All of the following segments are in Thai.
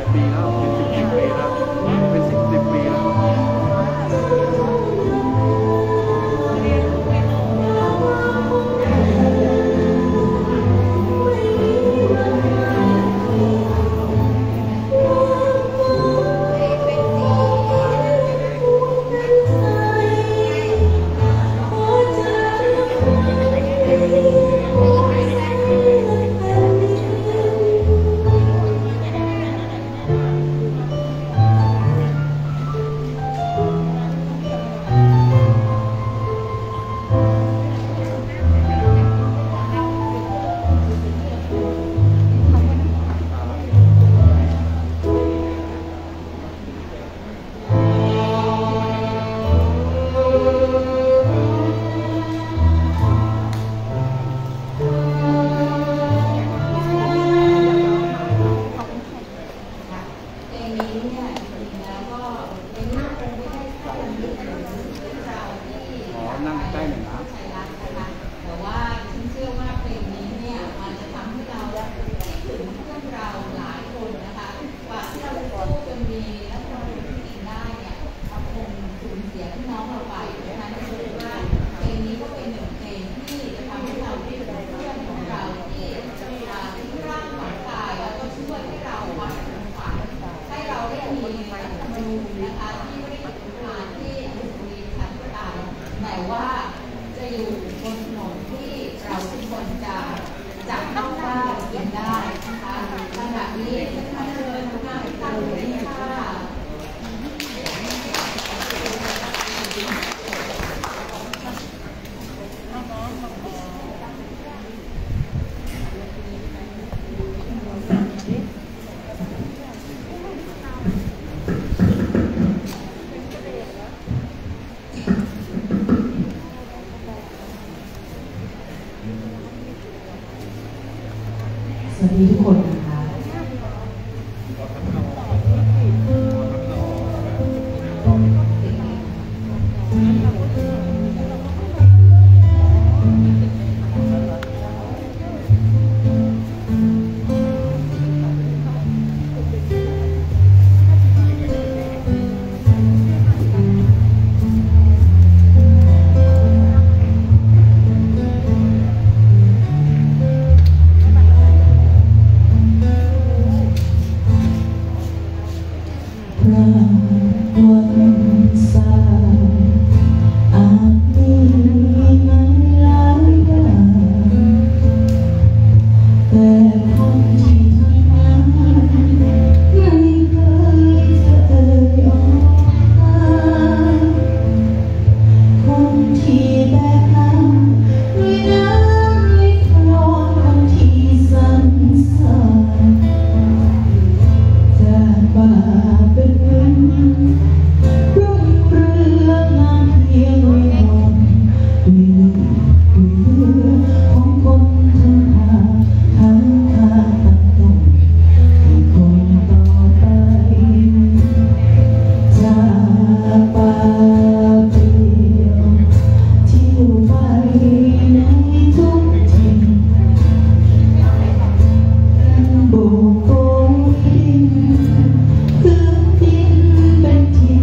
ปีแล้วเป็น10 ปีแล้วเป็น10 ปีแล้วนั่งใกล้หน่อยนะแต่ว่าฉันเชื่อว่าเพลงนี้เนี่ยมันจะทำให้เราคิดถึงเพื่อนเราหลายคนนะคะกว่าที่เราจะสู้จนมีนักร้องที่ดีได้เนี่ยเราคงสูญเสียพี่น้องเราไปนะคะในเชื่อว่าเพลงนี้ก็เป็นหนึ่งเพลงที่จะทำให้เราได้รู้เพื่อนของเราที่ร่างของกายแล้วก็ช่วยให้เราวันฝันให้เราได้มีรัฐธรรมนูญนะคะที่ไม่ได้ถูกผ่านที่มีขันตามแต่ว่าจะอยู่บนถนนที่เราทุกคนจะต้องได้กินได้นะคะขณะนี้ฉันขอเชิญทุกท่านตั้งใจค่ะสวัสดีทุกคนนะคะเ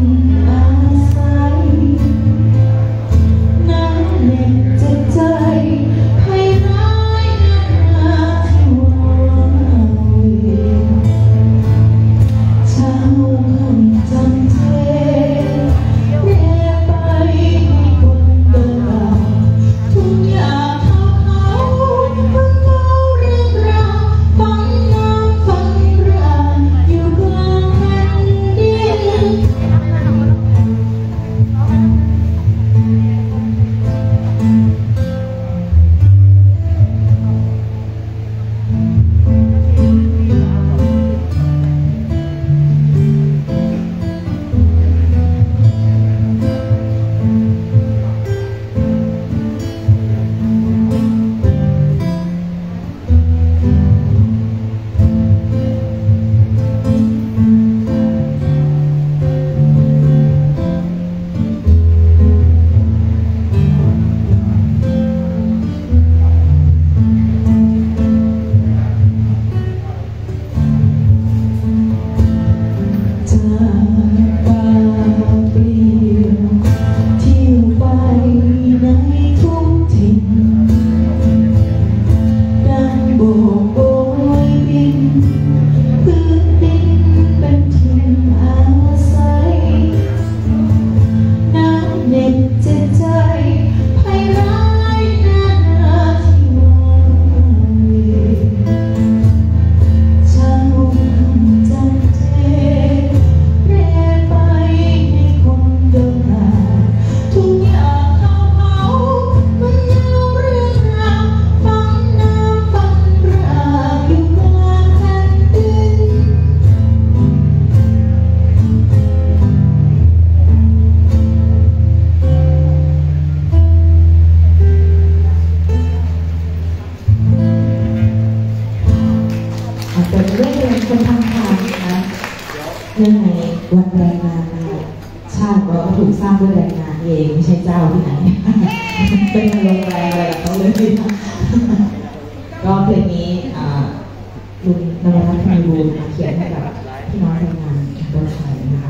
เนื่องในวันแรงงานนะคะชาติเราถูกสร้างด้วยแรงงานเองไม่ใช่เจ้าที่ไหน เป็นมาลงแรงอะไรกับเขาเลยก็เพลงนี้คุณนวรัตน์ มีบูลเขียนให้กับพี่น้องแรงงานโดยไทยนะคะ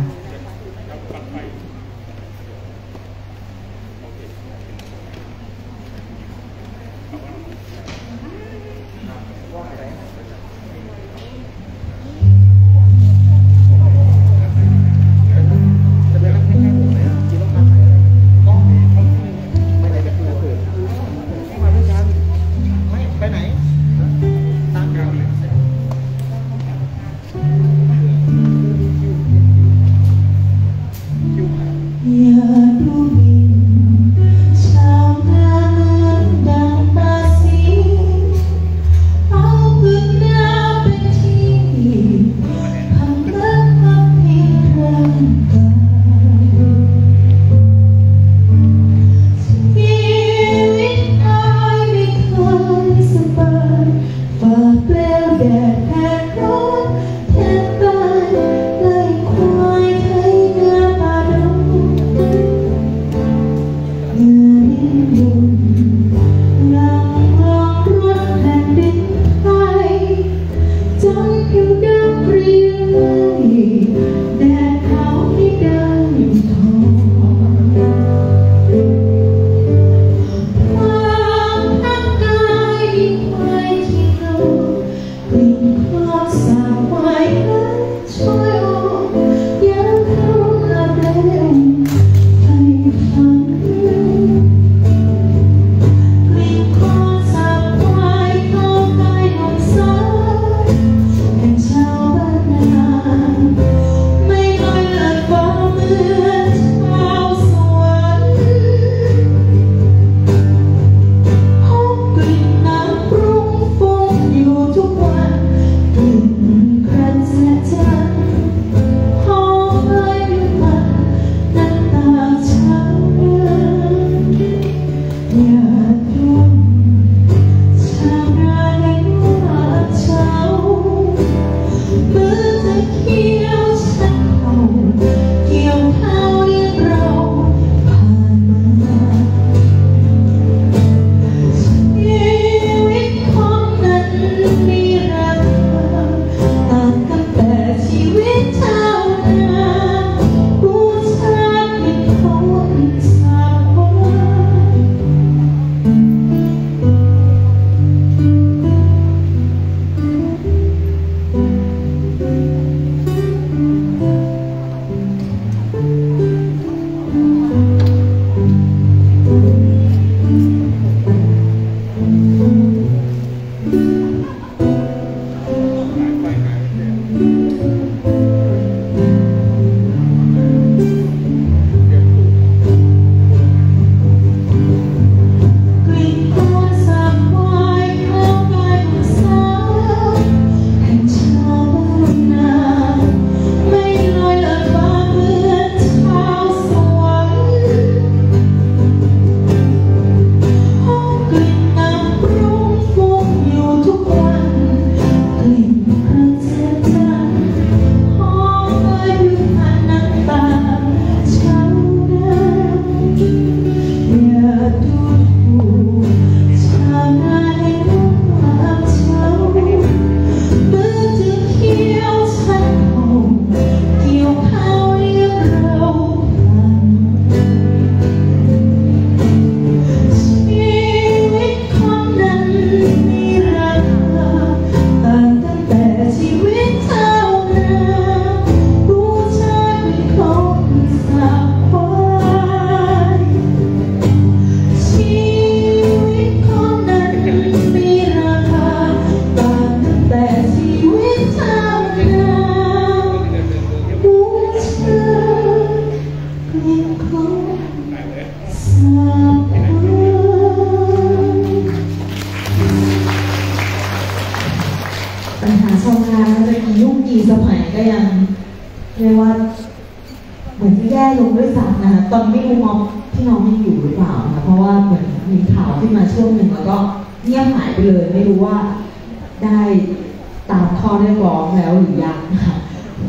เรียกว่าเหมือนจะแย่ลงด้วยซ้ำนะคะตอนไม่รู้ม็อบที่น้องยังอยู่หรือเปล่านะคะเพราะว่าเหมือนมีข่าวขึ้นมาช่วงหนึ่งแล้วก็เงียบหายไปเลยไม่รู้ว่าได้ตามข้อเรียกร้องแล้วหรือยังนะคะไหน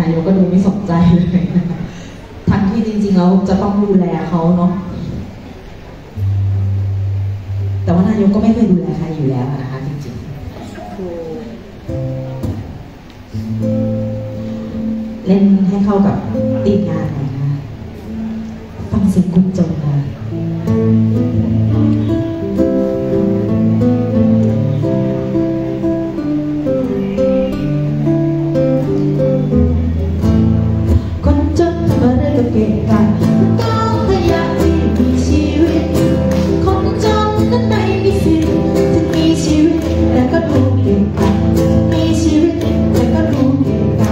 ายกก็ดูไม่สนใจเลยทั้งที่จริงๆแล้วจะต้องดูแลเขาเนาะแต่ว่านายกก็ไม่เคยดูแลใครอยู่แล้วนะคะจริงๆเล่นให้เข้ากับตีมงานหน่อยค่ะฟังเสียงคุณจงค่ะคนจนทำอะไรก็เก่งกันต้องพยายามที่มีชีวิตคนจนนั้นไม่มีสิทธิ์จะมีชีวิตแต่ก็ดูเก่งกันมีชีวิตแต่ก็ดูเก่งกัน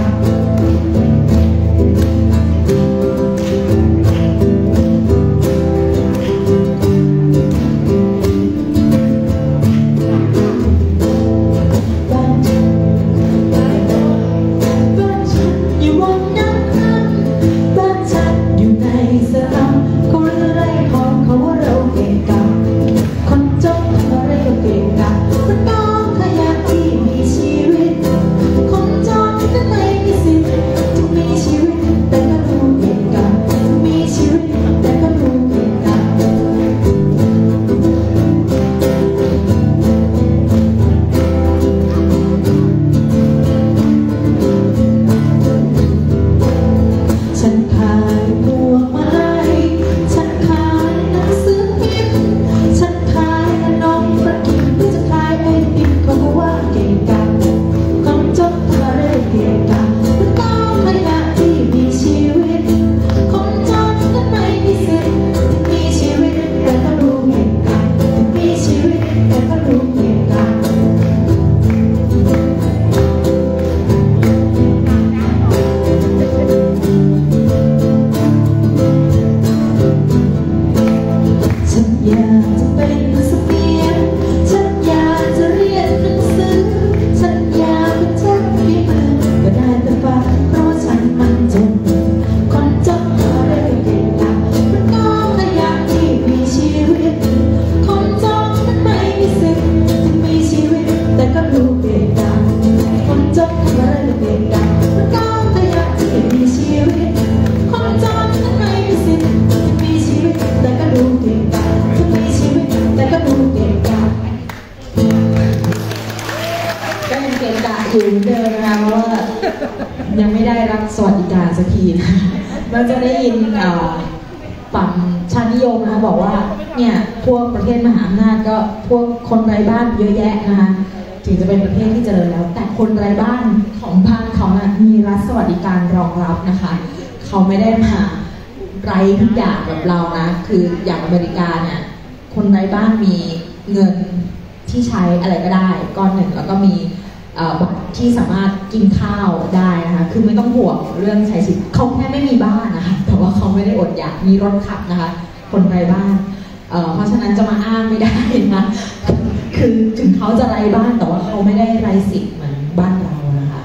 อยู่เดิมนะคะเพราะว่ายังไม่ได้รับสวัสดิการสักทีนะเราจะได้ยินฝั่งชาตินิยมนะคะบอกว่าเนี่ยพวกประเทศมหาอำนาจก็พวกคนไร้บ้านเยอะแยะนะคะถึงจะเป็นประเทศที่เจริญแล้วแต่คนไร้บ้านของบ้านเขานะมีรัฐสวัสดิการรองรับนะคะเขาไม่ได้มาไร้ทุกอย่างแบบเรานะคืออย่างอเมริกาเนี่ยคนไร้บ้านมีเงินที่ใช้อะไรก็ได้ก้อนหนึ่งแล้วก็มีบัตรที่สามารถกินข้าวได้นะคะคือไม่ต้องห่วงเรื่องใช้ชีวิตเขาแค่ไม่มีบ้านนะคะแต่ว่าเขาไม่ได้อดอยากมีรถขับนะคะคนไร้บ้านเพราะฉะนั้นจะมาอ้างไม่ได้นะคือถึงเขาจะไร้บ้านแต่ว่าเขาไม่ได้ไร้สิทธิ์เหมือนบ้านเรานะคะ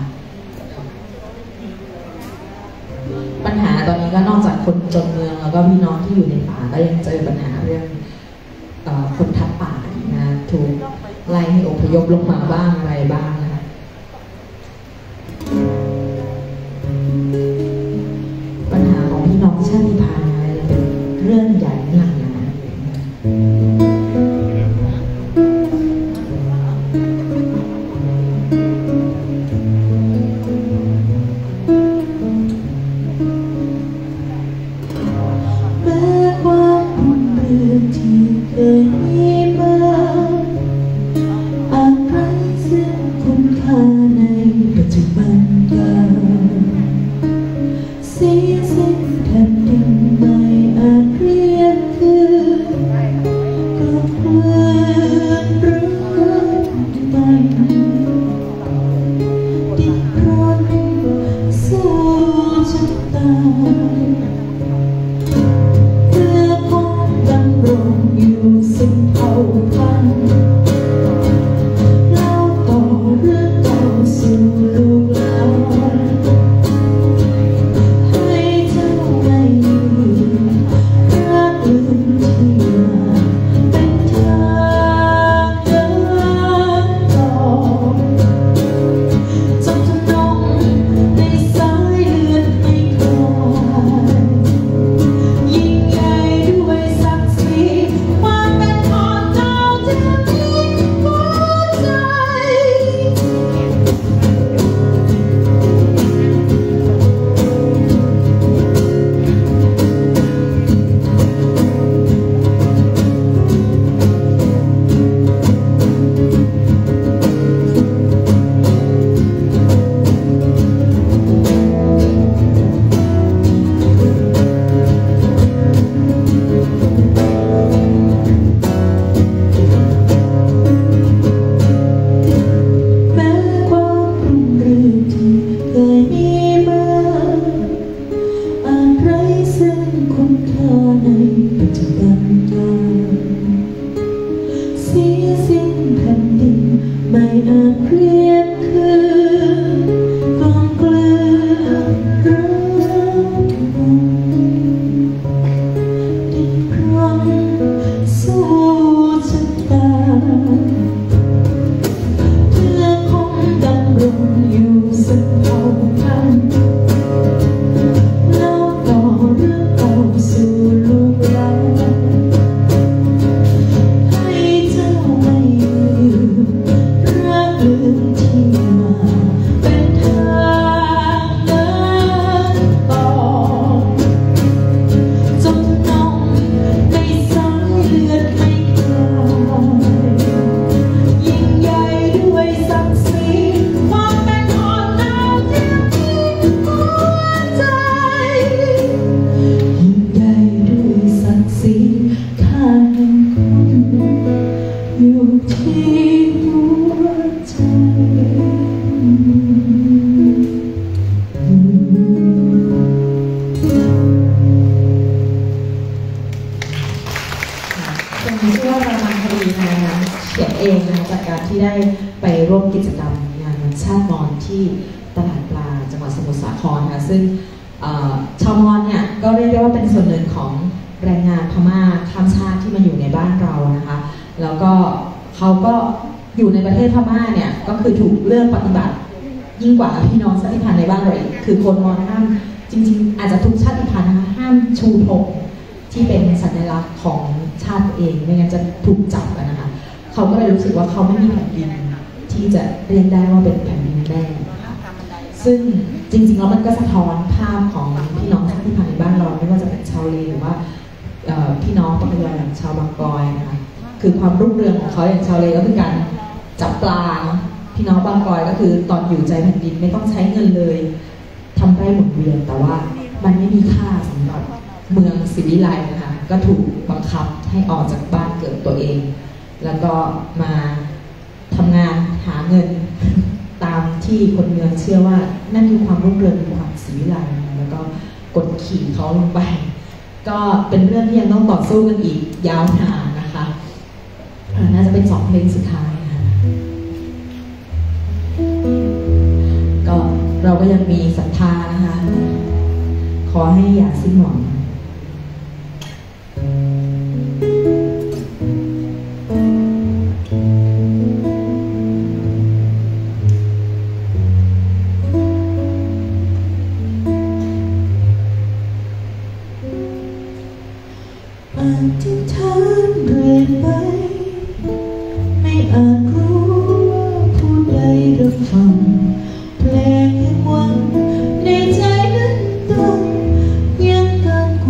ปัญหาตอนนี้ก็นอกจากคนจนเมืองแล้วก็พี่น้องที่อยู่ในป่าก็ยังเจอปัญหาเรื่องคนทับป่านะถูกไล่ให้อพยพลงมาบ้างอะไรบ้างนะคะปัญหาของพี่น้องชาติพันธุ์อะไรเป็นเรื่องใหญ่หนักนะแม้ความรุ่งเรืองที่เคยมีมาอาจไร้ซึ่งคุณค่าในปัจจุบันยาวเสียสิ้นแผ่นดินไม่อาจเรียกคืนก็เพื่อนรักไปดิ้นรนสู้ชะตาเพื่อคงดำรงอยู่สิ้นเผ่าพันธุ์เจากการที่ได้ไปร่วมกิจกรรมงานวันชาติมอญที่ตลาดปลาจังหวัดสมุทรสาครค่ะซึ่งชาวมอญเนี่ยก็เรียกได้ว่าเป็นส่วนหนึ่งของแรงงานพม่าข้ามชาติที่มาอยู่ในบ้านเรานะคะแล้วก็เขาก็อยู่ในประเทศพม่าเนี่ยก็คือถูกเลือกปฏิบัติยิ่งกว่าพี่น้องชาติพันธุ์ในบ้านเราอีกคือคนมอญห้ามจริงๆอาจจะทุกชาติพันธุ์นะคะห้ามชูธงที่เป็นสัญลักษณ์ของชาติเองไม่งั้นจะถูกจับกันนะคะเขาก็เลยรู้สึกว่าเขาไม่มีแผ่นดินที่จะเรียกได้ว่าเป็นแผ่นดินแม่ซึ่งจริงๆแล้วมันก็สะท้อนภาพของพี่น้องชาติพันธุ์ในบ้านเราไม่ว่าจะเป็นชาวเลหรือว่าพี่น้องปากยออย่างชาวบางกอยนะคะคือความรุ่งเรืองของเขาอย่างชาวเลก็คือการจับปลาพี่น้องบางกอยก็คือตอนอยู่ใจแผ่นดินไม่ต้องใช้เงินเลยทำไร่หมุนเวียนแต่ว่ามันไม่มีค่าสำหรับเมืองศรีวิไลนะคะก็ถูกบังคับให้ออกจากบ้านเกิดตัวเองแล้วก็มาทำงานหาเงินตามที่คนเมืองเชื่อว่านั่นคือความรุ่งเรืองของความศรีวิไลแล้วก็กดขี่เขาลงไปก็เป็นเรื่องที่ยังต้องต่อสู้กันอีกยาวนานนะคะน่าจะเป็น2 เพลงสุดท้ายนะคะก็เราก็ยังมีศรัทธานะคะขอให้อย่าสิ้นหวังอธิษฐานเรื่อยไปไม่อาจรู้ว่าผู้ใดรับฟังเพลงแห่งหวังในใจนั้นต้องยังกัน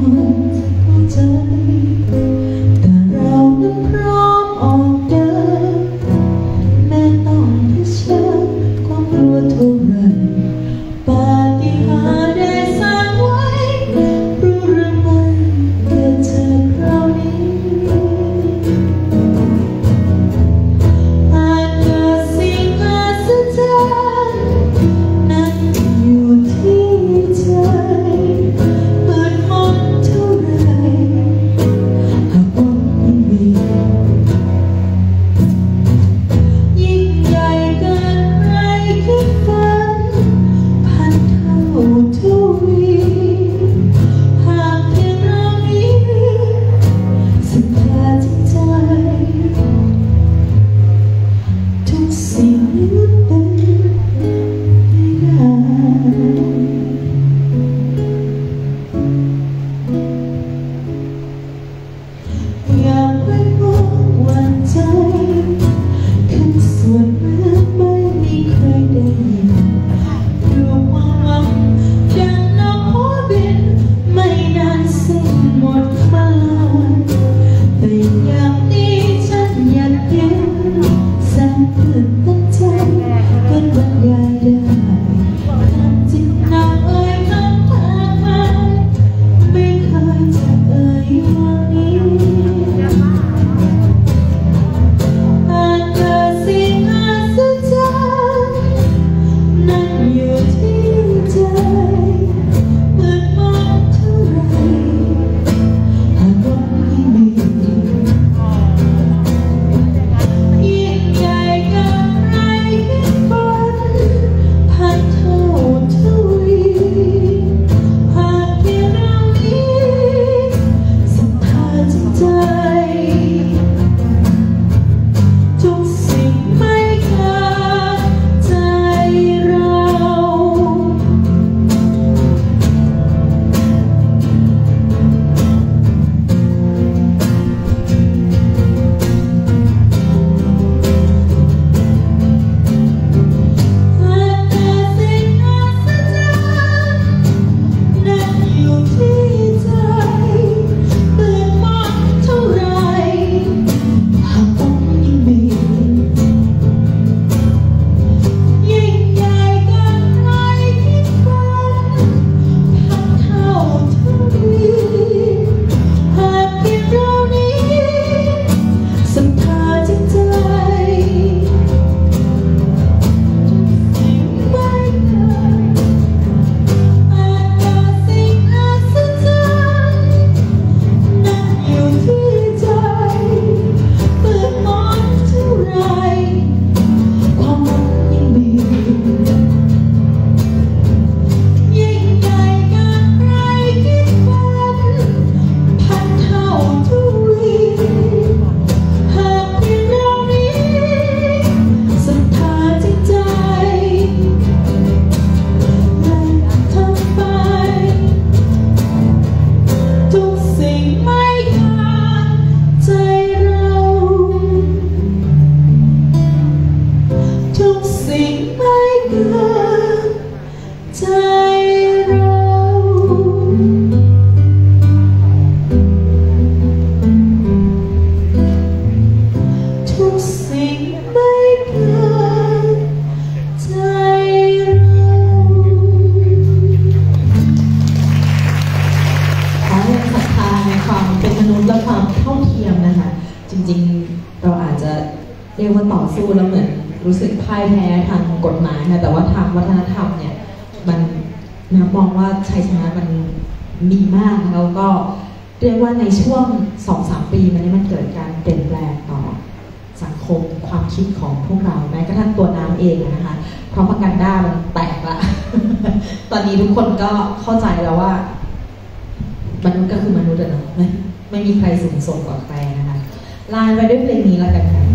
ริงๆเราอาจจะเรียกว่าต่อสู้แล้วเหมือนรู้สึกพ่ายแพ้ทางกฎหมายนะแต่ว่าทางวัฒนธรรมเนี่ยมันมองว่าชัยชนะมันมีมากแล้วก็เรียกว่าในช่วง 2-3 ปีมันเกิดการเปลี่ยนแปลงต่อสังคมความคิดของพวกเราแม้กระทั่งตัวน้ำเองนะคะเพราะพกันด้ามันแตกละ ตอนนี้ทุกคนก็เข้าใจแล้วว่ามนุษย์ก็คือมนุษย์อะเนาะไม่มีใครสูงส่งกว่าใครนะคะลาไปด้วยเพลงนี้แล้วกันค่ะ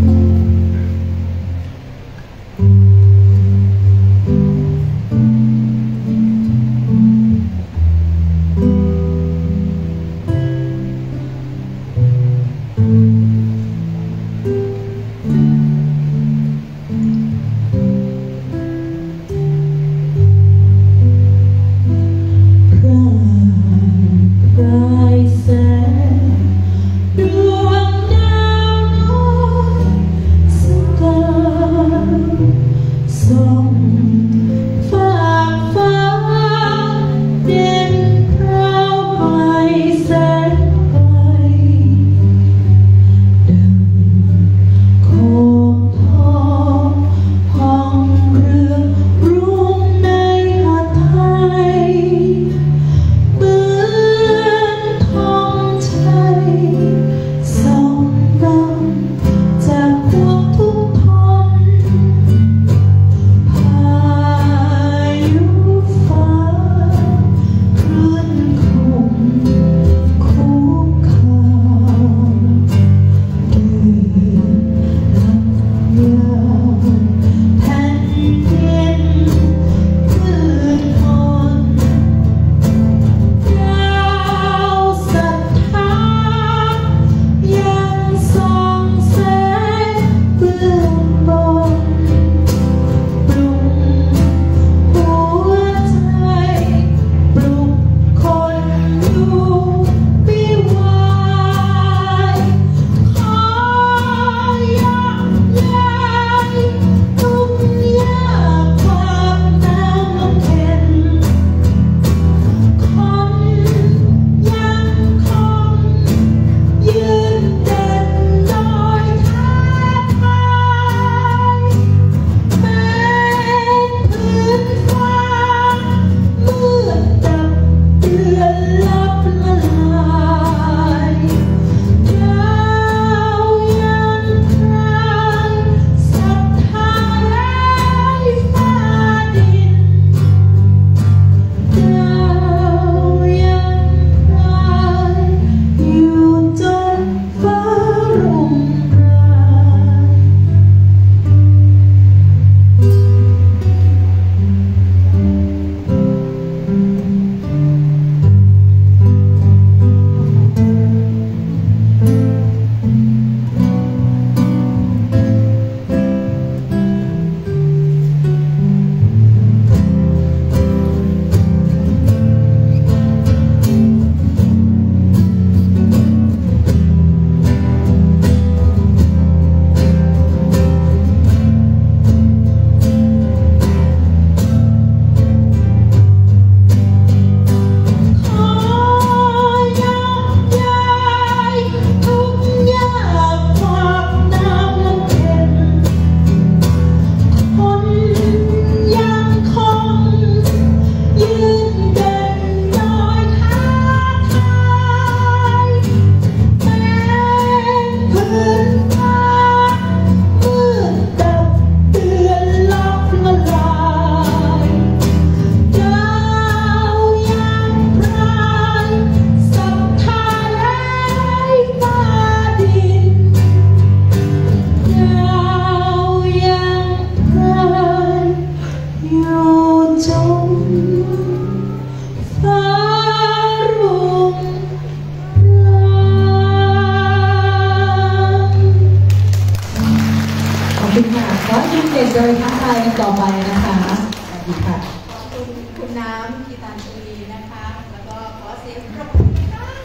โดยทักทายกันต่อไปนะคะสวัสดีค่ะขอบคุณคุณน้ำกีตาร์ชีนะคะแล้วก็ขอเสียงปรบมือให้กับ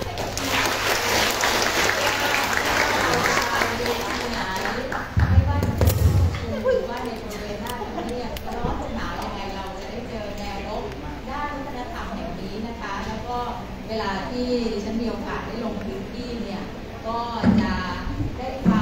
ไม่ว่าจะเป็นหรือว่าในบริเวณหน้าทำเนียบร้อนหนาวยังไงเราจะได้เจอแนวรบด้านวัฒนธรรมแห่งนี้นะคะแล้วก็เวลาที่ฉันมีโอกาสได้ลงพื้นที่เนี่ยก็จะได้ฟัง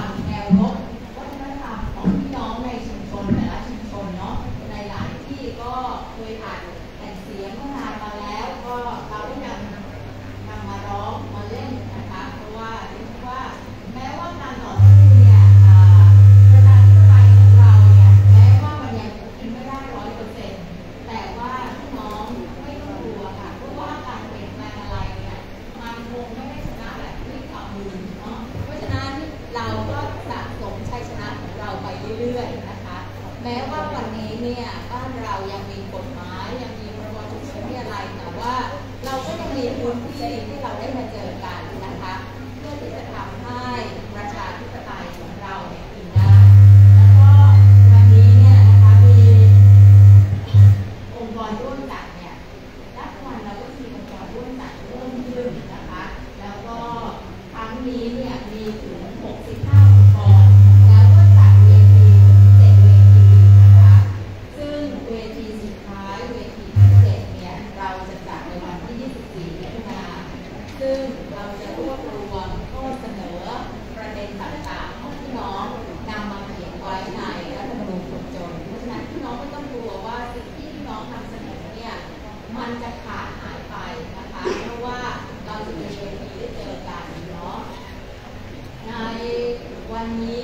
ม้ว่าวันนี้เนี่ยบ้านเรายังมีกฎหมายยังมีพรบฉุกเฉินอะไรแต่ว่าเราก็ยังมีพื้นที่ที่เราได้มาเจอกันนะคะเพื่อที่จะทำให้ประชาธิปไตยของเราเนี่ยกินได้แล้วก็วันนี้เนี่ยนะคะมีองค์กรร่วมจัดเนี่ยรัฐบาลเราก็มีองค์กรร่วมจัดเริ่มขึ้นนะคะแล้วก็ครั้งนี้เนี่ยมีถึง65องค์กรแล้วก็จัดเวที7เวทีนะคะซึ่งเวทีสุดท้ายเวทีที่7เนี่ยเราจะจัดในวันที่24มิถุนายนซึ่งเราจะรวบรวมข้อเสนอประเด็นต่างๆของพี่น้องนำมาเขียนไว้ในรัฐธรรมนูญคนจนเพราะฉะนั้นพี่น้องไม่ต้องกลัวว่าสิ่งที่พี่น้องนำเสนอเนี่ยมันจะขาดหายไปนะคะเพราะว่าเราจะมีเวทีได้เจอกันเนาะในวันนี้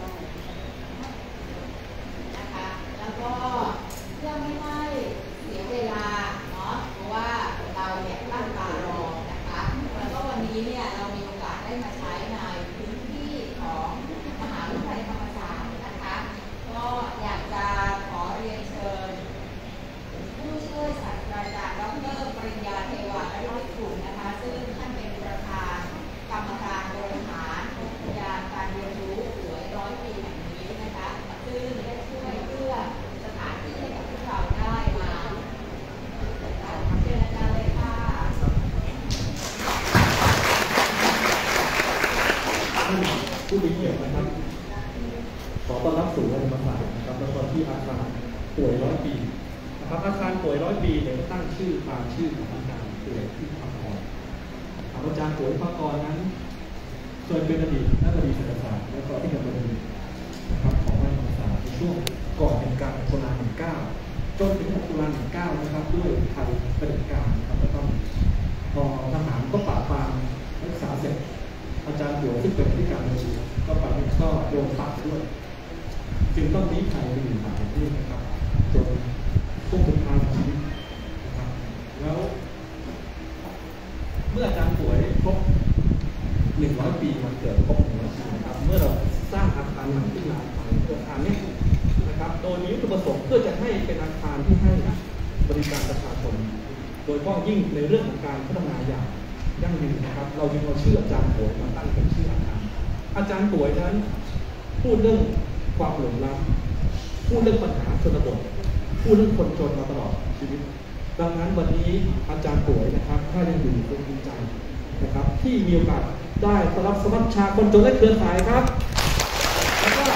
นะคะแล้วก็เพื่อไม่ให้เสียเวลาเนาะเพราะว่าเราเนี่ยตั้งตารอนะคะแล้วก็วันนี้เนี่ยเรามีโอกาสได้มาใช้ในพื้นที่ของมหาวิทยาลัยธรรมศาสตร์นะคะก็อยากจะขอเรียนเชิญผู้ช่วยศาสตราจารย์ดร.ปริญญาเทวาวิทกุลนะคะซึ่งท่านเป็นประธานกรรมการบริหารอุทยานการเรียนรู้สวย100 ปีแห่งนี้นะคะซึ่งได้ช่วยเพื่อสถานที่ให้กับพวกเราได้มาเจรจาเลยค่ะผู้มีเกียรตินะครับขอต้อนรับสู่ธรรมศาสตร์นะครับแล้วก็ที่อาคารป่วย100 ปีนะครับอาคารป่วย100 ปีเนี่ยตั้งชื่อตามชื่อของอาจารย์ป่วยที่ภากรอาจารย์ป่วยภากรนั้นเคยเป็นอดีตนักบดีเศรษฐศาสตร์และก็ที่การบดีนะครับของธรรมศาสตร์ในช่วงก่อนเป็นการตุลา19จนถึงตุลา19นะครับด้วยไทยเผด็จการนะครับแล้วก็พอทหารก็ปราบปรามนักศึกษาเสร็จอาจารย์ป่วยที่เป็นที่การบดีก็ไปก็โดนตัดด้วยจึงต้องลี้ภัยไปอยู่ต่างประเทศนะครับจนช่วงสุดท้ายของชีวิตนะครับแล้วเมื่ออาจารย์ป่วยครบ100 ปีวันเกิดครบ100 ปีนะครับเมื่อเราสร้างอาคารใหม่ขึ้นมาอาคารนี้นะครับโดยมีวัตถุประสงค์เพื่อจะให้เป็นอาคารที่ให้บริการประชาชนโดยเฉพาะยิ่งในเรื่องของการพัฒนาอย่างยั่งยืนนะครับเราจึงเอาชื่ออาจารย์ป่วยมาตั้งเป็นชื่ออาคารอาจารย์ป่วยนั้นพูดเรื่องความเหลื่อมล้ำพูดเรื่องปัญหาชนบทพูดเรื่องคนจนมาตลอดชีวิตดังนั้นวันนี้อาจารย์ป่วยนะครับถ้ายังอยู่คงดีใจนะครับที่มีโอกาสได้รับสมัครชาคนจนและเครือข่ายครับแล้วก็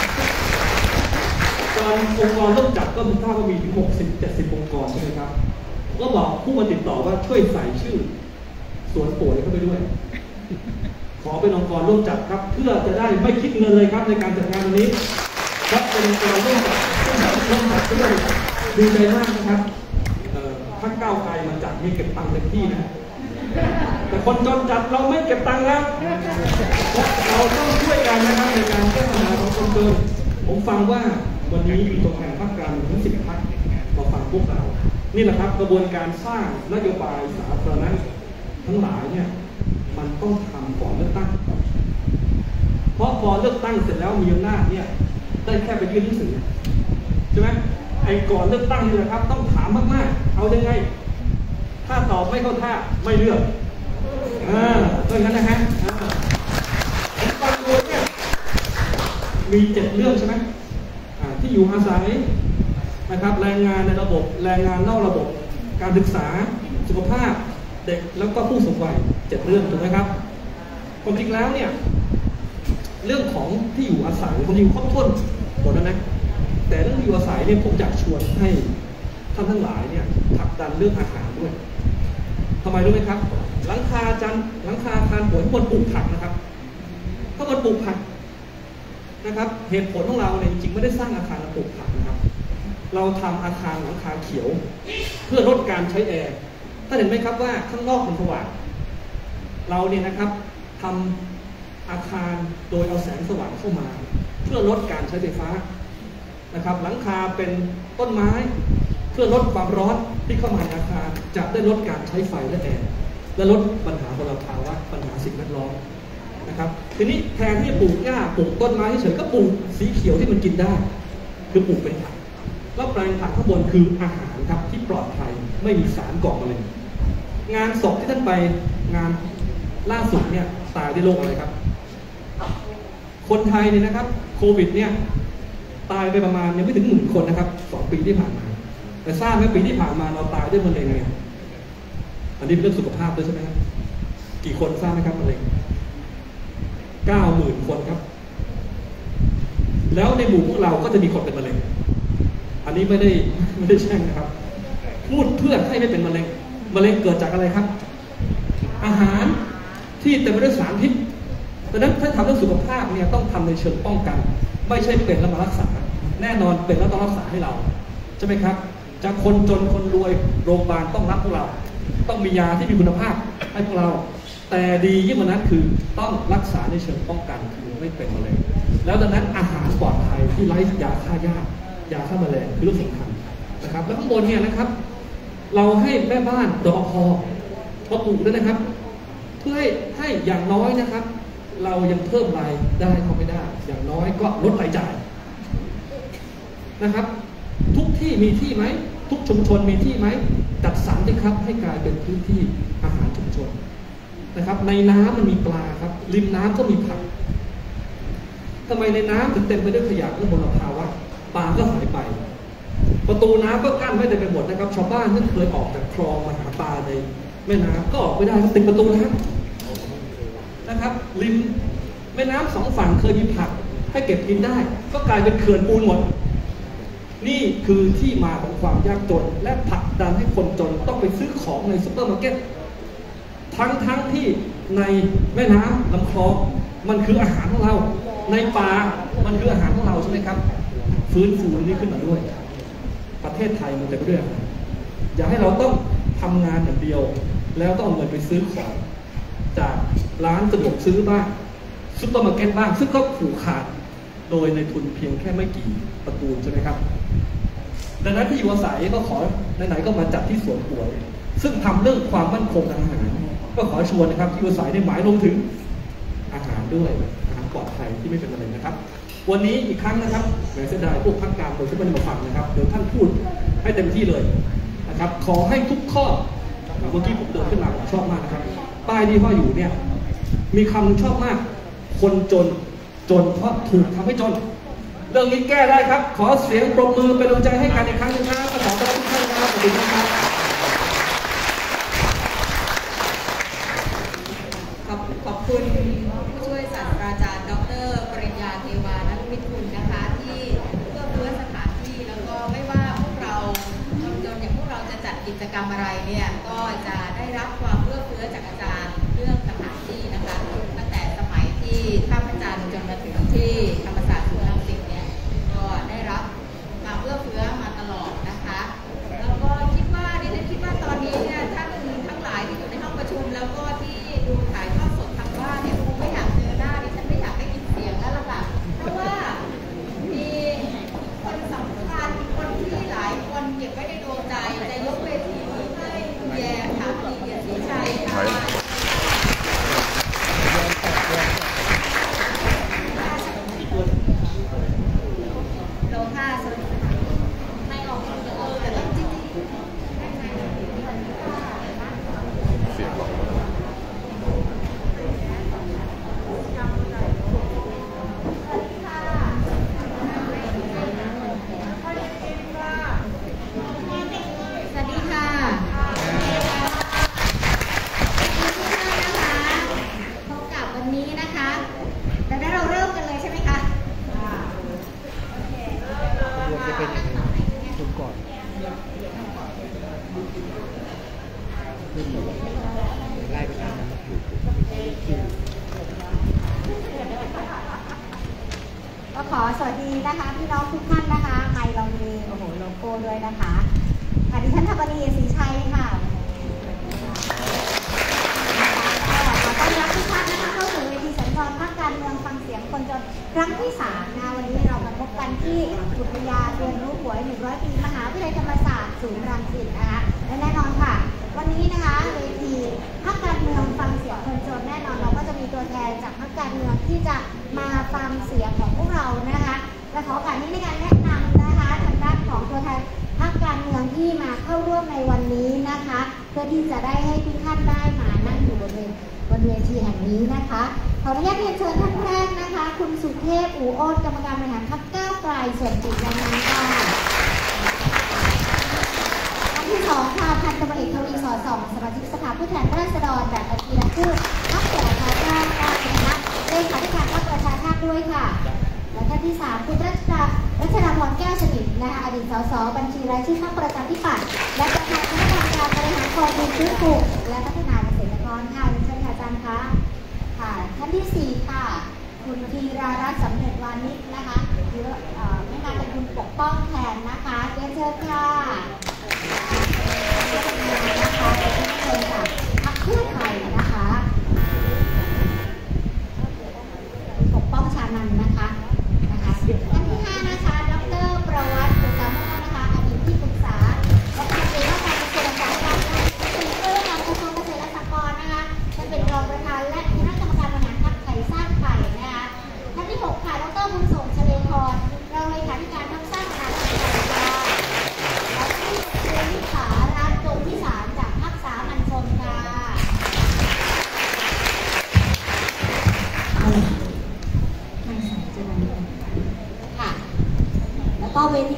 การองค์กรร่วมจัดก็มีท่าก็มีถึง60-70 องค์กรใช่ไหมครับก็บอกผู้มาติดต่อว่าช่วยใส่ชื่อสวนป่วยเข้าไปด้วยขอเป็นองค์กรร่วมจัดครับเพื่อจะได้ไม่คิดเงินเลยครับในการจัดงานวันนี้ครับเป็นองค์กรร่วมจัดด้วยดีใจมากนะครับพรรคก้าวไกลมาจัดมีเก็บตังค์เต็มที่นะแต่คนจนจัดเราไม่เก็บตังค์ครับเราต้องช่วยกันนะครับในการแก้ปัญหาของคนจนผมฟังว่าวันนี้มีตัวแทนพรรคการเมืองทั้ง10 พรรคมาฟังพวกเรานี่แหละครับกระบวนการสร้างนโยบายสาธารณะทั้งหลายเนี่ยมันต้องทำก่อนเลือกตั้งเพราะพอเลือกตั้งเสร็จแล้วมีอำนาจเนี่ยได้แค่ไปยื่นหนังสือใช่ไหมไอ้ก่อนเลือกตั้งนี่แหละครับต้องถามมากๆเอายังไงถ้าตอบไม่เข้าท่าไม่เลือกก็อย่างนั้นนะฮะตอนนี้เนี่ยมี7 เรื่องใช่ไหมที่อยู่อาศัยนะครับแรงงานในระบบแรงงานนอกระบบการศึกษาสุขภาพเด็กแล้วก็ผู้สูงวัย7 เรื่องถูกไหมครับความจริงแล้วเนี่ยเรื่องของที่อยู่อาศัยความจริงครบถ้วนหมดแล้วนะแต่เรื่องที่อยู่อาศัยเนี่ยผมอยากชวนให้ท่านทั้งหลายเนี่ยผลักดันเรื่องอาหารด้วยทำไมรู้ไหมครับหลังคาอาคารป่วยข้างบนปลูกผักนะครับข้างบนปลูกผักนะครับเหตุผลของเราเนี่ยจริงๆไม่ได้สร้างอาคารปลูกผักนะครับเราทำอาคารหลังคาเขียวเพื่อลดการใช้แอร์ท่านเห็นไหมครับว่าข้างนอกมันสว่างเราเนี่ยนะครับทำอาคารโดยเอาแสงสว่างเข้ามาเพื่อลดการใช้ไฟฟ้านะครับหลังคาเป็นต้นไม้เพื่อลดความร้อนที่เข้ามาในอาคารจะได้ลดการใช้ไฟและแอร์และลดปัญหามลภาวะปัญหาสิ่งแวดล้อมนะครับทีนี้แทนที่จะปลูกหญ้าปลูกต้นไม้เฉยก็ปลูกสีเขียวที่มันกินได้คือปลูกเป็นผักแล้วแปลงผักข้างบนคืออาหารครับที่ปลอดภัยไม่มีสารก่อมะเร็งงานศพที่ท่านไปงานล่าสุดเนี่ยตายด้วยโรคอะไรครับคนไทยเนี่ยนะครับโควิดเนี่ยตายไปประมาณยังไม่ถึง10,000 คนนะครับ2 ปีที่ผ่านมาแต่ทราบไหมปีที่ผ่านมาเราตายด้วยมะเร็งไงอันนี้เป็นเรื่องสุขภาพด้วยใช่ไหมครับกี่คนทราบไหมครับมะเร็ง90,000 คนครับแล้วในหมู่พวกเราก็จะมีคนเป็นมะเร็งอันนี้ไม่ได้แช่งนะครับพูดเพื่อให้ไม่เป็นมะเร็งมะเร็งเกิดจากอะไรครับอาหารที่เต็มไปด้วยสารพิษดังนั้นถ้าทำเรื่องสุขภาพเนี่ยต้องทำในเชิงป้องกันไม่ใช่เป็นแล้วมารักษาแน่นอนเป็นแล้วต้องรักษาให้เราใช่ไหมครับจากคนจนคนรวยโรงพยาบาลต้องรับพวกเราต้องมียาที่มีคุณภาพให้พวกเราแต่ดียิ่งกว่านั้นคือต้องรักษาในเชิงป้องกันคือไม่เป็นมะเร็งแล้วดังนั้นอาหารปลอดภัยที่ไร้ยาฆ่าหญ้ายาฆ่าแมลงคือเรื่องสำคัญนะครับแล้วข้างบนเนี่ยนะครับเราให้แม่บ้านรปภมาปลูกด้วยนะครับเพื่อให้อย่างน้อยนะครับเรายังเพิ่มรายได้เขาไม่ได้อย่างน้อยก็ลดรายจ่ายนะครับทุกที่มีที่ไหมทุกชุมชนมีที่ไหมจัดสรรด้วยครับให้กลายเป็นพื้นที่อาหารชุมชนนะครับในน้ำมันมีปลาครับริมน้ำก็มีผักทำไมในน้ำถึงเต็มไปด้วยขยะและมลภาวะปลาก็หายไปประตูน้ำก็กั้นไม่ได้ไปหมดนะครับชาวบ้านที่เคยออกจากคลองมาหาปลาในแม่น้ำก็ออกไม่ได้ก็ติดประตูน้ำนะครับริมแม่น้ำ2 ฝั่งเคยมีผักให้เก็บกินได้ก็กลายเป็นเขื่อนปูนหมดนี่คือที่มาของความยากจนและผลักดันให้คนจนต้องไปซื้อของในซุปเปอร์มาร์เก็ตทั้งที่ในแม่น้ำลำคลองมันคืออาหารของเราในป่ามันคืออาหารของเราใช่ไหมครับฟื้นฟูนี้ขึ้นมาด้วยประเทศไทยมันจะเรื่องอย่าให้เราต้องทำงานอย่างเดียวแล้วต้องเอาเงินไปซื้อของจากร้านสะดวกซื้อบ้างซุปเปอร์มาร์เก็ตบ้างซึ่งก็ผูกขาดโดยในทุนเพียงแค่ไม่กี่ประตูใช่ไหมครับดังนั้นที่อยู่อาศัยก็ขอไหนๆก็มาจัดที่สวนป่วยซึ่งทำเรื่องความมั่นคงทางอาหารก็ขอชวนนะครับที่อยู่อาศัยได้หมายลงถึงอาหารด้วยอาหารปลอดภัยที่ไม่เป็นมะเร็งนะครับวันนี้อีกครั้งนะครับแหมเสียดายพวกพรรคการเมืองที่ไม่ได้มาฟังนะครับเดี๋ยวท่านพูดให้เต็มที่เลยนะครับขอให้ทุกข้อเมื่อกี้ผมเดินขึ้นมาผมชอบมากนะครับป้ายที่ห้อยอยู่เนี่ยมีคำชอบมากคนจนเพราะถูกทำให้จนเรื่องนี้แก้ได้ครับขอเสียงปรบมือเป็นกำลังใจให้กันอีกครั้งนึงครับขอต้อนรับทุกท่านครับขอบคุณครับขอบคุณผู้ช่วยศาสตราจารย์ดร.ปริญญาเทวานฤมิตกุลนะคะที่เอื้อเฟื้อสถานที่แล้วก็ไม่ว่าพวกเราจนอย่างพวกเราจะจัดกิจกรรมอะไรเนี่ยก็จะได้รับความเอื้อเฟื้อจากอาจารย์เรื่องสถานที่นะคะตั้งแต่สมัยที่ข้าพเจ้าจนมาถึงที่ธรรมศาสตร์ศูนย์รังสิตเนี่ยก็ได้รับความเอื้อเฟื้อมาตลอดนะคะแล้วก็ดิฉันคิดว่าตอนนี้เนี่ยท่านทั้งหลายที่อยู่ในห้องประชุมแล้วก็ที่ดูถ่ายทอดสดทางบ้านเนี่ยคงไม่อยากเจอหน้าดิฉันไม่อยากได้ยินเสียงแล้วล่ะค่ะเพราะว่ามีคนสำคัญคนที่หลายคนเก็บไว้ในดวงใจจะยกเวทีนี้ให้คุณแยมค่ะคุณเกียรติศรีชัยค่ะโลค่าสวัสดีค่ะไม่ออกแต่ต้องจริงก็ขอสวัสดีนะคะพี่น้องทุกท่านนะคะไมค์เรามีโลโก้ด้วยนะคะดิฉันธรรมนีศรีชัยค่ะขอต้อนรับทุกท่านนะคะเข้าสู่เวทีสัญจรภาคการเมืองฟังเสียงคนจนครั้งที่3นะวันนี้เรามาพบกันที่อุทยานเรียนรู้หวย100 ปีมหาวิทยาลัยธรรมศาสตร์ศูนย์รังสิตนะคะและแน่นอนค่ะวันนี้นะคะเวทีภาคการเมืองฟังเสียงคนจนแน่นอนเราก็จะมีตัวแทนจากภาคการเมืองที่จะมาฟังเสียงของพวกเรานะคะและขอโอกาสนี้ในการแนะนำพื่อที่จะได้ให้ทุกท่านได้มานั่งอยู่บนเวทีแห่งนี้นะคะขออนุญาตเรียนเชิญท่านแรกนะคะคุณสุเทพ อู่โอดกรรมการบริหารพรรคก้าวไกลส่วนจิตรายงานค่ะท่านที่สองค่ะพันตำรวจเอกทวีสอดส่องสมาชิกสภาผู้แทนราษฎรแบบบัญชีรายชื่อพรรคประชาชาตินะคะเลขาธิการพรรคประชาชาติด้วยค่ะและท่านที่3คุณรัชดาพรแก้วสนิทนะคะอดีตสสบัญชีรายชื่อพรรคประชาธิปัตย์และประธานคณะกรรมการบริหารกองทุนฟื้นฟูและพัฒนาเกษตรกรค่ะเชิญค่ะอาจารย์คะค่ะท่านที่4ค่ะคุณธีรารัตน์สำเร็จวานิชนะคะไม่มาเป็นคุณปกป้องแทนนะคะเรียนเชิญค่ะนะคะเชิญค่ะพรรคเพื่อไทยนะคะปกป้องชานันท์นะคะท่านที่5นะคะดร.ประวัติ ปุตตะโมนะคะอดีตที่ปรึกษารัฐมนตรีว่าการกระทรวงการคลังเป็นผู้ว่าการกระทรวงเกษตรและสหกรณ์นะคะท่านเป็นรองประธานและคณะกรรมการบริหารพรรคไทยสร้างไทยนะคะท่านที่6ค่ะดร.บุญส่งเฉลยพรรองเลขาธิการพรรคสร้างอนาคตไทยค่ะและที่เรียนวิสารัตน์จงพิสารจากพรรคสามัญชนค่ะแล้วก็เวที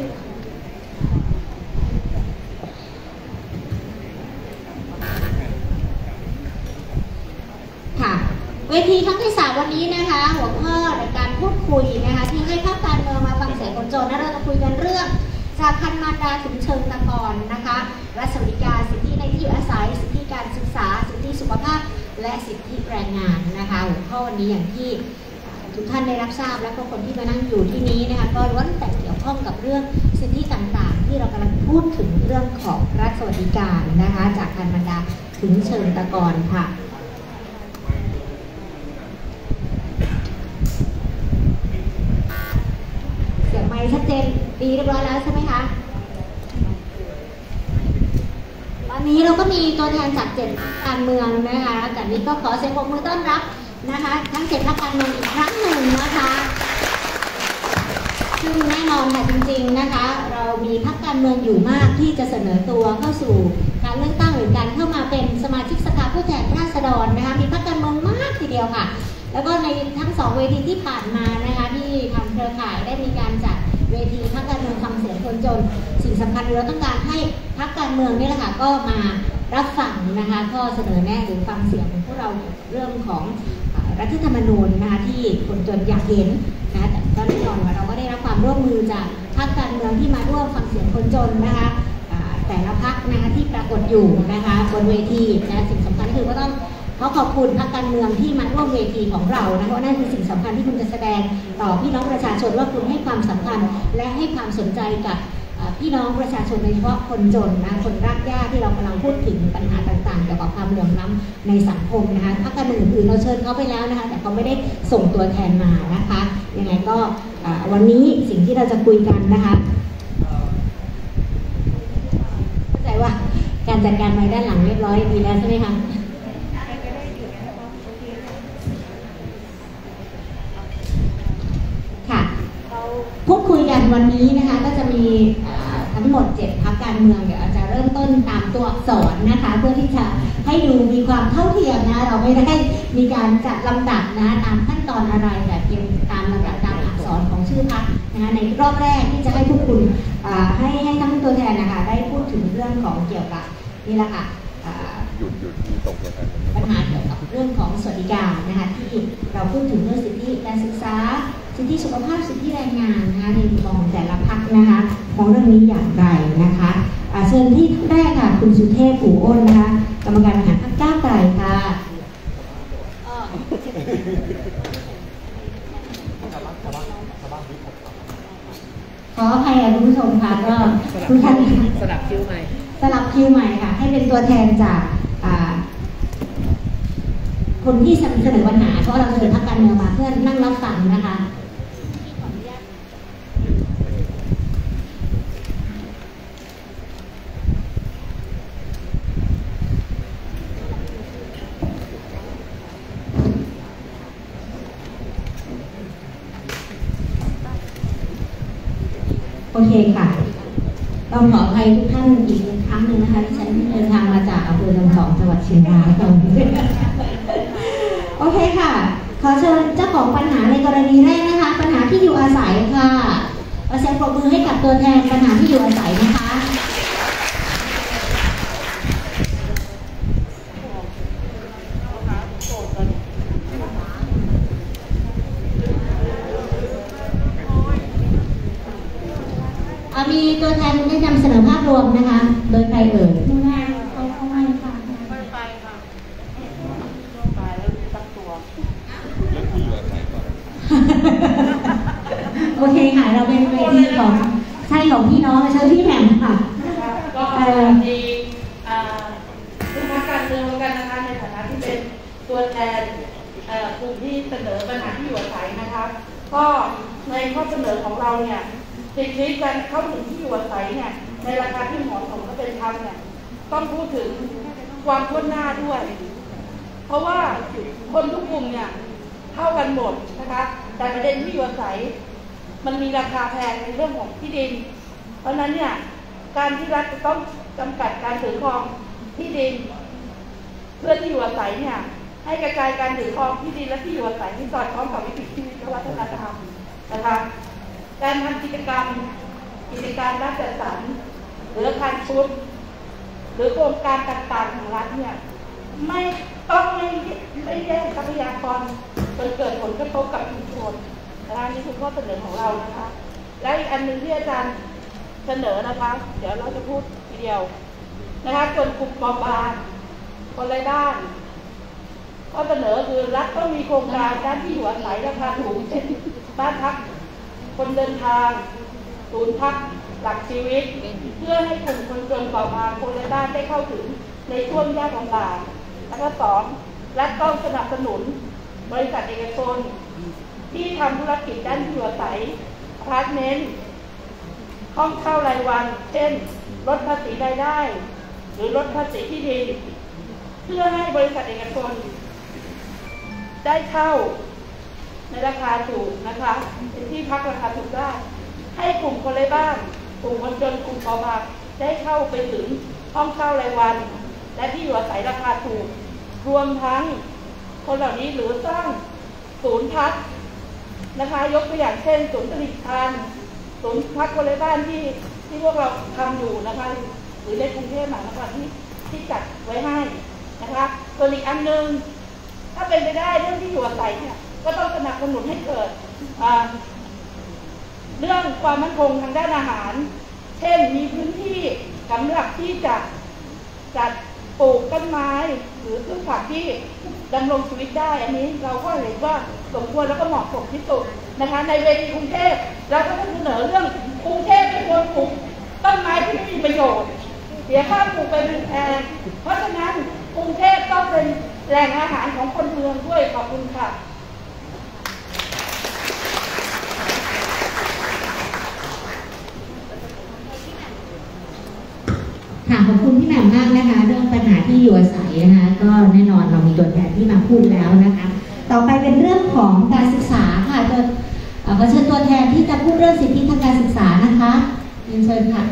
ค่ะเวทีครั้งที่3วันนี้นะคะหัวข้อในการพูดคุยนะคะที่ให้ภาคการเมืองมาฟังเสียงคนจนและเราจะคุยกันเรื่องจากคันมารดาถึงเชิงตะกอนนะคะรัฐสวัสดิการสิทธิในที่อาศัยสิทธิการศึกษาสิทธิสุขภาพและสิทธิแรงงานนะคะหัวข้อวันนี้อย่างที่ทุกท่านได้รับทราบและก็คนที่มานั่งอยู่ที่นี้นะคะก็ล้วนแต่เกี่ยวข้องกับเรื่องสิทธิต่างๆที่เรากำลังพูดถึงเรื่องของรัฐสวัสดิการนะคะจากคันมารดาถึงเชิงตะกอนค่ะเสียงไมค์ชัดเจนดีเรียบร้อยแล้วใช่ไหมคะตอนนี้เราก็มีตัวแทนจาก7 พรรคการเมืองนะคะแต่นี้ก็ขอเสียงปรบมือต้อนรับนะคะทั้ง7 พรรคการเมืองอีกครั้งหนึ่งนะคะซึ่งแน่นอนค่ะจริงๆนะคะเรามีพรรคการเมืองอยู่มากที่จะเสนอตัวเข้าสู่การเลือกตั้งหรือการเข้ามาเป็นสมาชิกสภาผู้แทนราษฎรนะคะมีพรรคการเมืองมากทีเดียวค่ะแล้วก็ในทั้ง2 เวทีที่ผ่านมานะคะที่ทางเครือข่ายได้มีการจัดเวทีพรรคการเมืองฟังเสียงคนจนสิ่งสำคัญเราต้องการให้พรรคการเมืองนี่แหละค่ะก็มารับฟังนะคะก็เสนอแนะหรือฟังเสียงของพวกเราเรื่องของรัฐธรรมนูญนะคะที่คนจนอยากเห็นนะแต่ก็แน่นอนว่าเราก็ได้รับความร่วมมือจากพรรคการเมืองที่มาร่วมฟังเสียงคนจนนะคะแต่ละพรรคนะคะที่ปรากฏอยู่นะคะบนเวทีนะสิ่งสำคัญคือก็ต้องขอบคุณพรรคการเมืองที่มาร่วมเวทีของเรานะเพราะนั่นคือสิ่งสำคัญที่คุณจะแสดงต่อพี่น้องประชาชนว่าคุณให้ความสำคัญและให้ความสนใจกับพี่น้องประชาชนโดยเฉพาะคนจนนะคนรากหญ้าที่เรากำลังพูดถึงปัญหาต่างๆเกี่ยวกับความเหลื่อมล้ำในสังคมนะคะพรรคการเมืองอื่นเราเชิญเขาไปแล้วนะคะแต่เขาไม่ได้ส่งตัวแทนมานะคะยังไงก็วันนี้สิ่งที่เราจะคุยกันนะคะเข้าใจว่าการจัดการไว้ด้านหลังเรียบร้อยดีแล้วใช่ไหมคะพูดคุยกันวันนี้นะคะก็จะมีทั้งหมด7 พรรคการเมืองเดี๋ยวอาจจะเริ่มต้นตามตัวอักษรนะคะเพื่อที่จะให้ดูมีความเท่าเทียมนะเราไม่ได้มีการจัดลำดับนะตามขั้นตอนอะไรแต่เพียงตามลำดับตามอักษรของชื่อพรรคนะคะในรอบแรกที่จะให้พวกคุณให้ทั้งตัวแทนนะคะได้พูดถึงเรื่องของเกี่ยวกับนี่แหละค่ะปัญหาเกี่ยวกับเรื่องของสวัสดิการนะคะที่เราพูดถึงเรื่องสิทธิการศึกษาสิทธิสุขภาพสิทธิแรงงานนะคะในมุมมองแต่ละพรรคนะคะของเรื่องนี้อย่างไรนะคะเชิญที่แรกค่ะคุณสุเทพ อู่อ้นนะคะกรรมการบริหารพรรคก้าวไกลค่ะขออภัยคุณผู้ชมค่ะก็ทุกท่านสลับคิวใหม่ค่ะให้เป็นตัวแทนจากคนที่เสนอปัญหาเพราะเราเชิญพรรคการเมืองมาเพื่อนั่งรับฟังนะคะโอเคค่ะต้องขออภัยทุกท่านอีกครั้งหนึ่งนะคะที่ฉันเดินทางมาจากอำเภอจังหวัดเชียงรายค่ะโอเคค่ะขอเชิญเจ้าของปัญหาในกรณีแรกนะคะปัญหาที่อยู่อาศัยค่ะขอเสียงปรบมือให้กับตัวแทนปัญหาที่อยู่อาศัยนะคะมีตัวแทนได้นำเสนอภาพรวมนะคะโดยใครเอ่ยผู้แทนเขาไม่ค่ะไม่ไปค่ะไปแล้วตั้งตัวโอเคค่ะเราเป็นเวทีของใช่ของพี่น้องเชิญพี่แหม่มค่ะก็มีทุกพรรคการเมืองกันนะคะในฐานะที่เป็นตัวแทนกลุ่มที่เสนอปัญหาที่อยู่อาศัยนะคะก็ในข้อเสนอของเราเนี่ยสิทธิการเข้าถึงที่อยู่อาศัยเนี่ยในราคาที่เหมาะสมและเป็นธรรมเนี่ยต้องพูดถึงความทั่วหน้าด้วยเพราะว่าคนทุกกลุ่มเนี่ยเท่ากันหมดนะคะแต่ประเด็นที่อยู่อาศัยมันมีราคาแพงในเรื่องของที่ดินเพราะนั้นเนี่ยการที่รัฐจะต้องจำกัดการถือครองที่ดินเพื่อที่อยู่อาศัยเนี่ยให้กระจายการถือครองที่ดินและที่อยู่อาศัยที่สอดคล้องกับวิถีชีวิตและวัฒนธรรมนะคะการทำกิจการรัฐจัดสรรหรืออาคารชุดหรือโครงการต่างๆของรัฐเนี่ยไม่ต้องไม่แย่งทรัพยากรจนเกิดผลกระทบกับชุมชนนะคะนี่คือข้อเสนอของเรานะคะและอีกอันหนึ่งที่อาจารย์เสนอนะคะเดี๋ยวเราจะพูดทีเดียวนะคะส่วนกลุ่มเปราะบางคนไร้บ้านข้อเสนอคือรัฐต้องมีโครงการด้านที่อยู่อาศัยราคาถูกเช่นบ้านพักคนเดินทางศูนย์พักหลักชีวิตเพื่อให้กลุ่มคนจนเปราะบางคนไร้บ้านได้เข้าถึงในช่วงยากลำบากและก็2รัฐต้องสนับสนุนบริษัทเอกชนที่ทำธุรกิจด้านที่อยู่อาศัยอพาร์ตเมนต์ห้องเช่ารายวันเช่นลดภาษีรายได้หรือลดภาษีที่ดินเพื่อให้บริษัทเอกชนได้เช่าในราคาถูกนะคะเป็นที่พักราคาถูกได้ให้กลุ่มคนไร้บ้านกลุ่มคนจนกลุ่มเปราะบางได้เข้าไปถึงห้องเช่ารายวันและที่อยู่อาศัยราคาถูกรวมทั้งคนเหล่านี้หรือสร้างศูนย์พักนะคะยกตัวอย่างเช่นศูนย์ผลิตภัณฑ์ศูนย์พักคนไร้บ้านที่พวกเราทำอยู่นะคะหรือในกรุงเทพมหานครที่จัดไว้ให้นะคะส่วนอีกอันหนึ่งถ้าเป็นไปได้เรื่องที่อยู่อาศัยเนี่ยก็ต้องสนับสนุนให้เกิดเรื่องความมั่นคงทางด้านอาหารเช่นมีพื้นที่สำหรับที่จะจัดปลูกต้นไม้หรือพืชผักที่ดำรงชีวิตได้อันนี้เราก็เห็นว่าสมควรแล้วก็เหมาะสมที่สุดนะคะในเวทีกรุงเทพเราก็ต้องเสนอเรื่องกรุงเทพไม่ควรปลูกต้นไม้ที่ไม่มีประโยชน์เสียค่าปลูกไปเป็นแพงเพราะฉะนั้นกรุงเทพต้องเป็นแหล่งอาหารของคนเมืองด้วยขอบคุณค่ะค่ะขอบคุณพี่แหม่มมากนะคะเรื่องปัญหาที่อยู่อาศัยนะคะก็แน่นอนเรามีตัวแทนที่มาพูดแล้วนะคะต่อไปเป็นเรื่องของการศึกษาค่ะขอเชิญตัวแทนที่จะพูดเรื่องสิทธิทางการศึกษานะคะเรียนเชิญค่ะ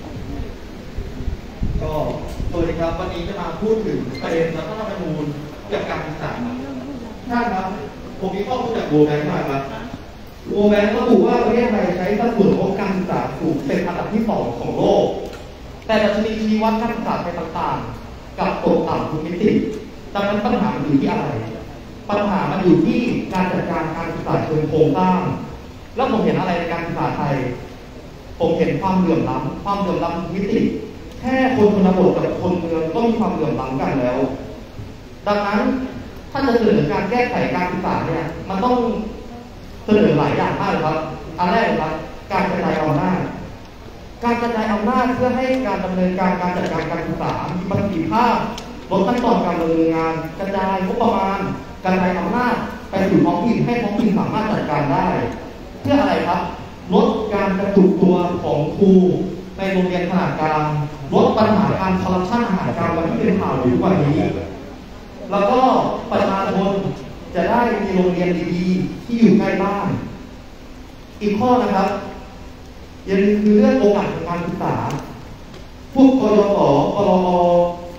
ก็สวัสดีครับวันนี้จะมาพูดถึงประเด็นรัฐธรรมนูญเกี่ยวกับการศึกษาท่านครับผมมีข้อมูลจาก World Bank มาครับ World Bank ระบุว่าประเทศไทยใช้สัดส่วนงบการศึกษาสูงเป็นอันดับที่2ของโลกแต่ดัชนีชี้วัดการศึกษาไทยต่างๆกับตกต่ำทุกมิติดังนั้นปัญหามันอยู่ที่อะไรปัญหามันอยู่ที่การจัดการการศึกษาเชิงโครงสร้างแล้วผมเห็นอะไรในการศึกษาไทยผมเห็นความเหลื่อมล้ำทุกมิติแค่คนชนบทกับคนเมืองก็มีความเหลื่อมล้ำกันแล้วดังนั้นถ้าจะเสนอการแก้ไขการศึกษาเนี่ยมันต้องเสนอหลายอย่างมากเลยครับอันแรกเลยครับการกระจายอำนาจเพื่อให้การดำเนินการจัดการการศึกษามีประสิทธิภาพลดขั้นตอนการดำเนินงานกระจายงบประมาณกระจายอำนาจไปสู่ท้องถิ่นให้ท้องถิ่นสามารถจัดการได้เพื่ออะไรครับลดการกระจุกตัวของครูในโรงเรียนขนาดกลางลดปัญหาการคอร์รัปชันอาหารกลางวันที่เป็นข่าวอยู่ทุกวันนี้แล้วก็ประชาชนจะได้มีโรงเรียนดีๆที่อยู่ใกล้บ้านอีกข้อนะครับอย่าลืมคือเรื่องโอกาสทางการศึกษาพวกกยศกรอ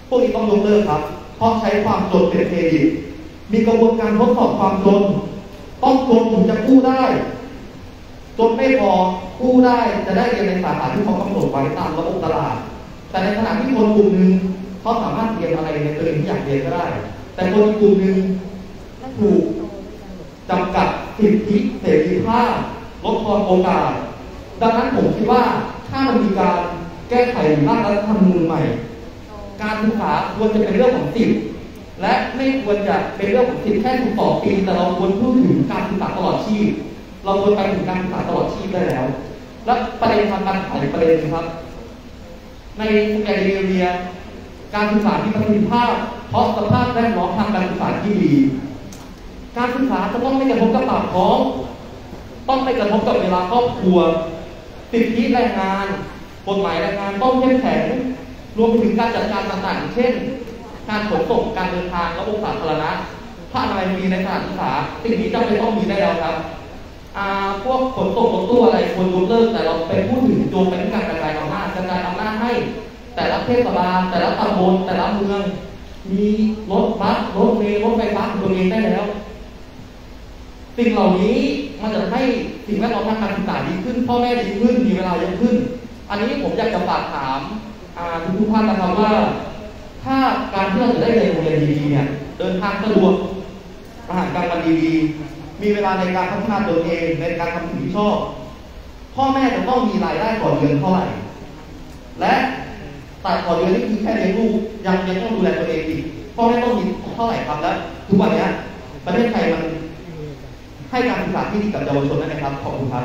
พวกนี้ต้องยกเลิกครับเพราะใช้ความจนเป็นเครดิตมีกระบวนการทดสอบความจนต้องจนถึงจะกู้ได้จนไม่พอกู้ได้จะได้เรียนในสาขาที่เขากำหนดไว้ตามระบบตลาดแต่ในขณะที่คนกลุ่มหนึ่งเขาสามารถเรียนอะไรในตัวเองที่อยากเรียนก็ได้แต่คนอีกกลุ่มหนึ่งถูกจำกัดสิทธิเสรีภาพลดทอนโอกาสดังนั้นผมคิดว่าถ้ามันมีการแก้ไขร่างรัฐธรรมนูญใหม่การศึกษาควรจะเป็นเรื่องของสิทธิและไม่ควรจะเป็นเรื่องของสิทธิแค่12 ปีแต่เราควรพูดถึงการศึกษาตลอดชีพเราควรไปถึงการศึกษาตลอดชีพได้แล้วและประเด็นทางการศึกษาอีกประเด็นนึงครับในสแกนดิเนเวียการศึกษามีประสิทธิภาพเพราะสภาพแวดล้อมทางการศึกษาที่ดีการศึกษาจะต้องไม่กระทบกับปากท้องต้องไม่กระทบกับเวลาครอบครัวสิทธิแรงงานกฎหมายแรงงานต้องเข้มแข็งรวมไปถึงการจัดการต่างๆเช่นการขนส่งการเดินทางระบบสาธารณะถ้าอะไรมีในการศึกษาสิ่งนี้จำเป็นต้องมีได้แล้วครับพวกขนส่งรถตู้อะไรควรยกเลิกแต่เราไปพูดถึงโจมไปที่การกระจายอำนาจให้แต่ละเทศบาลแต่ละตำบลแต่ละเมืองมีรถบัสรถเมล์รถไฟฟ้าของตัวเองได้แล้วสิ่งเหล่านี้มันจะให้สิ่งแวดล้อมทางการศึกษาดีขึ้นพ่อแม่ดีขึ้นมีเวลาเยอะขึ้นอันนี้ผมอยากจะฝากถามทุกท่านนะครับว่าถ้าการที่เราจะได้เรียนโรงเรียนดีๆเนี่ยเดินทางสะดวกอาหารกลางวันดีๆมีเวลาในการพัฒนาตัวเองในการทำสิ่งที่ชอบพ่อแม่จะต้องมีรายได้ต่อเดือนเท่าไหร่และแต่ต่อเดือนนี่คือแค่เลี้ยงลูกยังต้องดูแลตัวเองอีกพ่อแม่ต้องมีเท่าไหร่ครับและทุกวันนี้ประเทศไทยมันให้การศึกษาที่ดีกับเยาวชนได้ไหมครับขอบคุณครับ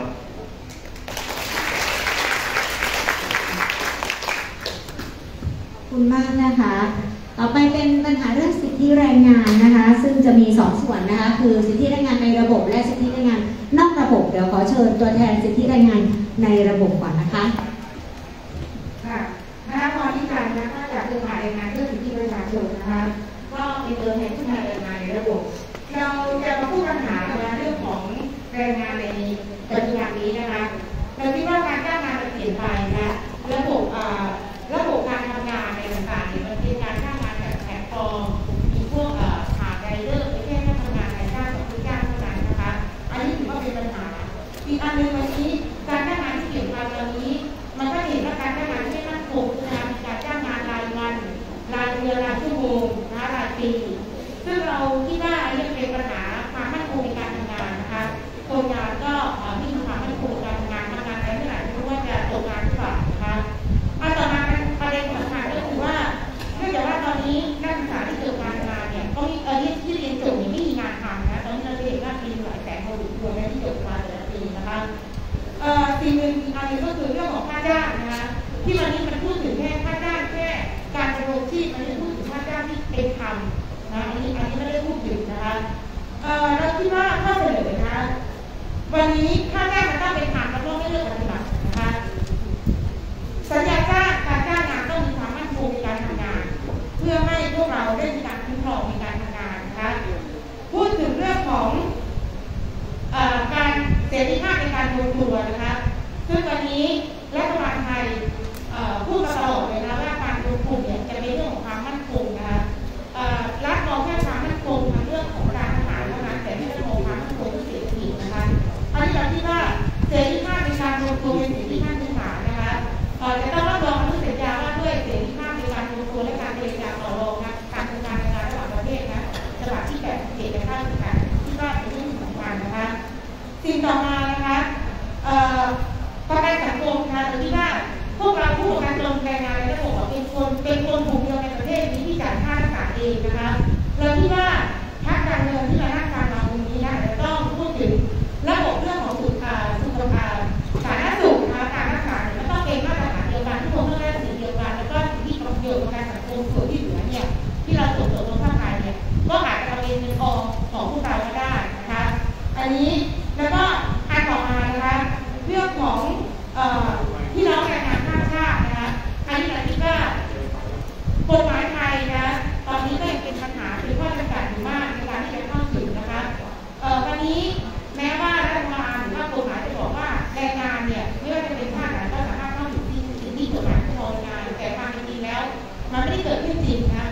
คุณมากนะคะต่อไปเป็นปัญหาเรื่องสิทธิแรงงานนะคะซึ่งจะมี2 ส่วนนะคะคือสิทธิแรงงานในระบบและสิทธิแรงงานนอกระบบเดี๋ยวขอเชิญตัวแทนสิทธิแรงงานในระบบก่อนนะคะค่ะนะคะพอที่การนะคะจากเครือข่ายแรงงานเพื่อสิทธิประชาชนนะคะก็เป็นตัวแทนผู้นำแรงงานในระบบเราจะมาพูดปัญหาเรื่องของแรงงานในปัจจุบันนี้นะคะเราคิดว่าการจ้างงานมันเปลี่ยนไปนะระบบการทำงานในต่างๆมันเป็นการจ้างงานแบบแพลตฟอร์มมีพวกขาดรายเดอร์ไม่ใช่แค่ทำงานรายจ้างกับผู้จ้างเท่านั้นนะคะอันนี้ถือว่าเป็นปัญหาอีกอันหนึ่งวันนี้การจ้างงานที่เปลี่ยนไปวันนี้มันก็เห็นว่าการจ้างงานที่มั่นคงนะคะมีการจ้างงานรายวันรายเดือนรายชั่วโมงนะคะรายปีซึ่งเราคิดว่าอันนี้เป็นปัญหาความมั่นคงในการทำงานนะคะคนงานก็ไม่มีความมั่นคงในการทำงานไปเมื่อไหร่ไม่รู้ว่าจะตกงานหรือเปล่านะคะต่อมาประเด็นสำคัญก็คือว่าเนื่องจากว่าตอนนี้นักศึกษาที่จบการงานเนี่ยก็มีที่เรียนจบไม่มีงานทำนะตอนนี้เราเห็นว่ามีหลายแสนคนรวมในที่จบมาแต่ละปีนะคะสิ่งหนึ่งอันนี้ก็คือเรื่องของค่าจ้างนะคะที่วันนี้มันพูดถึงแค่ค่าจ้างแค่การดำรงชีพมันไม่พูดถึงค่าจ้างที่เป็นธรรมนะอันนี้ไม่ได้พูดถึงนะคะเราคิดว่าข้อเสนอนะคะวันนี้ค่าจ้างมันต้องเป็นธรรมแล้วก็ไม่เลือกปฏิบัตินะคะสัญญาจ้างการจ้างงานต้องมีความมั่นคงในการทำงานเพื่อให้พวกเราได้มีการคุ้มครองในการทำงานนะคะพูดถึงเรื่องของการเสรีภาพในการรวมตัวนะคะซึ่งวันนี้รัฐบาลไทยพูดมาตลอดเลยนะว่าการรวมกลุ่มเนี่ยจะเป็นเรื่องของความมั่นคงนะคะรัฐมองแค่ความมั่นคงทางเรื่องของการทหารเท่านั้นแต่ไม่ได้มองความมั่นคงที่เศรษฐกิจนะคะอันนี้เราคิดว่าเสรีภาพในการรวมตัวเป็นสิ่งที่ขั้นพื้นฐานนะคะจะต้องรับรองอนุสัญญาว่าด้วยเสรีภาพในการรวมตัวและการเจรจาต่อรองนะการทำงานในงานระหว่างประเทศนะฉบับที่87ในข้าวสุขที่ว่าเป็นเรื่องสำคัญนะคะสิ่งต่อมานะคะประกันสังคมนะคะเราคิดว่าพวกเราผู้ประกันตนแรงงานในระบบเป็นคนกลุ่มเดียวในประเทศนี้ที่จ่ายค่ารักษาเองนะคะเราคิดว่าพรรคการเมืองที่มานั่งฟังเราตรงนี้นะจะต้องพูดถึงระบบเรื่องของสุขภาพสาธารณสุขนะคะการรักษาเนี่ยมันต้องเป็นมาตรฐานเดียวกันทุกคนต้องได้สิ่งเดียวกันแล้วก็สิ่งที่ประโยชน์ประกันสังคมส่วนที่เหลือเนี่ยที่เราส่งเสริมตรงภาคไทยเนี่ยก็อาจจะเป็นเงินออมของพวกเราก็ได้นะคะอันนี้แล้วก็อันต่อมานะคะเรื่องของพี่น้องแรงงานข้ามชาตินะคะอันนี้เราคิดว่ากฎหมายไทยนะตอนนี้ก็ยังเป็นปัญหาเป็นข้อจำกัดอยู่มากในการที่จะเข้าถึงนะคะวันนี้แม้ว่ารัฐบาลหรือว่ากฎหมายจะบอกว่าแรงงานเนี่ยไม่ว่าจะเป็นชาติไหนก็สามารถเข้าถึงที่กฎหมายคุ้มครองแรงงานแต่ความจริงแล้วมันไม่ได้เกิดขึ้นจริงนะ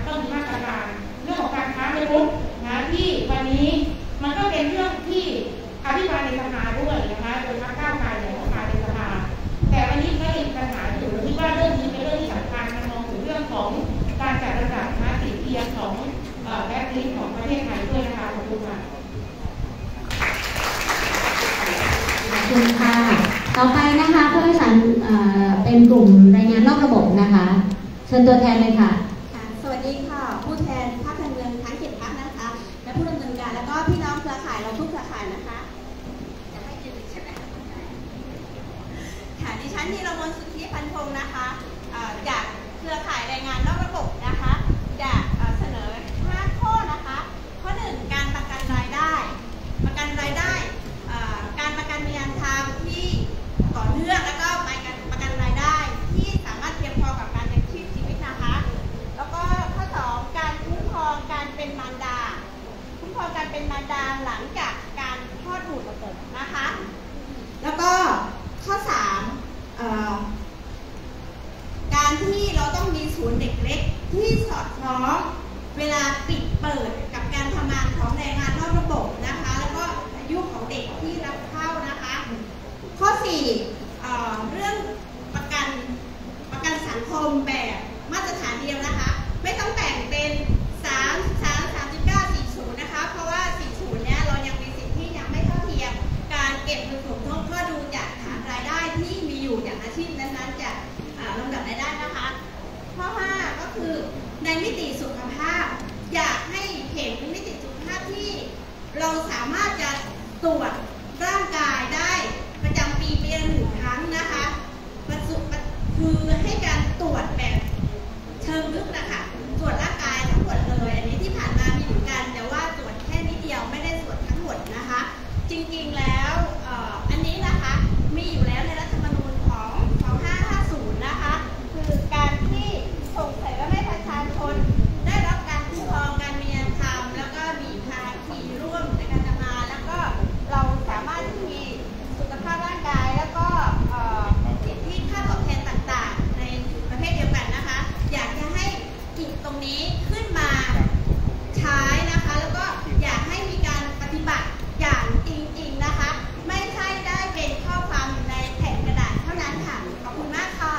ประยุกต์นะที่วันนี้มันก็เป็นเรื่องที่อภิปรายในสภาด้วยนะคะโดยพรรคก้าวไกลเนี่ยเข้ามาในสภาแต่วันนี้ก็ยังปัญหาอยู่ที่ว่าเรื่องนี้เป็นเรื่องที่สำคัญมันมองถึงเรื่องของการจัดระดับนะติดเทียมของแบ็คลิสต์ของประเทศไทยด้วยนะคะขอบคุณค่ะขอบคุณค่ะต่อไปนะคะผู้ประสานเป็นกลุ่มรายงานนอกระบบนะคะเชิญตัวแทนเลยค่ะสวัสดีค่ะผู้แทนพรรคการเมืองทั้ง7 พรรคนะคะและผู้ดำเนินการแล้วก็พี่น้องเครือข่ายเราทุกเครือข่ายนะคะจะให้ยืนใช่ไหมค่ะดิฉันธีรมนต์สุทธิพันพงศ์นะคะจากเครือข่ายแรงงานนอกระบบนะคะจะเสนอ5 ข้อนะคะข้อ 1 การประกันรายได้การประกันมีงานทำที่ต่อเนื่องแล้วก็ประกันรายได้ที่สามารถเพียงพอกับการเลี้ยงชีพชีวิตนะคะแล้วก็ข้อ 2 การคุ้มครองการเป็นมารดาหลังจากการคลอดบุตรนะคะแล้วก็ข้อ 3การที่เราต้องมีศูนย์เด็กเล็กที่สอดคล้องเวลาปิดเปิดกับการทำงานของแรงงานนอกระบบนะคะแล้วก็อายุของเด็กที่รับเข้านะคะข้อ 4เรื่องประกันสังคมแบบมาตรฐานเดียวนะคะไม่ต้องแบ่งเป็น33 39 40นะคะเพราะว่า40เนี่ยเรายังมีสิทธิที่ยังไม่เท่าเทียมการเก็บเงินสมทบก็ดูจากฐานรายได้ที่มีอยู่จากอาชีพนั้นๆจะลำดับรายได้นะคะข้อ 5ก็คือในมิติสุขภาพอยากให้เห็นมิติสุขภาพที่เราสามารถจะตรวจร่างกายได้ประจำปีละ1 ครั้งนะคะคือให้การตรวจแบบเชิงลึกนะคะตรวจร่างกายทั้งหมดเลยอันนี้ที่ผ่านมามีเหมือนกันแต่ว่าตรวจแค่นิดเดียวไม่ได้ตรวจทั้งหมดนะคะจริงๆแล้วอันนี้นะคะมีอยู่แล้วในรัฐธรรมนูญของ 2550นะคะคือการที่ส่งเสริมให้ประชาชนได้รับการคุ้มครองการมีงานทำแล้วก็มีภาคีร่วมในการทำงานแล้วก็เราสามารถที่มีสุขภาพร่างกายแล้วก็สิทธิค่าตอบแทนต่างๆในประเภทเดียวกันนะคะอยากจะให้อีกตรงนี้ขึ้นมาใช้นะคะแล้วก็อยากให้มีการปฏิบัติอย่างจริงๆนะคะไม่ใช่ได้เป็นข้อความอยู่ในแผ่นกระดาษเท่านั้นค่ะขอบคุณมากค่ะ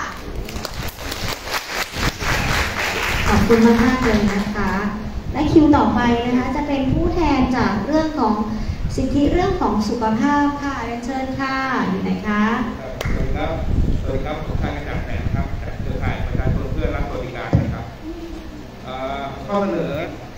ขอบคุณมากๆเลยนะคะและคิวต่อไปนะคะจะเป็นผู้แทนจากเรื่องของสิทธิเรื่องของสุขภาพค่ะเรียนเชิญค่ะอยู่ไหนคะสวัสดีครับผมทางกระจ่างแสงครับจากเครือข่ายประชาชนเพื่อรับสวัสดิการนะครับข้อเสนอ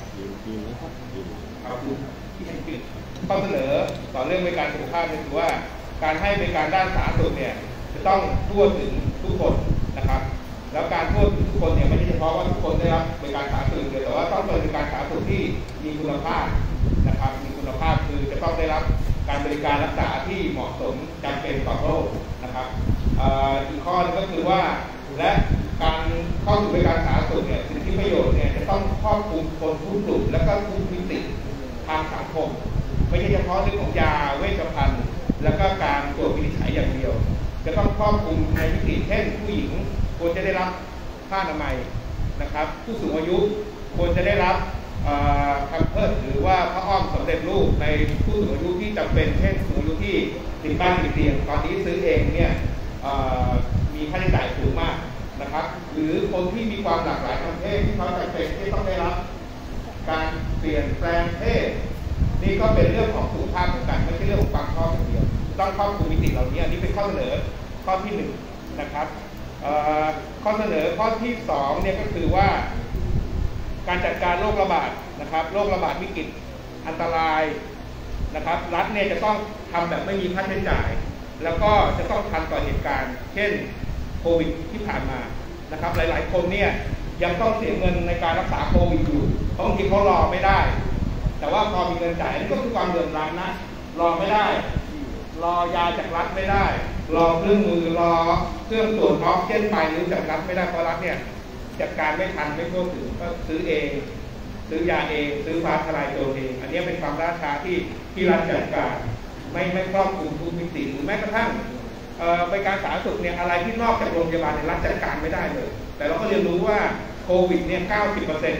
ข้อเสนอต่อเรื่องบริการสุขภาพคือว่าการให้บริการด้านสาธารณสุขเนี่ยจะต้องทั่วถึงทุกคนนะครับแล้วการทั่วถึงทุกคนเนี่ยไม่ใช่เฉพาะว่าทุกคนได้รับบริการสาธารณสุขแต่ว่าต้องเป็นบริการสาธารณสุขที่มีคุณภาพนะครับมีคุณภาพคือจะต้องได้รับการบริการรักษาที่เหมาะสมจำเป็นต่อโรคนะครับอีกข้อนึงก็คือว่าและการเข้าสู่บริการสาธารณสุขเนี่ยสิทธิประโยชน์เนี่ยจะต้องครอบคลุมคนทุกกลุ่มและก็ทุกมิติทางสังคมไม่ใช่เฉพาะเรื่องของยาเวชภัณฑ์แล้วก็การตรวจวินิจฉัยอย่างเดียวจะต้องครอบคลุมในมิติเช่นผู้หญิงควรจะได้รับผ้าอนามัยนะครับผู้สูงอายุควรจะได้รับแพมเพิร์สหรือว่าผ้าอ้อมสำเร็จรูปในผู้สูงอายุที่จำเป็นเช่นผู้สูงอายุที่ติดบ้านติดเตียงตอนนี้ซื้อเองเนี่ยมีค่าใช้จ่ายสูงมากนะครับหรือคนที่มีความหลากหลายทางเพศที่เขาจำเป็นที่ต้องได้รับการเปลี่ยนแปลงเพศนี่ก็เป็นเรื่องของสุขภาพเหมือนกันไม่ใช่เรื่องของความชอบอย่างเดียวต้องครอบคลุมมิติเหล่านี้อันนี้เป็นข้อเสนอข้อที่1นะครับข้อเสนอข้อที่2เนี่ยก็คือว่าการจัดการโรคระบาดนะครับโรคระบาดวิกฤตอันตรายนะครับรัฐเนี่ยจะต้องทำแบบไม่มีค่าใช้จ่ายแล้วก็จะต้องทันต่อเหตุการณ์เช่นโควิดที่ผ่านมานะครับหลายๆคนเนี่ยยังต้องเสียเงินในการรักษาโควิดอยู่บางทีเขารอไม่ได้แต่ว่าพอมีเงินจ่ายนี่ก็คือความเดือดร้อนนะรอไม่ได้รอยาจากรัฐไม่ได้รอเครื่องมือรอเครื่องตรวจออกเช่นไปหรือจากรัฐไม่ได้เพราะรัฐเนี่ยจัดการไม่ทันไม่ทั่วถึงก็ซื้อเองซื้อยาเองซื้อฟ้าทลายโจรเองอันนี้เป็นความล่าช้าที่รัฐจัดการไม่ครอบคลุมทุกมิติหรือแม้กระทั่งบริการสาธารณสุขเนี่ยอะไรที่นอกจากโรงพยาบาลเนี่ยรัฐจัดการไม่ได้เลยแต่เราก็เรียนรู้ว่าโควิดเนี่ย 90% เนี่ย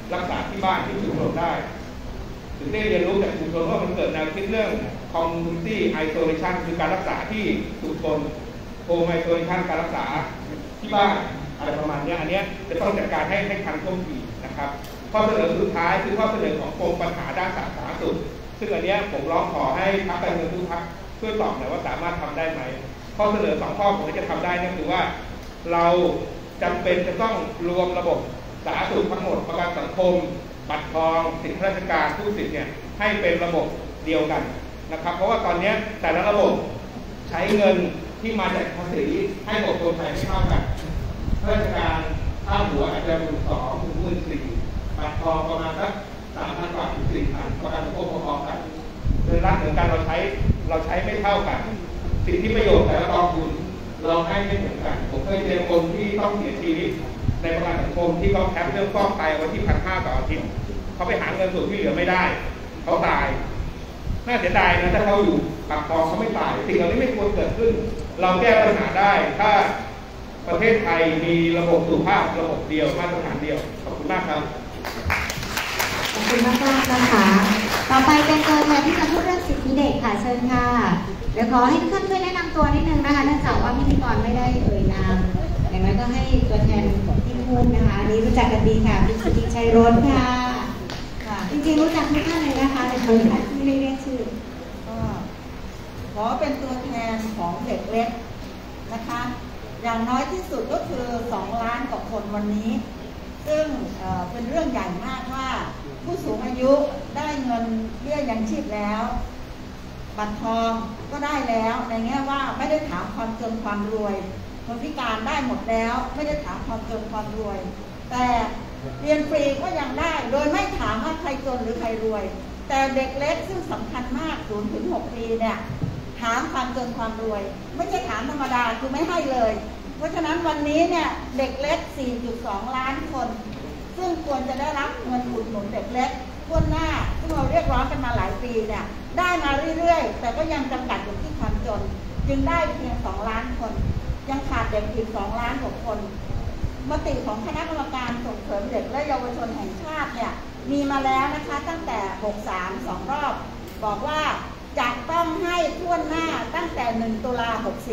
รักษาที่บ้านที่ชุมชนได้ถึงได้เรียนรู้จากชุมชนว่ามันเกิดแนวคิดเรื่อง community isolation คือการรักษาที่ชุมชน home isolation การรักษาที่บ้านอะไรประมาณนี้อันนี้จะต้องจัดการให้ทันท่วงทีนะครับข้อเสนอสุดท้ายคือข้อเสนอของกรมปัญหาด้านสาธารณสุขซึ่งอันนี้ผมร้องขอให้พรรคการเมืองทุกพรรคช่วยตอบหน่อยว่าสามารถทำได้ไหมข้อเสนอ2ข้อผมจะทำได้นั่นคือว่าเราจำเป็นจะต้องรวมระบบสาธารณสุขทั้งหมดประกันสังคมบัตรทองสิทธิราชการผู้สิทธิ์เนี่ยให้เป็นระบบเดียวกันนะครับเพราะว่าตอนนี้แต่ละระบบใช้เงินที่มาจากภาษีให้กับคนไทยไม่เท่ากันราชการค่าหัวอาจจะ12,000 ถึง 14,000 บัตรทองประมาณสัก 3,000 กว่าถึง 4,000 ประกันสังคมพอๆกันเงินรัฐเหมือนกันเราใช้ไม่เท่ากันสิทธิประโยชน์แต่ละกองทุนเราให้ไม่เหมือนกันผมเคยเจอคนที่ต้องเสียชีวิตในประกันสังคมที่เขาแคปเรื่องฟอกไตไว้ที่ 1,500 ต่ออาทิตย์เขาไปหาเงินส่วนที่เหลือไม่ได้เขาตายน่าเสียดายนะถ้าเขาอยู่บัตรทองเขาไม่ตายสิ่งเหล่านี้ไม่ควรเกิดขึ้นเราแก้ปัญหาได้ถ้าประเทศไทยมีระบบสุขภาพระบบเดียวมาตรฐานเดียวขอบคุณมากครับขอบคุณมากนะคะต่อไปเป็นตัวแทนที่จะพูดเรื่องสิทธิเด็กค่ะเชิญค่ะเดี๋ยวขอให้ทุกท่านช่วยแนะนำตัวนิดนึงนะคะเนื่องจากว่าพิธีกรไม่ได้เอ่ยนามอย่างนั้นก็ให้ตัวแทนที่พูดนะคะนี้รู้จักกันดีค่ะพี่สุทธิชัยรสค่ะจริงๆรู้จักทุกท่านเลยนะคะแต่คนที่ไม่เรียกชื่อก็ขอเป็นตัวแทนของเด็กเล็กนะคะอย่างน้อยที่สุดก็คือ2 ล้านกว่าคนวันนี้ซึ่งเป็นเรื่องใหญ่มากว่าผู้สูงอายุได้เงินเบี้ยยังชีพแล้วบัตรทองก็ได้แล้วในแง่ว่าไม่ได้ถามความจนความรวยคนพิการได้หมดแล้วไม่ได้ถามความจนความรวยแต่เรียนฟรีก็ยังได้โดยไม่ถามว่าใครจนหรือใครรวยแต่เด็กเล็กซึ่งสำคัญมาก 0-6 ปีเนี่ยถามความจนความรวยไม่ใช่ถามธรรมดาคือไม่ให้เลยเพราะฉะนั้นวันนี้เนี่ยเด็กเล็ก 4.2 ล้านคนซึ่งควรจะได้รับเงินอุดหนุนเด็กเล็กทั่วหน้าที่เราเรียกร้องกันมาหลายปีเนี่ยได้มาเรื่อยๆแต่ก็ยังจำกัดอยู่ที่ความจนจึงได้เพียง2 ล้านคนยังขาดเด็กอีก2 ล้านกว่าคนมติของคณะกรรมการส่งเสริมเด็กและเยาวชนแห่งชาติเนี่ยมีมาแล้วนะคะตั้งแต่ 63 2 รอบบอกว่าจะต้องให้ทั่วหน้าตั้งแต่1 ตุลา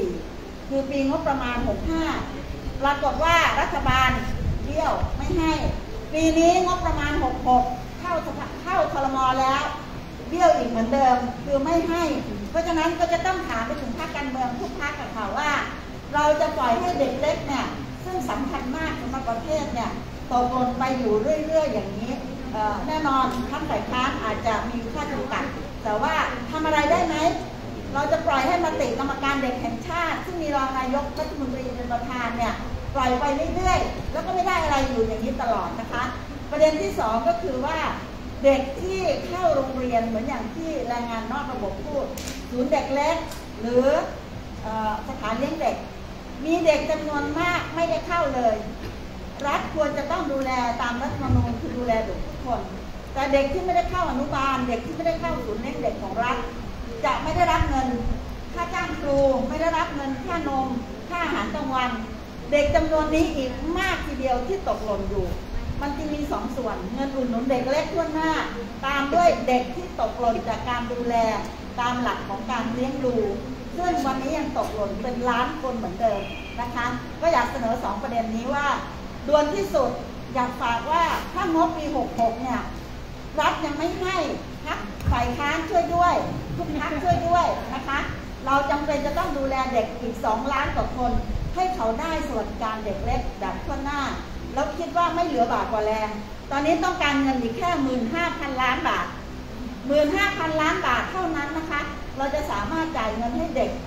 64คือปีงบประมาณ 65ปรากฏว่ารัฐบาลเบี้ยวไม่ให้ปีนี้งบประมาณ 66เข้าครม.แล้วเบี้ยวอีกเหมือนเดิมคือไม่ให้เพราะฉะนั้นก็จะต้องถามไปถึงพรรคการเมืองทุกพรรคกับเขาว่าเราจะปล่อยให้เด็กเล็กเนี่ยซึ่งสำคัญมากสำหรับประเทศเนี่ยตกหล่นไปอยู่เรื่อยๆอย่างนี้แน่นอนพรรคฝ่ายค้านอาจจะมีข้อจำกัดแต่ว่าทำอะไรได้ไหมเราจะปล่อยให้มติกรรมการเด็กแห่งชาติซึ่งมีรองนายกรัฐมนตรีเป็นประธานเนี่ยปล่อยไปเรื่อยๆแล้วก็ไม่ได้อะไรอยู่อย่างนี้ตลอดนะคะประเด็นที่2ก็คือว่าเด็กที่เข้าโรงเรียนเหมือนอย่างที่รายงานนอกระบบพูดศูนย์เด็กเล็กหรือสถานเลี้ยงเด็กมีเด็กจำนวนมากไม่ได้เข้าเลยรัฐควรจะต้องดูแลตามรัฐธรรมนูญคือดูแลเด็กทุกคนแต่เด็กที่ไม่ได้เข้าอนุบาลเด็กที่ไม่ได้เข้าศูนย์เลี้ยงเด็กของรัฐจะไม่ได้รับเงินค่าจ้างครูไม่ได้รับเงินค่านมค่าอาหารกลางวันเด็กจำนวนนี้อีกมากทีเดียวที่ตกหล่นอยู่มันจึงมี2 ส่วนเงินอุดหนุนเด็กเล็กทั่วหน้าตามด้วยเด็กที่ตกหล่นจากการดูแลตามหลักของการเลี้ยงดูซึ่งวันนี้ยังตกหล่นเป็นล้านคนเหมือนเดิมนะคะก็อยากเสนอ2 ประเด็นนี้ว่าด่วนที่สุดอยากฝากว่าถ้างบปี 66เนี่ยรัฐยังไม่ให้พรรคฝ่ายค้านช่วยด้วยทุกพรรคช่วยด้วยนะคะเราจำเป็นจะต้องดูแลเด็กอีก2 ล้านกว่าคนให้เขาได้สวัสดิการเด็กเล็กแบบทั่วหน้าแล้วคิดว่าไม่เหลือบาทกว่าแรงตอนนี้ต้องการเงินอีกแค่ 15,000 ล้านบาท 15,000 ล้านบาทเท่านั้นนะคะเราจะสามารถจ่ายเงินให้เด็ก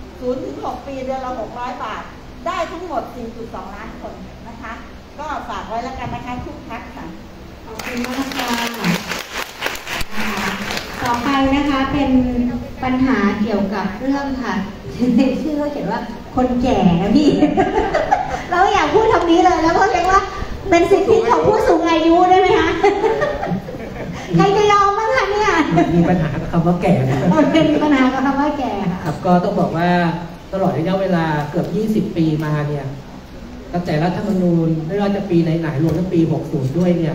0-6 ปีเดือนละ600 บาทได้ทั้งหมด 4.2 ล้านคนนะคะก็ฝากไว้แล้วกันนะคะทุกพรรคค่ะขอบคุณมากค่ะต่อไปนะคะเป็นปัญหาเกี่ยวกับเรื่องค่ะในชื่อเขาเขียนว่าคนแก่นะพี่ เราอยากพูดคำนี้เลยแล้วก็เรียกว่าเป็นสิทธิของผู้สูงอายุได้ไหมคะ ใครจะยอมบ้างคะเนี่ยมีปัญหากับคำว่าแก่นะเป็นปัญหากับคำว่าแก่ครับก็ต้องบอกว่าตลอดระยะเวลาเกือบ20 ปีมาเนี่ยตั้งแต่รัฐธรรมนูญไม่ว่าจะปีไหนๆรวมทั้งปี 60 ด้วยเนี่ย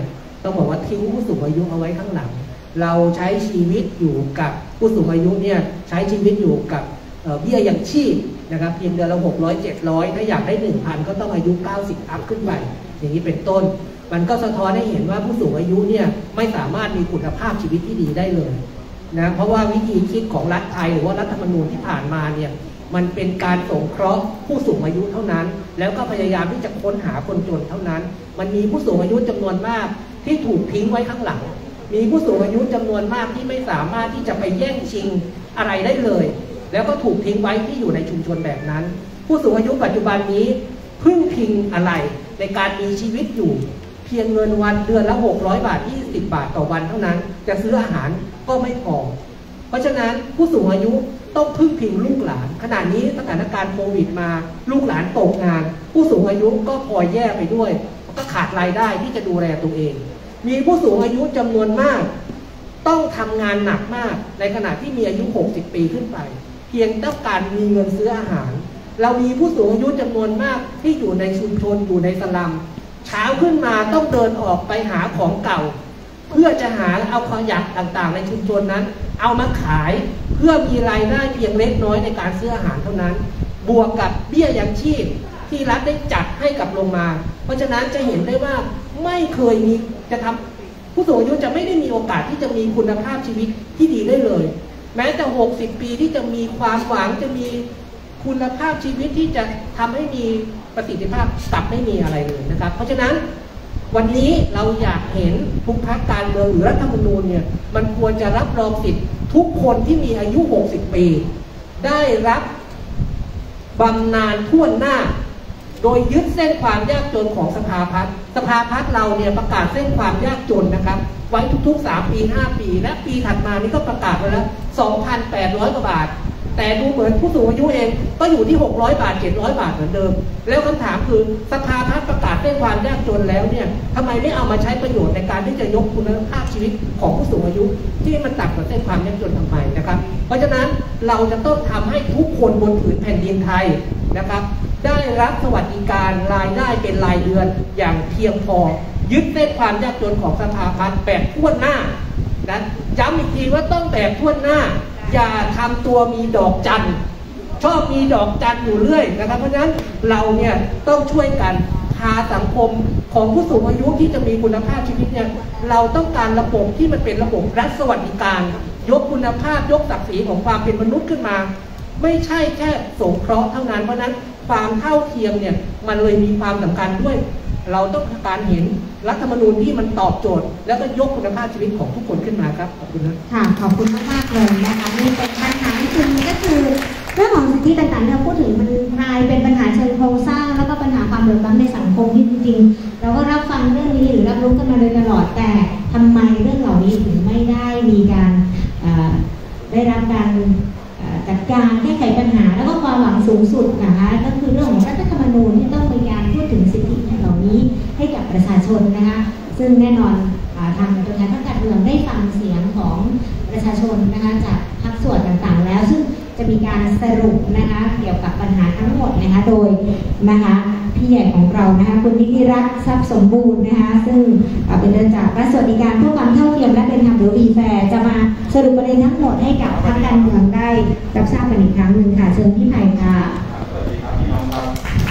ต้องบอกว่าทิ้งผู้สูงอายุเอาไว้ข้างหลังเราใช้ชีวิตอยู่กับผู้สูงอายุเนี่ยใช้ชีวิตอยู่กับเบี้ยยังชีพนะครับเพียงเดือนละ600 700ถ้าอยากได้ 1,000 ก็ต้องอายุ90อัพขึ้นไปอย่างนี้เป็นต้นมันก็สะท้อนให้เห็นว่าผู้สูงอายุเนี่ยไม่สามารถมีคุณภาพชีวิตที่ดีได้เลยนะเพราะว่าวิธีคิดของรัฐไทยหรือว่ารัฐธรรมนูญที่ผ่านมาเนี่ยมันเป็นการสงเคราะห์ผู้สูงอายุเท่านั้นแล้วก็พยายามที่จะค้นหาคนจนเท่านั้นมันมีผู้สูงอายุจำนวนมากที่ถูกทิ้งไว้ข้างหลังมีผู้สูงอายุจำนวนมากที่ไม่สามารถที่จะไปแย่งชิงอะไรได้เลยแล้วก็ถูกทิ้งไว้ที่อยู่ในชุมชนแบบนั้นผู้สูงอายุปัจจุบันนี้พึ่งพิงอะไรในการมีชีวิตอยู่เพียงเงินวันเดือนละ600 บาท20 บาทต่อวันเท่านั้นจะซื้ออาหารก็ไม่พอเพราะฉะนั้นผู้สูงอายุต้องพึ่งพิงลูกหลานขณะนี้สถานการณ์โควิดมาลูกหลานตกงานผู้สูงอายุก็พลอยแย่ไปด้วยก็ขาดรายได้ที่จะดูแลตัวเองมีผู้สูงอายุจำนวนมากต้องทำงานหนักมากในขณะที่มีอายุ60 ปีขึ้นไปเพียงต้องการมีเงินซื้ออาหารเรามีผู้สูงอายุจำนวนมากที่อยู่ในชุมชนอยู่ในสลัมเช้าขึ้นมาต้องเดินออกไปหาของเก่าเพื่อจะหาเอาขยะต่างๆในชุมชนนั้นเอามาขายเพื่อมีรายได้เพียงเล็กน้อยในการซื้ออาหารเท่านั้นบวกกับเบี้ยยังชีพที่รัฐได้จัดให้กับโรงงานเพราะฉะนั้นจะเห็นได้ว่าไม่เคยมีจะทำผู้สูงอายุจะไม่ได้มีโอกาสที่จะมีคุณภาพชีวิตที่ดีได้เลยแม้แต่60 ปีที่จะมีความหวังจะมีคุณภาพชีวิตที่จะทำให้มีประสิทธิภาพกลับไม่มีอะไรเลยนะครับเพราะฉะนั้นวันนี้เราอยากเห็นทุกพรรคการเมืองหรือรัฐธรรมนูญเนี่ยมันควรจะรับรองสิทธิทุกคนที่มีอายุ60 ปีได้รับบำนาญทั่วหน้าโดยยึดเส้นความยากจนของสภาพัฒน์เราเนี่ยประกาศเส้นความยากจนนะครับไว้ทุกๆ3 ปี5 ปีและปีถัดมานี่ก็ประกาศไว้แล้ว 2,800 กว่าบาทแต่ดูเหมือนผู้สูงอายุเองก็อยู่ที่600 บาท700 บาทเหมือนเดิมแล้วคำถามคือสภาพัฒน์ประกาศเส้นความยากจนแล้วเนี่ยทำไมไม่เอามาใช้ประโยชน์ในการที่จะยกคุณภาพชีวิตของผู้สูงอายุที่มันต่ำกว่าเส้นความยากจนทำไมนะครับเพราะฉะนั้นเราจะต้องทำให้ทุกคนบนผืนแผ่นดินไทยนะครับได้รับสวัสดิการรายได้เป็นรายเดือนอย่างเพียงพอยึดเส้นความยากจนของสภาพัฒน์แบบทั่วหน้านะย้ำอีกทีว่าต้องแบบทั่วหน้าอย่าทำตัวมีดอกจันชอบมีดอกจันอยู่เรื่อยนะครับเพราะฉะนั้นเราเนี่ยต้องช่วยกันพาสังคมของผู้สูงอายุที่จะมีคุณภาพชีวิตเนี่ยเราต้องการระบบที่มันเป็นระบบรัฐสวัสดิการยกคุณภาพยกศักดิ์ศรีของความเป็นมนุษย์ขึ้นมาไม่ใช่แค่สงเคราะห์เท่านั้นเพราะนั้นความเท่าเทียมเนี่ยมันเลยมีความสำคัญด้วยเราต้องการเห็นรัฐธรรมนูญที่มันตอบโจทย์แล้วก็ยกคุณภาพชีวิตของทุกคนขึ้นมาครับขอบคุณนะค่ะขอบคุณมากๆเลยนะคะนี่เป็นปัญหาที่คือก็คือเรื่องของสิทธิต่างๆที่เราพูดถึงมันกลายเป็นปัญหาเชิงโครงสร้างแล้วก็ปัญหาความเหลื่อมล้ำในสังคมที่จริงๆเราก็รับฟังเรื่องนี้หรือรับรู้กันมาโดยตลอดแต่ทำไมเรื่องเหล่านี้ถึงไม่ได้มีการได้รับการจัดการแก้ไขปัญหาแล้วก็ความหวังสูงสุดนะคะก็คือเรื่องของรัฐธรรมนูญที่ต้องมีการพูดถึงสิทธิเหล่านี้ให้กับประชาชนนะคะซึ่งแน่นอนทางตัวแทนพรรคการเมืองได้ฟังเสียงของประชาชนนะคะจากภาคส่วนต่างๆแล้วซึ่งจะมีการสรุปนะคะเกี่ยวกับปัญหาทั้งหมดนะคะโดยนะคะพี่ใหญ่ของเรานะคะคุณนิติรัตน์ทรัพย์สมบูรณ์นะคะซึ่งเป็นเดินจากรัฐสวัสดิการเพื่อความเท่าเทียมและเป็นธรรมหรือวีแฟร์จะมาสรุปประเด็นทั้งหมดให้กับพรรคการเมืองได้รับทราบกันอีกครั้งหนึ่งค่ะเชิญพี่ไผ่ค่ะสวัสดีครับพี่น้องครับ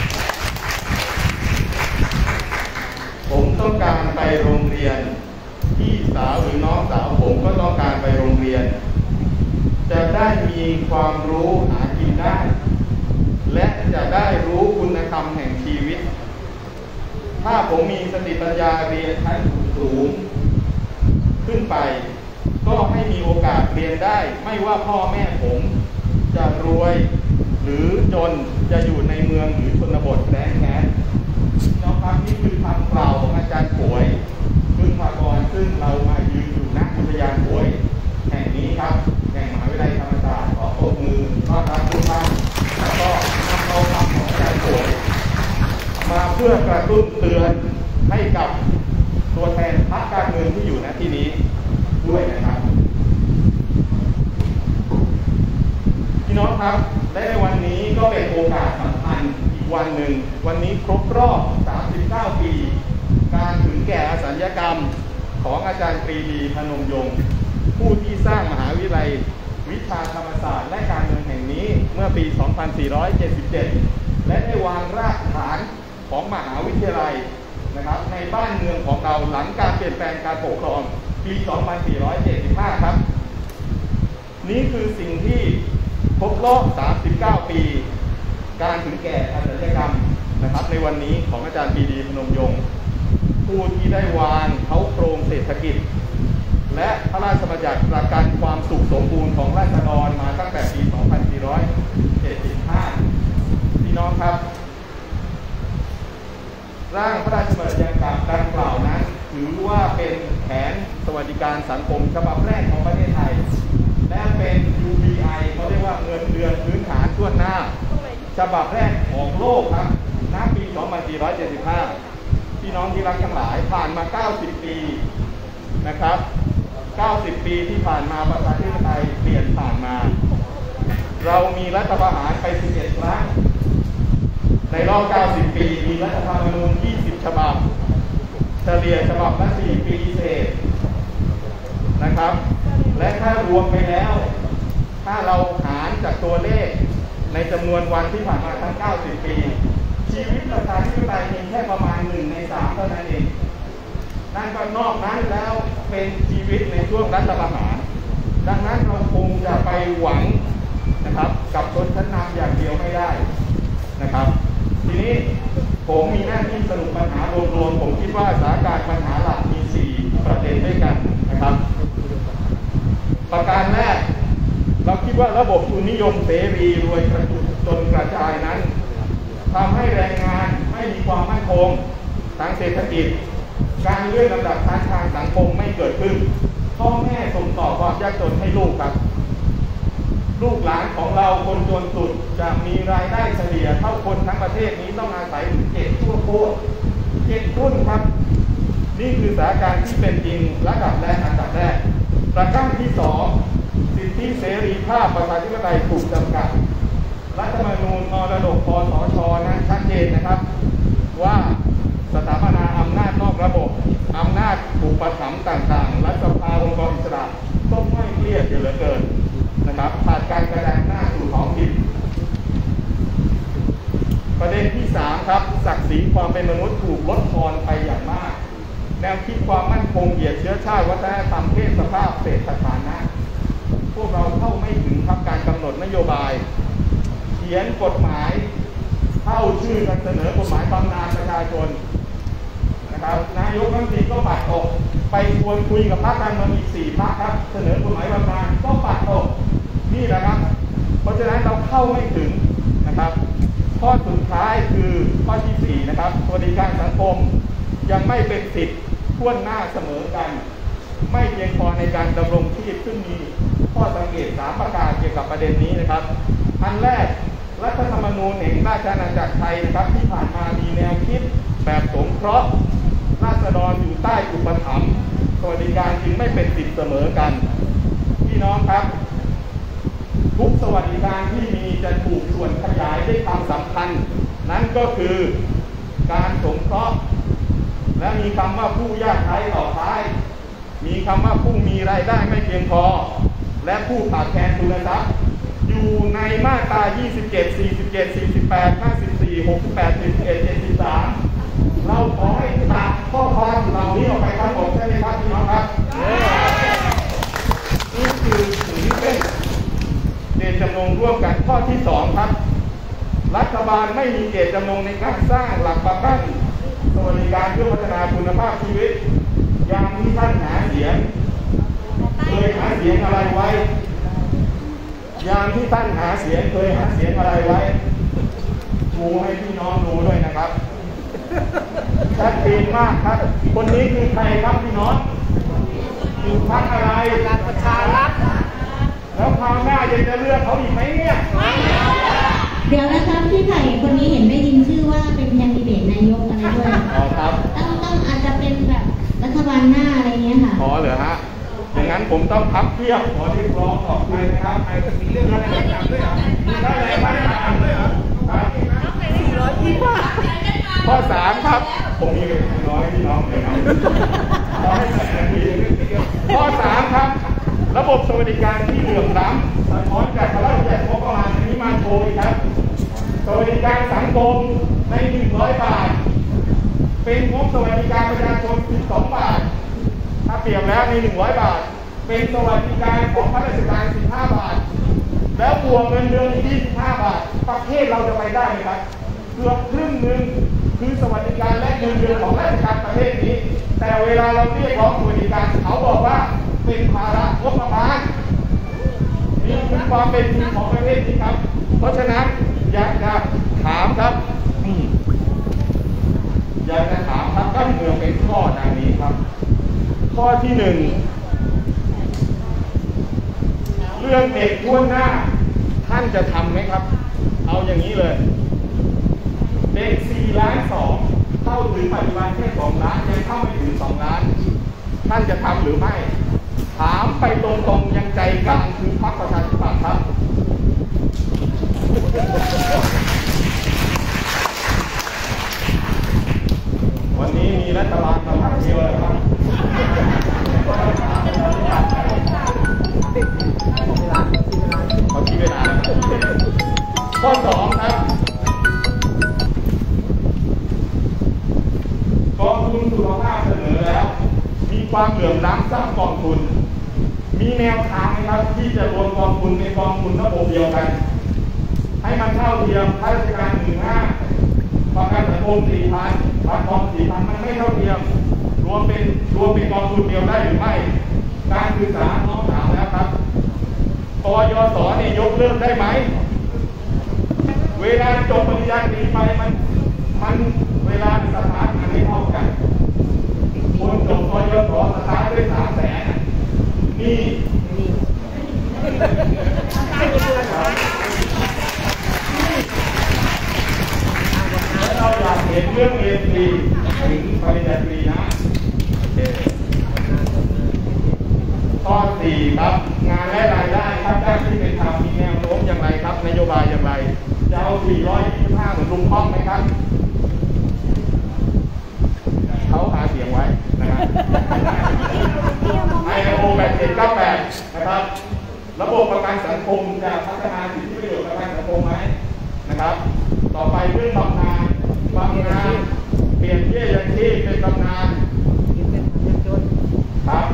ผมต้องการไปโรงเรียนพี่สาวหรือน้องสาวผมก็ต้องการไปโรงเรียนจะได้มีความรู้หากินได้และจะได้รู้คุณธรรมแห่งชีวิตถ้าผมมีสติปัญญาเรียนชั้นสูงขึ้นไปก็ให้มีโอกาสเรียนได้ไม่ว่าพ่อแม่ผมจะรวยหรือจนจะอยู่ในเมืองหรือชนบทแล้งแค้นน้องครับนี่คือคำกล่าวของอาจารย์ป่วยพึ่งพากรซึ่งเรามายืนอยู่ณอุทยานป่วยแห่งนี้ครับแห่งมหาวิทยาลัยธรรมศาสตร์ขอปรบมือต้อนรับทุกท่านแล้วก็นำเอาคำของอาจารย์ป่วยมาเพื่อกระตุ้นเตือนให้กับตัวแทนพรรคการเมืองที่อยู่ณที่นี้ด้วยนะครับพี่น้องครับและในวันนี้ก็เป็นโอกาสสำคัญอีกวันหนึ่งวันนี้ครบรอบ39 ปีการถึงแก่อสัญญกรรมของอาจารย์ปรีดีพนมยงค์ผู้ที่สร้างมหาวิทยาลัยวิชาธรรมศาสตร์และการเมืองแห่งนี้เมื่อปี 2477 และได้วางรากฐานของมหาวิทยาลัยนะครับในบ้านเมืองของเราหลังการเปลี่ยนแปลงการปกครองปี 2475 ครับนี่คือสิ่งที่ครบรอบ 39 ปีการถึงแก่อารยกรรมนะครับในวันนี้ของอาจารย์ปรีดีพนมยงค์ผู้ที่ได้วางเขาโครงเศรษฐกิจและพระราชบัญญัติประกันความสุขสมบูรณ์ของราษฎรมาตั้งแต่ปี 2475 พี่น้องครับร่างพระราชบัญญัติดังกล่าวนั้นถือว่าเป็นแผนสวัสดิการสังคมฉบับแรกของประเทศไทยและเป็น UBI เขาเรียกว่าเงินเดือนพื้นฐานทั่วหน้าฉบับแรกของโลกครับณ ปี 2475 พี่น้องที่รักทั้งหลายผ่านมา 90 ปีนะครับ 90 ปีที่ผ่านมาประชาธิปไตยเปลี่ยนผ่านมาเรามีรัฐประหารไป 11 ครั้งในรอบ 90 ปีมีรัฐธรรมนูญ 20 ฉบับเฉลี่ยฉบับละ 4 ปีเศษนะครับและถ้ารวมไปแล้วถ้าเราหารจากตัวเลขในจำนวนวันที่ผ่านมาทั้ง 90 ปีชีวิตประชาธิปไตยมีแค่ประมาณ 1 ใน 3 เท่านั้นเองนั่นก็นอกนั้นแล้วเป็นชีวิตในช่วงรัฐประหารดังนั้นเราคงจะไปหวังนะครับกับชนชั้นนำอย่างเดียวไม่ได้นะครับทีนี้ผมมีหน้าที่สรุปปัญหารวมๆผมคิดว่าสถานการณ์ปัญหาหลักมี 4 ประเด็นด้วยกันนะครับประการแรกเราคิดว่าระบบทุนนิยมเสรีรวยกระจุกจนกระจายนั้นทำให้แรงงานไม่มีความมั่นคงทางเศรษฐกิจการเลื่อนลำดับชั้นทางสังคมไม่เกิดขึ้นพ่อแม่ส่งต่อความยากจนให้ลูกครับลูกหลานของเราคนจนสุดจะมีรายได้เฉลี่ยเท่าคนทั้งประเทศนี้ต้องอาศัยถึง7 ชั่วโคตร7 รุ่นครับนี่คือสถานการณ์ที่เป็นจริงระดับแรกอันดับแรกประการที่ 2สิทธิเสรีภาพประชาธิปไตยถูกจำกัดรัฐธรรมนูญมรดกคสช.นั้นชัดเจนนะครับว่าสถาปนาอำนาจนอกระบบอำนาจอุปถัมภ์ต่างๆรัฐสภาองค์กรอิสระต้องไม่เครียดเหลือเกินนะครับขาดการกระจายอำนาจสู่ท้องถิ่นประเด็นที่ 3 ครับศักดิ์ศรีความเป็นมนุษย์ถูกลดทอนไปอย่างมากแนวคิดความมั่นคงเหยียดเชื้อชาติวัฒนธรรมเพศสภาพเศรษฐฐานะพวกเราเข้าไม่ถึงครับการกำหนดนโยบายเขียนกฎหมายเข้าชื่อกันเสนอกฎหมายบำนาญประชาชนนะครับนายกรัฐมนตรีก็ปัดตกไปชวนคุยกับพรรคการเมืองอีก4 พรรคครับเสนอกฎหมายบำนาญก็ปัดตกนี่แหละครับเพราะฉะนั้นเราเข้าไม่ถึงนะครับข้อสุดท้ายคือข้อที่ 4 นะครับสวัสดิการสังคมยังไม่เป็นสิทธิ์ทั่วหน้าเสมอกันไม่เพียงพอในการดำรงชีพซึ่งมีข้อสังเกต3 ประการเกี่ยวกับประเด็นนี้นะครับอันแรกรัฐธรรมนูญแห่งราชอาณาจักรไทยนะครับที่ผ่านมามีแนวคิดแบบสงเคราะห์ราษฎรอยู่ใต้อุปถัมภ์สวัสดิการจึงไม่เป็นสิทธิ์เสมอกันพี่น้องครับทุกสวัสดิการที่มีจะถูกส่วนขยายด้วยความสำคัญนั่นก็คือการสงเคราะห์และมีคำว่าผู้ยากไร้ต่อท้ายมีคำว่าผู้มีรายได้ไม่เพียงพอและผู้ขาดแคลนทุนทรัพย์อยู่ในมาตรา 27 47 48 54 68 71 73เราขอให้ตัดข้อความเหล่านี้ออกไปทั้งหมดใช่ไหมครับพี่น้องครับนี่คือสิ่งที่เป็นเจตจำนงร่วมกันข้อที่ 2 ครับรัฐบาลไม่มีเจตจำนงในการสร้างหลักประกันสวัสดิการเพื่อพัฒนาคุณภาพชีวิตอย่างที่ท่านหาเสียงเคยหาเสียงอะไรไว้อย่างที่ท่านหาเสียงเคยหาเสียงอะไรไว้ชูให้พี่น้องดูด้วยนะครับชัดเจนมากครับคนนี้คือใครครับพี่น้องอยู่พรรคอะไรพลังประชารัฐแล้วคราวหน้ายังจะเลือกเขาอีกไหมเนี่ยเดี๋ยวนะครับพี่ไผ่คนนี้เห็นได้ยินชื่อว่าเป็นแคนดิเดตนายกอะไรด้วยครับต้องอาจจะเป็นแบบรัฐบาลหน้าอะไรเงี้ยค่ะขอเหรอฮะอย่างนั้นผมต้องพับเทียบขอเรียกร้องออกไปนะครับใครจะมีเรื่องอะไรต่างๆด้วยเหรอมีได้อะไรบ้างต่างๆด้วยเหรอครับ420 บาทข้อ 3 ครับผมมีน้อยพี่น้องเลยครับขอให้ใส่นาทีข้อ 3 ครับระบบสวัสดิการที่เหลื่อมล้ำสะท้อนจากพระราชบัญญัติงบประมาณนี้มาโชว์ครับสวัสดิการสังคมใน100 บาทเป็นงบสวัสดิการประชาชน12 บาทถ้าเปรียบแล้วมี100 บาทเป็นสวัสดิการของข้าราชการ15 บาทแล้วบวกเงินเดือนอีก25 บาทประเทศเราจะไปได้ไหมครับเกือบครึ่งหนึ่งคือสวัสดิการและเงินเดือนของราชการประเทศนี้แต่เวลาเราเรียกร้องสวัสดิการเขาบอกว่าเป็นภาระงบประมาณนี่คือความเป็นจริงของประเทศนี้ครับเพราะฉะนั้นอยากจะถามครับอยากจะถามครับการเมืองเป็นข้อดังนี้ครับข้อที่ 1เรื่องเด็กทั่วหน้าท่านจะทำไหมครับเอาอย่างนี้เลยเด็ก4.2 ล้านเข้าถึงปัจจุบันแค่2 ล้านยังเข้าไม่ถึง2 ล้านท่านจะทำหรือไม่ถามไปตรงๆยังใจกลางคือพรรคประชาธิปัตย์ครับวันนี้มีรัฐบาลมาพักเดียวเลยครับเขาคิดเวลาข้อ 2 ครับกองทุนสุขภาพเสนอแล้วมีความเหลื่อมล้ำสร้างกองทุนมีแนวทางไหมครับที่จะรวมกองทุนในกองทุนระบบเดียวกันให้มันเท่าเทียมข้าราชการ15,000ประกันสังคม 4,000 บัตรทอง 4,000 มันไม่เท่าเทียมรวมเป็นกองทุนเดียวได้หรือไม่การศึกษาน้องถามแล้วครับปยสเนี่ยยกเลิกได้ไหมเวลาจบปริญญาตรีไปมันเวลาสถาบันไม่เท่ากันคนจบปยสสตาร์ทด้วย300,000นี่แล้วเราอยากเห็นเรื่องเรียนฟรีถึงปริญญาตรีนะข้อ 4 ครับงานและรายได้ครับด้านที่เป็นธรรมมีแนวโน้มอย่างไรครับนโยบายอย่างไรจะเอา425เหมือนลุงป้อมไหมครับเขาหาเสียงไว้นะครับILO 8798นะครับระบบประกันสังคมจะพัฒนาสิทธิประโยชน์ประกันสังคมไหมนะครับต่อไปเรื่องบำนาญเปลี่ยนเบี้ยยังชีพเป็นบำนาญครับ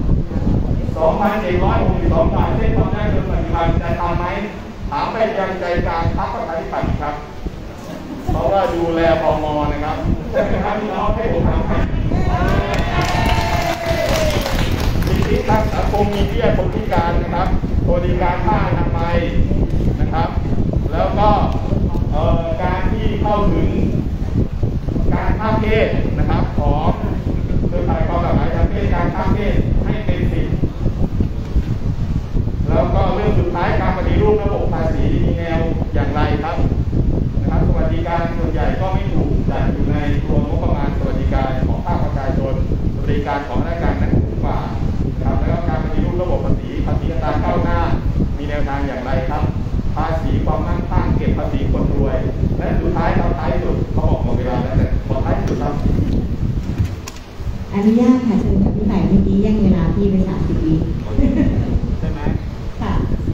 2,762 บาทเช่นความได้จนปัจจุบันจะทำไหมถามไปยังใจกลางพรรคประชาธิปัตย์ครับเพราะว่าดูแลพม.นะครับใช่ไหมครับพี่น้องให้ผมทำให้สิทธิทางสังคมมีเบี้ยคนพิการนะครับสวัสดิการผ้าอนามัยนะครับแล้วก็การที่เข้าถึงการข้ามเพศนะครับของโดยฝ่ายความหลากหลายทางเพศการข้ามเพศให้เป็นสิทธิแล้วก็เรื่องสุดท้ายการปฏิรูประบบภาษีมีแนวอย่างไรครับนะครับสวัสดิการส่วนใหญ่ก็ไม่ถูกจัดอยู่ในตัวงบประมาณสวัสดิการของภาคประชาชนสวัสดิการของราชการนั้นสูงกว่านะครับแล้วก็การปฏิรูประบบภาษีอัตราก้าวหน้ามีแนวทางอย่างไรครับภาษีความมั่งคั่งเก็บภาษีคนรวยและสุดท้ายท้ายสุดเขาบอกหมดเวลาแล้วแต่ขอท้ายสุดครับอนุญาตค่ะเชิญกับพี่ไผ่เมื่อกี้แย่งเวลาพี่ไป30 วิใช่ไหมค่ะ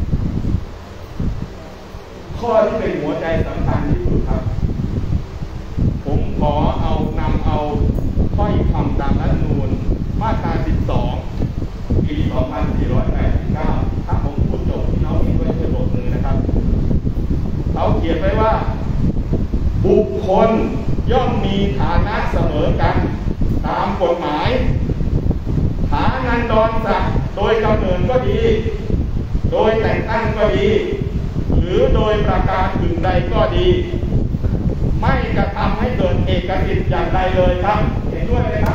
ข้อที่เป็นหัวใจสำคัญที่สุดครับผมขอนำเอาข้ออีกคำตามรัฐธรรมนูญมาตรา 12 ปี 2489 ถ้าผมพูดจบพี่น้องมีด้วยช่วยปรบมือนะครับเขาเขียนไว้ว่าบุคคลย่อมมีฐานะเสมอกันตามกฎหมายฐานันดรศักดิ์โดยกำเนิดก็ดีโดยแต่งตั้งก็ดีหรือโดยประการอื่นใดก็ดีไม่กระทำให้เกิดเอกสิทธิ์อย่างใดเลยครับเห็นด้วยไหมครับ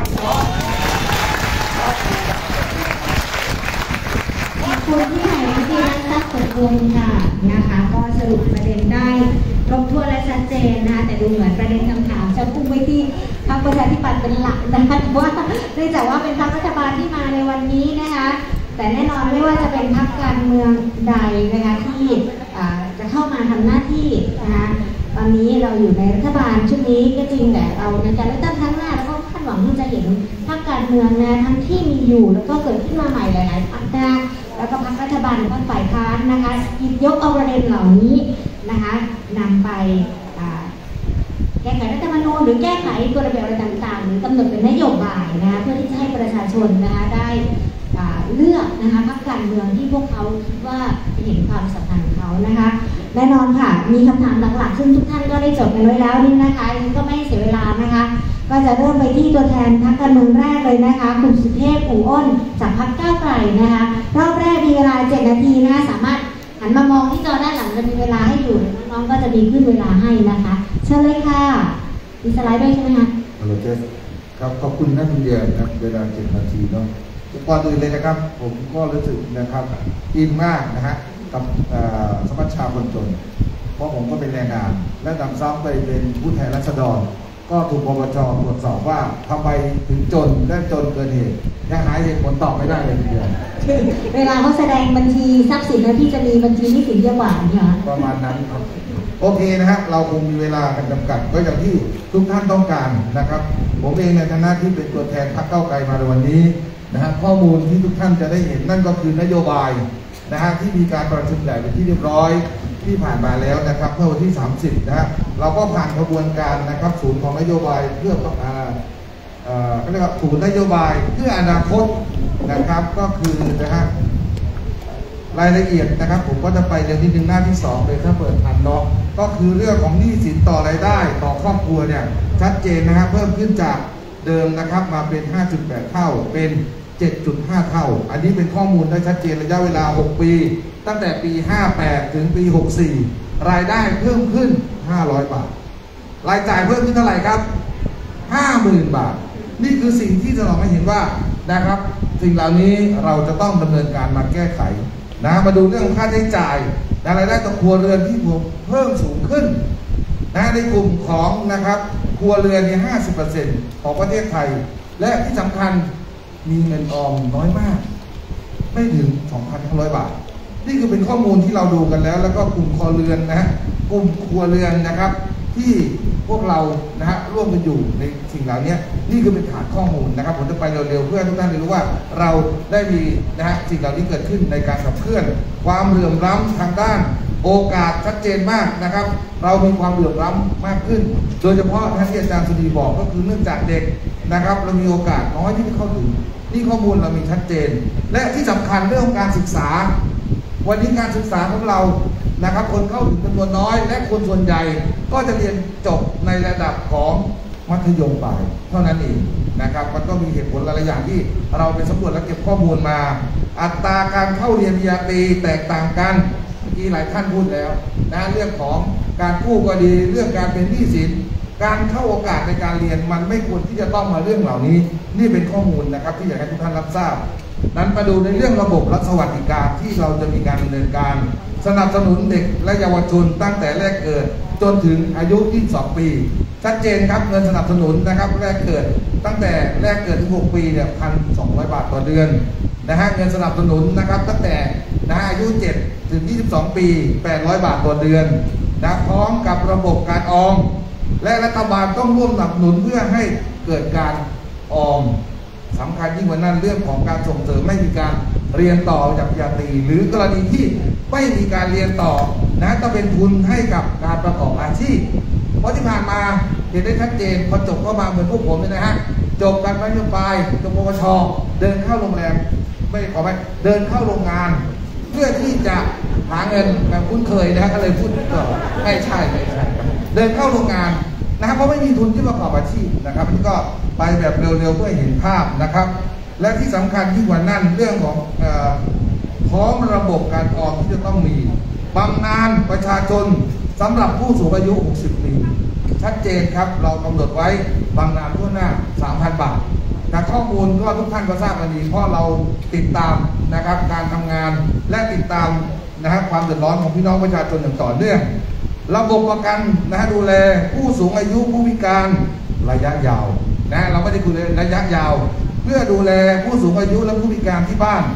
ขอบคุณที่ไหนที่รักทรัพย์สมบูรณ์ค่ะนะคะก็สรุปประเด็นได้ครบถ้วนและชัดเจนนะคะแต่ดูเหมือนประเด็นคำถามจะพุ่งไปที่พรรคประชาธิปัตย์เป็นหลักนะคะว่าเนื่องจากว่าเป็นพรรครัฐบาลที่มาในวันนี้นะคะแต่แน่นอนไม่ว่าจะเป็นพรรคการเมืองใดนะคะที่จะเข้ามาทำหน้าที่นะคะตอนนี้เราอยู่ในรัฐบาลชุดนี้ก็จริงแต่เราในการเลือกตั้งครั้งหน้าแล้วก็คาดหวังที่จะเห็นพรรคการเมืองนะทั้งที่มีอยู่แล้วก็เกิดขึ้นมาใหม่หลายๆพรรคนะแล้วก็พรรครัฐบาลพรรคฝ่ายค้านนะคะหยิบยกเอาประเด็นเหล่านี้นะคะนำไปแก้ไขรัฐธรรมนูญหรือแก้ไขกฎระเบียบอะไรต่างๆหรือกำหนดเป็นนโยบายนะคะเพื่อที่จะให้ประชาชนนะคะได้เลือกนะคะพรรคการเมืองที่พวกเขาคิดว่าเห็นความสำคัญของเขานะคะแน่นอนค่ะมีคำถามหลักๆซึ่งทุกท่านก็ได้จดกันไว้แล้วนี่นะคะก็ไม่เสียเวลานะคะก็จะเริ่มไปที่ตัวแทนพรรคการเมืองแรกเลยนะคะคุณสุเทพ อู่อ้นจากพรรคก้าวไกลนะคะรอบแรกมีเวลา7 นาทีนะคะสามารถหันมามองที่จอด้านหลังจะมีเวลาให้อยู่น้องๆก็จะมีขึ้นเวลาให้นะคะเชิญเลยค่ะมีสไลด์ด้วยใช่ไหมคะฮัลโหลเจสครับขอบคุณนักเรียนครับเวลา7 นาทีเนาะก่อนอื่นเลยนะครับผมก็รู้สึกนะครับอินมากนะฮะกับสมัชชาคนจนเพราะผมก็เป็นแรงงานและนำซ้ำไปเป็นผู้แทนราษฎรก็ถูกปปช.ตรวจสอบว่าทำไมถึงจนและจนเกินเหตุยังหาเหตุผลตอบไม่ได้เลยทีเดียวเวลาเขาแสดงบัญชีทรัพย์สินนะที่จะมีบัญชีหนี้สินเยอะกว่าเนี่ยประมาณนั้นครับโอเคนะฮะเราคงมีเวลากันจำกัดก็อย่างที่ทุกท่านต้องการนะครับผมเองในฐานะที่เป็นตัวแทนพรรคก้าวไกลมาในวันนี้นะฮะข้อมูลที่ทุกท่านจะได้เห็นนั่นก็คือนโยบายนะฮะที่มีการประชุมใหญ่เป็นที่เรียบร้อยที่ผ่านมาแล้วนะครับเมื่อวันที่30นะฮะเราก็ผ่านกระบวนการนะครับศูนย์ของนโยบายเพื่อเขาเรียกว่าศูนย์นโยบายเพื่ออนาคตนะครับก็คือนะฮะรายละเอียดนะครับผมก็จะไปเรื่องที่1หน้าที่2เลยถ้าเปิดทันเนาะก็คือเรื่องของหนี้สินต่อรายได้ต่อครอบครัวเนี่ยชัดเจนนะครับเพิ่มขึ้นจากเดิมนะครับมาเป็น 5.8 เท่าเป็น 7.5 เท่าอันนี้เป็นข้อมูลได้ชัดเจนระยะเวลา6 ปีตั้งแต่ปี58ถึงปี64รายได้เพิ่มขึ้น500 บาทรายจ่ายเพิ่มขึ้นเท่าไหร่ครับ 50,000 บาทนี่คือสิ่งที่จะบอกให้เห็นว่านะครับสิ่งเหล่านี้เราจะต้องดำเนินการมาแก้ไขนะมาดูเรื่องค่าใช้จ่ายรายได้ต่อครัวเรือนที่เพิ่มสูงขึ้นนะในกลุ่มของนะครับครัวเรือนเนี่ย 50% ของประเทศไทยและที่สำคัญมีเงินออมน้อยมากไม่ถึง 2,500 บาทนี่คือเป็นข้อมูลที่เราดูกันแล้วก็กลุ่มครัวเรือนนะฮะกลุ่มครัวเรือนนะครับที่พวกเรานะฮะร่วมกันอยู่ในสิ่งเหล่านี้นี่คือเป็นฐานข้อมูลนะครับผมจะไปเร็วๆเพื่อทุกท่านได้รู้ว่าเราได้มีนะฮะสิ่งเหล่านี้เกิดขึ้นในการขับเคลื่อนความเหลื่อมล้ำทางด้านโอกาสชัดเจนมากนะครับเรามีความเหลื่อมล้ำมากขึ้นโดยเฉพาะท่านที่อาจารย์สุดีบอกก็คือเนื่องจากเด็กนะครับเรามีโอกาสน้อยที่จะเข้าถึงนี่ข้อมูลเรามีชัดเจนและที่สำคัญเรื่องการศึกษาวันนี้การศึกษาของเรานะครับคนเข้าถึงจำนวนน้อยและคนส่วนใหญ่ก็จะเรียนจบในระดับของมัธยมปลายเท่านั้นเองนะครับมันก็มีเหตุผลหลายอย่างที่เราไปสำรวจและเก็บข้อมูลมาอัตราการเข้าเรียนปริญญาตรีแตกต่างกันเมื่อกี้หลายท่านพูดแล้วนะเรื่องของการกู้ก็ดีเรื่องการเป็นหนี้สินการเข้าโอกาสในการเรียนมันไม่ควรที่จะต้องมาเรื่องเหล่านี้นี่เป็นข้อมูลนะครับที่อยากให้ทุกท่านรับทราบนั้นมาดูในเรื่องระบบรัฐสวัสดิการที่เราจะมีการดำเนินการสนับสนุนเด็กและเยาวชนตั้งแต่แรกเกิดจนถึงอายุ22 ปีชัดเจนครับเงินสนับสนุนนะครับแรกเกิดตั้งแต่แรกเกิดถึง6 ปีเนี่ย 1,200 บาทต่อเดือนนะฮะเงินสนับสนุนนะครับตั้งแต่นะอายุ7ถึง22 ปี 800 บาทต่อเดือนนะพร้อมกับระบบการออมและรัฐบาลต้องร่วมสนับสนุนเพื่อให้เกิดการออมสำคัญยิ่งกว่านั้นเรื่องของการส่งเสริมไม่มีการเรียนต่อจากปริญญาตรีหรือกรณีที่ไม่มีการเรียนต่อนะต้องเป็นทุนให้กับการประกอบอาชีพเพราะที่ผ่านมาเห็นได้ชัดเจนพอจบเข้ามาเหมือนพวกผมเนี่ยนะฮะจบการมัธยมปลายจบปวชเดินเข้าโรงแรมไม่ขอไปเดินเข้าโรงงานเพื่อที่จะหาเงินแบบคุ้นเคยนะฮะก็เลยพูดต่อไม่ใช่เดินเข้าโรงงานนะครับเพราะไม่มีทุนที่ประกอบอาชีพนะครับนี่ก็ไปแบบเร็วๆเพื่อเห็นภาพนะครับและที่สำคัญยิ่งกว่านั้นเรื่องของพร้อมระบบการออมที่จะต้องมีบำนาญประชาชนสำหรับผู้สูงอายุ60 ปีชัดเจนครับเรากำหนดไว้บำนาญทั่วหน้า 3,000 บาทแต่ข้อมูลก็ทุกท่านก็ทราบกันดีเพราะเราติดตามนะครับการทำงานและติดตามนะครับความเดือดร้อนของพี่น้องประชาชนอย่างต่อเนื่องระบบประกันนะดูแลผู้สูงอายุผู้พิการระยะยาวนะเราไม่ได้คุยระยะยาวเพื่อดูแลผู้สูงอายุและผู้พิการที่บ้านท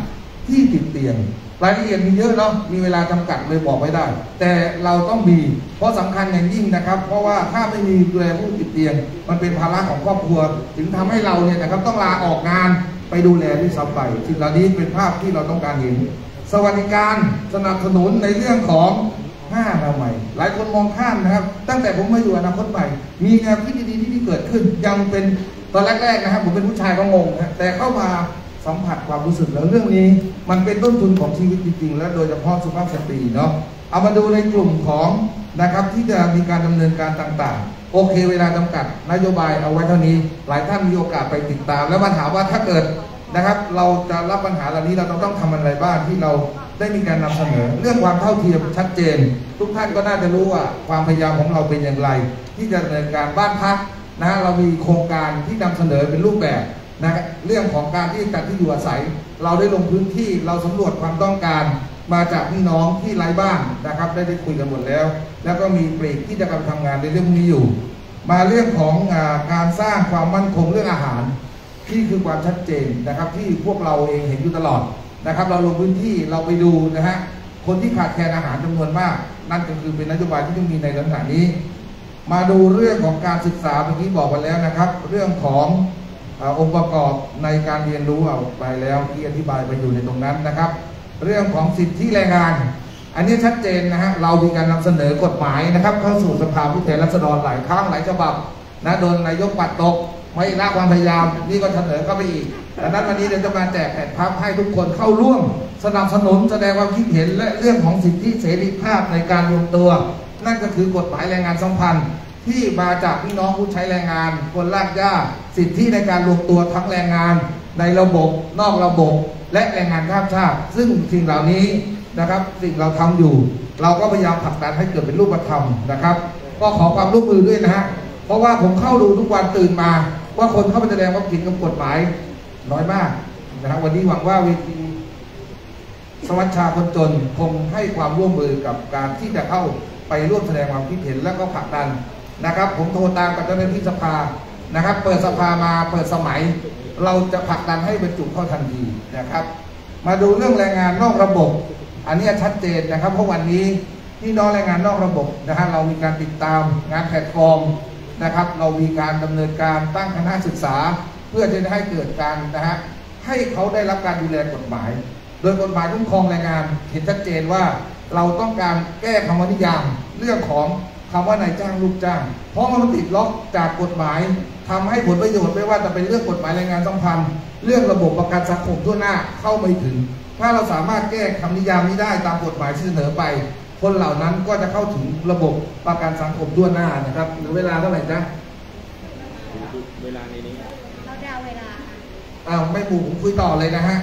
ที่ติดเตียงรายละเอียดมีเยอะเนาะมีเวลาจำกัดเลยบอกไม่ได้แต่เราต้องมีเพราะสำคัญอย่างยิ่งนะครับเพราะว่าถ้าไม่มีดูแลผู้ติดเตียงมันเป็นภาระของครอบครัวถึงทำให้เราเนี่ยนะครับต้องลาออกงานไปดูแลที่ซ้ำไปสิ่งเหล่านี้เป็นภาพที่เราต้องการเห็นสวัสดิการสนับสนุนในเรื่องของผ้าอนามัยหลายคนมองข้ามนะครับตั้งแต่ผมมาอยู่อนาคตใหม่มีแนวคิดดีๆที่เกิดขึ้นยังเป็นตอนแรกๆนะครับผมเป็นผู้ชายก็งงนะแต่เข้ามาสัมผัสความรู้สึกแล้วเรื่องนี้มันเป็นต้นทุนของชีวิตจริงๆและโดยเฉพาะสุภาพสตรีเนาะเอามาดูในกลุ่มของนะครับที่จะมีการดำเนินการต่างๆโอเคเวลาจำกัดนโยบายเอาไว้เท่านี้หลายท่านมีโอกาสไปติดตามแล้วมาถามว่าถ้าเกิดนะครับเราจะรับปัญหาเหล่านี้เราต้องทำอะไรบ้างที่เราได้มีการนำเสนอเรื่องความเท่าเทียมชัดเจนทุกท่านก็น่าจะรู้ว่าความพยายามของเราเป็นอย่างไรที่จะดำเนินการบ้านพักนะเรามีโครงการที่นำเสนอเป็นรูปแบบนะครับเรื่องของการที่จัดที่อยู่อาศัยเราได้ลงพื้นที่เราสำรวจความต้องการมาจากพี่น้องที่ไร้บ้านนะครับได้คุยกันหมดแล้วแล้วก็มีปลีกที่จะกำลังทำงานในเรื่องนี้อยู่มาเรื่องของการสร้างความมั่นคงเรื่องอาหารที่คือความชัดเจนนะครับที่พวกเราเองเห็นอยู่ตลอดนะครับเราลงพื้นที่เราไปดูนะฮะคนที่ขาดแคลนอาหารจำนวนมากนั่นก็คือเป็นนโยบายที่ต้องมีในลักษณะนี้มาดูเรื่องของการศึกษาเมื่อกี้บอกไปแล้วนะครับเรื่องขององค์ประกอบในการเรียนรู้เอาไปแล้วที่อธิบายไปอยู่ในตรงนั้นนะครับเรื่องของสิทธิแรงงานอันนี้ชัดเจนนะฮะเรามีการนำเสนอกฎหมายนะครับเข้าสู่สภาผู้แทนราษฎรหลายครั้งหลายฉบับนะโดนนายกปัดตกไม่ละความพยายามนี่ก็เสนอเข้าไปอีกดังนั้นวันนี้เดี๋ยวจะมาแจกแผ่นพับให้ทุกคนเข้าร่วมสนับสนุนแสดงความคิดเห็นและเรื่องของสิทธิเสรีภาพในการรวมตัวนั่นก็คือกฎหมายแรงงานสัมพันธ์ที่มาจากพี่น้องผู้ใช้แรงงานคนลากย่าสิทธิในการรวมตัวทั้งแรงงานในระบบนอกระบบและแรงงานข้ามชาติซึ่งสิ่งเหล่านี้นะครับสิ่งเราทำอยู่เราก็พยายามผลักดันให้เกิดเป็นรูปธรรมนะครับก็ขอความร่วมมือด้วยนะฮะเพราะว่าผมเข้าดูทุกวันตื่นมาว่าคนเข้าไปแสดงความคิดกับกฎหมายน้อยมากนะครับวันนี้หวังว่าเวทีสวัสดิ์ชาคนจนคงให้ความร่วมมือกับการที่จะเข้าไปร่วมแสดงความคิดเห็นและก็ผลักดันนะครับผมโทรตามกับเจ้าหน้าที่สภานะครับเปิดสภามาเปิดสมัยเราจะผลักดันให้บรรจุเข้าทันทีนะครับมาดูเรื่องแรงงานนอกระบบอันนี้ชัดเจนนะครับเพราะวันนี้พี่น้องแรงงานนอกระบบนะฮะเรามีการติดตามงานแพลตฟอร์มนะครับเรามีการดำเนินการตั้งคณะศึกษาเพื่อจะให้เกิดการนะฮะให้เขาได้รับการดูแลกฎหมายโดยกฎหมายคุ้มครองแรงงานเห็นชัดเจนว่าเราต้องการแก้คำว่านิยามเรื่องของคำว่านายจ้างลูกจ้างเพราะมันติดล็อกจากกฎหมายทำให้ผลประโยชน์ไม่ว่าจะเป็นเรื่องกฎหมายแรงงานสัมพันธ์เรื่องระบบประกันสังคมทั่วหน้าเข้าไม่ถึงถ้าเราสามารถแก้คำนิยามนี้ได้ตามกฎหมายที่เสนอไปคนเหล่านั้นก็จะเข้าถึงระบบประกันสังคมทั่วหน้านะครับหรือเวลาเท่าไหร่จ๊ะเวลาในนี้เราจะเอาเวลาไม่หมู่ผมคุยต่อเลยนะฮะ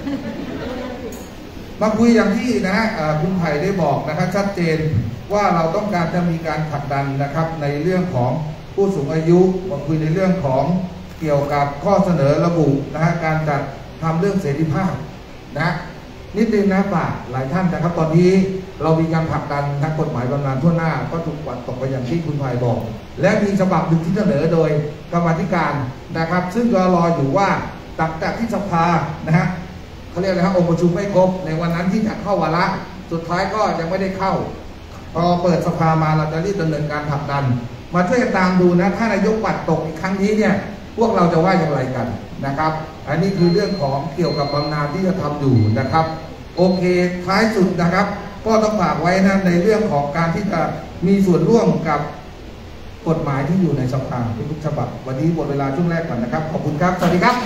มาคุยอย่างที่นะฮะคุณไผ่ได้บอกนะครับชัดเจนว่าเราต้องการจะมีการผลักดันนะครับในเรื่องของผู้สูงอายุมาคุยในเรื่องของเกี่ยวกับข้อเสนอระบุนะฮะการจัดทำเรื่องเสรีภาพนะนิดนึงนะป่าหลายท่านนะครับตอนนี้เรามีการผลักดันทางกฎหมายบำนาญทั่วหน้าก็ถูกปัดตกไปอย่างที่คุณไผ่บอกและมีฉบับหนึ่งที่เสนอโดยกรรมาธิการนะครับซึ่งก็รออยู่ว่าตัดจากที่สภานะฮะเขาเรียกอะไรครับองค์ประชุมไม่ครบในวันนั้นที่จะเข้าวาระสุดท้ายก็ยังไม่ได้เข้าพอเปิดสภามาเราจะรีบดำเนินการผลักดันมาช่วยกันตามดูนะถ้านายกปัดตกอีกครั้งนี้เนี่ยพวกเราจะว่าอย่างไรกันนะครับอันนี้คือเรื่องของเกี่ยวกับบำนาญที่จะทำอยู่นะครับโอเคท้ายสุดนะครับก็ต้องฝากไว้นะในเรื่องของการที่จะมีส่วนร่วมกับกฎหมายที่อยู่ในสภาทุกฉบับวันนี้หมดเวลาช่วงแรกก่อนนะครับขอบคุณครับสวัสดีครับ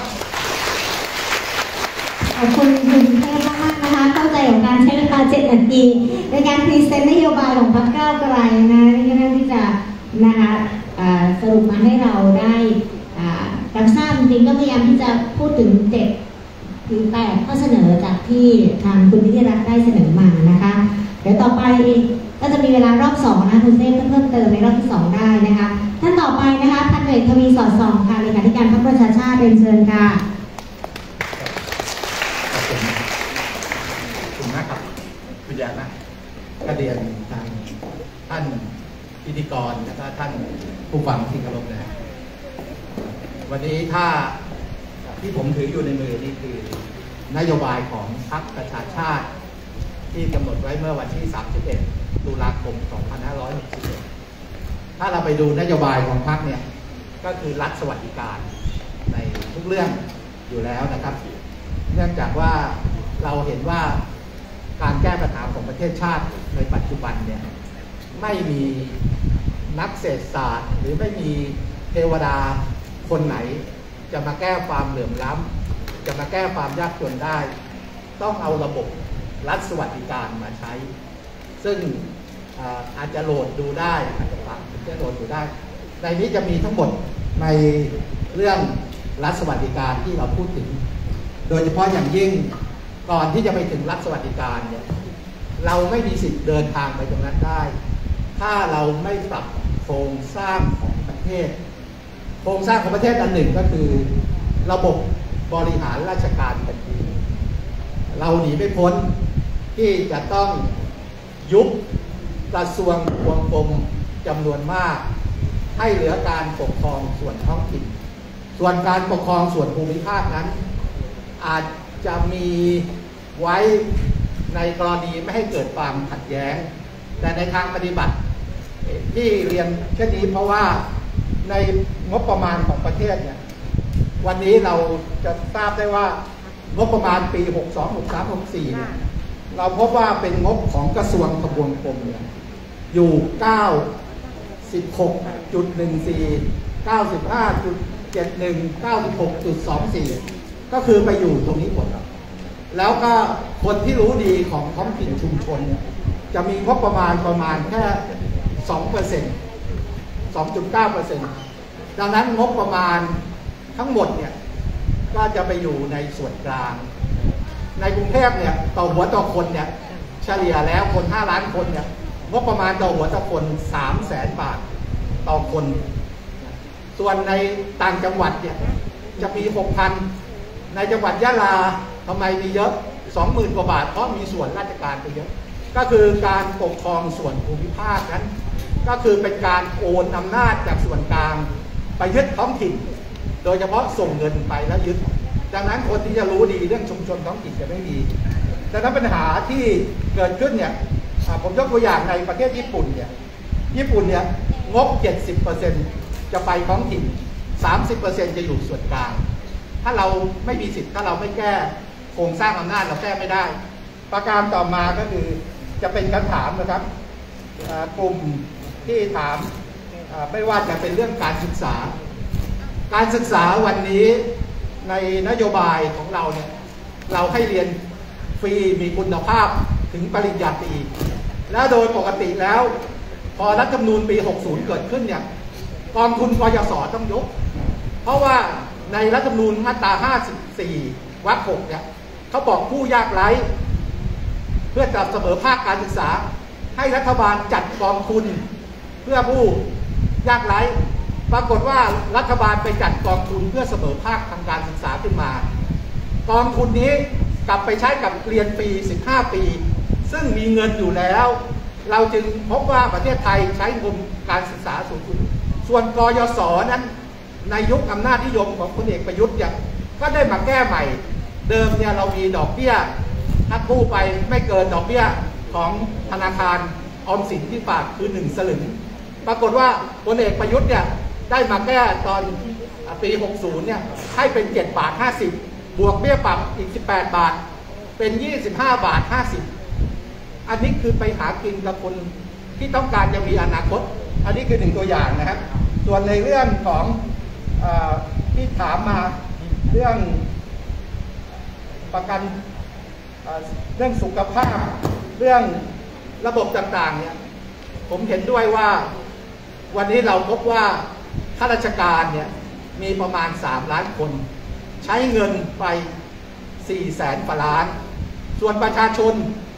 ขอบคุณคุณเทพมากนะคะเข้าใจของการใช้เวลา7 นาทีในการพรีเซนต์นโยบายของพรรคก้าวไกลนะที่จะนะคะสรุปมาให้เราได้รับทราบจริงๆก็พยายามที่จะพูดถึง7 ถึง 8ข้อเสนอจากที่ทางคุณวิทยารัตน์ได้เสนอมานะคะเดี๋ยวต่อไปก็จะมีเวลารอบ2นะคุณเต้เพิ่มเติมในรอบที่2ได้นะคะท่านต่อไปนะคะพันเอกทวีสอดส่องค่ะเลขาธิการพรรคประชาชาติเรียนเชิญค่ะคุณยานะก็เรียนทางท่านพิธีกรและก็ท่านผู้ฟังที่เคารพนะ วันนี้ถ้าที่ผมถืออยู่ในมือนี่คือนโยบายของพรรคประชาชาติที่กำหนดไว้เมื่อวันที่ 31 ตุลาคม 2561 ถ้าเราไปดูนโยบายของพรรคเนี่ยก็คือรัฐสวัสดิการในทุกเรื่องอยู่แล้วนะครับเนื่องจากว่าเราเห็นว่าการแก้ปัญหาของประเทศชาติในปัจจุบันเนี่ยไม่มีนักเศรษฐศาสตร์หรือไม่มีเทวดาคนไหนจะมาแก้ความเหลื่อมล้ำจะมาแก้ความยากจนได้ต้องเอาระบบรัฐสวัสดิการมาใช้ซึ่งอาจจะโหลดดูได้อาจจะฝากจะโหลดดูได้ในนี้จะมีทั้งหมดในเรื่องรัฐสวัสดิการที่เราพูดถึงโดยเฉพาะอย่างยิ่งก่อนที่จะไปถึงรัฐสวัสดิการเนี่ยเราไม่มีสิทธิ์เดินทางไปตรงนั้นได้ถ้าเราไม่ปรับโครงสร้างของประเทศโครงสร้างของประเทศอันหนึ่งก็คือระบบบริหารราชการแผ่นดินเราหนีไม่พ้นที่จะต้องยุบกระทรวงทบวงกรมจำนวนมากให้เหลือการปกครองส่วนท้องถิ่นส่วนการปกครองส่วนภูมิภาคนั้นอาจจะมีไว้ในกรณีไม่ให้เกิดความขัดแย้งแต่ในทางปฏิบัติที่เรียนเช่นนี้เพราะว่าในงบประมาณของประเทศเนี่ยวันนี้เราจะทราบได้ว่างบประมาณปี 62 63 64เนี่ยเราพบว่าเป็นงบของกระทรวงทบวงกรมเนี่ยอยู่ 96.14 95.71 96.24 ก็คือไปอยู่ตรงนี้หมดแล้วก็คนที่รู้ดีของท้องถิ่นชุมชนเนี่ยจะมีงบประมาณแค่ 2% 2.9% ดังนั้นงบประมาณทั้งหมดเนี่ยก็จะไปอยู่ในส่วนกลางในกรุงเทพเนี่ยต่อหัวต่อคนเนี่ยเฉลี่ยแล้วคน5 ล้านคนเนี่ยงบประมาณต่อหัวต่อคน 300,000 บาทต่อคนส่วนในต่างจังหวัดเนี่ยจะมี 6,000 ในจังหวัดยะลาทำไมมีเยอะ 20,000 กว่าบาทเพราะมีส่วนราชการไปเยอะก็คือการปกครองส่วนภูมิภาคนั้นก็คือเป็นการโอนอำนาจจากส่วนกลางไปยึดท้องถิ่นโดยเฉพาะส่งเงินไปแล้วยึดดังนั้นคนที่จะรู้ดีเรื่องชุมชนท้องถิ่นจะไม่มีแต่ถ้าปัญหาที่เกิดขึ้นเนี่ยผมยกตัวอย่างในประเทศญี่ปุ่นเนี่ยงบ 70% จะไปท้องถิ่น 30% จะอยู่ส่วนกลางถ้าเราไม่มีสิทธิ์ถ้าเราไม่แก้โครงสร้างอำนาจเราแก้ไม่ได้ประการต่อมาก็คือจะเป็นคำถามนะครับกลุ่มที่ถามไม่ว่าจะเป็นเรื่องการศึกษาวันนี้ในนโยบายของเราเนี่ยเราให้เรียนฟรีมีคุณภาพถึงปริญญาตรีและโดยปกติแล้วพอรัฐธรรมนูญปี 60 เกิดขึ้นเนี่ยกองทุนกยศต้องยกเพราะว่าในรัฐธรรมนูญมาตรา 54 วรรค 6 เนี่ยเขาบอกผู้ยากไร้เพื่อจะเสมอภาคการศึกษาให้รัฐบาลจัดกองทุนเพื่อผู้ยากไร้ปรากฏว่ารัฐบาลไปจัดกองทุนเพื่อเสมอภาคทางการศึกษาขึ้นมากองทุนนี้กลับไปใช้กับเรียนฟรี 15 ปีซึ่งมีเงินอยู่แล้วเราจึงพบว่าประเทศไทยใช้งบการศึกษาสูงสุดส่วนกยศนั้นในยุคอำนาจนิยมของพลเอกประยุทธ์เนี่ยก็ได้มาแก้ใหม่เดิมเนี่ยเรามีดอกเบี้ยถ้ากู้ไปไม่เกินดอกเบี้ยของธนาคารออมสินที่ฝากคือ1 สลึงปรากฏว่าพลเอกประยุทธ์เนี่ยได้มาแก้ตอนปี 60 เนี่ยให้เป็น7.50 บาทบวกเบี้ยปรับอีก18 บาทเป็น25.50 บาทอันนี้คือไปหากินกับคนที่ต้องการจะมีอนาคตอันนี้คือ1 ตัวอย่างนะครับส่วนในเรื่องของที่ถามมาเรื่องประกันเรื่องสุขภาพเรื่องระบบต่างๆเนี่ยผมเห็นด้วยว่าวันนี้เราพบว่าข้าราชการเนี่ยมีประมาณ3 ล้านคนใช้เงินไป 400,000 กว่าล้านส่วนประชาชน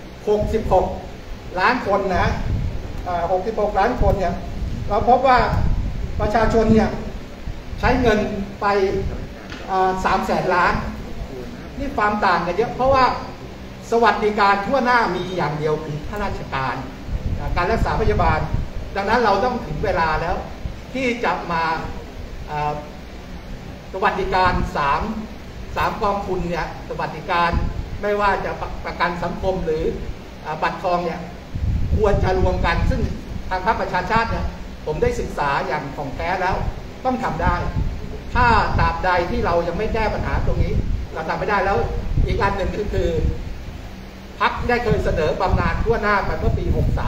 66 ล้านคนนะ66 ล้านคนเนี่ยเราพบว่าประชาชนเนี่ยใช้เงินไป300,000 ล้านนี่ความต่างกันเยอะเพราะว่าสวัสดิการทั่วหน้ามีอย่างเดียวคือข้าราชการการรักษาพยาบาลดังนั้นเราต้องถึงเวลาแล้วที่จะมาสวัสดิการ3 3 กองทุนเนี่ยสวัสดิการไม่ว่าจะประกันสังคมหรือบัตรทองเนี่ยควรจะรวมกันซึ่งทางพรรคประชาชาติเนี่ยผมได้ศึกษาอย่างของแท้แล้วต้องทำได้ถ้าตราบใดที่เรายังไม่แก้ปัญหาตรงนี้เราทำไม่ได้แล้วอีกอันหนึ่งคือพรรคได้เคยเสนอบำนาญทั่วหน้าไปเมื่อปี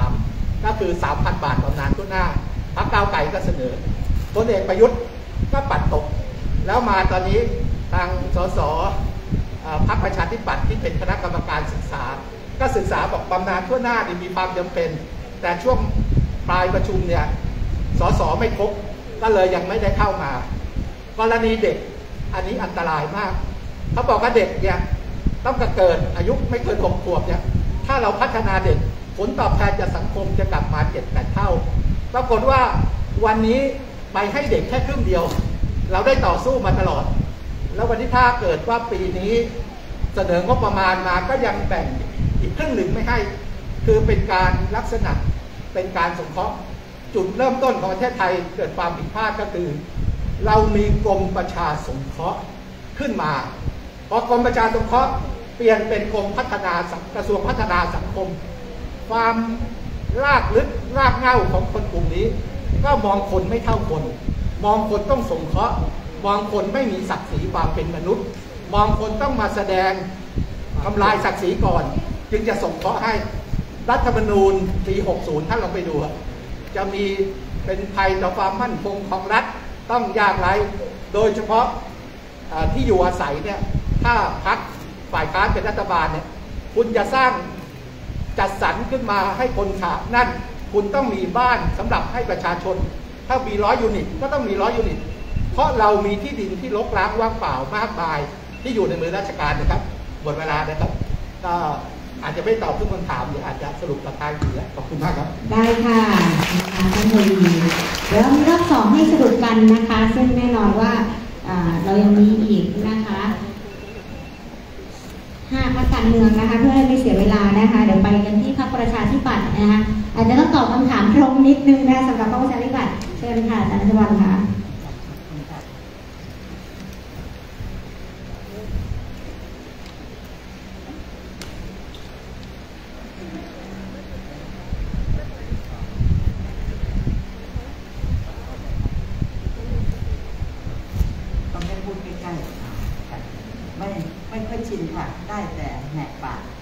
63ก็คือ 3,000 บาทบำนาญทั่วหน้าพรรคก้าวไกลก็เสนอพลเอกประยุทธ์ก็ปัดตกแล้วมาตอนนี้ทางสสพรรคประชาธิปัตย์ที่เป็นคณะกรรมการศึกษาก็ศึกษาบอกบำนาญทั่วหน้ามีความจำเป็นแต่ช่วงปลายประชุมเนี่ยสสไม่ครบก็เลยยังไม่ได้เข้ามากรณีเด็กอันนี้อันตรายมากเขาบอกว่าเด็กเนี่ยต้องเกิดอายุไม่เกิน6 ขวบเนี่ยถ้าเราพัฒนาเด็กผลตอบแทนจากสังคมจะกลับมา 7-8 เท่าปรากฏว่าวันนี้ไปให้เด็กแค่ครึ่งเดียวเราได้ต่อสู้มาตลอดแล้ววันนี้ถ้าเกิดว่าปีนี้เสนองบประมาณมาก็ยังแบ่งอีกครึ่งหนึ่งไม่ให้คือเป็นการลักษณะเป็นการสงเคราะห์จุดเริ่มต้นของประเทศไทยเกิดความผิดพลาดก็คือเรามีกรมประชาสงเคราะห์ขึ้นมาพอกรมประชาสงเคราะห์เปลี่ยนเป็นกรมพัฒนากระทรวงพัฒนาสังคมความรากลึกรากเหง้าของคนกลุ่มนี้ก็มองคนไม่เท่าคนมองคนต้องสงเคราะห์มองคนไม่มีศักดิ์ศรีความเป็นมนุษย์มองคนต้องมาแสดงทำลายศักดิ์ศรีก่อนจึงจะสงเคราะห์ให้รัฐธรรมนูญปี 60ท่านลองไปดูจะมีเป็นภัยต่อความมั่นคงของรัฐต้องยากไร้โดยเฉพาะที่อยู่อาศัยเนี่ยถ้าพรรคฝ่ายค้านเป็นรัฐบาลเนี่ยคุณจะสร้างจัดสรรขึ้นมาให้คนขานั่นคุณต้องมีบ้านสำหรับให้ประชาชนถ้ามี100 ยูนิตก็ต้องมี100 ยูนิตเพราะเรามีที่ดินที่รกร้างว่างเปล่ามากมายที่อยู่ในมือราชการนะครับหมดเวลานะครับก็อาจจะไม่ตอบทุกคำถามหรืออาจจะสรุปราคาดีแล้วขอบคุณมากครับได้ค่ะท่านทวีเดี๋ยวมีรอบ 2ให้สรุปกันนะคะซึ่งแน่นอนว่าเรายังมีอีกนะคะ5 พรรคการเมืองนะคะเพื่อให้ไม่เสียเวลานะคะเดี๋ยวไปกันที่พรรคประชาธิปัตย์นะคะอาจจะต้องตอบคำถามตรงนิดนึงนะสำหรับพรรคประชาธิปัตย์เชิญค่ะอาจารย์ชวันค่ะไม่ค่อยชินค่ะได้แต่แหกปาก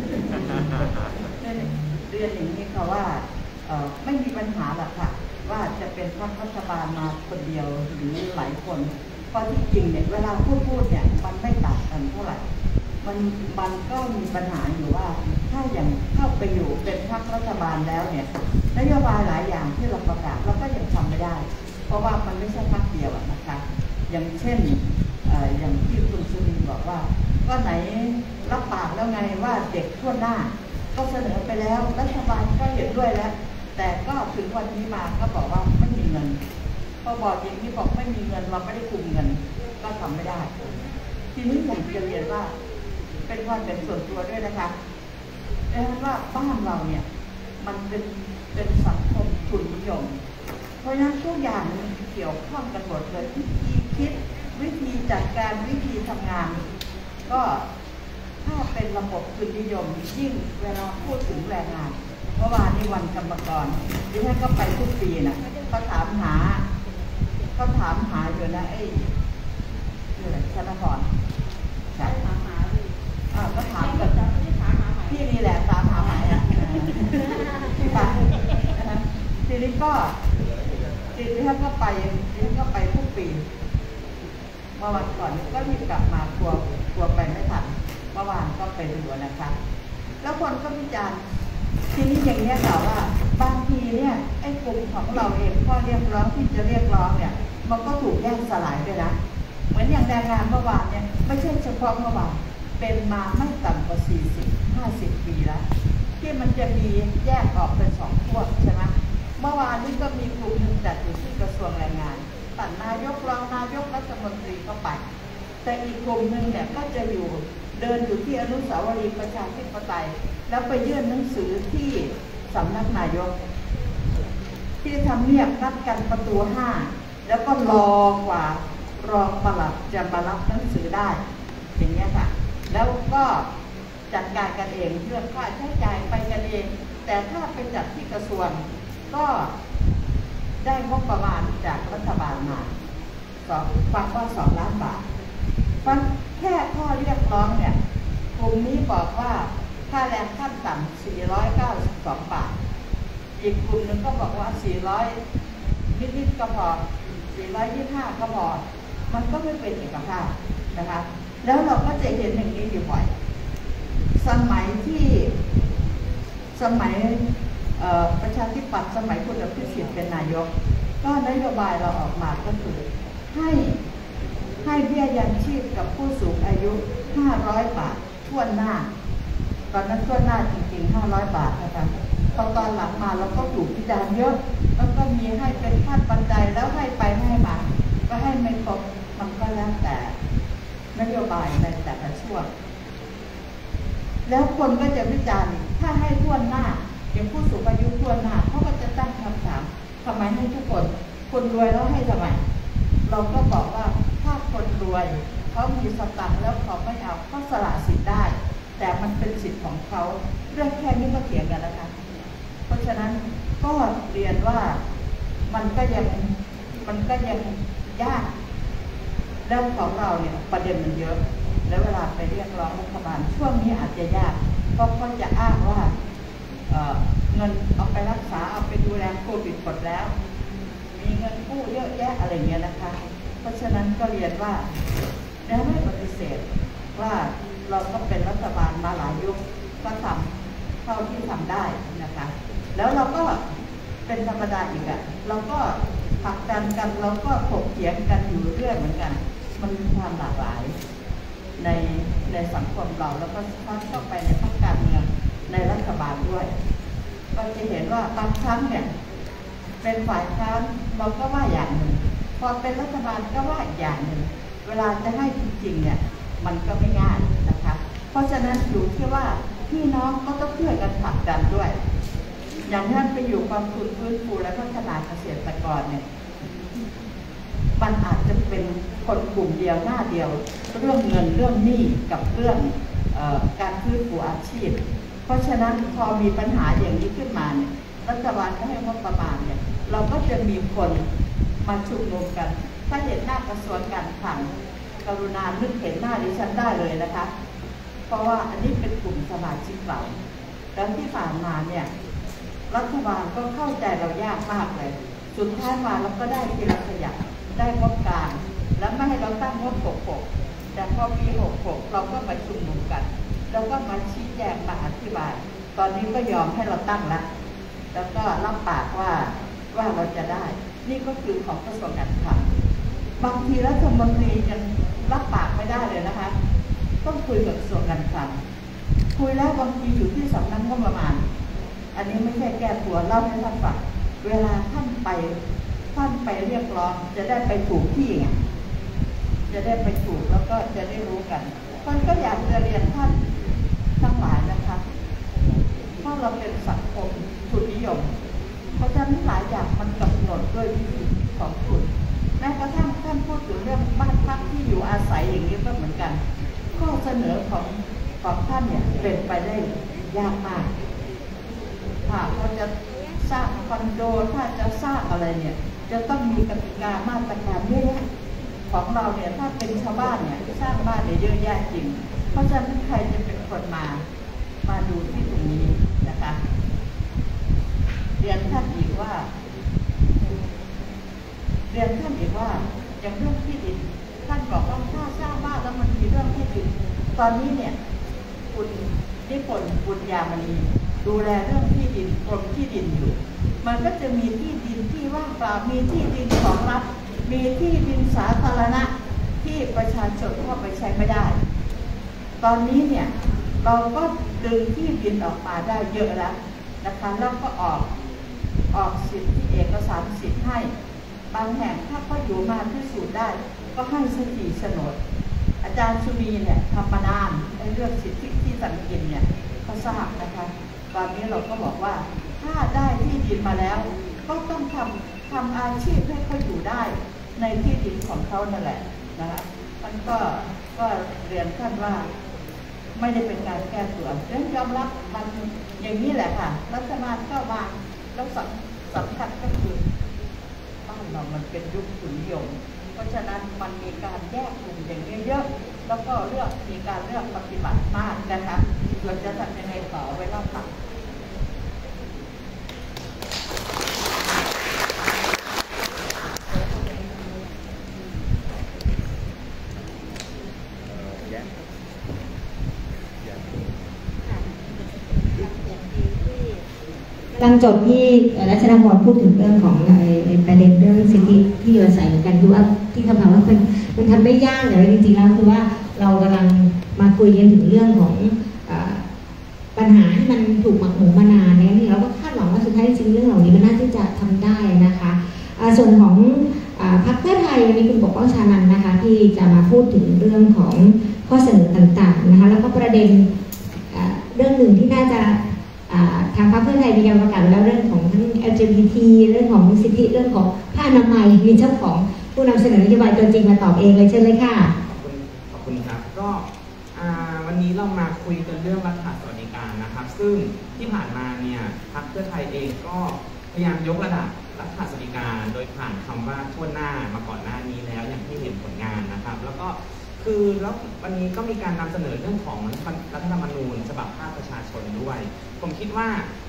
เรียนอย่างนี้ค่ะว่าไม่มีปัญหาหรอกค่ะว่าจะเป็นพรรครัฐบาลมาคนเดียวหรือหลายคนเพราะที่จริงเนี่ยเวลาพูดเนี่ยมันไม่ต่างกันเท่าไหร่มันก็มีปัญหาอยู่ว่าถ้าอย่างเข้าไปอยู่เป็นพรรครัฐบาลแล้วเนี่ยนโยบายหลายอย่างที่เราประกาศเราก็ยังทำไม่ได้เพราะว่ามันไม่ใช่พรรคเดียวนะคะอย่างเช่นอย่างที่คุณสุรินทร์บอกว่าก็ไหนรับปากแล้วไงว่าเด็กทั่วหน้าก็เสนอไปแล้วรัฐบาลก็เห็นด้วยแล้วแต่ก็ถึงวันนี้มาก็บอกว่าไม่มีเงินพอบอกอย่างนี้บอกไม่มีเงินเราไม่ได้คุมเงินก็ทำไม่ได้ทีนี้ผมจะเรียนว่าเป็นความเป็นส่วนตัวด้วยนะคะว่าบ้านเราเนี่ยมันเป็นสังคมทุนนิยมเพราะฉะนั้นทุกอย่างมันเกี่ยวข้องกันหมดเลยวิธีคิดวิธีจัดการวิธีทำงานก็ถ้าเป็นระบบทุนนิยมยิ่งเวลาพูดถึงแรงงานเมื่อวานนี้วันกรรมกรดิฉันก็ไปทุกปีนะก็ถามหาอยู่นะธนาธรใช่ก็ถามกับพี่นี่แหละตามหาหมายที่บ้านทีนี้ก็ดิฉันก็ไปทุกปีเมื่อวันก่อนก็รีบกลับมากลัวไปไม่ทันเมื่อวานก็ไปดูนะคะแล้วคนก็วิจารณ์ทีนี้อย่างนี้ค่ะว่าบางทีเนี่ยไอ้กลุ่มของเราเองข้อเรียกร้องที่จะเรียกร้องเนี่ยมันก็ถูกแยกสลายไปนะเหมือนอย่างแรงงานเมื่อวานเนี่ยไม่ใช่เฉพาะเมื่อวานเป็นมาไม่ต่ำกว่า40-50 ปีแล้วที่มันจะมีแยกออกเป็น2 พวกใช่ไหมเมื่อวานนี้ก็มีกลุ่มหนึ่งจัดอยู่ที่กระทรวงแรงงานตัดนายกรองนายกรัฐมนตรีเข้าไปแต่อีกกลุ่มหนึ่งเนี่ยก็จะเดินอยู่ที่อนุสาวรีย์ประชาธิปไตยแล้วไปยื่นหนังสือที่สำนักนายกที่ทำเนียบนัดกันประตู 5แล้วก็รอกว่ารองปลัดจะมารับหนังสือได้อย่างเงี้ยค่ะแล้วก็จัดการกันเองเรื่องค่าใช้จ่ายไปกันเองแต่ถ้าไปจัดที่กระทรวงก็ได้งบประมาณจากรัฐบาลมาฟังว่า2 ล้านบาทฟังแค่ข้อเรียกร้องเนี่ยกลุ่มนี้บอกว่าค่าแรงขั้นต่ำ492 บาทอีกกลุ่มหนึ่งก็บอกว่า400นิดๆก็พอ425ก็พอมันก็ไม่เป็นเอกภาพนะคะแล้วเราก็จะเห็นอย่างนี้อยู่บ่อยสมัยประชาธิปัตย์สมัยคุณอภิสิทธิ์เป็นนายกก็นโยบายเราออกมาก็คือให้เบี้ยยังชีพกับผู้สูงอายุ500 บาททั่วหน้าตอนนั้นทั่วหน้าจริงๆ500 บาทนะคะพอตอนหลังมาเราก็ถูกพิจารณาเยอะแล้วก็มีให้เป็นขั้นบันไดแล้วให้ไปให้มาก็ให้ไม่ครบมันก็แล้วแต่นโยบายในแต่ละช่วงแล้วคนก็จะวิจารณ์ถ้าให้ทั่วหน้าอย่างผู้สูงอายุทั่วหน้าเขาก็จะตั้งคำถามทำไมให้ทุกคนรวยแล้วให้ทำไมเราก็บอกว่าถ้าคนรวยเขามีสตังค์แล้วเขาไม่เอาเขาสละสิทธิ์ได้แต่มันเป็นสิทธิ์ของเขาเรื่องแค่นี้ก็เถียงกันแล้วค่ะเพราะฉะนั้นก็เรียนว่ามันก็ยังยากเรื่องของเราเนี่ยประเด็นมันเยอะแล้วเวลาไปเรียกร้องรัฐบาลช่วงนี้อาจจะยากเพราะเขาจะอ้างว่าเงินเอาไปรักษาเอาไปดูแลโควิดหมดแล้วมีเงินกู้เยอะแยะอะไรเงี้ยนะคะเพราะฉะนั้นก็เรียนว่าแล้วไม่ปฏิเสธว่าเราก็เป็นรัฐบาลมาหลายยุคก็ทำเท่าที่ทำได้นะคะแล้วเราก็เป็นธรรมดาอีกเราก็ผลักดันกันเราก็ถกเถียงกันอยู่เรื่อยเหมือนกันมันมีความหลากหลายในสังคมเราแล้วก็เข้าไปในพรรคการเมืองในรัฐบาลด้วยก็จะเห็นว่าบางครั้งเนี่ยเป็นฝ่ายค้านเราก็ว่าอย่างหนึ่งพอเป็นรัฐบาลก็ว่าอย่างหนึ่งเวลาจะให้จริงๆเนี่ยมันก็ไม่ง่ายนะคะเพราะฉะนั้นอยู่ที่ว่าพี่น้องก็ต้องช่วยกันผลักดันด้วยอย่างท่านไปอยู่กองทุนฟื้นฟูและพัฒนาเกษตรกรเนี่ยมันอาจจะเป็นคนกลุ่มเดียวหน้าเดียวเรื่องเงินเรื่องหนี้กับเรื่องการฟื้นฟูอาชีพเพราะฉะนั้นพอมีปัญหาอย่างนี้ขึ้นมาเนี่ยรัฐบาลก็ให้งบประมาณเนี่ยเราก็จะมีคนมาชุมนุมกันถ้าเห็นหน้ากระทรวงการคลังกรุณานึกเห็นหน้าดิฉันได้เลยนะคะเพราะว่าอันนี้เป็นกลุ่มสมาชิกเราแล้วที่ผ่านมาเนี่ยรัฐบาลก็เข้าใจเรายากมากเลยสุดท้ายมาเราก็ได้ทีละขยักได้งบกลางแล้วไม่ให้เราตั้งงบ66แต่พอปี66เราก็มาชุมนุมกันเราก็มาชี้แจงมาอธิบายตอนนี้ก็ยอมให้เราตั้งแล้วก็รับปากว่าเราจะได้นี่ก็คือของกระทรวงการคลังบางทีรัฐมนตรียังรับปากไม่ได้เลยนะคะต้องคุยกับกระทรวงการคลังคุยแล้วบางทีอยู่ที่สำนักงบประมาณอันนี้ไม่ใช่แก้ตัวเล่าให้ท่านฟังเวลาท่านไปเรียกร้องจะได้ไปถูกที่ไงจะได้ไปถูกแล้วก็จะได้รู้กันคนก็อยากจะเรียนท่านทั้งหลายนะคะเพราะเราเป็นสังคมทุนนิยมเพราะฉะนั้นหลายอย่างมันกำหนดด้วยวิธีของคุณแม้กระทั่งท่านพูดถึงเรื่องบ้านพักที่อยู่อาศัยอย่างนี้ก็เหมือนกันข้อเสนอของท่านเนี่ยเป็นไปได้ยากมากถ้าเขาจะสร้างคอนโดถ้าจะสร้างอะไรเนี่ยจะต้องมีกติกามาตรการเยอะแยะของเราเนี่ยถ้าเป็นชาวบ้านเนี่ยสร้างบ้านเนี่ยเยอะแยะจริงเพราะฉะนั้นใครจะเป็นคนมาดูที่ตรงนี้นะคะเรียนท่านอีกว่าอย่างเรื่องที่ดินท่านบอกว่าถ้าสร้างบ้านแล้วมันมีเรื่องที่ดินตอนนี้เนี่ยคุณนิพนธ์บุญญามณีดูแลเรื่องที่ดินกรมที่ดินอยู่มันก็จะมีที่ดินที่ว่างเปล่ามีที่ดินของรัฐมีที่ดินสาธารณะที่ประชาชนเข้าไปใช้ไม่ได้ตอนนี้เนี่ยเราก็ดึงที่ดินออกมาได้เยอะแล้วนะคะแล้วก็ออกสิทธิเอกสารสิทธิ์ให้บางแห่งถ้าเขาอยู่มาพิสูจน์ได้ก็ให้สถิโฉนดอาจารย์สุนีเนี่ยทำมานานในเรื่องสิทธิที่สังกินเนี่ยเขาทราบนะคะตอนนี้เราก็บอกว่าถ้าได้ที่ดินมาแล้วก็ต้องทำอาชีพให้เขาอยู่ได้ในที่ดินของเขานั่นแหละนะคะมันก็ก็เรียนท่านว่าไม่ได้เป็นการแก้ตัวเรื่องยอมรับมันอย่างนี้แหละค่ะรัฐบาลก็วางแล้วสำคัญก็คือบ้านเรามันเป็นยุคทุนนิยมเพราะฉะนั้นมันมีการแยกกลุ่มอย่างเยอะๆแล้วก็มีการเลือกปฏิบัติมากนะคะเราจะทำยังไงต่อไว้รอบหลังกำลังจบที่รัชดาพรพูดถึงเรื่องของประเด็นเรื่องสิทธิที่อยู่อาศัยเหมือนกันคือว่าที่คำถามว่ามันทำไม่ยากแต่ว่าจริงๆแล้วคือว่าเรากำลังมาคุยกันถึงเรื่องของปัญหาที่มันถูกหมักหมมมานานเนี่ยเราก็คาดหวังว่าสุดท้ายจริงเรื่องเหล่านี้มันน่าที่จะทำได้นะคะส่วนของพรรคเพื่อไทยวันนี้คุณปกป้องชานันท์นะคะที่จะมาพูดถึงเรื่องของข้อเสนอต่างๆนะคะแล้วก็ประเด็นเรื่องหนึ่งที่น่าจะทางพรรคเพื่อไทยมีการประกาศแล้วเรื่องของทั้ง LGBT เรื่องของสิทธิเรื่องของผ้าอนามัยมีเจ้าของผู้นำเสนอนโยบายตัวจริงมาตอบเองเลยเชิญเลยค่ะขอบคุณครับก็วันนี้เรามาคุยกันเรื่องรัฐสวัสดิการนะครับซึ่งที่ผ่านมาเนี่ยพรรคเพื่อไทยเองก็พยายามยกระดับรัฐสวัสดิการโดยผ่านคำว่าทั่วหน้ามาก่อนหน้านี้แล้วอย่างที่เห็นผลงานนะครับแล้วก็คือแล้ววันนี้ก็มีการนำเสนอเรื่องของรัฐธรรมนูญฉบับภาคประชาชนด้วยผมคิดว่า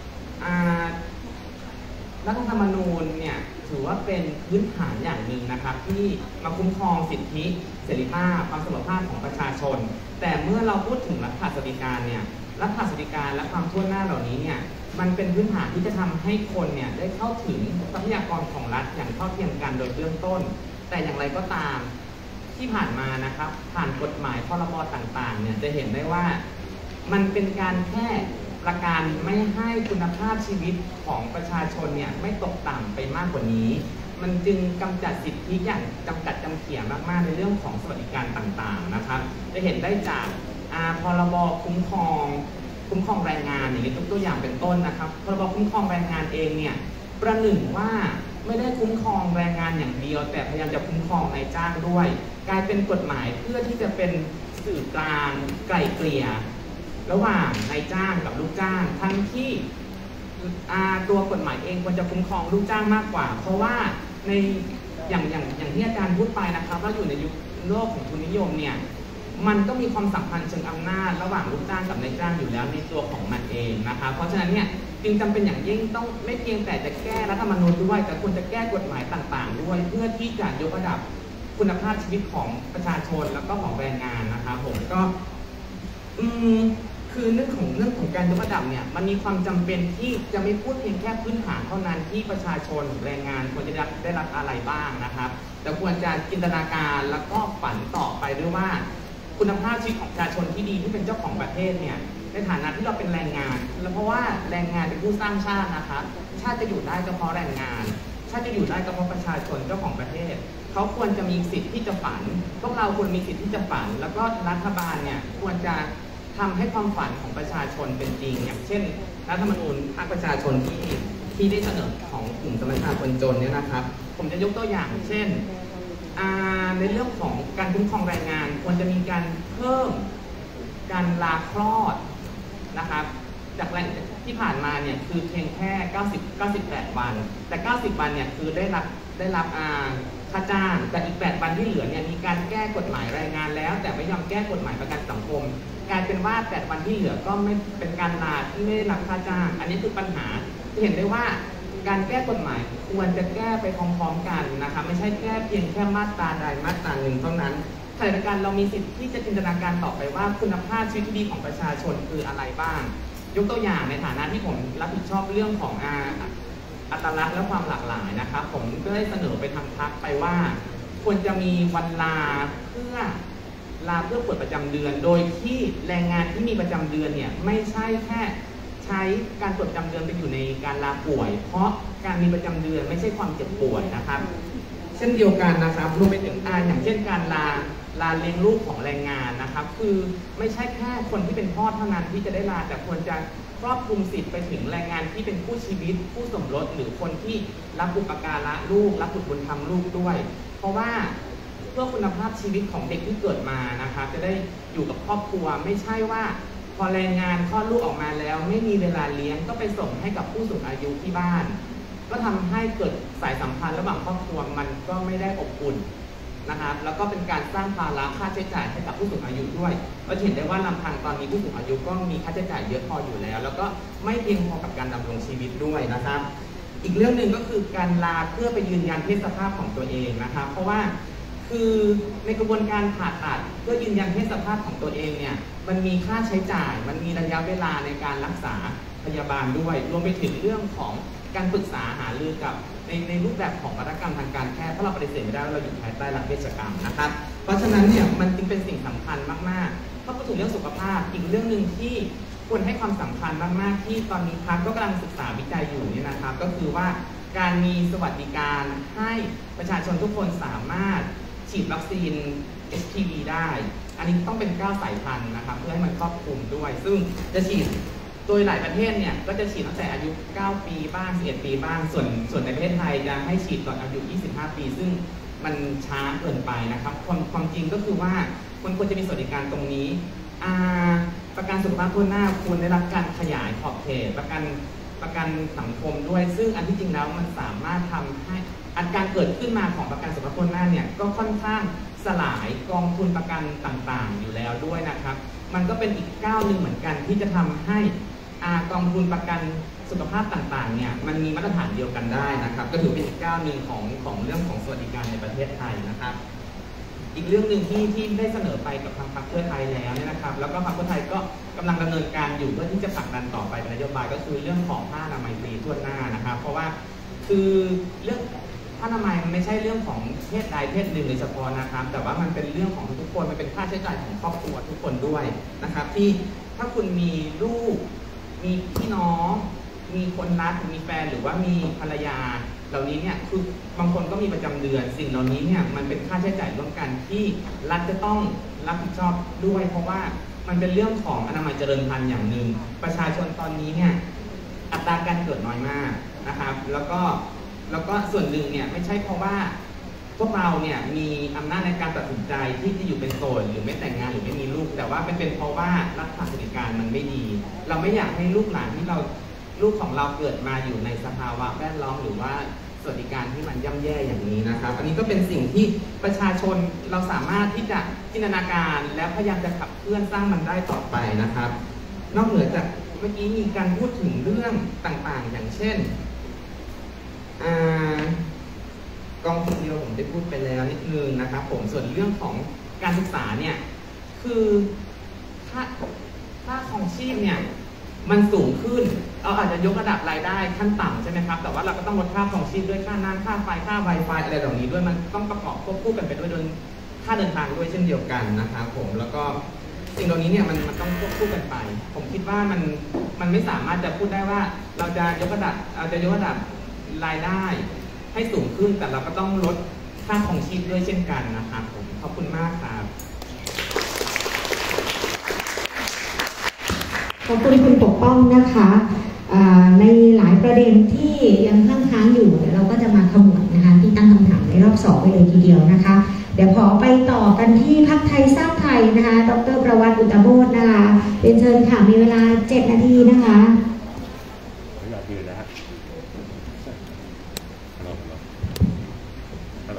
รัฐธรรมนูญเนี่ยถือว่าเป็นพื้นฐานอย่างหนึ่งนะครับที่มาคุ้มครองสิทธิเสรีภาพความเสมอภาคของประชาชนแต่เมื่อเราพูดถึงรัฐสวัสดิการเนี่ยรัฐสวัสดิการและความทั่วหน้าเหล่านี้เนี่ยมันเป็นพื้นฐานที่จะทำให้คนเนี่ยได้เข้าถึงทรัพยากรของรัฐอย่างเท่าเทียมกันโดยเบื้องต้นแต่อย่างไรก็ตามที่ผ่านมานะครับผ่านกฎหมายพรบต่างๆเนี่ยจะเห็นได้ว่ามันเป็นการแค่ประกันไม่ให้คุณภาพชีวิตของประชาชนเนี่ยไม่ตกต่ำไปมากกว่านี้มันจึงกำจัดสิทธิอย่างจำกัดจำเขี่ยมากๆในเรื่องของสวัสดิการต่างๆนะครับจะเห็นได้จากพรบคุ้มครองแรงงานอย่างนี้ตัวอย่างเป็นต้นนะครับพรบคุ้มครองแรงงานเองเนี่ยประหนึ่งว่าไม่ได้คุ้มครองแรงงานอย่างเดียวแต่พยายามจะคุ้มครองนายจ้างด้วยกลายเป็นกฎหมายเพื่อที่จะเป็นสื่อกลางไกล่เกลี่ยระหว่างนายจ้างกับลูกจ้างทั้งที่ตัวกฎหมายเองควรจะคุ้มครองลูกจ้างมากกว่าเพราะว่าในอย่างที่อาจารย์พูดไปนะครับว่าอยู่ในยุคโลกของทุนนิยมเนี่ยมันก็มีความสัมพันธ์เชิงอำนาจระหว่างลูกจ้างกับนายจ้างอยู่แล้วในตัวของมันเองนะคะเพราะฉะนั้นเนี่ยจึงจำเป็นอย่างยิ่งต้องไม่เพียงแต่จะแก้รัฐธรรมนูญด้วยแต่ควรจะแก้กฎหมายต่างๆด้วยเพื่อที่จะยกระดับคุณภาพชีวิตของประชาชนแล้วก็ของแรงงานนะคะผมก็คือเรื่องของการยกระดับเนี่ยมันมีความจำเป็นที่จะไม่พูดเพียงแค่พื้นฐานเท่านั้นที่ประชาชนแรงงานควรจะได้รับอะไรบ้างนะครับแต่ควรจะจินตนาการแล้วก็ฝันต่อไปด้วยว่าคุณภาพชีวิตของประชาชนที่ดีที่เป็นเจ้าของประเทศเนี่ยในฐานะที่เราเป็นแรงงานและเพราะว่าแรงงานเป็นผู้สร้างชาตินะครับชาติจะอยู่ได้ก็เพราะแรงงานชาติจะอยู่ได้ก็เพราะประชาชนเจ้าของประเทศเขาควรจะมีสิทธิ์ที่จะฝันพวกเราควรมีสิทธิ์ที่จะฝันแล้วก็รัฐบาลเนี่ยควรจะทำให้ความฝันของประชาชนเป็นจริงอย่างเช่นรัฐธรรมนูญภาคประชาชนที่ได้เสนอของกลุ่มสมัชชาคนจนเนี่ยนะครับผมจะยกตัวอย่างเช่นในเรื่องของการคุ้มครองแรงงานควรจะมีการเพิ่มการลาคลอดนะครับจากแรงที่ผ่านมาเนี่ยคือเพียงแค่98 วันแต่90 วันเนี่ยคือได้รับค่าจ้างแต่อีก8 วันที่เหลือเนี่ยมีการแก้กฎหมายแรงงานแล้วแต่ไม่ยอมแก้กฎหมายประกันสังคมกลายเป็นว่า8 วันที่เหลือก็ไม่เป็นการลาที่ไม่ได้รับค่าจ้างอันนี้คือปัญหาจะเห็นได้ว่าการแก้กฎหมายควรจะแก้ไปพร้อมๆกันนะคะไม่ใช่แก้เพียงแค่มาตราใดมาตราหนึ่งเท่านั้นขณะเดียวกันเรามีสิทธิ์ที่จะจินตนาการต่อไปว่าคุณภาพชีวิตที่ดีของประชาชนคืออะไรบ้างยกตัวอย่างในฐานะที่ผมรับผิดชอบเรื่องของอัตลักษณ์และความหลากหลายนะครับผมก็ได้เสนอไปทางพรรคไปว่าควรจะมีวันลาเพื่อป่วยประจำเดือนโดยที่แรงงานที่มีประจำเดือนเนี่ยไม่ใช่แค่ใช้การตรวจประจำเดือนไปอยู่ในการลาป่วยเพราะการมีประจำเดือนไม่ใช่ความเจ็บป่วยนะครับเช่นเดียวกันนะครับรวมไปถึงอย่างเช่นการลาเลี้ยงลูกของแรงงานนะครับคือไม่ใช่แค่คนที่เป็นพ่อเท่านั้นที่จะได้ลาแต่ควรจะครอบคลุมสิทธิ์ไปถึงแรงงานที่เป็นคู่ชีวิตคู่สมรสหรือคนที่รับบุปการะลูกรับบุตรบุญธรรมลูกด้วยเพราะว่าพื่อคุณภาพชีวิตของเด็กที่เกิดมานะคะจะได้อยู่กับครอบครัวไม่ใช่ว่าพอแรงงานคลอดลูกออกมาแล้วไม่มีเวลาเลี้ยงก็ไปส่งให้กับผู้สูงอายุที่บ้านก็ทำให้เกิดสายสัมพันธ์ระหว่างครอบครัวมันก็ไม่ได้อบอุ่นนะครับแล้วก็เป็นการสร้างภาระค่าใช้จ่ายให้กับผู้สูงอายุด้วยก็เห็นได้ว่าลำพังตอนนี้ผู้สูงอายุก็มีค่าใช้จ่ายเยอะพออยู่แล้วแล้วก็ไม่เพียงพอกับการดำรงชีวิตด้วยนะครับอีกเรื่องหนึ่งก็คือการลาเพื่อไปยืนยันเพศสภาพของตัวเองนะครับเพราะว่าคือในกระบวนการผ่าตัดเพื่อยืนยันเพศสภาพของตัวเองเนี่ยมันมีค่าใช้จ่ายมันมีระยะเวลาในการรักษาพยาบาลด้วยรวมไปถึงเรื่องของการปรึกษาหารือกับในรูปแบบของนวัตกรรมทางการแพทย์เพราะเราปฏิเสธไม่ได้ว่าเราอยู่ภายใต้รัฐเวชกรรมนะครับเพราะฉะนั้นเนี่ยมันจึงเป็นสิ่งสำคัญมากๆถ้าพูดถึงเรื่องสุขภาพอีกเรื่องหนึ่งที่ควรให้ความสำคัญมากๆที่ตอนนี้พรรคก็กำลังศึกษาวิจัยอยู่นี่นะครับก็คือว่าการมีสวัสดิการให้ประชาชนทุกคนสามารถฉีดวัคซีน HPV ได้อันนี้ต้องเป็น9สายพันธุ์นะครับเพื่อให้มันครอบคลุมด้วยซึ่งจะฉีดโดยหลายประเทศเนี่ยก็จะฉีดตั้งแต่อายุ9ปีบ้าง11ปีบ้างส่วนในประเทศไทยจะให้ฉีดตอนอายุ25ปีซึ่งมันช้าเกินไปนะครับความจริงก็คือว่ามันควรจะมีสวัสดิการตรงนี้ประกันสุขภาพทั่วหน้าควรได้รับการขยายขอบเขตประกันสังคมด้วยซึ่งอันที่จริงแล้วมันสามารถทำให้การเกิดขึ้นมาของประกันสุขภาพทั่วหน้าเนี่ยก็ค่อนข้างสลายกองทุนประกันต่างๆอยู่แล้วด้วยนะครับมันก็เป็นอีกก้าวหนึ่งเหมือนกันที่จะทำให้กองทุนประกันสุขภาพต่างๆเนี่ยมันมีมาตรฐานเดียวกันได้นะครับก็ถือเป็นอีกก้าวหนึ่งของเรื่องของสวัสดิการในประเทศไทยนะครับอีกเรื่องหนึ่งที่ได้เสนอไปกับทางพรรคเพื่อไทยแล้วเนี่ยนะครับแล้วก็พรรคเพื่อไทยก็กำลังดำเนินการอยู่เพื่อที่จะผลักดันต่อไปเป็นนโยบายก็คือเรื่องของผ้าอนามัยฟรีทั่วหน้านะครับเพราะว่าคือเรื่องผ้าอนามัยมันไม่ใช่เรื่องของเพศใดเพศหนึ่งโดยเฉพาะนะครับแต่ว่ามันเป็นเรื่องของทุกคนมันเป็นค่าใช้จ่ายของครอบครัวทุกคนด้วยนะครับที่ถ้าคุณมีลูกมีพี่น้องมีคนรักมีแฟนหรือว่ามีภรรยาเหล่านี้เนี่ยคือบางคนก็มีประจำเดือนสิ่งเหล่านี้เนี่ยมันเป็นค่าใช้จ่ายร่วมกันที่รัฐจะต้องรับผิดชอบด้วยเพราะว่ามันเป็นเรื่องของอนามัยเจริญพันธุ์อย่างหนึ่งประชาชนตอนนี้เนี่ยอัตราการเกิดน้อยมากนะครับแล้วก็ส่วนหนึ่งเนี่ยไม่ใช่เพราะว่าพวกเราเนี่ยมีอำนาจในการตัดสินใจที่จะอยู่เป็นโสดหรือไม่แต่งงานหรือไม่มีลูกแต่ว่าเป็นเพราะว่ารัฐสวัสดิการมันไม่ดีเราไม่อยากให้ลูกหลานที่ลูกของเราเกิดมาอยู่ในสภาวะแวดล้อมหรือว่าสวัสดิการที่มันย่ำแย่อย่างนี้นะครับอันนี้ก็เป็นสิ่งที่ประชาชนเราสามารถที่จะจินตนาการและพยายามจะขับเคลื่อนสร้างมันได้ต่อไปนะครับนอกเหนือจากเมื่อกี้มีการพูดถึงเรื่องต่างๆอย่างเช่นกองทุนเดียวผมได้พูดไปแล้วนิดนึงนะครับผมส่วนเรื่องของการศึกษาเนี่ยคือค่าครองชีพเนี่ยมันสูงขึ้นเราอาจจะยกระดับรายได้ขั้นต่ำใช่ไหมครับแต่ว่าเราก็ต้องลดค่าครองชีพด้วยค่าน้ำค่าไฟค่า Wi-Fi อะไรเหล่านี้ด้วยมันต้องประกอบควบคู่กันไปด้วยโดยค่าเดินทางด้วยเช่นเดียวกันนะครับผมแล้วก็สิ่งเหล่านี้เนี่ยมันต้องควบคู่กันไปผมคิดว่ามันไม่สามารถจะพูดได้ว่าเราจะยกระดับรายได้ให้สูงขึ้นแต่เราก็ต้องลดค่าครองชีพด้วยเช่นกันนะครับผมขอบคุณมากครับขอบคุณคุณปกป้องนะคะในหลายประเด็นที่ยังค้างอยู่เราก็จะมาขมวดนะคะที่ตั้งคำถามในรอบ2ไปเลยทีเดียวนะคะเดี๋ยวขอไปต่อกันที่พรรคไทยสร้างไทยนะคะดร.ประวัติอุตตโมทนะคะเป็นเชิญค่ะมีเวลา7 นาทีนะคะอยากยืนนะฮะฮัลโหล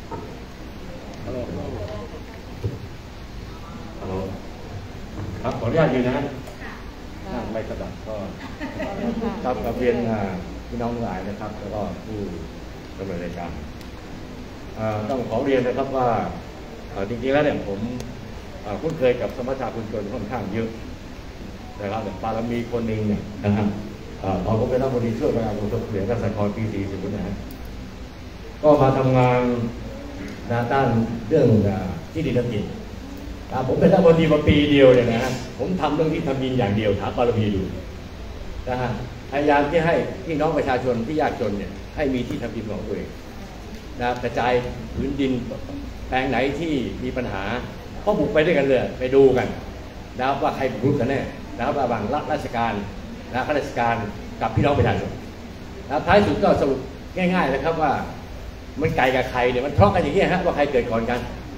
ครับขออนุญาตยืนนะฮะไม่กระดับก็ครับกับเรียนพี่น้องทั้งหลายนะครับแล้วก็ผู้ดำเนินรายการต้องขอเรียนนะครับว่าจริงๆแล้วเนี่ยผมคุ้นเคยกับสมัชชาคนจนค่อนข้างเยอะนะครับแต่ปารมีคนหนึ่งเนี่ยนะครับตอนผมเป็นรัฐมนตรีช่วยว่าการกระทรวงเกษตรและสหกรณ์ปี40นะก็มาทำงานด้านเรื่องที่ดินทำกินผมเป็นรัฐมนตรีมาปีเดียวเนี่ยนะฮะผมทำเรื่องที่ทำกินอย่างเดียวถามบารมีดูนะฮะพยายามที่ให้พี่น้องประชาชนที่ยากจนเนี่ยให้มีที่ทำกินของตัวเองนะกระจายพื้นดินแปลงไหนที่มีปัญหาก็บุกไปด้วยกันเลยไปดูกันนะครับว่าใครบุกรุกกันแน่นะครับระหว่างราชการนะข้าราชการกับพี่น้องประชาชนนะท้ายสุดก็สรุปง่ายๆนะครับว่ามันไก่กับใครเนี่ยมันทะเลาะกันอย่างนี้ฮะว่าใครเกิดก่อนกัน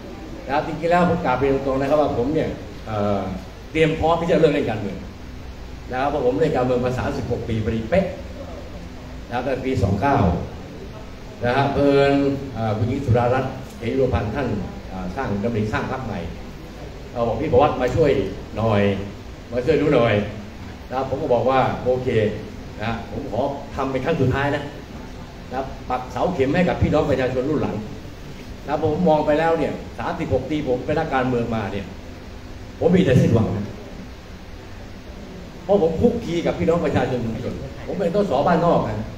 นะครับจริงๆแล้วผมกล่าวเรียนตรงๆนะครับว่าผมเนี่ยเตรียมพร้อมที่จะเลิกเล่นการเมืองนะครับเพราะผมเล่นการเมืองมา36 ปีพอดีเป๊ะนะครับตั้งแต่ปี 29นะครับเพิ่นคุณหญิงสุดารัตน์เอกยุพันธ์ท่านสร้างดำริสร้างพรรคใหม่บอกพี่ประวัติมาช่วยหน่อยมาช่วยดูหน่อยนะครับผมก็บอกว่าโอเคนะผมขอทำเป็นครั้งสุดท้ายนะครับปักเสาเข็มให้กับพี่น้องประชาชนรุ่นหลังนะผมมองไปแล้วเนี่ย36 ปีผมเป็นนักการเมืองมาเนี่ยผมมีแต่สิ้นหวังนะเพราะผมคุกคีกับพี่น้องประชาชนทุกคนผมเป็นต้นสอบ้านนอก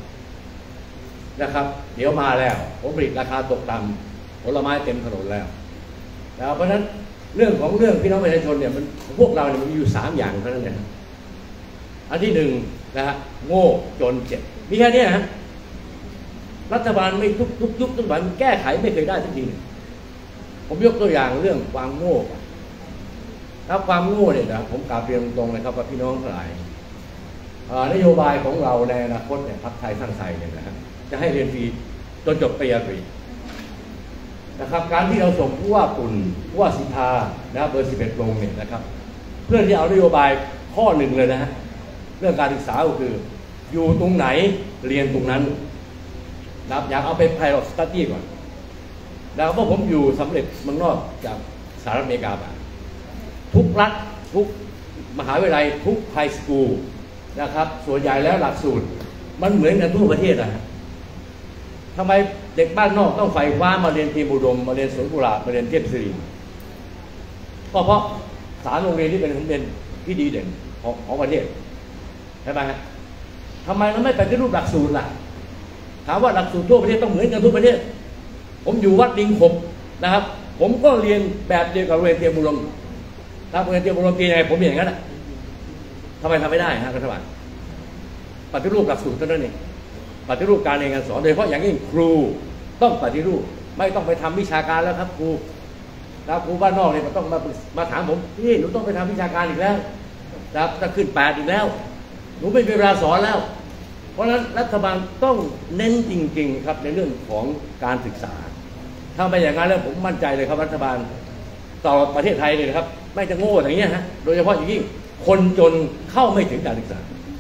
นะครับเดี๋ยวมาแล้วผมผลิตราคาตกต่ำผลไม้เต็มถนนแล้วนะเพราะฉะนั้นเรื่องของเรื่องพี่น้องประชาชนเนี่ยมันพวกเราเนี่ยมันมีอยู่3 อย่างเท่านั้นเองอันที่1นะฮะโง่จนเจ็บมีแค่นี้ฮะรัฐบาลไม่ทุกยุคทุกวันแก้ไขไม่เคยได้สักทีผมยกตัวอย่างเรื่องความโง่แล้วความโง่เนี่ยนะผมกล่าวเรียนตรงๆนะครับกับพี่น้องทั้งหลายนโยบายของเราในอนาคตเนี่ยพรรคไทยสร้างไทยเนี่ยนะฮะจะให้เรียนฟรีจนจบปริญญาตรีนะครับการที่เราส่งผู้ว่าปุ่นผู้ว่าสิทธานะเบอร์11ลงเนี่ยนะครับเพื่อที่เอานโยบายข้อ1เลยนะฮะเรื่องการศึกษาก็คืออยู่ตรงไหนเรียนตรงนั้นนะครับอยากเอาไป pilot study ก่อนแล้วเพราะผมอยู่สำเร็จเมืองนอกจากสหรัฐอเมริกามาทุกรัฐทุกมหาวิทยาลัยทุกไฮสคูลนะครับส่วนใหญ่แล้วหลักสูตรมันเหมือนกันทั่วประเทศนะทำไมเด็กบ้านนอกต้องไฟฟ้ามาเรียนทีมอุดมมาเรียนสวนกุหลาบมาเรียนเทพศิริเพราะ3 โรงเรียนที่เป็นโรงเรียนที่ดีเด่นของประเทศใช่ไหมฮะทำไมเราไม่ปฏิรูปหลักสูตรล่ะถามว่าหลักสูตรทั่วประเทศต้องเหมือนกันทุกประเทศผมอยู่วัดดิงขบนะครับผมก็เรียนแบบเดียวกับโรงเรียนเตรียมอุดมถ้าโรงเรียนเตรียมอุดมยังไงผมเรียนอย่างนั้นทำไมทำไม่ได้ฮะรัฐบาลปฏิรูปหลักสูตรเท่านั้นเองปฏิรูปการเรียนการสอนโดยเฉพาะอย่างยิ่งครูต้องปฏิรูปไม่ต้องไปทำวิชาการแล้วครับครูแล้วครูบ้านนอกเนี่ยมันต้องมาถามผมพี่หนูต้องไปทำวิชาการอีกแล้วครับจะขึ้น8อีกแล้วหนูไม่มีเวลาสอนแล้วเพราะฉะนั้นรัฐบาลต้องเน้นจริงๆครับในเรื่องของการศึกษาถ้าไม่อย่างนั้นแล้วผมมั่นใจเลยครับรัฐบาลต่อประเทศไทยเลยนะครับไม่จะโง่อย่างนี้ฮะโดยเฉพาะอย่างยิ่งคนจนเข้าไม่ถึงการศึกษา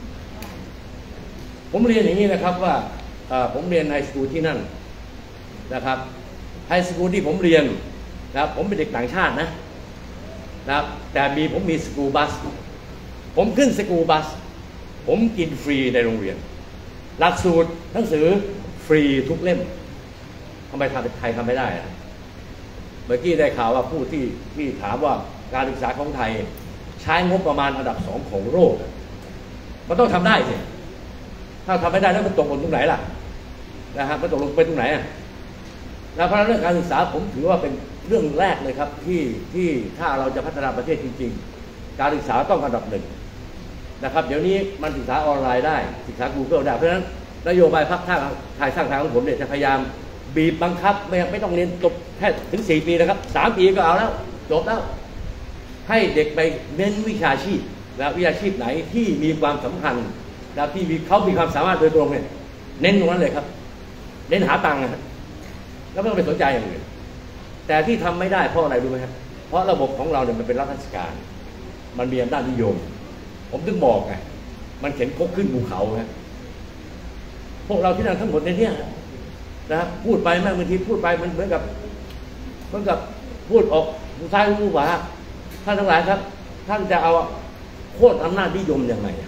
ผมเรียนอย่างนี้นะครับว่าผมเรียนไฮสคูลที่นั่นนะครับไฮสคูลที่ผมเรียนนะครับผมเป็นเด็กต่างชาตินะครับแต่ผมมีสกูลบัสผมขึ้นสกูลบัสผมกินฟรีในโรงเรียนหลักสูตรหนังสือฟรีทุกเล่มทำไมไทยทำไม่ได้เมื่อกี้ได้ข่าวว่าผู้ที่ถามว่าการศึกษาของไทยใช้งบประมาณอันดับ2ของโลกมันต้องทำได้สิถ้าทำไม่ได้แล้วมันตกลงตรงไหนล่ะนะครับมันตกลงไปตรงไหนแล้วเพราะเรื่องการศึกษาผมถือว่าเป็นเรื่องแรกเลยครับที่ถ้าเราจะพัฒนาประเทศจริงๆการศึกษาต้องอันดับ1นะครับเดี๋ยวนี้มันศึกษาออนไลน์ได้ศึกษา Google ได้เพราะฉะนั้นนโยบายพรรคไทยสร้างไทยของผมเนี่ยจะพยายามบีบบังคับไม่ต้องเรียนจบแค่ถึง4 ปีนะครับ3 ปีก็เอาแล้วจบแล้วให้เด็กไปเน้นวิชาชีพแล้ววิชาชีพไหนที่มีความสำคัญแล้วที่เขามีความสามารถโดยตรงเนี่ยเน้นตรงนั้นเลยครับเน้นหาตังค์นะครับแล้วไม่ต้องไปสนใจอย่างอื่นแต่ที่ทำไม่ได้เพราะอะไรรู้ไหมครับเพราะระบบของเราเนี่ยมันเป็นรัฐราชการมันมีอำนาจนิยมผมถึงบอกไงมันเข็นคกขึ้นภูเขาฮะพวกเราที่นั่นทั้งหมดในนี้นะครับพูดไปแม่บางทีพูดไปมันเหมือนกับพูดออกซ้ายหูขวาท่านทั้งหลายครับท่านจะเอาโค่นอำนาจนิยมยังไง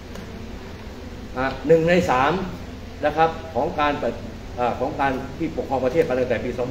1 ใน 3นะครับของการที่ปกครองประเทศมาตั้งแต่ปี2475 1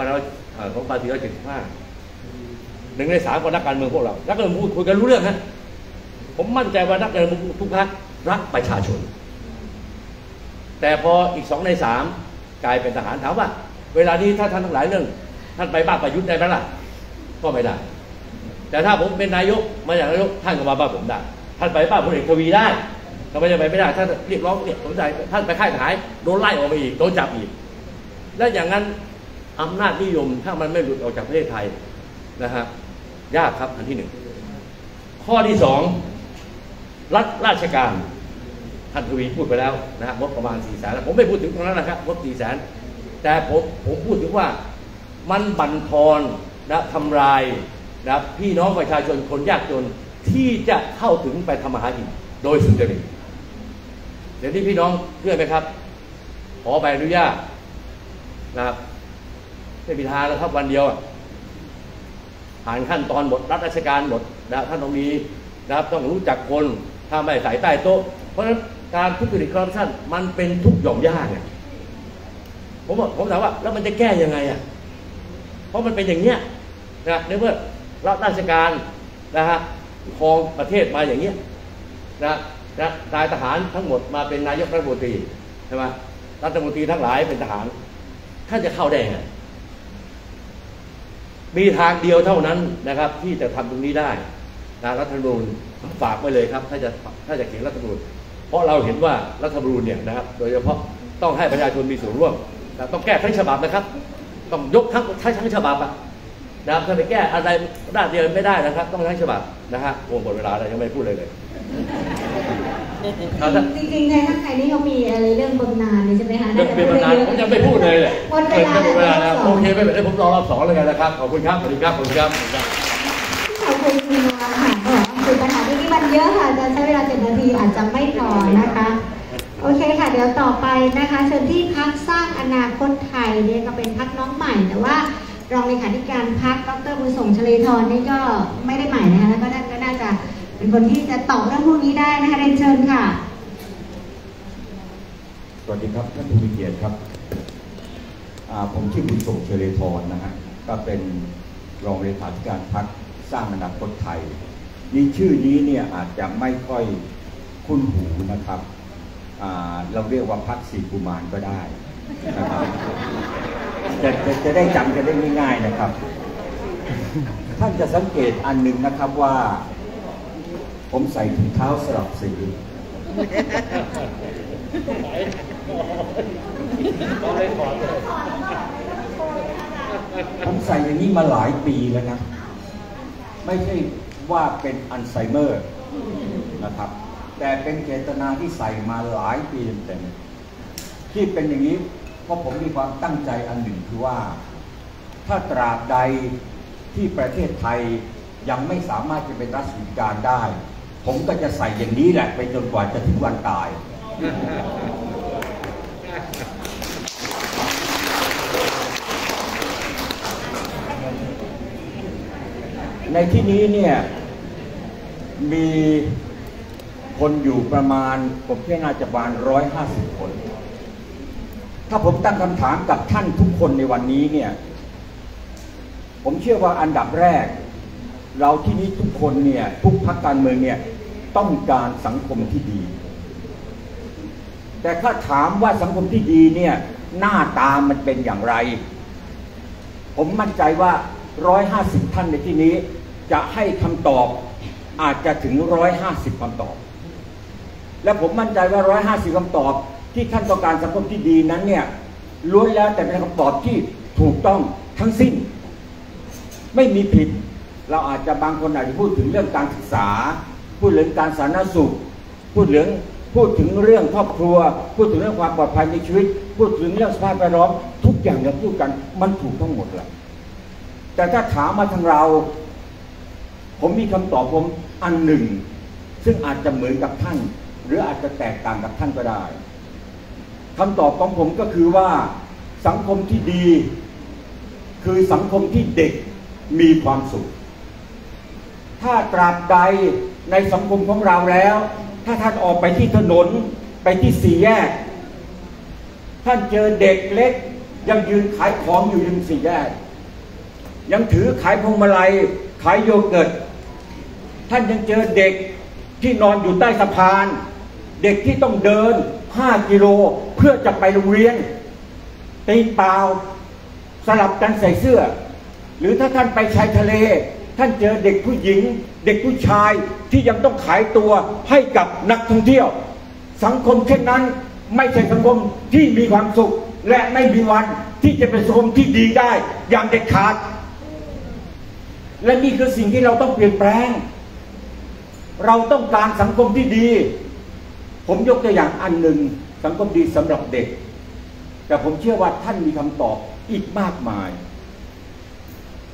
ใน 3ของนักการเมืองพวกเรานักการเมืองพูดคุยกันรู้เรื่องฮะผมมั่นใจว่านักการเมืองทุกพรรครักประชาชนแต่พออีก2 ใน 3กลายเป็นทหารถามว่าเวลานี้ถ้าท่านทั้งหลายเรื่องท่านไปบ้านประยุทธ์ได้ไหมล่ะก็ไม่ได้แต่ถ้าผมเป็นนายกมาอย่างนายกท่านก็มาบ้านผมได้ท่านไปบ้านพลเอกทวีได้ทำไมจะไปไม่ได้ถ้าเรียกร้องเนี่ยสนใจท่านไปค่ายทหารโดนไล่ออกมาอีกโดนจับอีกแล้วอย่างนั้นอำนาจนิยมถ้ามันไม่หลุดออกจากประเทศไทยนะฮะยากครับอันที่1ข้อที่2รัฐราชการท่านทวีพูดไปแล้วนะฮะงบประมาณ400,000ผมไม่พูดถึงตรงนั้นนะครับงบ400,000แต่ผมพูดถึงว่ามันบั่นทอนนะทำลายนะพี่น้องประชาชนคนยากจนที่จะเข้าถึงไปทำมาหากินโดยสุจริตเดี๋ยวนี้พี่น้องเชื่อไหมครับขอใบอนุญาตนะครับไม่มีทางแล้วครับวันเดียวผ่านขั้นตอนหมดรับราชการหมดนะท่านต้องมีนะครับต้องรู้จักคนถ้าไม่ใส่ใต้โต๊ะเพราะฉะนั้นการทุจริตคอร์รัปชันมันเป็นทุกหย่อมย่าเนี่ยผมถามว่าแล้วมันจะแก้ยังไงอ่ะเพราะมันเป็นอย่างเนี้ยนะในเมื่อรับราชการนะฮะครองประเทศมาอย่างเนี้ยนะนายทหารทั้งหมดมาเป็นนายกรัฐมนตรีใช่ไหมรัฐมนตรีทั้งหลายเป็นทหารท่านจะเข้าได้ไงมีทางเดียวเท่านั้นนะครับที่จะทำตรงนี้ได้นะรัฐธรรมนูญฝากไว้เลยครับถ้าจะเขียนรัฐธรรมนูญเพราะเราเห็นว่ารัฐธรรมนูญเนี่ยนะครับโดยเฉพาะต้องให้ประชาชนมีส่วนร่วมต้องแก้ทั้งฉบับนะครับต้องยกทั้งฉบับนะครับถ้าไปแก้อะไรด้านเดียวไม่ได้นะครับต้องทั้งฉบับนะฮะโอ้หมดเวลาแล้วยังไม่พูดเลยจริงๆในทั้งไทยนี่เขามีอะไรเรื่องบำนาญใช่ไหมคะเรื่องบำนาญผมยังไม่พูดเลยเลยหมดเวลาแล้วโอเคไม่เป็นไรผมรอรอบ2เลยกันนะครับขอบคุณครับสวัสดีครับขอบคุณครับขอบคุณคุณวาค่ะคือปัญหาที่นี่มันเยอะค่ะจะใช้เวลา7 นาทีอาจจะไม่พอนะคะโอเคค่ะเดี๋ยวต่อไปนะคะเชิญที่พรรคสร้างอนาคตไทยเนี่ยก็เป็นพรรคน้องใหม่แต่ว่ารองเลขาธิการพรรคดร.บุญส่ง ชเลธรนี่ก็ไม่ได้ใหม่นะคะแล้วก็น่าจะเป็นคนที่จะตอบเรื่องพวกนี้ได้นะคะเรียนเชิญค่ะสวัสดีครับท่านผู้มีเกียรติครับผมชื่อบุญส่ง ชเลธรนะฮะก็เป็นรองเลขาธิการพรรคสร้างอนาคตไทยนี่ชื่อนี้เนี่ยอาจจะไม่ค่อยคุ้นหูนะครับเราเรียกว่าพรรคสี่กุมารก็ได้นะครับจะได้จำกันได้ง่ายๆนะครับท่านจะสังเกตอันหนึ่งนะครับว่าผมใส่ถุงเท้าสลับสีผมใส่อย่างนี้มาหลายปีแล้วนะไม่ใช่ว่าเป็นอัลไซเมอร์นะครับแต่เป็นเจตนาที่ใส่มาหลายปีเต็มๆที่เป็นอย่างนี้เพราะผมมีความตั้งใจอันหนึ่งคือว่าถ้าตราบใดที่ประเทศไทยยังไม่สามารถจะเป็นรัฐราชการได้ผมก็จะใส่อย่างนี้แหละไปจนกว่าจะถึงวันตายในที่นี้เนี่ยมีคนอยู่ประมาณผมเชื่อน่าจะประมาณ150 คนถ้าผมตั้งคำถามกับท่านทุกคนในวันนี้เนี่ยผมเชื่อว่าอันดับแรกเราที่นี้ทุกคนเนี่ยทุกพรรคการเมืองเนี่ยต้องการสังคมที่ดีแต่ถ้าถามว่าสังคมที่ดีเนี่ยหน้าตามันเป็นอย่างไรผมมั่นใจว่า150ท่านในที่นี้จะให้คำตอบอาจจะถึง150คำตอบและผมมั่นใจว่า150คำตอบที่ท่านต้องการสังคมที่ดีนั้นเนี่ยล้วนแล้วแต่เป็นคำตอบที่ถูกต้องทั้งสิ้นไม่มีผิดเราอาจจะบางคนอาจจะพูดถึงเรื่องการศึกษาพูดเรื่องการสาธารณสุขพูดถึงเรื่องครอบครัวพูดถึงเรื่องความปลอดภัยในชีวิตพูดถึงเรื่องสภาพแวดล้อมทุกอย่างเราพูดกันมันถูกทั้งหมดแหละแต่ถ้าถามมาทางเราผมมีคำตอบผมอันหนึ่งซึ่งอาจจะเหมือนกับท่านหรืออาจจะแตกต่างกับท่านก็ได้คำตอบของผมก็คือว่าสังคมที่ดีคือสังคมที่เด็กมีความสุขถ้าตราบใดในสังคมของเราแล้วถ้าท่านออกไปที่ถนนไปที่สี่แยกท่านเจอเด็กเล็กยังยืนขายของอยู่ริมสี่แยกยังถือขายพวงมาลัยขายโยเกิร์ตท่านยังเจอเด็กที่นอนอยู่ใต้สะพานเด็กที่ต้องเดิน5 กิโลเพื่อจะไปโรงเรียนตีนเปล่าสลับกันใส่เสื้อหรือถ้าท่านไปชายทะเลท่านเจอเด็กผู้หญิงเด็กผู้ชายที่ยังต้องขายตัวให้กับนักท่องเที่ยวสังคมเช่นนั้นไม่ใช่สังคมที่มีความสุขและไม่มีวันที่จะเป็นสังคมที่ดีได้อย่างเด็ดขาดและนี่คือสิ่งที่เราต้องเปลี่ยนแปลงเราต้องการสังคมที่ดีผมยกตัวอย่างอันหนึ่งสังคมดีสำหรับเด็กแต่ผมเชื่อว่าท่านมีคำตอบอีกมากมาย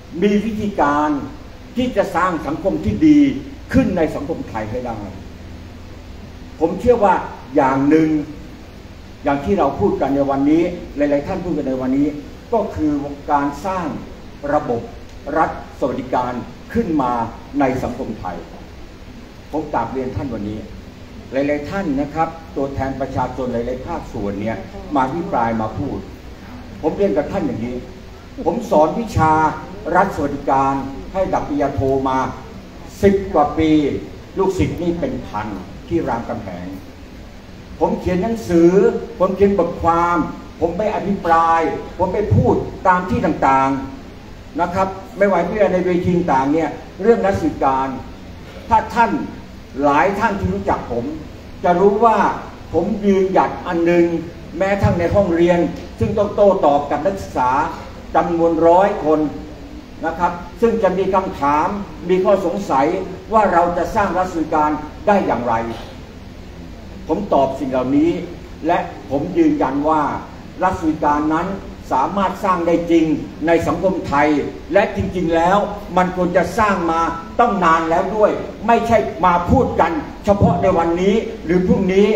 มีวิธีการที่จะสร้างสังคมที่ดีขึ้นในสังคมไทยให้ได้ผมเชื่อว่าอย่างหนึ่งอย่างที่เราพูดกันในวันนี้หลายๆท่านพูดกันในวันนี้ก็คือการสร้างระบบรัฐสวัสดิการขึ้นมาในสังคมไทยผมกราบเรียนท่านวันนี้หลายๆท่านนะครับตัวแทนประชาชนหลายๆภาคส่วนเนี่ยมาพิปรายมาพูดผมเรียนกับท่านอย่างนี้ผมสอนวิชารัฐสวัสดิการให้ดับปริญญาโทมา10 กว่าปีลูกศิษย์นี่เป็นพันที่รามคำแหงผมเขียนหนังสือผมเขียนบทความผมไปอภิปรายผมไปพูดตามที่ต่างๆนะครับไม่ว่าที่ในเวทีต่างเนี่ยเรื่องรัฐสวัสดิการถ้าท่านหลายท่านที่รู้จักผมจะรู้ว่าผมยืนหยัดอันหนึ่งแม้ทั้งในห้องเรียนซึ่งต้องโต้ตอบกับนักศึกษาจำนวน100 คนนะครับซึ่งจะมีคำถามมีข้อสงสัยว่าเราจะสร้างรัฐสวัสดิการได้อย่างไรผมตอบสิ่งเหล่านี้และผมยืนยันว่ารัฐสวัสดิการนั้นสามารถสร้างได้จริงในสังคมไทยและจริงๆแล้วมันควรจะสร้างมาต้องนานแล้วด้วยไม่ใช่มาพูดกันเฉพาะในวันนี้หรือพรุ่งนี้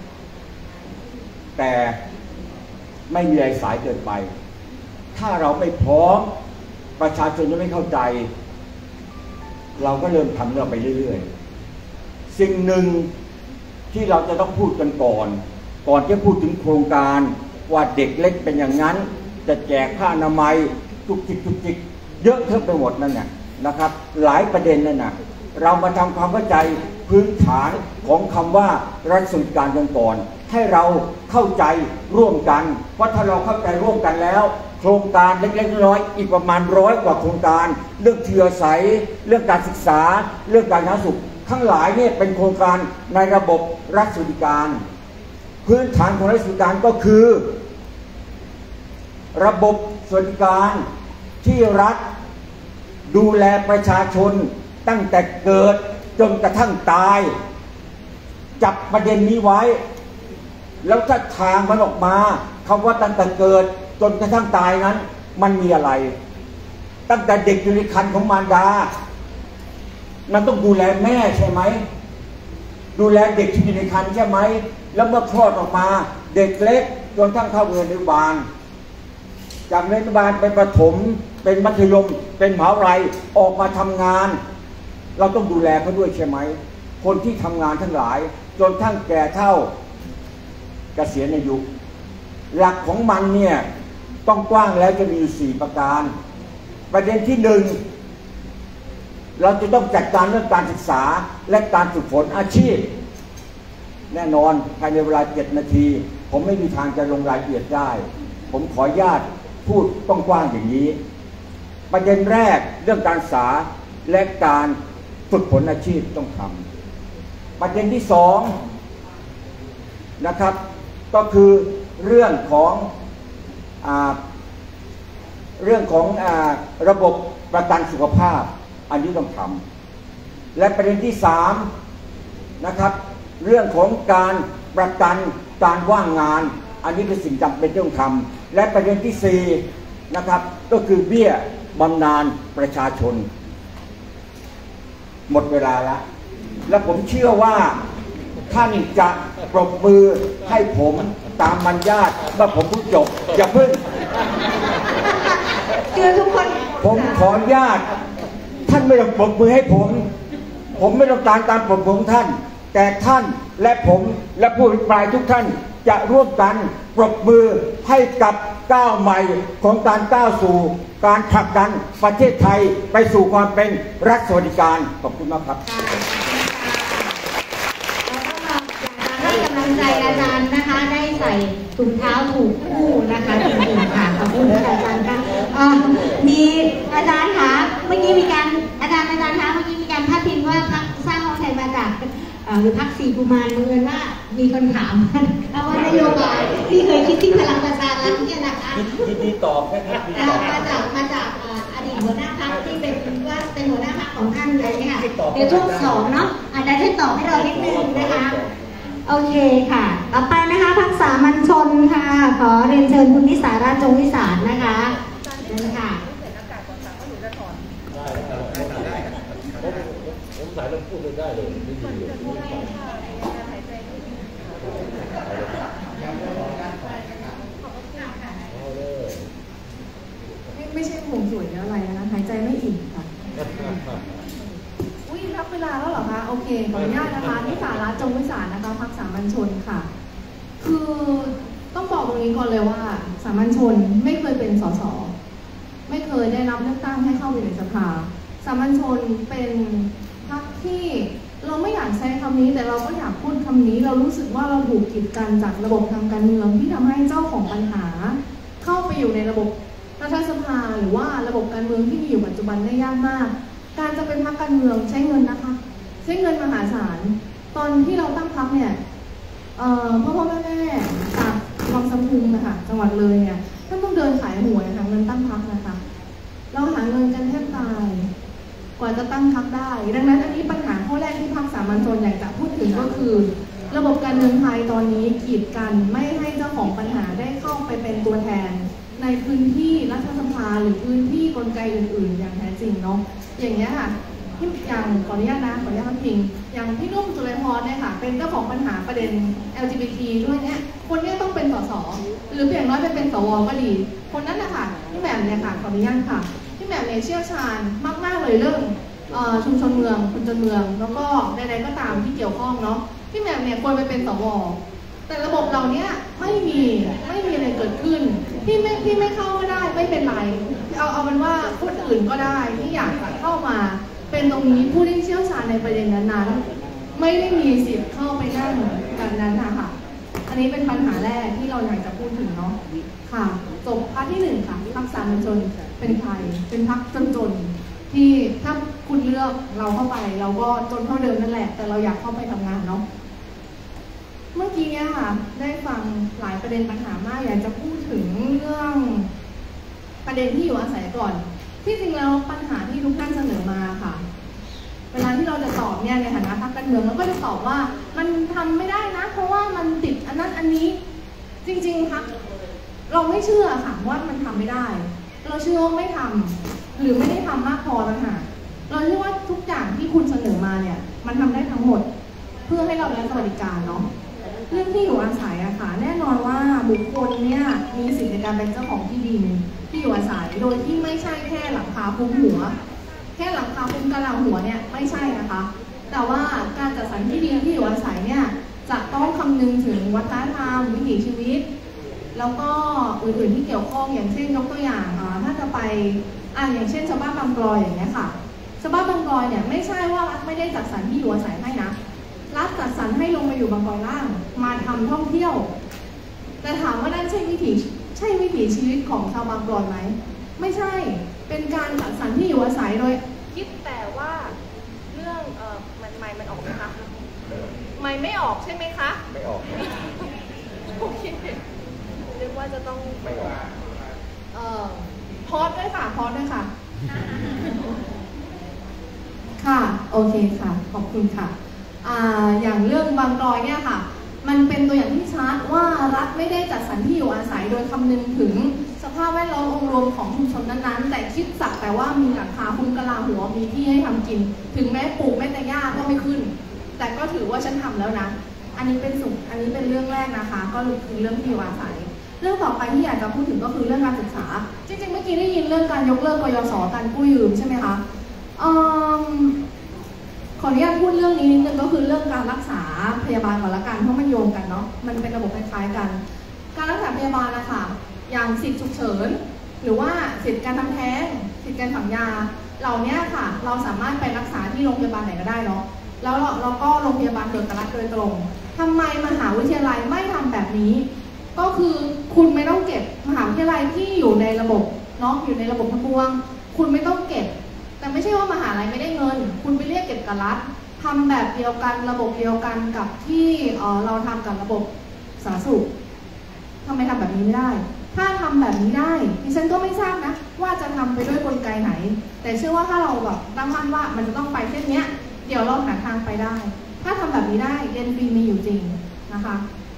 แต่ไม่มีอะไรสายเกินไปถ้าเราไม่พร้อมประชาชนจะไม่เข้าใจเราก็เริ่มทำเราไปเรื่อยๆสิ่งหนึ่งที่เราจะต้องพูดกันก่อนที่พูดถึงโครงการว่าเด็กเล็กเป็นอย่างนั้นจะแจกผ้าอนามัยจุกจิกเยอะเท่าไปหมดนั่นน่ะนะครับหลายประเด็นนั่นน่ะเรามาทำความเข้าใจพื้นฐานของคำว่ารัฐสวัสดิการกันก่อนให้เราเข้าใจร่วมกันเพราะถ้าเราเข้าใจร่วมกันแล้วโครงการเล็กๆน้อยๆอีกประมาณ100 กว่าโครงการเรื่องที่อยู่อาศัยเรื่องการศึกษาเรื่องการสาธารณสุขทั้งหลายเนี่ยเป็นโครงการในระบบรัฐสวัสดิการพื้นฐานของรัฐสวัสดิการก็คือระบบสวัสดิการที่รัฐดูแลประชาชนตั้งแต่เกิดจนกระทั่งตายจับประเด็นนี้ไว้แล้วถ้าทางมันออกมาคำว่าตั้งแต่เกิดจนกระทั่งตายนั้นมันมีอะไรตั้งแต่เด็กอยู่ในครรภ์ของมารดามันต้องดูแลแม่ใช่ไหมดูแลเด็กที่อยู่ในครรภ์ใช่ไหมแล้วเมื่อคลอดออกมาเด็กเล็กจนทั้งเข้าเรียนอนุบาลจากอนุบาลเป็นประถมเป็นมัธยมเป็นมหาวิทยาลัยออกมาทำงานเราต้องดูแลเขาด้วยใช่ไหมคนที่ทำงานทั้งหลายจนทั้งแก่เฒ่าเกษียณอายุหลักของมันเนี่ยต้องกว้างแล้วจะมีอยู่4 ประการประเด็นที่1เราจะต้องจัดการเรื่องการศึกษาและการฝึกฝนอาชีพแน่นอนภายในเวลา7 นาทีผมไม่มีทางจะลงรายละเอียดได้ผมขออนุญาตพูดกว้างๆอย่างนี้ประเด็นแรกเรื่องการศึกษาและการฝึกฝนอาชีพต้องทำประเด็นที่2นะครับก็คือเรื่องของระบบประกันสุขภาพอันนี้ต้องทำและประเด็นที่3นะครับเรื่องของการประกันการว่างงานอันนี้เป็นสิ่งจำเป็นที่ต้องทำและประเด็นที่4นะครับก็คือเบี้ยบำนาญประชาชนหมดเวลาแล้วและผมเชื่อว่าท่านจะปรบมือให้ผมตามบรรยาทว่าผมพูดจบอย่าพึ่งคือทุกคนผมขออนุญาตท่านไม่ต้องปรบมือให้ผมไม่ต้องการปรบมือของท่านแต่ท่านและผมและผู้อภิปรายทุกท่านจะร่วมกันปรบมือให้กับก้าวใหม่ของการก้าวสู่การผลักดันประเทศไทยไปสู่ความเป็นรัฐสวัสดิการขอบคุณมากครับให้กำลังใจอาจารย์นะคะได้ใส่ถุงเท้าถูกคู่นะคะจริงๆค่ะขอบคุณอาจารย์ค่ะมีอาจารย์คะเมื่อกี้มีการอาจารย์คะเมื่อกี้มีการพาดพิงว่าพรรคสร้างห้องไทยมาจากหรือพรรค4 กุมารเมืองว่ามีคนถามว่านโยบายที่เคยคิดที่พลังประชารัฐเนี่ยนะคะที่ตอบนะครับมาจากอดีตหัวหน้าพรรคที่เป็นหัวหน้าพรรคของท่านเลยค่ะเดี๋ยวช่วง2เนาะอาจจะให้ตอบให้เรานิดนึงนะคะโอเคค่ะต่อไปนะคะพรรคสามัญชนค่ะขอเรียนเชิญคุณนิสาราจงวิสารนะคะเชิญค่ะพูดได้เลยไม่ดีเลยไม่ใช่ห่วงสวยหรืออะไรนะคะหายใจไม่อิ่มค่ะอุ้ยรับเวลาแล้วเหรอคะโอเคขออนุญาตนะคะนิสาระจงวิสารนะคะพรรคสามัญชนค่ะคือต้องบอกตรงนี้ก่อนเลยว่าสามัญชนไม่เคยเป็นสสไม่เคยได้รับเลือกตั้งให้เข้าไปในสภาสามัญชนเป็นพรรคที่เราไม่อยากใช้คำนี้แต่เราก็อยากพูดคำนี้เรารู้สึกว่าเราถูกกีดกันจากระบบทางการเมืองที่ทำให้เจ้าของปัญหาเข้าไปอยู่ในระบบรัฐสภาหรือว่าระบบการเมืองที่มีอยู่ปัจจุบันได้ยากมากการจะเป็นพรรคการเมืองใช้เงินนะคะใช้เงินมหาศาลตอนที่เราตั้งพรรคเนี่ยพ่อแม่จากวังสะพุงนะคะจังหวัดเลยเนี่ยท่านต้องเดินขายหวยหาเงินตั้งพรรคนะคะเราหาเงินกันแทบตายกว่าจะตั้งพรรคได้ดังนั้นอันนี้ปัญหาข้อแรกที่พรรคสามัญชนอยากจะพูดถึงก็คือระบบการเมืองไทยตอนนี้กีดกันไม่ให้เจ้าของปัญหาได้เข้าไปเป็นตัวแทนในพื้นที่รัฐสภาหรือพื้นที่กลไกอื่นๆอย่างแท้จริงเนาะอย่างเงี้ยค่ะอย่างขออนุญาตนะขออนุญาตพิงอย่างพี่นุ่มจุฬาภรณ์เนี่ยค่ะเป็นเจ้าของปัญหาประเด็น LGBT ด้วยเนี่ยคนนี้ต้องเป็นสสหรือเพียงน้อยไปเป็นสวก็ดีคนนั้นนะคะพี่แหม่มเนี่ยค่ะขออนุญาตค่ะพี่แหม่มเนี่ยเชี่ยวชาญมากๆเลยเรื่องชุมชนเมืองคนจนเมืองแล้วก็ใดๆก็ตามที่เกี่ยวข้องเนาะพี่แหม่มเนี่ยควรไปเป็นสวแต่ระบบเราเนี้ยไม่มีอะไรเกิดขึ้นที่ไม่เข้าก็ได้ไม่เป็นไรเอาเป็นว่าคนอื่นก็ได้ที่อยากจะเข้ามาเป็นตรงนี้ผู้ที่เชี่ยวชาญในประเด็นนั้นๆไม่ได้มีสิทธิ์เข้าไปนั่งกันนั้นค่ะอันนี้เป็นปัญหาแรกที่เราอยากจะพูดถึงเนาะค่ะจบพาร์ทที่1ค่ะพรรคสามัญชนเป็นใครเป็นพรรคจนๆที่ถ้าคุณเลือกเราเข้าไปเราก็จนเท่าเดิมนั่นแหละแต่เราอยากเข้าไปทำงานเนาะเมื่อกี้เนี่ยค่ะได้ฟังหลายประเด็นปัญหามากอยากจะพูดถึงเรื่องประเด็นที่อยู่อาศัยก่อนที่จริงแล้วปัญหาที่ทุกท่านเสนอมาค่ะเวลาที่เราจะตอบเนี่ยในฐานะพรรคการเมืองเราก็จะตอบว่ามันทำไม่ได้นะเพราะว่ามันติดอันนั้นอันนี้จริงๆค่ะเราไม่เชื่อค่ะว่ามันทำไม่ได้เราเชื่อว่าไม่ทำหรือไม่ได้ทำมากพอต่างหากเราเชื่อว่าทุกอย่างที่คุณเสนอมาเนี่ยมันทำได้ทั้งหมดเพื่อให้เราได้สวัสดิการเนาะเรื่องที่อยู่อาศัยอะค่ะแน่นอนว่าบุคคลเนี่ยมีสิทธิในการเป็นเจ้าของที่ดินที่อยู่อาศัยโดยที่ไม่ใช่แค่หลังคาคลุมหัวแค่หลังคาคลุมกระหล่ำหัวเนี่ยไม่ใช่นะคะแต่ว่าการจัดสรรที่ดินที่อยู่อาศัยเนี่ยจะต้องคำนึงถึงวัฒนธรรมวิถีชีวิตแล้วก็อื่นๆที่เกี่ยวข้องอย่างเช่นยกตัวอย่างถ้าจะไปอย่างเช่นชาวบ้านบางกลอยอย่างเงี้ยค่ะชาวบ้านบางกลอยเนี่ยไม่ใช่ว่ารัฐไม่ได้จัดสรรที่อยู่อาศัยให้นะรัฐจัดสรรให้ลงมาอยู่บางกลอยล่างมาทำท่องเที่ยวแต่ถามว่านั่นใช่วิถีชีวิตของชาวบางกลอยไหมไม่ใช่เป็นการจัดสรรที่อยู่อาศัยโดยคิดแต่ว่าเรื่องมันออกไหมคะไม่ออกใช่ไหมคะไม่ออกโอเคเรียกว่าจะต้องไม่ออกพอดด้วยค่ะค่ะโอเคค่ะขอบคุณค่ะอย่างเรื่องบางกลอยเนี่ยค่ะมันเป็นตัวอย่างที่ชัดว่ารัฐไม่ได้จัดสรรที่อยู่อาศัยโดยคำนึงถึงสภาพแวดล้อมองค์รวมของชุมชนนั้นๆแต่คิดสักแต่ว่ามีหลังคาคลุมกะลาหัวมีที่ให้ทำกินถึงแม้ปลูกแม้แต่หญ้าก็ไม่ขึ้นแต่ก็ถือว่าฉันทำแล้วนะอันนี้เป็นเรื่องแรกนะคะก็คือเรื่องที่อยู่อาศัยเรื่องต่อไปที่อยากจะพูดถึงก็คือเรื่องการศึกษาจริงๆเมื่อกี้ได้ยินเรื่องการยกเลิกกยศการกู้ยืมใช่ไหมคะขออนุญาตพูดเรื่องนี้นิดนึงก็คือเรื่องการรักษาพยาบาลก่อนละกันเพราะมันโยงกันเนาะมันเป็นระบบคล้ายๆกันการรักษาพยาบาลนะคะอย่างสิทธิฉุกเฉินหรือว่าสิทธิการทำแท้งสิทธิการฝังยาเหล่านี้ค่ะเราสามารถไปรักษาที่โรงพยาบาลไหนก็ได้เนาะแล้วเราก็โรงพยาบาลเกิดกับรัฐโดยตรงทำไมมหาวิทยาลัยไม่ทำแบบนี้ก็คือคุณไม่ต้องเก็บมหาวิทยาลัยที่อยู่ในระบบเนาะอยู่ในระบบทั้งปวงคุณไม่ต้องเก็บแต่ไม่ใช่ว่ามหาลัยไม่ได้เงินคุณไปเรียกเก็บกับรัฐทำแบบเดียวกันระบบเดียวกันกับที่เราทำกับระบบสาธารณสุขทำไมทำแบบนี้ไม่ได้ถ้าทำแบบนี้ได้ดิฉันก็ไม่ทราบนะว่าจะทำไปด้วยกลไกไหนแต่เชื่อว่าถ้าเราแบบตั้งมั่นว่ามันจะต้องไปเส้นนี้เดี๋ยวเราหาทางไปได้ถ้าทำแบบนี้ได้เรียนฟรีมีอยู่จริงนะคะ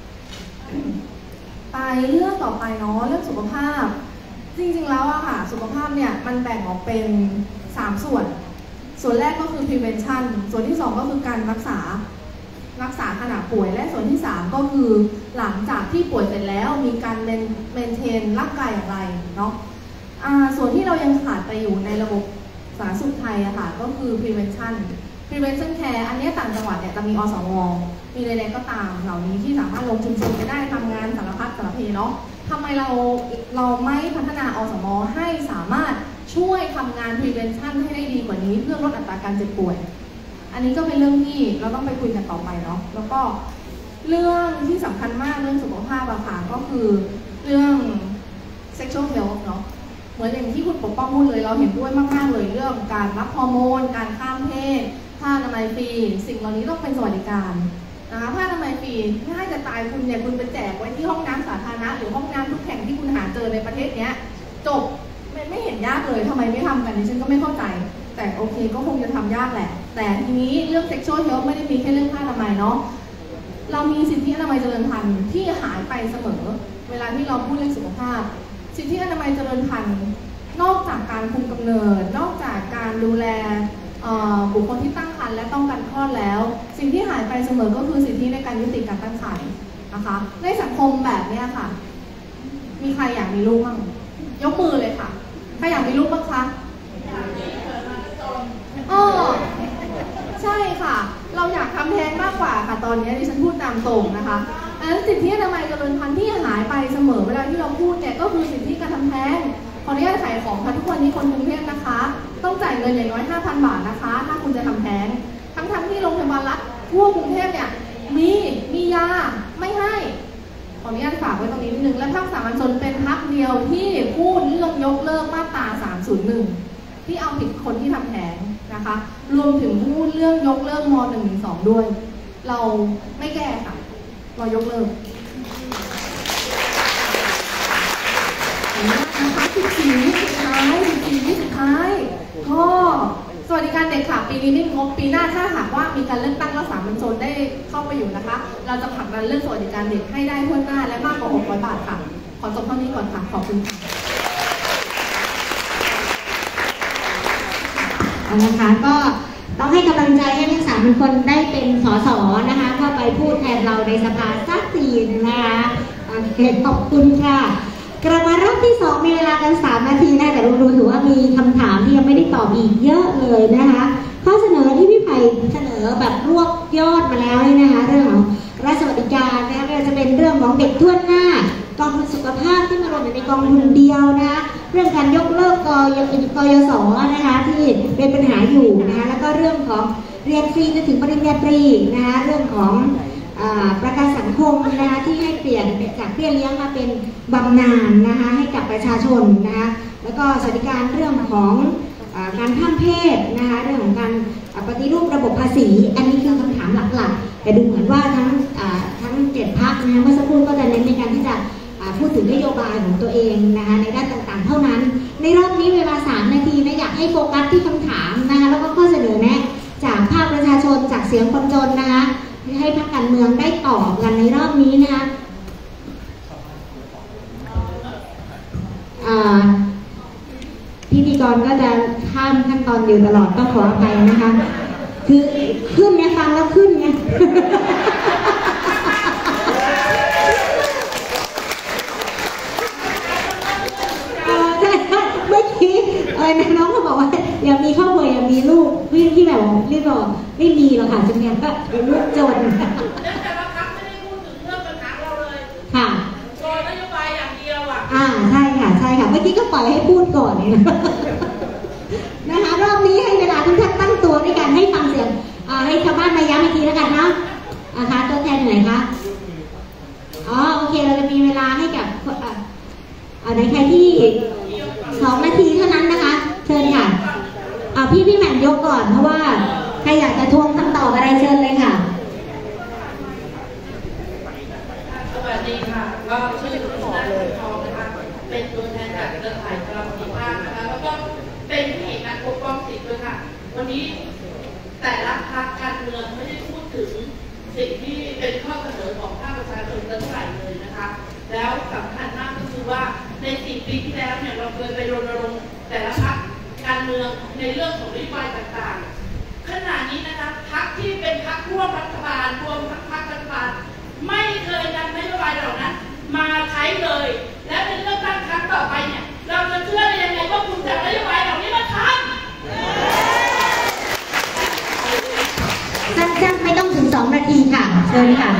ไปเรื่องต่อไปเนาะเรื่องสุขภาพจริงๆแล้วอะค่ะสุขภาพเนี่ยมันแบ่งออกเป็น3ส่วนส่วนแรกก็คือ prevention ส่วนที่2ก็คือการรักษาขณะป่วยและส่วนที่3ก็คือหลังจากที่ป่วยเสร็จแล้วมีการเมนเทนร่างกายอย่างไรเนาะส่วนที่เรายังขาดไปอยู่ในระบบสาธารณสุขไทยอะค่ะก็คือ prevention care อันนี้ต่างจังหวัดเนี่ยจะมีอสม.มีอะไรก็ตามเหล่านี้ที่สามารถลงชุมชนไปได้ทำงานสารพัดสารเพเนาะทำไมเราไม่พัฒนาอสม.ให้สามารถช่วยทำงาน prevention ให้ได้ดีกว่านี้เพื่อลดอัตราการเจ็บป่วยอันนี้ก็เป็นเรื่องที่เราต้องไปคุยกันต่อไปเนาะแล้วก็เรื่องที่สำคัญมากเรื่องสุขภาพอะค่ะก็คือเรื่อง sexual health เนาะเหมือนอย่างที่คุณปกป้องพูดเลยเราเห็นด้วยมากๆเลยเรื่องการรับฮอร์โมนการข้ามเพศผ้าอนามัยฟรีสิ่งเหล่านี้ต้องเป็นสวัสดิการนะคะผ้าอนามัยฟรีง่ายจะตายคุณเนี่ยคุณไปแจกไว้ที่ห้องน้ำสาธารณะหรือห้องน้ำทุกแห่งที่คุณหาเจอในประเทศเนี้ยจบไม่เห็นยากเลยทำไมไม่ทำกันดิฉันก็ไม่เข้าใจแต่โอเคก็คงจะทำยากแหละแต่ทีนี้เรื่อง sexual health ไม่ได้มีแค่เรื่องผ้าอนามัยเนาะเรามีสิทธิอนามัยเจริญพันธุ์ที่หายไปเสมอเวลาที่เราพูดเรื่องสุขภาพสิทธิอนามัยเจริญพันธุ์นอกจากการคุมกำเนิดนอกจากการดูแลบุคคลที่ตั้งครรภ์และต้องการคลอดแล้วสิ่งที่หายไปเสมอก็คือสิทธิในการยุติการตั้งครรภ์นะคะในสังคมแบบนี้ค่ะมีใครอยากมีลูกบ้างยกมือเลยค่ะใครอยากมีลูกบ้างคะใช่ค่ะเราอยากทำแท้งมากกว่าค่ะตอนนี้ดิฉันพูดตามตรงนะคะแล้วสิทธิอนามัยเจริญพันธุ์ที่หายไปเสมอเวลาที่เราพูดเนี่ยก็คือสิทธิการทำแท้งขออนุญาตขายของค่ะทุกวันนี้คนกรุงเทพนะคะต้องจ่ายเงินอย่างน้อย 5,000 บาทนะคะถ้าคุณจะทำแท้งทั้งที่โรงพยาบาลรัฐทั่วกรุงเทพเนี่ยมียาไม่ให้ขออนุญาตฝากไว้ตรงนี้นิดนึงและพรรคสามัญชนเป็นพรรคเดียวที่พูดเรื่องยกเลิกมาตรา 301 ที่เอาผิดคนที่ทำแท้งนะคะรวมถึงพูดเรื่องยกเลิกม.112 ด้วยเราไม่แก้ค่ะเรายกเลิกนะคะ14 วิสุดท้ายก็สวัสดิการเด็กค่ะปีนี้ไม่งบปีหน้าถ้าหากว่ามีการเลือกตั้งแล้วสามัญชนได้เข้าไปอยู่นะคะเราจะผลักดันเรื่องสวัสดิการเด็กให้ได้ทั่วหน้าและมากกว่า600 บาทค่ะขอจบเท่านี้ก่อนค่ะขอบคุณค่ะนะคะก็ต้องให้กำลังใจให้นักศึกษาทุกคนได้เป็นสสนะคะเข้าไปพูดแทนเราในสภาสักทีนะคะโอเคขอบคุณค่ะกลับมารอบที่2มีเวลากัน3 นาทีนะแต่ดูถือว่ามีคำถามที่ยังไม่ได้ตอบอีกเยอะเลยนะคะข้อเสนอที่พี่ไผ่เสนอแบบรวบยอดมาแล้วนี่นะคะเรื่องของรัฐสวัสดิการนะคะไม่ว่าจะเป็นเรื่องของเด็กทั่วหน้ากองทุนสุขภาพที่มารวมอยู่ในกองทุนเดียวนะคะเรื่องการยกเลิกกยศนะคะที่เป็นปัญหาอยู่นะคะแล้วก็เรื่องของเรียนฟรีจนถึงปริญญาตรีนะคะเรื่องของประกันสังคมนะคะที่ให้เปลี่ยนจากเบี้ยเลี้ยงมาเป็นบำนาญนะคะให้กับประชาชนนะคะแล้วก็สวัสดิการเรื่องของการข้ามเพศนะคะเรื่องของการปฏิรูประบบภาษีอันนี้คือคำถามหลักๆแต่ดูเหมือนว่าทั้ง7 พรรคนะคะเมื่อสักครู่ก็จะเน้นในการที่จะพูดถึงนโยบายของตัวเองนะคะในด้านต่างๆเท่านั้นในรอบนี้เวลา3 นาทีนะอยากให้โฟกัสที่คำถามนะคะแล้วก็ข้อเสนอแนะจากภาคประชาชนจากเสียงคนจนนะคะให้พรรคการเมืองได้ตอบกันในรอบนี้นะคะพิธีกรก็จะข้ามขั้นตอนอยู่ตลอดต้องขออภัยนะคะคือขึ้นเนี่ยฟังแล้วขึ้นไงเมื่อกี้น้องเขาบอกว่าอย่ามีครอบครัวอย่ามีลูกพี่แบบรีบบอกไม่มีหรอกค่ะจะมีก็ลูกจนแต่ละครั้งไม่ได้พูดถึงเรื่องปัญหาเราเลยค่ะโดยนโยบายอย่างเดียวใช่ค่ะเมื่อกี้ก็ปล่อยให้พูดก่อนนี่นะคะรอบนี้ให้เวลาทุกท่านตั้งตัวด้วยกันให้ฟังเสียงให้ชาวบ้านมาย้ำอีกทีแล้วกันเนาะนะคะตัวแทนไหนคะโอเคเราจะมีเวลาให้กับในใครที่2 นาทีเท่านั้นนะคะเชิญค่ะพี่แหม่มยกก่อนเพราะว่าใครอยากจะทวงคำตอบอะไรเชิญเลยค่ะสวัสดีค่ะก็ชื่อคุณนัททองนะคะเป็นตัวแทนจากเครือข่ายพลังประชาชนนะคะแล้วก็เป็นผู้หญิงนักปกป้องสิทธิ์ด้วยค่ะวันนี้แต่ละพรรคการเมืองไม่ได้พูดถึงสิ่งที่เป็นข้อเสนอของภาคประชาชนเท่าไหร่เลยนะคะแล้วสำคัญมากก็คือว่าใน4 ปีที่แล้วเนี่ยเราเคยไปรณรงค์แต่ละพรรคการเมืองในเรื่องของนโยบายต่างๆที่เป็นพรรคร่วมรัฐบาลรวมทั้งพรรครัฐบาลไม่เคยนำนโยบายเหล่านั้นมาใช้เลยและเป็นเรื่องตั้งครั้งต่อไปเนี่ยเราจะเชื่อได้ยังไงว่าคุณจะนโยบายเหล่านี้มาทำสั้นๆไม่ต้องถึง2 นาทีค่ะเชิญค่ะ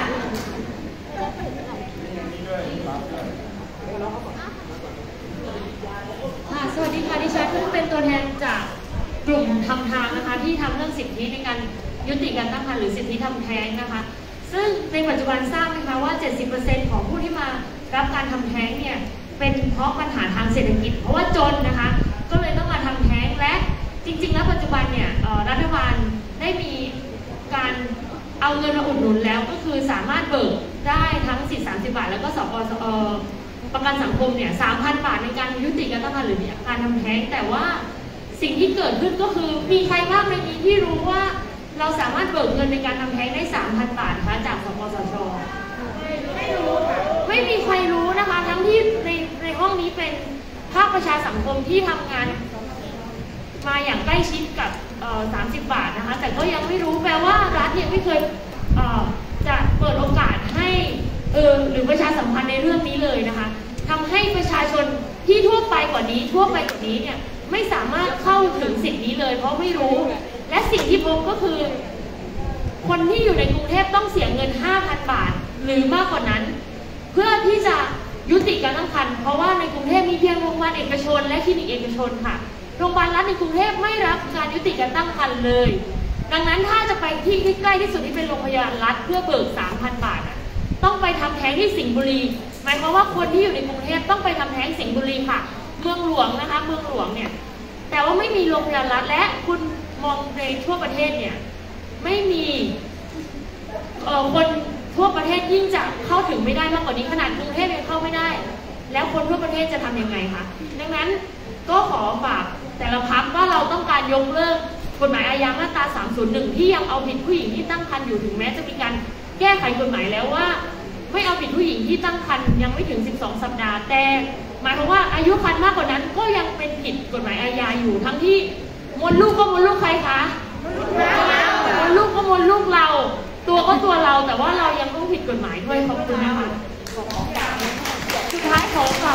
สวัสดีค่ะดิฉันเป็นตัวแทนจากกลุ่มทำทางนะคะที่ทำเรื่องสิทธิในการยุติการตั้งครรภ์หรือสิทธิทำแท้งนะคะซึ่งในปัจจุบันทราบไหมคะว่า 70% ของผู้ที่มารับการทำแท้งเนี่ยเป็นเพราะปัญหาทางเศรษฐกิจเพราะว่าจนนะคะก็เลยต้องมาทำแท้งและจริงๆแล้วปัจจุบันเนี่ยรัฐบาลได้มีการเอาเงินมาอุดหนุนแล้วก็คือสามารถเบิกได้ทั้งสิทธิ์30 บาทแล้วก็สปสประกันสังคมเนี่ย 3,000 บาทในการยุติการตั้งครรภ์หรือการทำแท้งแต่ว่าสิ่งที่เกิดขึ้นก็คือมีใครบ้างในนี้ที่รู้ว่าเราสามารถเบิกเงินในการทำแท้งได้ 3,000 บาทคะจากสปสช.ไม่รู้ค่ะไม่มีใครรู้นะคะทั้งที่ในห้องนี้เป็นภาคประชาสังคมที่ทำงานมาอย่างใกล้ชิดกับ30 บาทนะคะแต่ก็ยังไม่รู้แปลว่ารัฐเนี่ยไม่เคยจะเปิดโอกาสให้หรือประชาสัมพันธ์ในเรื่องนี้เลยนะคะทำให้ประชาชนที่ทั่วไปกว่านี้เนี่ยไม่สามารถเข้าถึงสิ่งนี้เลยเพราะไม่รู้และสิ่งที่พบก็คือคนที่อยู่ในกรุงเทพต้องเสียเงิน 5,000 บาทหรือมากกว่านั้นเพื่อที่จะยุติการตั้งครรภ์เพราะว่าในกรุงเทพมีเพียงโรงพยาบาลเอกชนและคลินิกเอกชนค่ะโรงพยาบาลรัฐในกรุงเทพไม่รับการยุติการตั้งครรภ์เลยดังนั้นถ้าจะไปที่ใกล้ที่สุดที่เป็นโรงพยาบาลรัฐเพื่อเบิก 3,000 บาทต้องไปทำแท้งที่สิงห์บุรีหมายความว่าคนที่อยู่ในกรุงเทพต้องไปทำแท้งสิงห์บุรีค่ะเมืองหลวงนะคะเมืองหลวงเนี่ยแต่ว่าไม่มีโรงพยาบาลรัฐและคุณมองในทั่วประเทศเนี่ยไม่มีคนทั่วประเทศยิ่งจะเข้าถึงไม่ได้มากกว่านี้ขนาดกรุงเทพยังเข้าไม่ได้แล้วคนทั่วประเทศจะทำยังไงคะดังนั้นก็ขอฝากแต่ละพรรคว่าเราต้องการยกเลิกกฎหมายอาญามาตรา 301 ที่ยังเอาผิดผู้หญิงที่ตั้งครรภ์อยู่ถึงแม้จะมีการแก้ไขกฎหมายแล้วว่าไม่เอาผิดผู้หญิงที่ตั้งครรภ์ยังไม่ถึง12 สัปดาห์แต่หมายความว่าอายุครรภ์มากกว่านั้นก็ยังเป็นผิดกฎหมายอาญาอยู่ทั้งที่มดลูกก็มดลูกใครคะมดลูกก็มดลูกเราตัวก็ตัวเราแต่ว่าเรายังต้องผิดกฎหมายด้วยขอบคุณนะคะสุดท้ายขอฝาก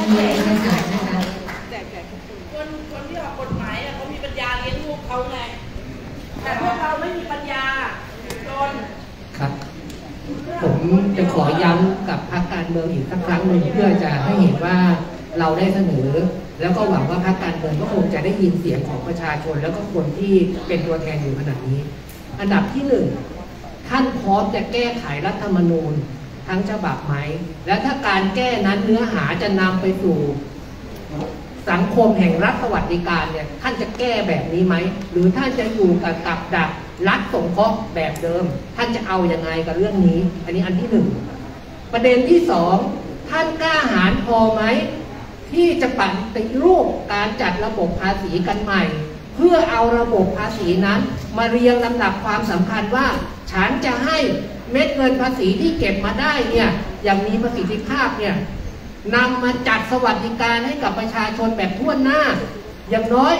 คนที่ออกกฎหมายเขามีปัญญาเลี้ยงลูกเขาไงแต่พวกเราไม่มีปัญญาจนครับผมจะขอย้ำกับพรรคการเมืองอีกสักครั้งหนึ่งเพื่อจะให้เห็นว่าเราได้เสนอแล้วก็หวังว่าพรรคการเมืองก็คงจะได้ยินเสียงของประชาชนแล้วก็คนที่เป็นตัวแทนอยู่ขณะนี้อันดับที่1ท่านพร้อมจะแก้ไขรัฐธรรมนูญทั้งฉบับไหมและถ้าการแก้นั้นเนื้อหาจะนำไปสู่สังคมแห่งรัฐสวัสดิการเนี่ยท่านจะแก้แบบนี้ไหมหรือท่านจะอยู่กับดักรัฐสงเคราะห์แบบเดิมท่านจะเอายังไงกับเรื่องนี้อันนี้อันที่1ประเด็นที่2ท่านกล้าหาญพอไหมที่จะปฏิรูปการจัดระบบภาษีกันใหม่เพื่อเอาระบบภาษีนั้นมาเรียงลำดับความสำคัญว่าฉันจะให้เม็ดเงินภาษีที่เก็บมาได้เนี่ยอย่างมีประสิทธิภาพเนี่ยนำมาจัดสวัสดิการให้กับประชาชนแบบทั่วหน้าอย่างน้อย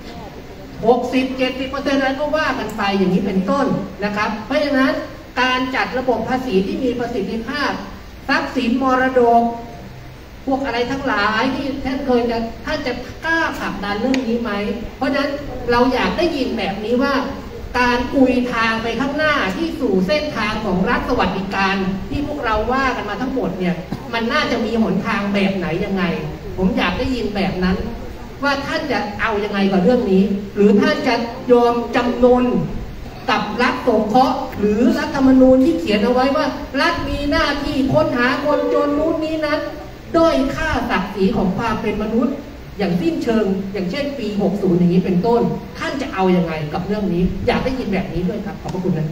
60-70% นั้นก็ว่ากันไปอย่างนี้เป็นต้นนะครับเพราะฉะนั้นการจัดระบบภาษีที่มีประสิทธิภาพทรัพย์สินมรดกพวกอะไรทั้งหลายที่ท่านจะกล้าผลักดันเรื่องนี้ไหมเพราะฉะนั้นเราอยากได้ยินแบบนี้ว่าการกุยทางไปข้างหน้าที่สู่เส้นทางของรัฐสวัสดิการที่พวกเราว่ากันมาทั้งหมดเนี่ยมันน่าจะมีหนทางแบบไหนยังไงผมอยากได้ยินแบบนั้นว่าท่านจะเอายังไงกับเรื่องนี้หรือท่านจะยอมจำนนกับรัฐสงเคราะห์หรือรัฐธรรมนูญที่เขียนเอาไว้ว่ารัฐมีหน้าที่ค้นหาคนจนนู้นนี้นั้นด้อยค่าศักดิ์ศรีของความเป็นมนุษย์อย่างสิ้นเชิงอย่างเช่นปี60อย่างนี้เป็นต้นท่านจะเอายังไงกับเรื่องนี้อยากได้ยินแบบนี้ด้วยครับขอบพระคุณนะ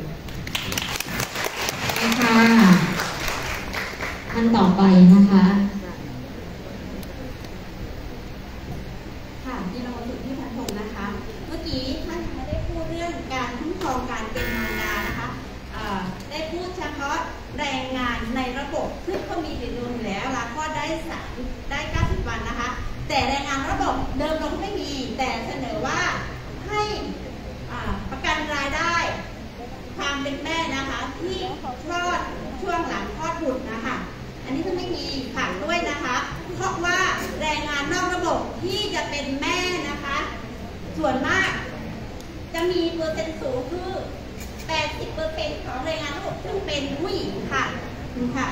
ค่ะท่านต่อไปนะคะค่ะที่เราสุดที่พันธงนะคะเมื่อกี้ท่านยังไม่ได้พูดเรื่องการคุ้มครองการเป็นมารดานะคะได้พูดเฉพาะแรงงานในระบบซึ่งก็มีติดตัวอยู่แล้วแล้วก็ได้90 วันนะคะแต่แรงงานระบบเดิมเราไม่มีแต่เสนอว่าให้ประกันรายได้ความเป็นแม่นะคะที่คลอดช่วงหลังคลอดบุตรนะคะอันนี้ก็ไม่มีขาดด้วยนะคะเพราะว่าแรงงานนอกระบบที่จะเป็นแม่นะคะส่วนมากจะมีเปอร์เซ็นต์สูงคือ 80% ของแรงงานระบบซึ่งเป็นผู้หญิงค่ะค่ะ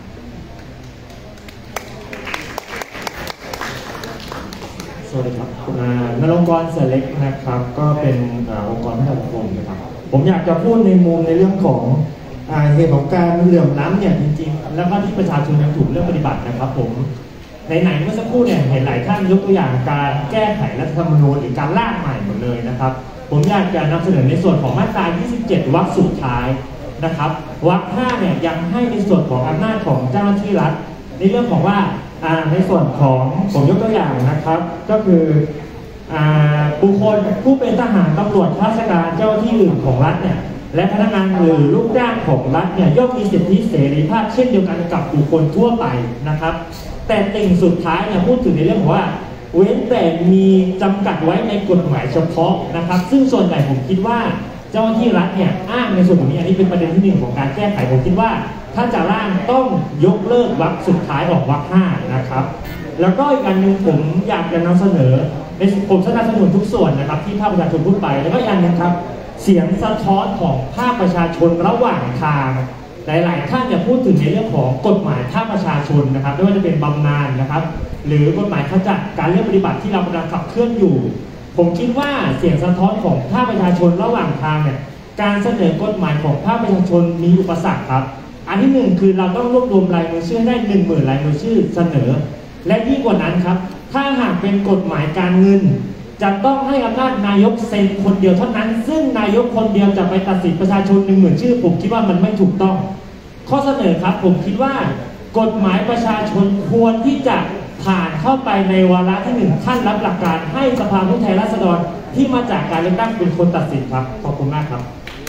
สวัสดีครับนรงค์กรเสเล็กนะครับก็เป็นองค์กรพัฒนาสังคมนะครับผมอยากจะพูดในมุมในเรื่องของเหตุของการเหลื่อมล้ำเนี่ยจริงๆแล้วก็ที่ประชาชนยังถูกเลือกปฏิบัตินะครับผมไหนๆเมื่อสักครู่เนี่ยเห็นหลายท่านยกตัวอย่างการแก้ไขรัฐธรรมนูญหรือการร่างใหม่หมดเลยนะครับผมอยากจะนำเสนอในส่วนของมาตรา 27 วรรคสุดท้ายนะครับวรรค 5 เนี่ยยังให้ในส่วนของอำนาจของเจ้าหน้าที่รัฐในเรื่องของว่าในส่วนของผมยกตัวอย่างนะครับก็คือบุคคลผู้เป็นทหารตำรวจข้าราชการเจ้าหน้าที่อื่นของรัฐเนี่ยและพนักงานหรือลูกจ้างของรัฐเนี่ยย่อมมีสิทธิเสรีภาพเช่นเดียวกันกับบุคคลทั่วไปนะครับแต่ติ่งสุดท้ายเนี่ยพูดถึงในเรื่องของว่าเว้นแต่มีจำกัดไว้ในกฎหมายเฉพาะนะครับซึ่งส่วนใหญ่ผมคิดว่าเจ้าหน้าที่รัฐเนี่ยอ้างในส่วนของนี้อันนี้เป็นประเด็นที่1ของการแก้ไขผมคิดว่าถ้าจะร่างต้องยกเลิกวรรคสุดท้ายออกวรรค 5นะครับแล้วก็อีกอันหนึ่งผมอยากจะนำเสนอผมสนับสนุนทุกส่วนนะครับที่ภาคประชาชนพูดไปแล้วก็อีกอันนึงครับเสียงสะท้อนของภาคประชาชนระหว่างทางหลายๆท่านเนี่ยพูดถึงในเรื่องของกฎหมายภาคประชาชนนะครับไม่ว่าจะเป็นบำนาญนะครับหรือกฎหมายขจัดการเลือกปฏิบัติที่เรากำลังขับเคลื่อนอยู่ผมคิดว่าเสียงสะท้อนของภาคประชาชนระหว่างทางเนี่ยการเสนอกฎหมายของภาคประชาชนมีอุปสรรคครับอันที่1คือเราต้องรวบรวมรายมือชื่อได้ 10,000 รายมือชื่อเสนอและยิ่งกว่านั้นครับถ้าหากเป็นกฎหมายการเงินจะต้องให้อำนาจนายกเซ็นคนเดียวเท่านั้นซึ่งนายกคนเดียวจะไปตัดสินประชาชน 10,000 ชื่อผมคิดว่ามันไม่ถูกต้องข้อเสนอครับผมคิดว่ากฎหมายประชาชนควรที่จะผ่านเข้าไปในวาระที่1ขั้นรับหลักการให้สภาผู้แทนราษฎรที่มาจากการเลือกตั้งเป็นคนตัดสินครับขอบคุณมากครับ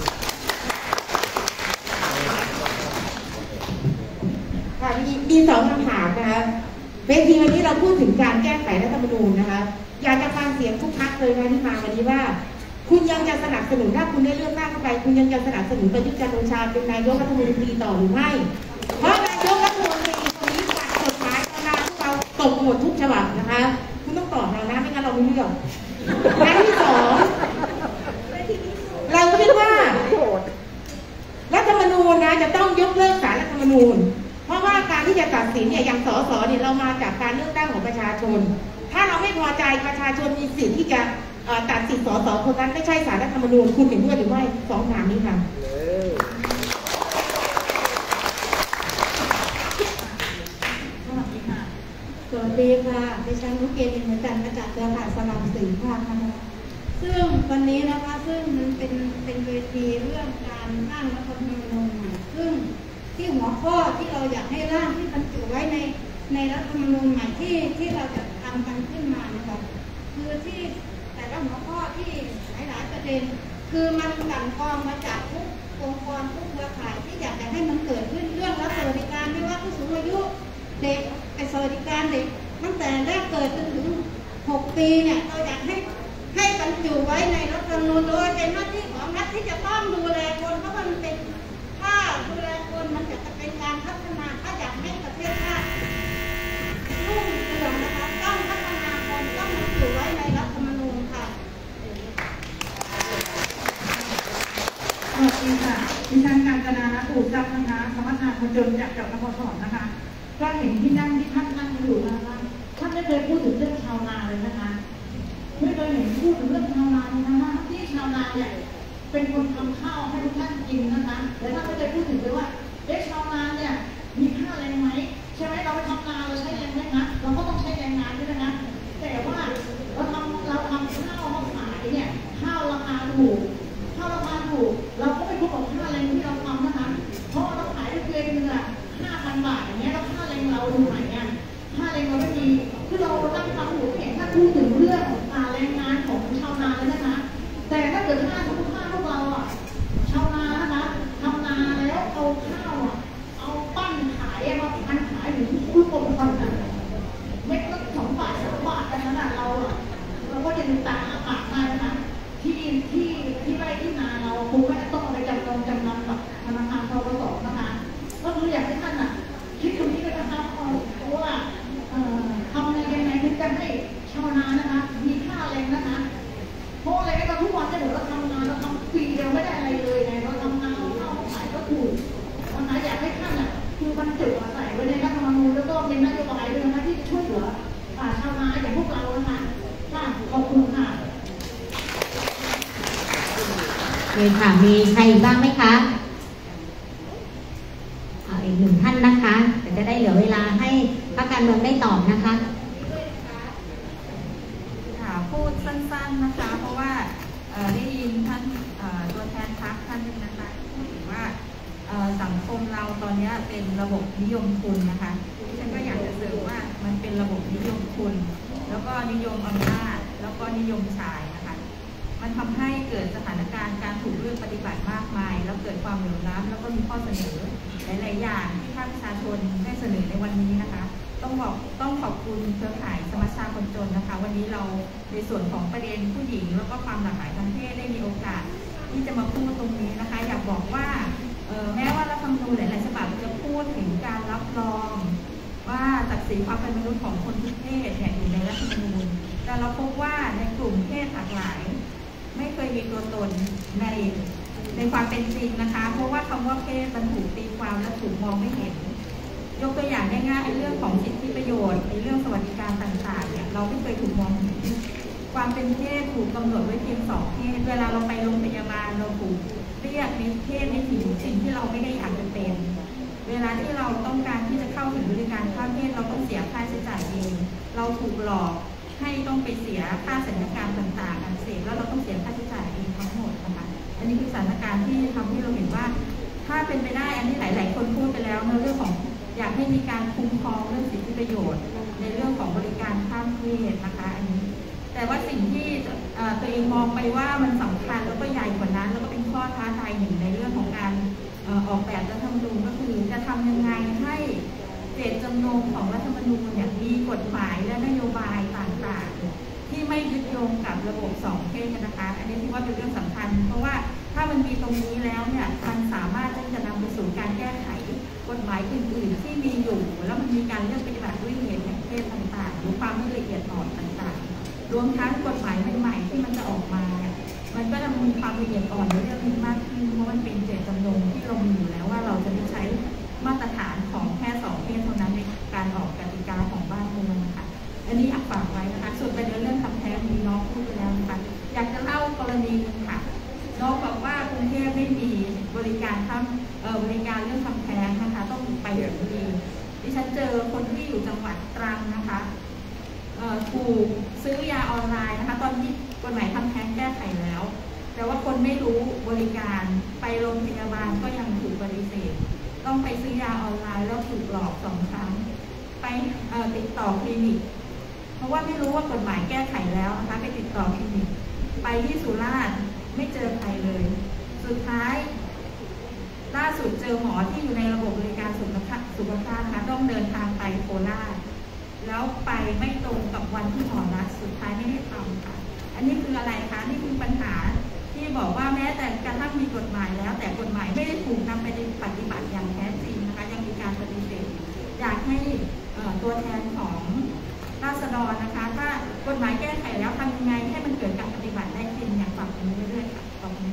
มี2 คำถามนะคะเวทีวันนี้เราพูดถึงการแก้ไขรัฐธรรมนูญนะคะอยากจะฟังเสียงทุกพรรคเลยนะที่มาวันนี้ว่าคุณยังจะสนับสนุนถ้าคุณได้เลือกตั้งเข้าไปคุณยังจะสนับสนุนประยุทธ์จันทร์โอชาเป็นนายกรัฐมนตรีต่อหรือไม่เพราะนายกรัฐมนตรีคนนี้ตัดกฎหมายตามพวกเราตกหมดทุกฉบับนะคะคุณต้องตอบเรานะไม่งั้นเราไม่เลือกและที่2เราคิดว่ารัฐธรรมนูญนะจะต้องยกเลิกศาลรัฐธรรมนูญเพราะว่าการที่จะตัดสินเนี่ยอย่างสสเนี่ยเรามาจากการเลือกตั้งของประชาชนถ้าเราไม่พอใจประชาชนมีสิทธิ์ที่จะตัดสิทธิ์สสคนนั้นไม่ใช่ศาลรัฐธรรมนูญคุณเห็นด้วยหรือไม่2 ถามนี้ค่ะสวัสดีค่ะดิฉันนุเกณฑ์เหมือนกันมาจากเครือข่ายสลัมสีภาคนะคะซึ่งวันนี้นะคะซึ่งมันเป็นเวทีเรื่องการร่างรัฐธรรมนูญใหม่ซึ่งที่หัวข้อที่เราอยากให้ร่างที่บรรจุไว้ในรัฐธรรมนูญใหม่ที่เราจะทำกันขึ้นมานะคะคือที่แต่ละหัวข้อที่หลายๆประเด็นคือมันกันกองมาจากทุกองค์กรทุกเครือข่ายที่อยากจะให้มันเกิดขึ้นเรื่องรัฐสวัสดิการไม่ว่าผู้สูงอายุเด็กสวัสดิการเด็กตั้งแต่แรกเกิดจนถึง6 ปีเนี่ยเราอยากให้บรรจุไว้ในรัฐธรรมนูญโดยเป็นหน้าที่ของรัฐที่จะต้องดูแลคนเพราะมันเป็นถ้าดูแลคนมันจะเป็นการพัฒนาถ้าอยากให้ประเทศชาติรุ่งเรืองนะคะต้องพัฒนาคนต้องบรรจุไว้ในรัฐธรรมนูญค่ะสวัสดีค่ะดิฉันกาญจนาภูมิทรัพย์นะคะสมัครงานคนจนจากจังหวัดนครสวรรค์นะคะก็เห็นที่นั่งที่ท่านนั่งอยู่นะคะท่านไม่เคยพูดถึงเรื่องชาวนาเลยนะคะไม่เคยเห็นพูดถึงเรื่องชาวนาเลยนะคะที่ชาวนาเนี่ยเป็นคนทำข้าวให้ทุกท่านกินนะคะแต่ท่านไม่เคยพูดถึงเลยว่าชาวนาเนี่ยมีค่าแรงไหมใช่ไหมเราไปทำนาเราใช้แรงไหมคะเราก็ต้องใช้แรงงานด้วยนะคะแต่ว่าเราทำข้าวมาขายเนี่ยข้าวราคาถูกเราก็ไม่คุ้มกับค่าแรงที่เราทำนะคะเพราะเราขายด้วยเดือนนึง5,000 บาทอย่างเงี้ยแล้วค่าแรงเราดูไหนเนี่ยค่าแรงเราไม่มีคือเราตั้งความหูเห็นถ้าพูดถึงเรื่องแรงงานของชาวนาแล้วนะคะแต่ถ้าเกิดถ้าพวกเราชาวนานะคะทำนาแล้วเอาข้าวเอาค่ะมีใครอีกบ้างไหมคะอีกหนึ่งท่านนะคะแต่จะได้เหลือเวลาให้พรรคการเมืองได้ตอบนะคะพูดสั้นๆนะคะเพราะว่าได้ยินท่านตัวแทนพรรคท่านนึงนะคะพูดถึงว่าสังคมเราตอนนี้เป็นระบบนิยมทุนนะคะฉันก็อยากจะเสริมว่ามันเป็นระบบนิยมทุนแล้วก็นิยมอำนาจแล้วก็นิยมชายนะคะมันทำให้เกิดสถานการณ์การถูกเลือกปฏิบัติมากมายแล้วเกิดความเหลื่อมล้ำแล้วก็มีข้อเสนอหลายๆอย่างที่ภาคประชาชนได้เสนอในวันนี้นะคะต้องขอบคุณเครือข่ายสมัชชาคนจนนะคะวันนี้เราในส่วนของประเด็นผู้หญิงแล้วก็ความหลากหลายทางเพศได้มีโอกาสที่จะมาพูดตรงนี้นะคะอยากบอกว่าแม้ว่ารัฐธรรมนูญหลายๆฉบับจะพูดถึงการรับรองว่าศักดิ์ศรีความเป็นมนุษย์ของคนทุกเพศเนี่ยอยู่ในรัฐธรรมนูญแต่เราพบว่าในกลุ่มเพศหลากหลายไม่เคยมีตัวตนในความเป็นจริงนะคะเพราะว่าคำว่าเพศมันถูกตีความและถูกมองไม่เห็นยกตัวอย่างง่ายๆในเรื่องของสิทธิประโยชน์ในเรื่องสวัสดิการต่างๆเนี่ยเราไม่เคยถูกมองเห็นความเป็นเพศถูกกำหนดไว้เพียง2เพศเวลาเราไปโรงพยาบาลเราถูกเรียกในเพศในสิ่งที่เราไม่ได้อยากจะเป็นเวลาที่เราต้องการที่จะเข้าถึงบริการข้ามเพศเราต้องเสียค่าใช้จ่ายเองเราถูกหลอกให้ต้องไปเสียค่าศัลยกรรมต่างๆการเสพแล้วเราต้องเสียค่าใช้จ่ายเองทั้งหมดนะคะอันนี้คือสถานการณ์ที่ทำให้เราเห็นว่าถ้าเป็นไปได้อันนี้หลายๆคนพูดไปแล้วในเรื่องของอยากให้มีการคุ้มครองเรื่องสิทธิประโยชน์ในเรื่องของบริการข้ามเพศนะคะอันนี้แต่ว่าสิ่งที่ตัวเองมองไปว่ามันสำคัญแล้วก็ใหญ่กว่านั้นแล้วก็เป็นข้อท้าทายหนึ่งในเรื่องของการออกแบบรัฐธรรมนูญก็คือจะทำยังไงให้เจตจำนงของรัฐธรรมนูญเนี่ยมีกฎหมายและนโยบายต่างๆที่ไม่ยึดโยงกับระบบ2เพศนะคะอันนี้ที่ว่าเป็นเรื่องสำคัญเพราะว่าถ้ามันมีตรงนี้แล้วเนี่ยมันสามารถที่จะนำไปสู่การแก้ไขกฎหมายอื่นๆที่มีอยู่แล้วมันมีการเลือกปฏิบัติด้วยเหตุแห่งเพศต่างๆหรือความไม่ละเอียดอ่อนต่างๆรวมทั้งกฎหมายใหม่ๆที่มันจะออกมาเนี่ยมันก็จะมีความละเอียดอ่อนในเรื่องนี้มากขึ้นเพราะมันเป็นเจตจำนงที่เรามีอยู่แล้วว่าเราจะไม่ใช้มาตรฐานของแค่2เพศเท่านั้นในการออกกติกาของบ้านเมืองนะคะอันนี้อยากฝากไว้นะคะส่วนประเด็นเรื่องทำแท้งมีน้องพูดไปแล้วนะคะอยากจะเล่ากรณีนึงค่ะน้องบอกว่ากรุงเทพไม่มีบริการบริการเรื่องทำแท้งนะคะต้องไปสิงห์บุรีดิฉันเจอคนที่อยู่จังหวัดตรังนะคะถูกซื้อยาออนไลน์นะคะตอนนี้กฎหมายทำแท้งแก้ไขแล้วแต่ว่าคนไม่รู้บริการไปโรงพยาบาลก็ยังถูกปฏิเสธต้องไปซื้อยาออนไลน์แล้วถูกหลอก2 ครั้งไปติดต่อคลินิกเพราะว่าไม่รู้ว่ากฎหมายแก้ไขแล้วนะคะไปติดต่อคลินิกไปที่สุราษฎร์ไม่เจอใครเลยสุดท้ายล่าสุดเจอหมอที่อยู่ในระบบบริการสุขภาพนะคะต้องเดินทางไปโคราชแล้วไปไม่ตรงกับวันที่หมอนัดสุดท้ายไม่ได้ทำค่ะอันนี้คืออะไรคะนี่คือปัญหาที่บอกว่าแม้แต่กระทั่งมีกฎหมายแล้วแต่กฎหมายไม่ได้ถูกนำไปปฏิบัติอย่างแท้จริงนะคะยังมีการปฏิเสธอยากให้ตัวแทนของราษฎรนะคะถ้ากฎหมายแก้ไขแล้วทำยังไงให้มันเกิดการปฏิบัติได้จริงอย่างฝากตรงนี้เรื่อยๆค่ะขอบคุณ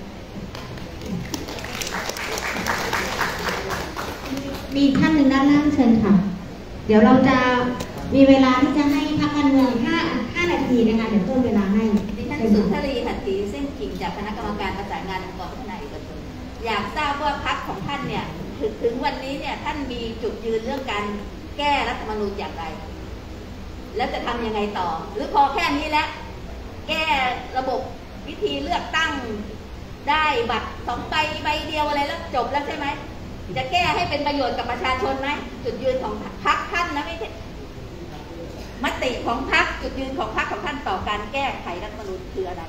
มีท่านหนึ่งด้านล่างเชิญค่ะเดี๋ยวเราจะมีเวลาที่จะให้พรรคการเมือง5 นาทีนะคะเดี๋ยวต้นเวลาให้ดิฉันสุนทรีหัตถีเส้นกิ่งจากคณะกรรมการประสานงานองค์กรพัฒนาเอกชนอยากทราบว่าพรรคของท่านเนี่ยถึงวันนี้เนี่ยท่านมีจุดยืนเรื่องการแก้รัฐธรรมนูญอย่างไรแล้วจะทำยังไงต่อหรือพอแค่นี้แล้วแก้ระบบวิธีเลือกตั้งได้บัตร2 ใบเดียวอะไรแล้วจบแล้วใช่ไหมจะแก้ให้เป็นประโยชน์กับประชาชนไหมจุดยืนของพรรคท่านนะไม่ใช่มติของพรรคจุดยืนของพรรคของท่านต่อการแก้ไขรัฐธรรมนูญคืออะไร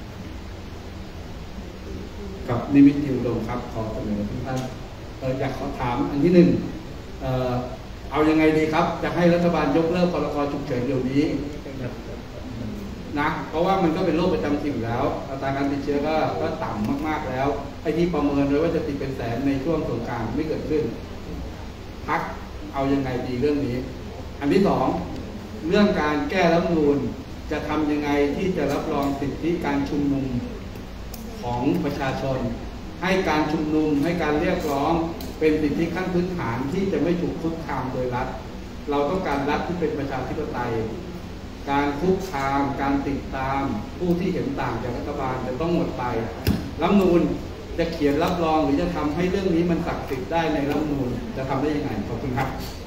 กับนิมิตทิวดงครับขอเสนอทุกท่านอยากขอถามอันที่1เอายังไงดีครับจะให้รัฐบาลยกเลิกพรกฉุกเฉินเดี๋ยวนี้นะเพราะว่ามันก็เป็นโรคประจำถิ่นแล้วอัตราการติดเชื้อก็ต่ำมากๆแล้วไอ้ที่ประเมินไว้ว่าจะติดเป็นแสนในช่วงสงกรานต์ไม่เกิดขึ้นพรรคเอายังไงดีเรื่องนี้อันที่2เรื่องการแก้รัฐธรรมนูญจะทำยังไงที่จะรับรองสิทธิการชุมนุมของประชาชนให้การชุมนุมให้การเรียกร้องเป็นสิทธิขั้นพื้นฐานที่จะไม่ถูกคุกคามโดยรัฐเราต้องการรัฐที่เป็นประชาธิปไตยการคุกคามการติดตามผู้ที่เห็นต่างจากรัฐบาลจะต้องหมดไปรัฐธรรมนูญจะเขียนรับรองหรือจะทำให้เรื่องนี้มันศักดิ์สิทธิ์ได้ในรัฐธรรมนูญจะทำได้ยังไงขอบคุณครับ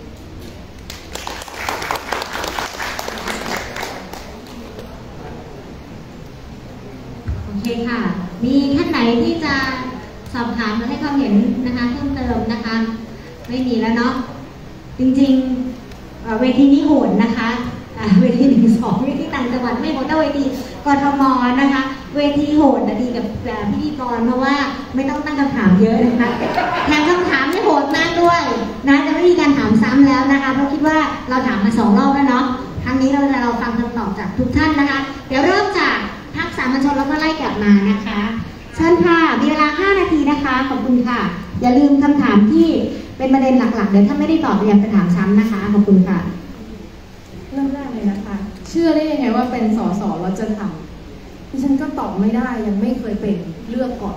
โอเคค่ะมีท่านไหนที่จะสอบถามหรือให้ความเห็นนะคะเพิ่มเติมนะคะไม่มีแล้วเนาะจริงๆเวทีนี้โหดนะคะเวที1-2เวทีต่างจังหวัดไม่โหดเท่าเวทีกทมนะคะเวทีโหดดีกับพิธีกรเพราะว่าไม่ต้องตั้งคำถามเยอะนะคะแถมคำถามไม่โหดมากด้วยนะจะไม่มีการถามซ้ำแล้วนะคะเพราะคิดว่าเราถามมา2 รอบแล้วเนาะครั้งนี้เราฟังคำตอบจากทุกท่านนะคะเดี๋ยวเริ่มจากพักสามัญชนแล้วก็ไล่กลับมานะคะเชิญค่ะมีเวลา5 นาทีนะคะขอบคุณค่ะอย่าลืมคำถามที่เป็นประเด็นหลักๆเดี๋ยวถ้าไม่ได้ตอบเรียนไปถามซ้ำนะคะขอบคุณค่ะเริ่มแรกเลยนะคะเชื่อได้ยังไงว่าเป็นสสแล้วจะทำดิฉันก็ตอบไม่ได้ยังไม่เคยเป็นเลือกก่อน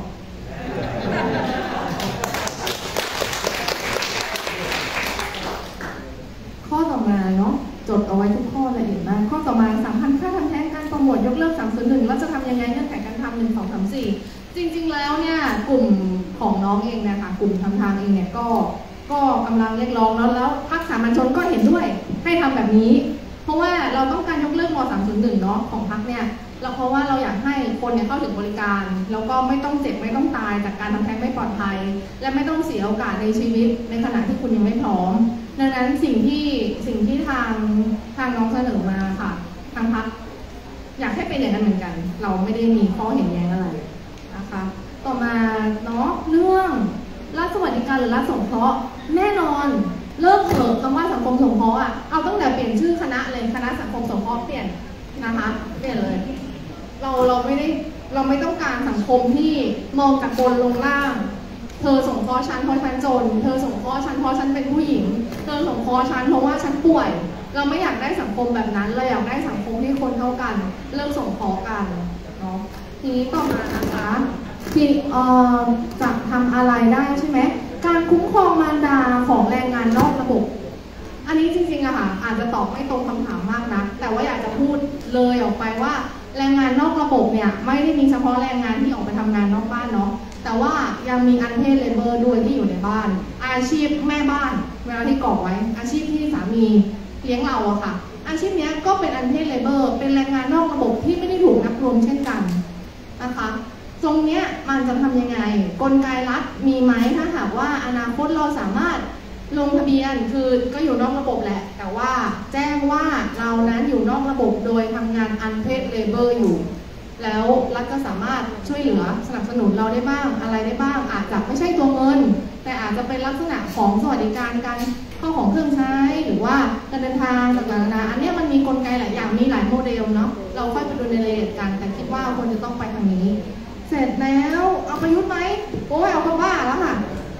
ข้อต่อมาเนาะจดเอาไว้ทุกข้อละเอียดมากข้อต่อมา3,000ค่าทำแท้งการโปรโมทยกเลิก301แล้วจะทำยังไงเงื่อนไขการทำ1 2 3 4จริงๆแล้วเนี่ยกลุ่มของน้องเองนะคะกลุ่มทำทางเองเนี่ยก็กำลังเรียกร้องแล้วพรรคสามัญชนก็เห็นด้วยให้ทำแบบนี้เพราะว่าเราต้องการยกเลิกม.301เนาะของพรรคเนี่ยเราเพราะว่าเราอยากให้คนเนี่ยเข้าถึงบริการแล้วก็ไม่ต้องเจ็บไม่ต้องตายจากการทำแท้งไม่ปลอดภัยและไม่ต้องเสียโอกาสในชีวิตในขณะที่คุณยังไม่พร้อมดังนั้นสิ่งที่ทางน้องเสนอมาค่ะทางพรรคอยากให้เป็นอย่างนั้นเหมือนกันเราไม่ได้มีข้อเห็นแย้งอะไรนะคะต่อมาเนาะเรื่องรัฐสวัสดิการหรือรัฐสงเคราะห์แน่นอนเลิกเถอะคำว่าสังคมสงเคราะห์อ่ะเอาตั้งแต่เปลี่ยนชื่อคณะเลยคณะสังคมสงเคราะห์เปลี่ยนนะคะเปลี่ยนเลยเราไม่ต้องการสังคมที่มองจากบนลงล่างเธอสงเคราะห์ฉันเพราะฉันจนเธอสงเคราะห์ฉันเพราะฉันเป็นผู้หญิงเธอสงเคราะห์ฉันเพราะว่าฉันป่วยเราไม่อยากได้สังคมแบบนั้นเราอยากได้สังคมที่คนเท่ากันเลิกสงเคราะห์กันเนาะทีนี้ต่อมานะคะที่จะทำอะไรได้ใช่ไหมการคุ้มครองมารดาของแรงงานนอกระบบอันนี้จริงๆอะค่ะอาจจะตอบไม่ตรงคำถามมากนะแต่ว่าอยากจะพูดเลยออกไปว่าแรงงานนอกระบบเนี่ยไม่ได้มีเฉพาะแรงงานที่ออกไปทำงานนอกบ้านเนาะแต่ว่ายังมีอันเพศเลเบอร์ด้วยที่อยู่ในบ้านอาชีพแม่บ้านเวลาที่กรอกไว้อาชีพที่สามีเลี้ยงเราอะค่ะอาชีพนี้ก็เป็นอันเพศเลเบอร์เป็นแรงงานนอกระบบที่ไม่ได้ถูกนับรวมเช่นกันนะคะตรงเนี้ยมันจะทำยังไงกลไกรัฐมีไหมถ้าหากว่าอนาคตเราสามารถลงทะเบียนคือก็อยู่นอกระบบแหละแต่ว่าแจ้งว่าเรานั้นอยู่นอกระบบโดยทำงานอันเพศเลเบอร์อยู่แล้วรัฐก็สามารถช่วยเหลือสนับสนุนเราได้บ้างอะไรได้บ้างอาจจะไม่ใช่ตัวเงินแต่อาจจะเป็นลักษณะของสวัสดิการการเข้าของเครื่องใช้หรือว่าการเดินทางต่างๆนะอันนี้มันมีกลไกหลายอย่างมีหลายโมเดลเนาะเราค่อยไปดูในรายละเอียดกันแต่คิดว่าควรจะต้องไปทางนี้เสร็จแล้วเอาประยุทธ์ไหมโอ้ยเอาบ้าแล้วค่ะ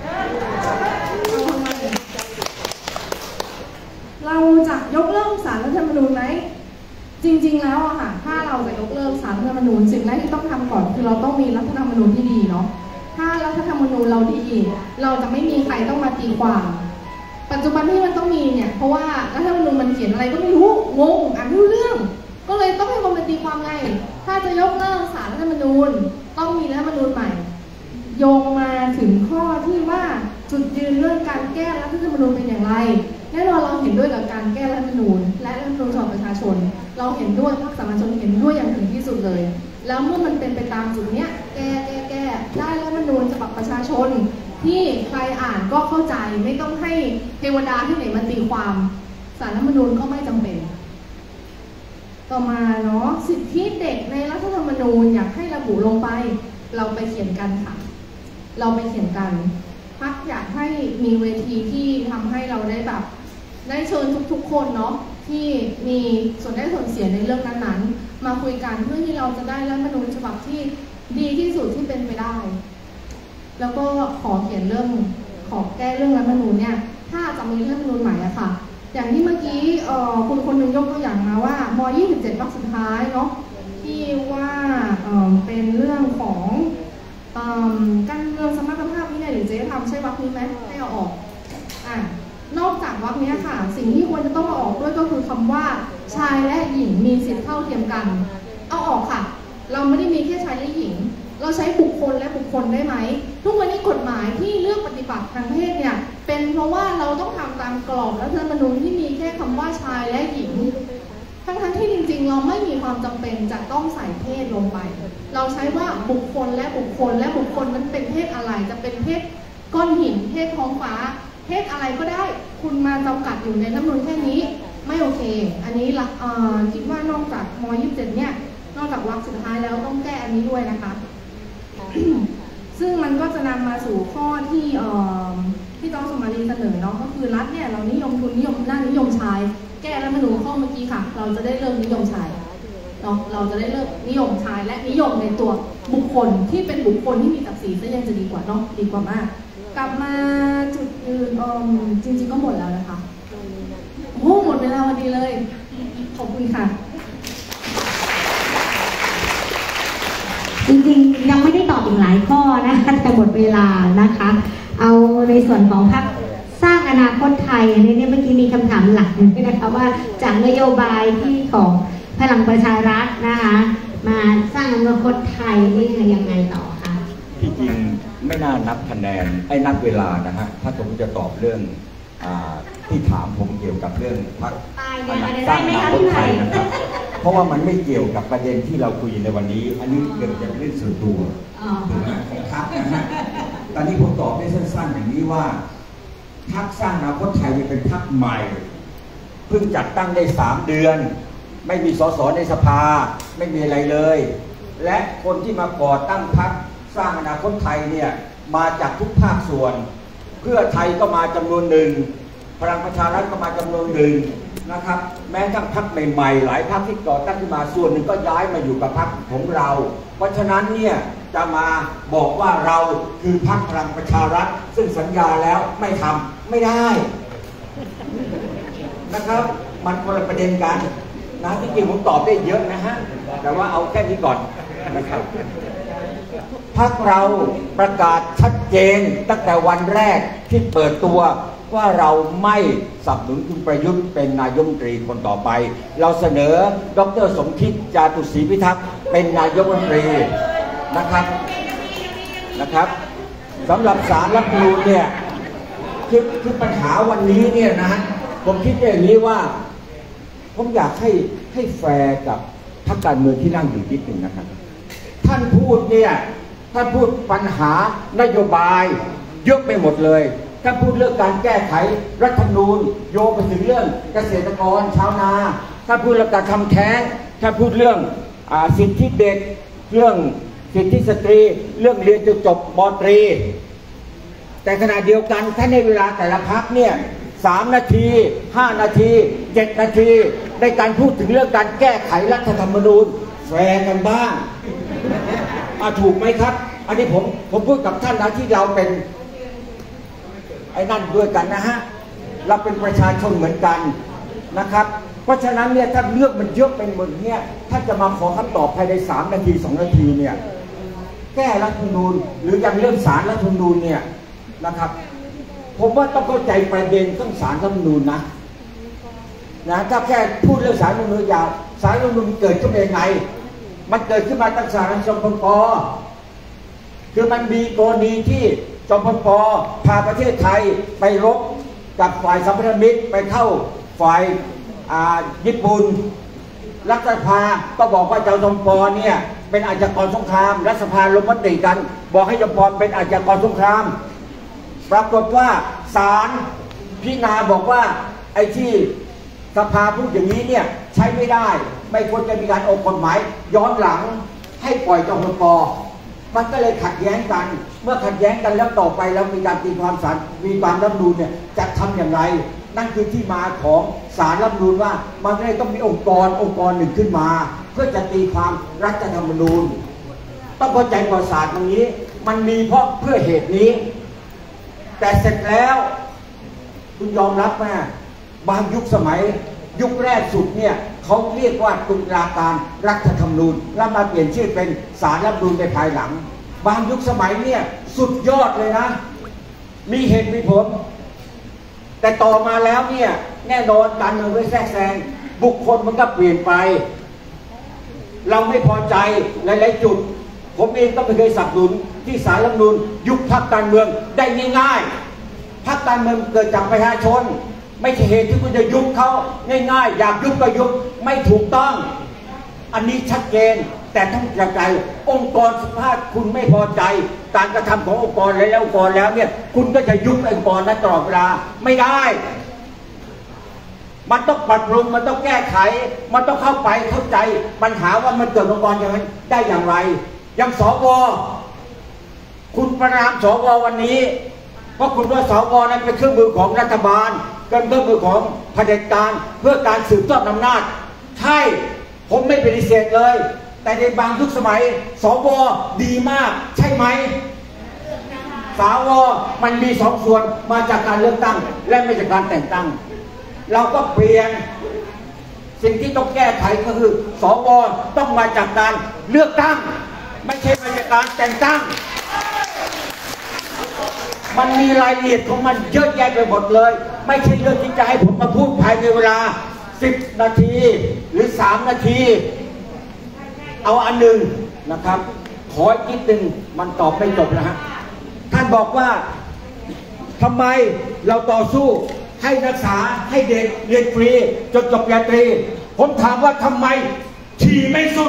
เราจะยกเลิกศาลรัฐธรรมนูญไหมจริงๆแล้วอะค่ะถ้าเราจะยกเลิกศาลรัฐธรรมนูญสิ่งแรกที่ต้องทำก่อนคือเราต้องมีรัฐธรรมนูญที่ดีเนาะถ้ารัฐธรรมนูญเราดีเราจะไม่มีใครต้องมาตีความปัจจุบันที่มันต้องมีเนี่ยเพราะว่ารัฐธรรมนูญมันเขียนอะไรก็ไม่รู้งงอ่านไม่รู้เรื่องก็เลยต้องให้คนมาตีความไงถ้าจะยกเลิกศาลรัฐธรรมนูญต้องมีรัฐธรรมนูญใหม่โยงมาถึงข้อที่ว่าจุดยืนเรื่องการแก้รัฐธรรมนูญเป็นอย่างไรแน่นอนเราเห็นด้วยกับการแก้รัฐธรรมนูญและรัฐธรรมนูญฉบับประชาชนเราเห็นด้วยพรรคสามัญชนเห็นด้วยอย่างถึงที่สุดเลยแล้วเมื่อมันเป็นไปตามจุดเนี้ยแก้ได้รัฐธรรมนูญฉบับประชาชนที่ใครอ่านก็เข้าใจไม่ต้องให้เทวดาที่ไหนมาตีความศาลรัฐธรรมนูญก็ไม่จำเป็นต่อมาเนาะสิทธิเด็กในรัฐธรรมนูญอยากให้ระบุลงไปเราไปเขียนกันค่ะเราไปเขียนกันพรรคอยากให้มีเวทีที่ทำให้เราได้แบบได้เชิญทุกๆคนเนาะที่มีส่วนได้ส่วนเสียในเรื่องนั้นๆมาคุยกันเพื่อที่เราจะได้รัฐธรรมนูญฉบับที่ดีที่สุดที่เป็นไปได้แล้วก็ขอเขียนเรื่องขอแก้เรื่องรัฐธรรมนูญเนี่ยถ้าจะมีรัฐธรรมนูญใหม่อะค่ะอย่างที่เมื่อกี้คุณคนหนึ่งยกตัวอย่างมาว่าม .27 วรรคสุดท้ายเนาะที่ว่าเป็นเรื่องของการเมืองสมรรถภาพวินัยหรือจริยธรรมใช่วรรคนี้ไหมให้เอาออกนอกจากวรรคนี้ค่ะสิ่งที่ควรจะต้องเอาออกด้วยก็คือคำว่าชายและหญิงมีสิทธิเท่าเทียมกันเอาออกค่ะเราไม่ได้มีแค่ชายและหญิงเราใช้บุคคลและบุคคลได้ไหมทุกวันนี้กฎหมายที่เลือกปฏิบัติทางเพศเนี่ยเป็นเพราะว่าเราต้องทำตามกรอบรัฐธรรมนูญที่มีแค่คำว่าชายและหญิงทั้งที่จริงๆเราไม่มีความจำเป็นจะต้องใส่เพศลงไปเราใช้ว่าบุคคลและบุคคลและบุคคลนั้นเป็นเพศอะไรจะเป็นเพศก้อนหินเพศท้องฟ้าเพศอะไรก็ได้คุณมาจำกัดอยู่ในรัฐธรรมนูญแค่นี้ไม่โอเคอันนี้คิดว่านอกจากม.27 เนี่ยนอกจากวรรคสุดท้ายแล้วต้องแก้อันนี้ด้วยนะคะ ซึ่งมันก็จะนำมาสู่ข้อที่ต้องสมารีเสนอเนาะก็คือรัฐเนี่ยเรานิยมทุนนิยมนิยมชายแก้รัฐธรรมนูญข้อเมื่อกี้ค่ะเราจะได้เริ่มนิยมชายเนาะเราจะได้เริ่มนิยมชายและนิยมในตัวบุคคลที่เป็นบุคคลที่มีศักดิ์ศรีซะยังจะดีกว่าเนาะดีกว่ามากกลับมาจุดอื่นจริงๆก็หมดแล้วนะคะโอ้หมดเวลาวันดีเลยขอบคุณค่ะจริงๆยังไม่ได้ตอบอีกหลายข้อนะคะแต่หมดเวลานะคะเอาในส่วนของพรรคสร้างอนาคตไทยเนี่ยเมื่อกี้มีคำถามหลักด้วยนะคะว่าจากนโยบายที่ของพลังประชารัฐนะคะมาสร้างอนาคตไทยนี่ยังไงต่อคะที่จริงไม่น่านับคะแนนนับเวลานะฮะถ้าผมจะตอบเรื่องที่ถามผมเกี่ยวกับเรื่องพรรคสร้างอนาคตไทยนะครับเพราะว่ามันไม่เกี่ยวกับประเด็นที่เราคุยในวันนี้อันนี้เกี่ยวกับเรื่องส่วนตัวของพรรคนะฮะตอนนี้ผมตอบได้สั้นๆอย่างนี้ว่าพรรคสร้างอนาคตไทยเป็นพรรคใหม่เพิ่งจัดตั้งได้3 เดือนไม่มีสสในสภาไม่มีอะไรเลยและคนที่มาก่อตั้งพรรคสร้างอนาคตไทยเนี่ยมาจากทุกภาคส่วนเพื่อไทยก็มาจำนวนหนึ่งพลังประชารัฐก็มาจำนวนหนึ่งนะครับแม้ทั้งพรรคใหม่ๆหลายพรรคที่ก่อตั้งขึ้นมาส่วนหนึ่งก็ย้ายมาอยู่กับพรรคของเราเพราะฉะนั้นเนี่ยจะมาบอกว่าเราคือพรรคพลังประชารัฐซึ่งสัญญาแล้วไม่ทำไม่ได้นะครับมันคนละประเด็นกันนะที่จริงผมตอบได้เยอะนะฮะแต่ว่าเอาแค่นี้ก่อนนะครับพรรคเราประกาศชัดเจนตั้งแต่วันแรกที่เปิดตัวว่าเราไม่สนับสนุนคุณประยุทธ์เป็นนายกรัฐมนตรีคนต่อไปเราเสนอดร.สมคิดจาตุศรีพิทักษ์เป็นนายกรัฐมนตรีนะครับสำหรับศาลรัฐธรรมนูญเนี่ยคือปัญหาวันนี้เนี่ยนะผมคิดอย่างนี้ว่าผมอยากให้แฟร์กับพรรคการเมืองที่นั่งอยู่นิดหนึ่งนะครับท่านพูดเนี่ยท่านพูดปัญหานโยบายเยอะไปหมดเลยท่านพูดเรื่องการแก้ไขรัฐธรรมนูญโยงไปถึงเรื่องเกษตรกรชาวนาท่านพูดเรื่องการทำแท้งท่านพูดเรื่องสิทธิเด็กเรื่องสิทธิสตรีเรื่องเรียนจนจบม.ตรีแต่ขณะเดียวกันท่านในเวลาแต่ละพรรคเนี่ย3 นาที5 นาที7 นาทีในการพูดถึงเรื่องการแก้ไขรัฐธรรมนูญแฟร์กันบ้างถูกไหมครับอันนี้ผมพูดกับท่านนะที่เราเป็นไอ้นั่นด้วยกันนะฮะเราเป็นประชาชนเหมือนกันนะครับเพราะฉะนั้นเนี่ยถ้าเลือกมันเยอะเป็นหมดเนี่ยถ้าจะมาขอคำตอบภายใน3 นาที2 นาทีเนี่ยแก้รัฐธรรมนูญหรือยังเรื่องศาลรัฐธรรมนูญเนี่ยนะครับผมว่าต้องเข้าใจประเด็นต้องศาลรัฐธรรมนูญนะถ้าแค่พูดเรื่องศาลรัฐธรรมนูญยาวศาลรัฐธรรมนูญเกิดขึ้นยังไงมันเกิดขึ้นมาตั้งแต่จปป.คือมันมีกรณีที่จปป.พาประเทศไทยไปรบกับฝ่ายสัมพันธมิตรไปเข้าฝ่ายญี่ปุ่นรัฐสภาก็บอกว่าเจ้าจปป.เนี่ยเป็นอาชญากรสงครามรัฐสภาลงมติกันบอกให้จปป.เป็นอาชญากรสงครามปรากฏว่าศาลพิจารณาบอกว่าไอ้ที่สภาพูดอย่างนี้เนี่ยใช้ไม่ได้ไม่ควรจะมีการออกกฎหมายย้อนหลังให้ปล่อยจปป.มันก็เลยขัดแย้งกันเมื่อขัดแย้งกันแล้วต่อไปแล้วมีการตีความศาลมีความรัฐธรรมนูญเนี่ยจะทำอย่างไรนั่นคือที่มาของศาลรัฐธรรมนูญว่ามันไม่ได้ต้องมีองค์กรหนึ่งขึ้นมาเพื่อจะตีความรัฐธรรมนูญต้องเข้าใจประวัติศาสตร์ตรงนี้มันมีเพราะเพื่อเหตุนี้แต่เสร็จแล้วคุณยอมรับไหมบางยุคสมัยยุคแรกสุดเนี่ยเขาเรียกว่าตุลาการรัฐธรรมนูญแล้วมาเปลี่ยนชื่อเป็นศาลรัฐธรรมนูญในภายหลังบางยุคสมัยเนี่ยสุดยอดเลยนะมีเหตุมีผลแต่ต่อมาแล้วเนี่ยแน่นอนการเมืองไปแทรกแซงบุคคลมันก็เปลี่ยนไปเราไม่พอใจหลายๆจุดผมเองก็ไม่เคยสนับสนุนที่ศาลรัฐธรรมนูญยุบพรรคการเมืองได้ง่ายๆพรรคการเมืองเกิดจากประชาชนไม่ใช่เหตุที่คุณจะยุบเขาง่ายๆอยากยุบก็ยุบไม่ถูกต้องอันนี้ชัดเจนแต่ต้องกระจายองค์กรสุภาพคุณไม่พอใจการกระทำขององค์กรแล้วองค์กรแล้วเนี่ยคุณก็จะยุบองค์กรนั้นตลอดเวลาไม่ได้มันต้องปรับปรุงมันต้องแก้ไขมันต้องเข้าไปเข้าใจปัญหาว่ามันเกิดองค์กรอย่างนั้นได้อย่างไรอย่างสวคุณประนามสววันนี้เพราะคุณว่าสวนั้นเป็นเครื่องมือของรัฐบาลเป็นเครื่องมือของเผด็จการเพื่อการสืบทอดอำนาจใช่ผมไม่ปฏิเสธเลยแต่ในบางยุคสมัยสวดีมากใช่ไหมสวมันมีสองส่วนมาจากการเลือกตั้งและไม่จากการแต่งตั้งเราก็เปลี่ยนสิ่งที่ต้องแก้ไขก็คือสวต้องมาจากการเลือกตั้งไม่ใช่มาจากการแต่งตั้งมันมีรายละเอียดของมันเยอะแยะไปหมดเลยไม่ใช่เรื่องที่จะให้ผมมาพูดภายในเวลา10 นาทีหรือ3 นาทีเอาอันหนึ่งนะครับขออีกนิดนึงมันตอบไม่จบนะฮะท่านบอกว่าทำไมเราต่อสู้ให้นักศึกษาให้เด็กเรียนฟรีจนจบปริญญาตรีผมถามว่าทำไมฉี่ไม่สุด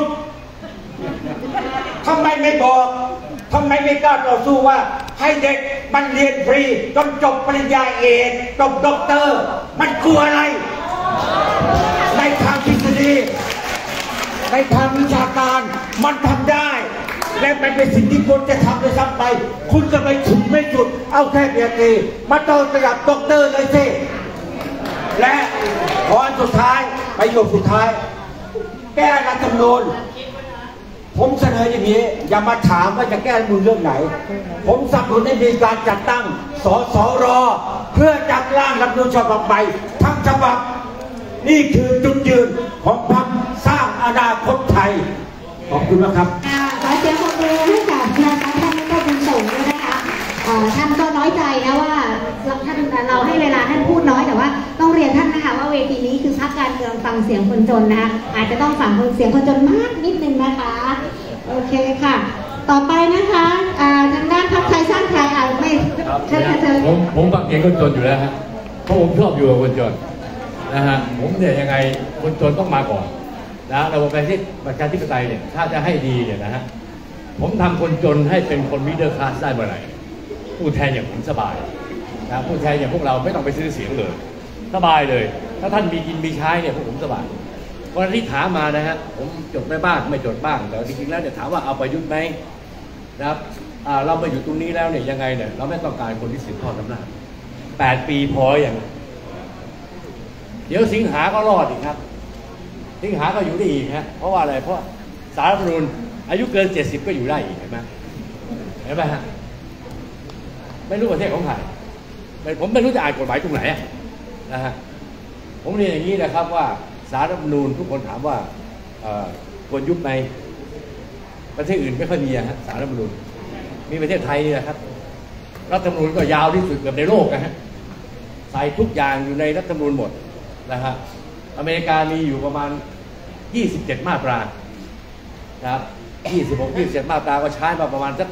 ทำไมไม่บอกทำไมไม่กล้าต่อสู้ว่าให้เด็กมันเรียนฟรีจนจบปริญญาเอกจบด็อกเตอร์มันกลัวอะไรในทางทฤษฎีในทางวิชาการมันทำได้และมันเป็นสิ่งที่ควรจะทำโดยซ้ำไปคุณจะไปถึงไม่จุดเอาแค่ปริญญาตรีมาต่อระดับด็อกเตอร์เลยสิและขออันสุดท้ายประโยคสุดท้ายแก้รัฐธรรมนูญผมเสนออย่างนี้อย่ามาถามว่าจะแก้รัฐธรรมนูญเรื่องไหนผมสนับสนุนให้มีการจัดตั้งสสร.เพื่อจัดร่างรัฐธรรมนูญฉบับใหม่ทั้งฉบับนี่คือจุดยืนของพรรคสร้างอนาคตไทยขอบคุณนะครับขอเสียงปรบมือให้กับนะคะท่านก็เป็นส่งด้วยนะคะท่านก็น้อยใจนะว่าท่านเราให้เวลาท่านพูดน้อยแต่ว่าต้องเรียนท่านนะคะว่าเวทีนี้คือพรรคการเมืองฟังเสียงคนจนนะคะอาจจะต้องฟังเสียงคนจนมากนิดนึงนะคะโอเคค่ะต่อไปนะคะทางด้านพรรคไทยสร้างไทยไม่เชิญค่ะเชิญผมฟังเสียงคนจนอยู่แล้วฮะเพราะผมชอบอยู่กับคนจนนะฮะผมเนี่ยยังไงคนจนต้องมาก่อนนะระบบประชาธิปไตยเนี่ยถ้าจะให้ดีเนี่ยนะฮะผมทำคนจนให้เป็นคนมิดเดิลคลาสได้เมื่อไหร่ผู้แทนอย่างผมสบายนะผู้แทนอย่างพวกเราไม่ต้องไปซื้อเสียงเลยสบายเลยถ้าท่านมีกินมีใช้เนี่ยพวกผมสบายเพราะที่ถามมานะฮะผมจดไม่บ้างไม่จดบ้างแต่จริงๆแล้วเนี่ยถามว่าเอาประยุทธ์ไหมนะครับเรามาอยู่ตรงนี้แล้วเนี่ยยังไงเนี่ยเราไม่ต้องการคนที่สืบทอดอำนาจ8 ปีพออย่างเดี๋ยวสิงหาก็รอดอีกครับสิงหาก็อยู่ได้อีกฮะเพราะว่าอะไรเพราะศาลรัฐธรรมนูญอายุเกิน70ก็อยู่ได้อีกเห็นไหมฮะไม่รู้ประเทศของใครผมไม่รู้จะอ่านกฎหมายตรงไหนนะฮะผมเรียนอย่างนี้นะครับว่าศาลรัฐธรรมนูญทุกคนถามว่าควรยุบไหมประเทศอื่นไม่ค่อยมีฮะศาลรัฐธรรมนูญมีประเทศไทยนี่แหละครับรัฐธรรมนูญก็ยาวที่สุดเกือบในโลกนะฮะใส่ทุกอย่างอยู่ในรัฐธรรมนูญหมดนะฮะอเมริกามีอยู่ประมาณ27 มาตรานะครับ26-27 มาตราก็ใช้มาประมาณสัก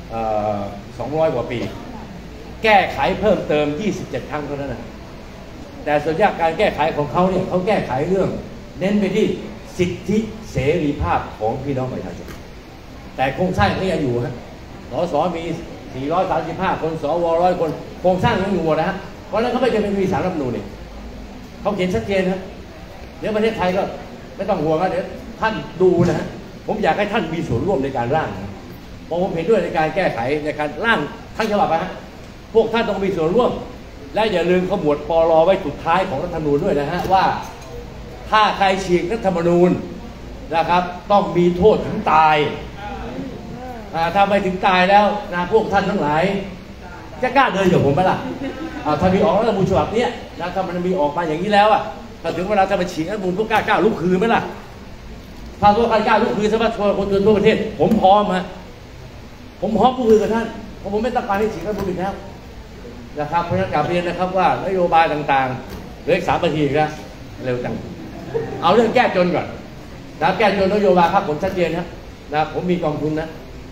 200 กว่าปีแก้ไขเพิ่มเติม27 ครั้งเท่านั้นนะแต่ส่วนใหญ่การแก้ไขของเขาเนี่ยเขาแก้ไขเรื่องเน้นไปที่สิทธิเสรีภาพของพี่น้องประชาชนแต่โครงสร้างนี่ยังอยู่ฮะสสมี435 คนสว100 คนโครงสร้างยังอยู่นะฮะเพราะฉะนั้นเขาไม่จำเป็นมีศาลรัฐธรรมนูญเนี่ยเขาเขียนชัดเจนนะเดี๋ยวประเทศไทยก็ไม่ต้องห่วงนะเดี๋ยวท่านดูนะฮะผมอยากให้ท่านมีส่วนร่วมในการร่างเพราะผมเห็นด้วยในการแก้ไขในการร่างทั้งฉบับนะฮะพวกท่านต้องมีส่วนร่วมและอย่าลืมขมวดปล.ไว้สุดท้ายของรัฐธรรมนูญด้วยนะฮะว่าถ้าใครฉีกรัฐธรรมนูญนะครับต้องมีโทษถึงตายถ้าไม่ถึงตายแล้วนะพวกท่านทั้งหลายจะกล้าเดินกับผมไหมล่ะถ้ามีออกรัฐธรรมนูญฉบับนี้นะถ้ามันมีออกมาอย่างนี้แล้วถ้าถึงเวลาจะมาฉีกรัฐธรรมนูญพวกกล้าลุกคืนไหมล่ะถ้าพวกกล้าลุกคืนสำหรับคนทั่วประเทศผมพร้อมฮะผมพร้อมลุกคืนกับท่านเพราะผมไม่ต้องการให้ฉีกรัฐธรรมนูญอีกแล้วนะครับเพราะฉะนั้นกลับเรียนนะครับว่านโยบายต่างๆเหลืออีก3 นาทีอีกแล้วเร็วจังเอาเรื่องแก้จนก่อนนะแก้จนนโยบายครับผมชัดเจนนะผมมีกองทุนนะ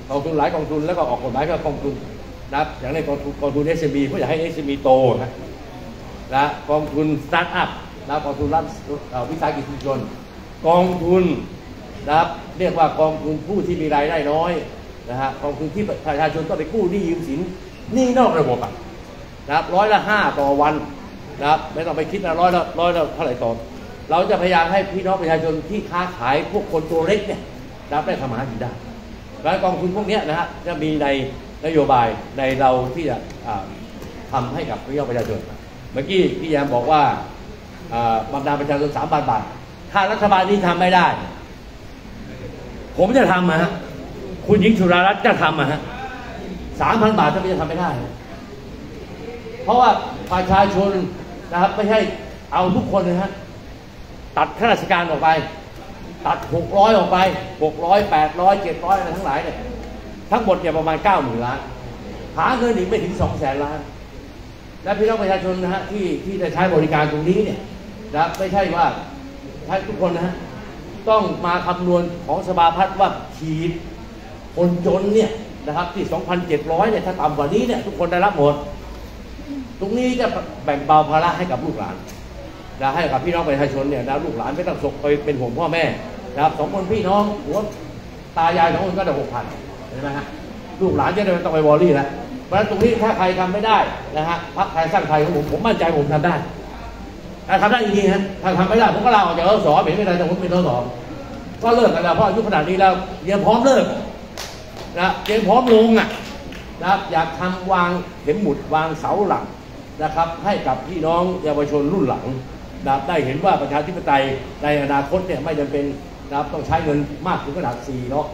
กองทุนหลายกองทุนแล้วก็ออกกฎหมายก็กองทุนนะครับอย่างในกองทุน SME เพื่ออยากให้ SME โตนะกองทุนสตาร์ทอัพนะกองทุนรัฐวิสาหกิจชุมชนกองทุนนะครับเรียกว่ากองทุนผู้ที่มีรายได้น้อยนะฮะกองทุนที่ประชาชนต้องไปกู้หนี้ยืมสินหนี้นอกระบบนะครับ100% ต่อวันนะครับไม่ต้องไปคิดนะร้อยละเท่าไหร่ต่อเราจะพยายามให้พี่น้องประชาชนที่ค้าขายพวกคนตัวเล็กเนี่ยรับได้ทำมาหากินได้แล้วกองทุนพวกนี้นะฮะจะมีในนโยบายในเราที่จะทำให้กับพี่น้องประชาชนเมื่อกี้พี่แยมบอกว่าบำนาญประชาชน3,000 บาทถ้ารัฐบาลนี้ทำไม่ได้ผมจะทำฮะคุณหญิงสุดารัตน์จะทำฮะ3,000 บาทถ้าไม่จะทำไม่ได้เพราะว่าประชาชนนะครับไม่ใช่เอาทุกคนนะฮะตัดข้าราชการออกไปตัด600ออกไป600 800 700อะไรทั้งหลายเนี่ยทั้งหมดเนี่ยประมาณ 90,000 ล้านหาเงินอีกไม่ถึง 200,000 ล้านและพี่น้องประชาชนนะฮะที่จะใช้บริการตรงนี้เนี่ยนะไม่ใช่ว่าใช้ทุกคนนะฮะต้องมาคำนวณของสภาพัฒน์ว่าขีดคนจนเนี่ยนะครับที่ 2,700 เนี่ยถ้าต่ำกว่านี้เนี่ยทุกคนได้รับหมดตรงนี้จะแบ่งเบาภาระให้กับลูกหลานนะให้กับพี่น้องประชาชนเนี่ยนะลูกหลานไม่ต้องส่งไปเป็นห่วงพ่อแม่นะครับ2 คนพี่น้องหัวตายาย2 คนก็ได้ 6,000 เห็นไหมฮะลูกหลานจะได้ไม่ต้องไปวอรี่แล้วเพราะฉะนั้นตรงนี้ถ้าใครทำไม่ได้นะฮะพรรคไทยสร้างไทยของผมมั่นใจผมทำได้ทำได้จริงๆฮะถ้าทำไม่ได้ผมก็ลาออกจากสสไม่เป็นไรแต่ผมเป็นสสก็เลิกกันแล้วเพราะอายุขนาดนี้แล้วยังพร้อมเลิกนะยังพร้อมลงนะครับอยากทำวางเข็มหมุดวางเสาหลักนะครับให้กับพี่น้องเยาวชนรุ่นหลังนะได้เห็นว่าประชาธิปไตยในอนาคตเนี่ยไม่จำเป็นนะครับต้องใช้เงินมากถึงขนาด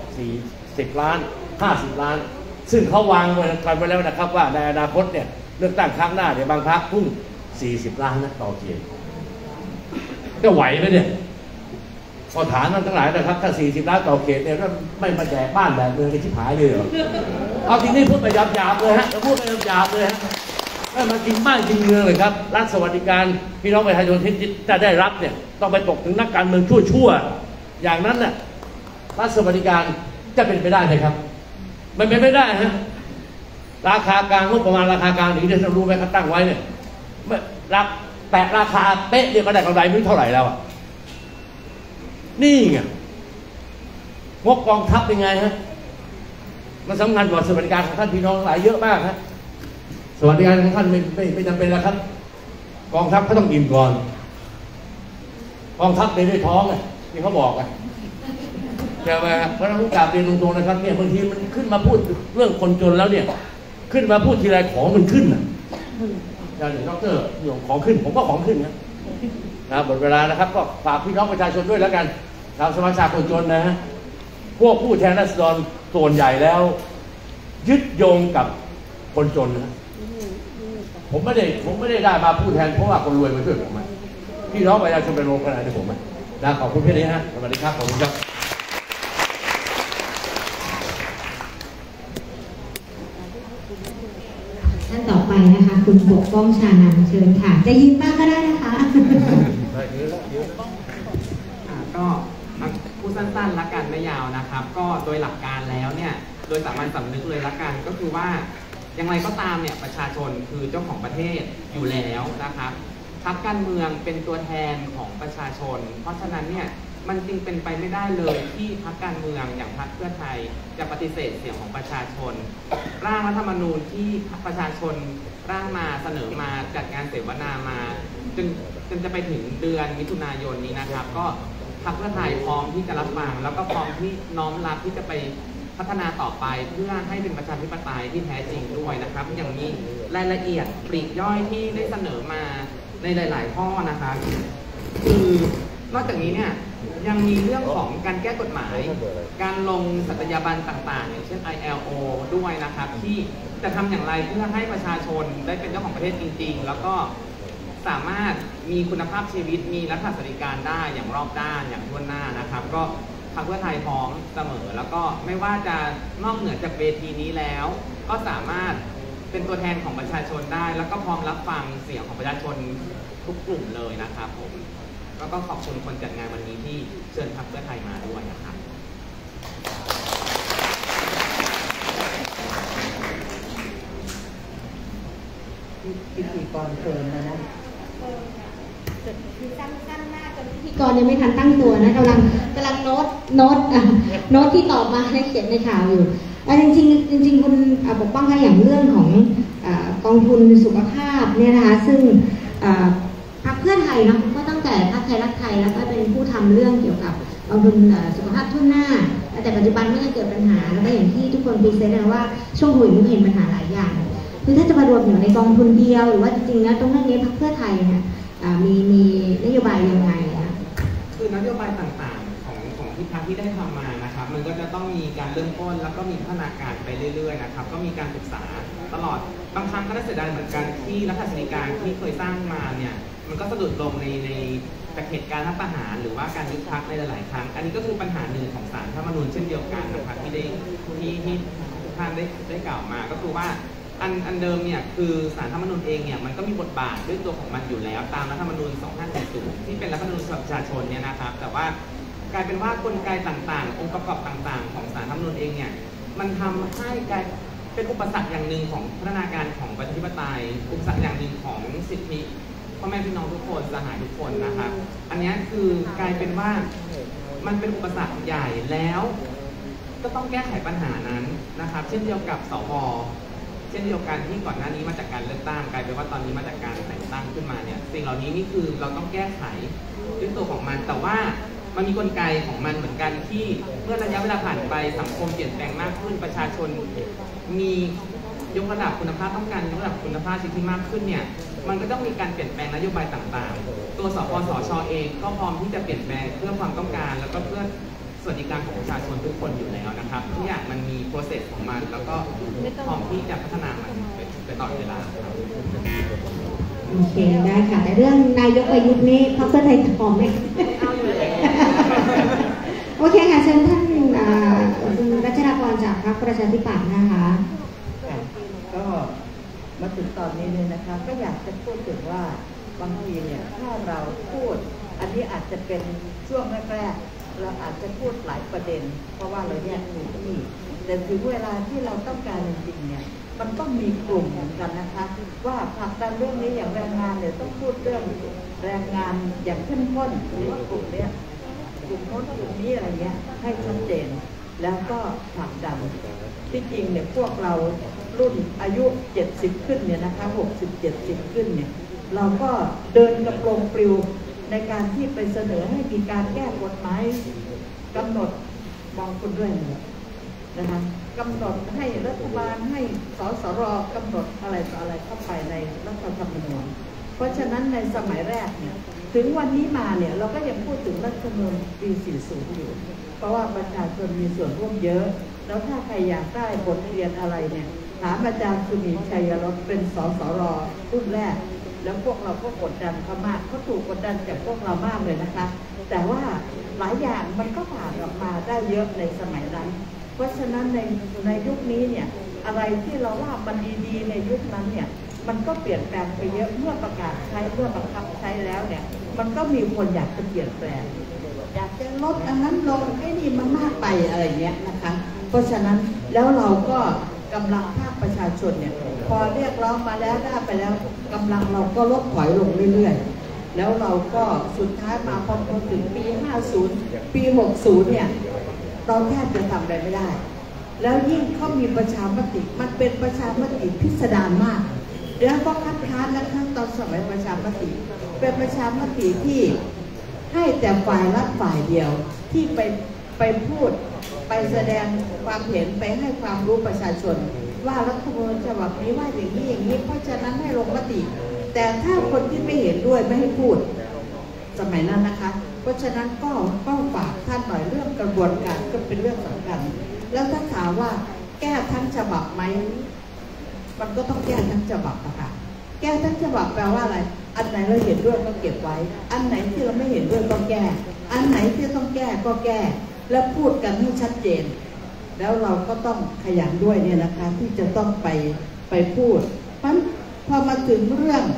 40 ล้าน50 ล้านซึ่งเขาวางกันไว้แล้วนะครับว่าในอนาคตเนี่ยเลือกตั้งครั้งหน้าเนี่ยบางพรรคพุ่ง40 ล้านนะต่อเขตจะไหวไหมเนี่ยพอฐานมันทั้งหลายนะครับถ้า40 ล้านต่อเขตเนี่ยไม่มาแจกบ้านแบบเมืองในชิบหายเลยเหรอเอาทีนี้พูดไปหยาบๆเลยฮะพูดไปหยาบๆเลยฮะไม่มากินบ้านกินเมืองเลยครับรัฐสวัสดิการพี่น้องประชาชนที่จะได้รับเนี่ยต้องไปตกถึงนักการเมืองชั่วๆอย่างนั้นน่ะรัฐสวัสดิการจะเป็นไปได้ไหมครับมันเป็นไม่ได้ฮะราคากลางงบประมาณราคากลางที่เรารู้ไหมเขาตั้งไว้เนี่ยแตะราคาเป๊ะเนี่ยก็ได้กำไรไม่เท่าไหร่แล้วอ่ะนี่ไงงบกองทัพเป็นไงฮะมันสำคัญกว่าสวัสดิการของท่านพี่น้องหลายเยอะมากฮะสวัสดิการของท่านไม่จำเป็นแล้วครับกองทัพเขาต้องอิ่มก่อนกองทัพเดินด้วยท้องไงที่เขาบอกไงใช่ไหมเพราะฉะนั้นผมกราบเรียนตรงๆนะครับเนี่ยบางทีมันขึ้นมาพูดเรื่องคนจนแล้วเนี่ยขึ้นมาพูดทีไรของมันขึ้นนะอย่างดร.ของขึ้นผมก็ของขึ้นนะหมดเวลานะครับก็ฝากพี่น้องประชาชนด้วยแล้วกันทางสมาชิกคนจนนะฮะพวกผู้แทนราษฎรส่วนใหญ่แล้วยึดโยงกับคนจนนะผมไม่ได้มาผู้แทนเพราะว่าคนรวยมาช่วยผมนะพี่น้องประชาชนเป็นโรงขนาดที่ผมนะขอบคุณพี่นี้ฮะสวัสดีครับขอบคุณครับท่านต่อไปนะคะคุณปกป้องชานันท์เชิญค่ะจะยืนบ้างก็ได้นะคะก็พูดสั้นๆละกันไม่ยาวนะครับก็โดยหลักการแล้วเนี่ยโดยสามัญสำนึกเลยละกันก็คือว่าอย่างไรก็ตามเนี่ยประชาชนคือเจ้าของประเทศอยู่แล้วนะครับพรรคการเมืองเป็นตัวแทนของประชาชนเพราะฉะนั้นเนี่ยมันจึงเป็นไปไม่ได้เลยที่พรรคการเมืองอย่างพรรคเพื่อไทยจะปฏิเสธเสียงของประชาชนร่างรัฐธรรมนูญที่ประชาชนร่างมาเสนอมาจัดงานเสวนามาจนจะไปถึงเดือนมิถุนายนนี้นะครับก็พรรคเพื่อไทยพร้อมที่จะรับฟังแล้วก็พร้อมที่น้อมรับที่จะไปพัฒนาต่อไปเพื่อให้เป็นประชาธิปไตยที่แท้จริงด้วยนะครับอย่างนี้รายละเอียดปลีกย่อยที่ได้เสนอมาในหลายๆข้อนะคะคือนอกจากนี้เนี่ยยังมีเรื่องของการแก้กฎหมายการลงสัตยาบันต่างๆอย่างเช่น ILO ด้วยนะครับที่จะทำอย่างไรเพื่อให้ประชาชนได้เป็นเจ้าของประเทศจริงๆแล้วก็สามารถมีคุณภาพชีวิตมีรัฐสวัสดิการได้อย่างรอบด้านอย่างทั่วหน้านะครับก็พรรคเพื่อไทยพร้อมเสมอแล้วก็ไม่ว่าจะนอกเหนือจากเวทีนี้แล้วก็สามารถเป็นตัวแทนของประชาชนได้แล้วก็พร้อมรับฟังเสียงของประชาชนทุกกลุ่มเลยนะครับผมก็ขอบคุณคนจัดงานวันนี้ที่เชิญพรรคเพื่อไทยมาด้วยนะครับพิธีกรเชิญนะคือสั้นๆมากจนพิธีกรยังไม่ทันตั้งตัวนะกำลังโน้ตที่ตอบมาให้เขียนในข่าวอยู่จริงคุณปกป้องคะอย่างเรื่องของกองทุนสุขภาพเนี่ยนะคะซึ่งพรรคเพื่อไทยเนาะก็ตั้งแต่พรรคไทยรักไทยแล้วก็เป็นผู้ทำเรื่องเกี่ยวกับกองทุนสุขภาพทั่วหน้าแต่ปัจจุบันก็ยังเกิดปัญหาแล้วก็อย่างที่ทุกคนพรีเซนต์นะว่าช่วงโควิดเห็นปัญหาหลายอย่างคือถ้าจะมารวมอยู่ในกองทุนเดียวหรือว่าจริงๆแล้วตรงนี้พรรคเพื่อไทยเนี่ยมีนโยบายยังไงนะคือนโยบายต่างๆของที่พรรคที่ได้ทำมานะครับมันก็จะต้องมีการเริ่มต้นแล้วก็มีพัฒนาการไปเรื่อยๆนะครับก็มีการศึกษาตลอดบางครั้งก็ได้เสียดายเหมือนกันที่รัฐธรรมนูญที่เคยสร้างมาเนี่ยมันก็สะดุดลงในจากเหตุการณ์รัฐประหารหรือว่าการยุบพรรคในหลายๆครั้งอันนี้ก็คือปัญหาหนึ่งของศาลรัฐธรรมนูญเช่นเดียวกันนะครับที่ท่านได้กล่าวมาก็คือว่าอันเดิมเนี่ยคือศาลรัฐธรรมนูญเองเนี่ยมันก็มีบทบาทด้วยตัวของมันอยู่แล้วตามรัฐธรรมนูญ 2540 ที่เป็นรัฐธรรมนูญฉบับประชาชนเนี่ยนะครับแต่ว่ากลายเป็นว่ากลไกต่างๆองค์ประกอบต่างๆของศาลรัฐธรรมนูญเองเนี่ยมันทำให้กลายเป็นอุปสรรคอย่างหนึ่งของพัฒนาการของประชาธิปไตยอุปสรรคอย่างหนึ่งของสิทธิพ่อแม่พี่น้องทุกคนสหายทุกคนนะครับอันนี้คือกลายเป็นว่ามันเป็นอุปสรรคใหญ่แล้วก็ต้องแก้ไขปัญหานั้นนะครับเช่นเดียวกับสวเช่นเดียวกันที่ก่อนหน้านี้มาจากการเลือกตั้งกลายเป็นว่าตอนนี้มาจากการแต่งตั้งขึ้นมาเนี่ยสิ่งเหล่านี้นี่คือเราต้องแก้ไขด้วยตัวของมันแต่ว่ามันมีกลไกของมันเหมือนกันที่เมื่อระยะเวลาผ่านไปสังคมเปลี่ยนแปลงมากขึ้นประชาชนมียกระดับคุณภาพต้องการยกระดับคุณภาพชีวิตที่มากขึ้นเนี่ยมันก็ต้องมีการเปลี่ยนแปลงนโยบายต่างๆตัวสปสช.เองก็พร้อมที่จะเปลี่ยนแปลงเพื่อความต้องการแล้วก็เพื่อสวัสดิการของประชาชนทุกคนอยู่แล้วนะครับทุกอย่างมันมีโปรเซสของมันแล้วก็พร้อมที่จะพัฒนามันไปตลอดเวลาครับโอเคได้ค่ะแต่เรื่องนายกประยุทธ์นี่พรรคเพื่อไทยพร้อมไหมโอเคค่ะเชิญท่านคุณรัชดาพรจากพรรคประชาธิปัตย์นะคะก็มาถึงตอนนี้เนี่ยนะคะก็อยากจะพูดถึงว่าบางทีเนี่ยถ้าเราพูดอันนี้อาจจะเป็นช่วงแรกๆเราอาจจะพูดหลายประเด็นเพราะว่าเราแยกพื้นที่แต่ถึงเวลาที่เราต้องการจริงๆเนี่ยมันต้องมีกลุ่มเหมือนกันนะคะว่าผลักดันเรื่องนี้อย่างแรงงานเนี่ยต้องพูดเรื่องแรงงานอย่างเข้มข้นในกลุ่มเนี้ยกลุ่มโน้นกลุ่มนี้อะไรเงี้ยให้ชัดเจนแล้วก็ผลักดันที่จริงเนี่ยพวกเรารุ่นอายุ70ขึ้นเนี่ยนะคะ60-70ขึ้นเนี่ยเราก็เดินกระโปรงปลิวในการที่ไปเสนอให้มีการแก้กฎหมายกำหนดมองคุณด้วยนะคะกำหนดให้รัฐบาลให้สสรกำหนดอะไรต่ออะไรเข้าไปในรัฐธรรมนูญเพราะฉะนั้นในสมัยแรกเนี่ยถึงวันนี้มาเนี่ยเราก็ยังพูดถึงรัฐธรรมนูญปี 40 อยู่เพราะว่าประชาชนมีส่วนร่วมเยอะแล้วถ้าใครอยากได้บทเรียนอะไรเนี่ยถามอาจารย์สุนีชัยรสเป็นสสรรุ่นแรกแล้วพวกเราก็กดดันเขามากเขาถูกกดดันจากพวกเรามากเลยนะคะแต่ว่าหลายอย่างมันก็ผ่านออกมาได้เยอะในสมัยนั้นเพราะฉะนั้นในยุคนี้เนี่ยอะไรที่เราว่ามันดีๆในยุคนั้นเนี่ยมันก็เปลี่ยนแปลงไปเยอะเมื่อประกาศใช้เมื่อบังคับใช้แล้วเนี่ยมันก็มีคนอยากจะเปลี่ยนแปลงอยากจะลดอันนั้นลงไอ้นี่มันมากไปอะไรเงี้ยนะคะเพราะฉะนั้นแล้วเราก็กำลังภาคประชาชนเนี่ยพอเรียกร้องมาแล้วได้ไปแล้วกำลังเราก็ลดถอยลงเรื่อยๆแล้วเราก็สุดท้ายมาพอถึงปี 50 ปี 60 เนี่ยเราแทบจะทำอะไรไม่ได้แล้วยิ่งเขามีประชามติมันเป็นประชามติพิสดารมากแล้วก็คัดค้านและขั้นตอนสมัยประชามติเป็นประชามติที่ให้แต่ฝ่ายรัฐฝ่ายเดียวที่ไปพูดไปแสดงความเห็นไปให้ความรู้ประชาชนว่ารัฐธรรมนูญฉบับนี้ว่าอย่างนี้อย่างนี้เพราะฉะนั้นให้ลงมติแต่ถ้าคนที่ไม่เห็นด้วยไม่ให้พูดสมัยนั้นนะคะเพราะฉะนั้นก็ฝากท่านหน่อยเรื่องกระบวนการก็เป็นเรื่องสำคัญแล้วถ้าถามว่าแก้ทั้งฉบับไหมมันก็ต้องแก้ทั้งฉบับนะคะแก้ทั้งฉบับแปลว่าอะไรอันไหนเราเห็นด้วยก็เก็บไว้อันไหนที่เราไม่เห็นด้วยก็แก้อันไหนที่ต้องแก้ก็แก้แล้วพูดกันให้ชัดเจนแล้วเราก็ต้องขยันด้วยเนี่ยนะคะที่จะต้องไปพูดเพราะพอมาถึงเรื่อง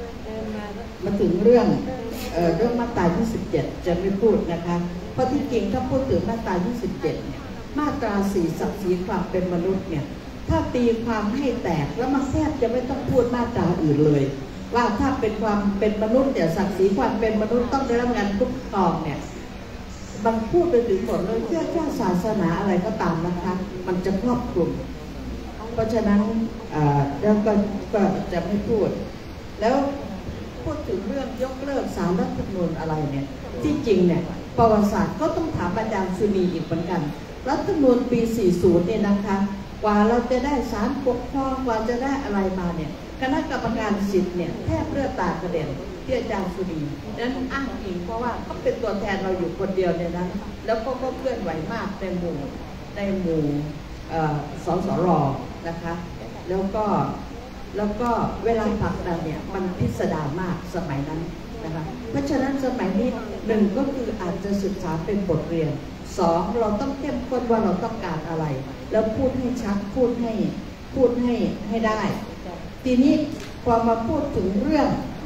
มาตรา 27 จะไม่พูดนะคะเพราะที่จริงถ้าพูดถึงมาตรา 27 เนี่ยมาตรา 4 ศักดิ์ศรีความเป็นมนุษย์เนี่ยถ้าตีความให้แตกแล้วมันแทบจะไม่ต้องพูดมาตราอื่นเลย ว่าถ้าเป็นความเป็นมนุษย์เนี่ยศักดิ์ศรีความเป็นมนุษย์ต้องได้รับการคุ้มครองเนี่ยมันพูดไปถึงหมดเลยเชื่อศาสนาอะไรก็ตามนะคะมันจะครอบคลุมเพราะฉะนั้นแล้วก็จะไม่พูดแล้วพูดถึงเรื่องยกเลิกศาลรัฐธรรมนูญอะไรเนี่ยที่จริงเนี่ยประวัติศาสตร์ก็ต้องถามอาจารย์สุนีอีกเหมือนกันรัฐธรรมนูญปี 40 เนี่ยนะคะกว่าเราจะได้ศาลปกครองกว่าจะได้อะไรมาเนี่ยคณะกรรมการสิทธิ์เนี่ยแทบเลือดตากระเด็นที่อาจารย์สุนีนั้นอ้างอิงเพราะว่าเขาเป็นตัวแทนเราอยู่คนเดียวในนั้นแล้วก็เคลื่อนไหวมากในหมู่สสรนะคะแล้วก็เวลาผลักดันเนี่ยมันพิสดารมากสมัยนั้นนะคะเพราะฉะนั้นสมัยนี้หนึ่งก็คืออาจจะศึกษาเป็นบทเรียนสองเราต้องเข้มข้นว่าเราต้องการอะไรแล้วพูดให้ชัดพูดให้ได้ทีนี้พอมาพูดถึงเรื่อง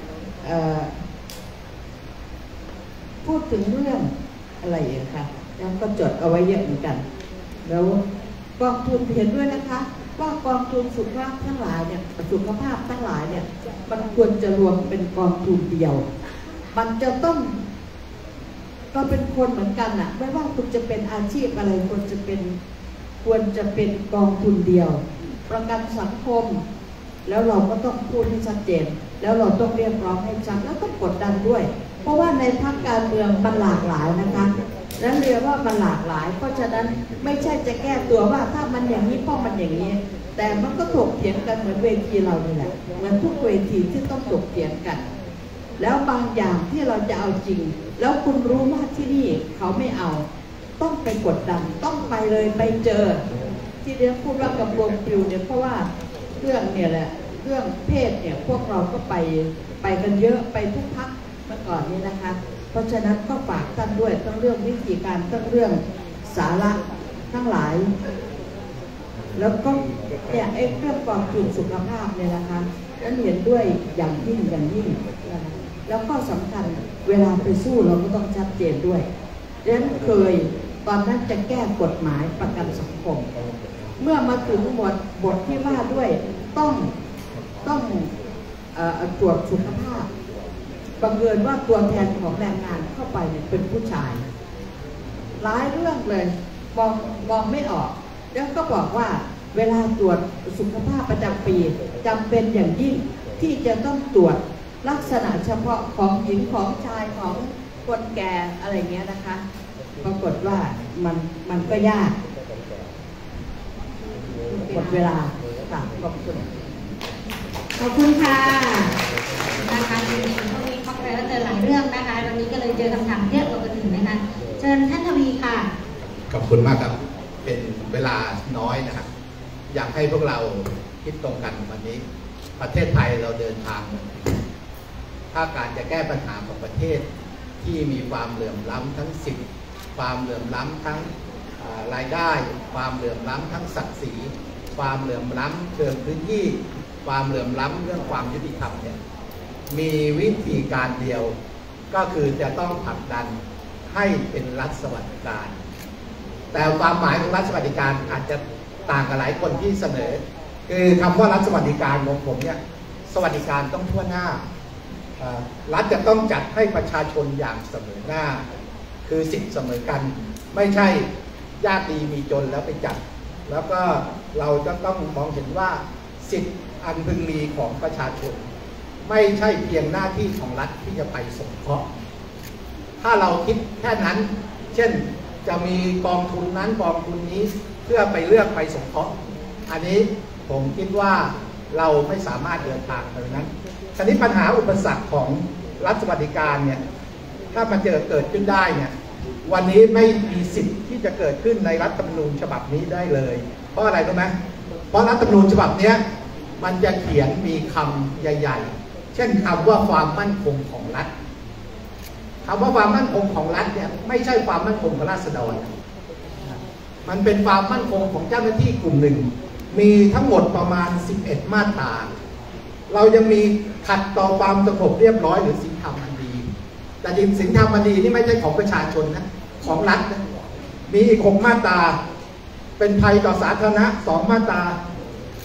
อะไรอย่างค่ะแล้วก็จดเอาไว้เยอะเหมือนกันแล้วกองทุนเห็นด้วยนะคะว่ากองทุนสุขภาพทั้งหลายเนี่ยสุขภาพทั้งหลายเนี่ยมันควรจะรวมเป็นกองทุนเดียวมันจะต้องก็เป็นคนเหมือนกันน่ะไม่ว่าคุณจะเป็นอาชีพอะไรควรจะเป็นกองทุนเดียวประกันสังคมแล้วเราก็ต้องพูดให้ชัดเจนแล้วเราต้องเรียกร้องให้ชัดแล้วก็กดดันด้วยเพราะว่าในพรรคการเมืองมันหลากหลายนะคะนั้นเรียกว่ามันหลากหลายเพราะฉะนั้นไม่ใช่จะแก้ตัวว่าถ้ามันอย่างนี้เพราะมันอย่างนี้แต่มันก็ถกเถียงกันเหมือนเวทีเรานี่แหละเหมือนทุกเวทีที่ต้องถกเถียงกันแล้วบางอย่างที่เราจะเอาจริงแล้วคุณรู้ว่าที่นี่เขาไม่เอาต้องไปกดดันต้องไปเลยไปเจอที่เรียกพูดว่ากระบวนปลิวเนี่ยเพราะว่าเรื่องเนี่ยแหละเรื่องเพศเนี่ยพวกเราก็ไปกันเยอะไปทุกพรรคเมื่อก่อนนี้นะคะเพราะฉะนั้นก็ฝากท่านด้วยทั้งเรื่องวิธีการทั้งเรื่องสาระทั้งหลายแล้วก็เนี่ยเรื่องกองทุนสุขภาพเนี่ยนะคะนั้นเห็นด้วยอย่างยิ่งนะคะแล้วก็สำคัญเวลาไปสู้เราก็ต้องชัดเจนด้วยดังนั้นเคยตอนนั้นจะแก้กฎหมายประกันสังคมเมื่อมาถึงบทที่ว่าด้วยต้องตรวจสุขภาพบังเอิญว่าตัวแทนของแรงงานเข้าไปเนี่ยเป็นผู้ชายหลายเรื่องเลยมองไม่ออกแล้วก็บอกว่าเวลาตรวจสุขภาพประจำปีจำเป็นอย่างยิ่งที่จะต้องตรวจลักษณะเฉพาะของหญิงของชายของคนแก่อะไรเงี้ยนะคะปรากฏว่ามันก็ยากหมดเวลาค่ะขอบคุณค่ะนะคะจริงๆเขามีข้อแรกเจอหลายเรื่องนะคะวันนี้ก็เลยเจอคำถามเยอะกว่าคนอื่นนะคะเชิญท่านทวีค่ะขอบคุณมากครับเป็นเวลาน้อยนะครับอยากให้พวกเราคิดตรงกันวันนี้ประเทศไทยเราเดินทางถ้าการจะแก้ปัญหาของประเทศที่มีความเหลื่อมล้ำทั้งสิทธิความเหลื่อมล้ำทั้งรายได้ความเหลื่อมล้ำทั้งศักดิ์ศรีความเหลื่อมล้ำเชิงพื้นที่ความเหลื่อมล้ำเรื่องความยุติธรรมเนี่ยมีวิธีการเดียวก็คือจะต้องผลักดันให้เป็นรัฐสวัสดิการแต่ความหมายของรัฐสวัสดิการอาจจะต่างกับหลายคนที่เสนอคือคำว่ารัฐสวัสดิการของผมเนี่ยสวัสดิการต้องทั่วหน้ารัฐจะต้องจัดให้ประชาชนอย่างเสมอหน้าคือสิทธิเสมอกันไม่ใช่ยากดีมีจนแล้วไปจัดแล้วก็เราจะต้องมองเห็นว่าสิทธิอันพึงมีของประชาชนไม่ใช่เพียงหน้าที่ของรัฐที่จะไปสงเคราะห์ถ้าเราคิดแค่นั้นเช่นจะมีกองทุนนั้นกองทุนนี้เพื่อไปเลือกไปสงเคราะห์อันนี้ผมคิดว่าเราไม่สามารถเดินทางไปนั้นทีนี้ปัญหาอุปสรรคของรัฐสวัสดิการเนี่ยถ้ามันเกิดขึ้นได้เนี่ยวันนี้ไม่มีสิทธิ์ที่จะเกิดขึ้นในรัฐธรรมนูญฉบับนี้ได้เลยเพราะอะไรรู้ไหมเพราะรัฐธรรมนูญฉบับนี้มันจะเขียนมีคำใหญ่ๆเช่นคำว่าความมั่นคงของรัฐคำว่าความมั่นคงของรัฐเนี่ยไม่ใช่ความมั่นคงของราษฎรมันเป็นความมั่นคงของเจ้าหน้าที่กลุ่มหนึ่งมีทั้งหมดประมาณ11มาตราเรายังมีขัดต่อความสงบเรียบร้อยหรือศีลธรรมอันดีแต่จริงศีลธรรมอันดีนี่ไม่ใช่ของประชาชนนะของรัฐนะมีอีก6มาตราเป็นภัยต่อสาธารณะ2มาตรา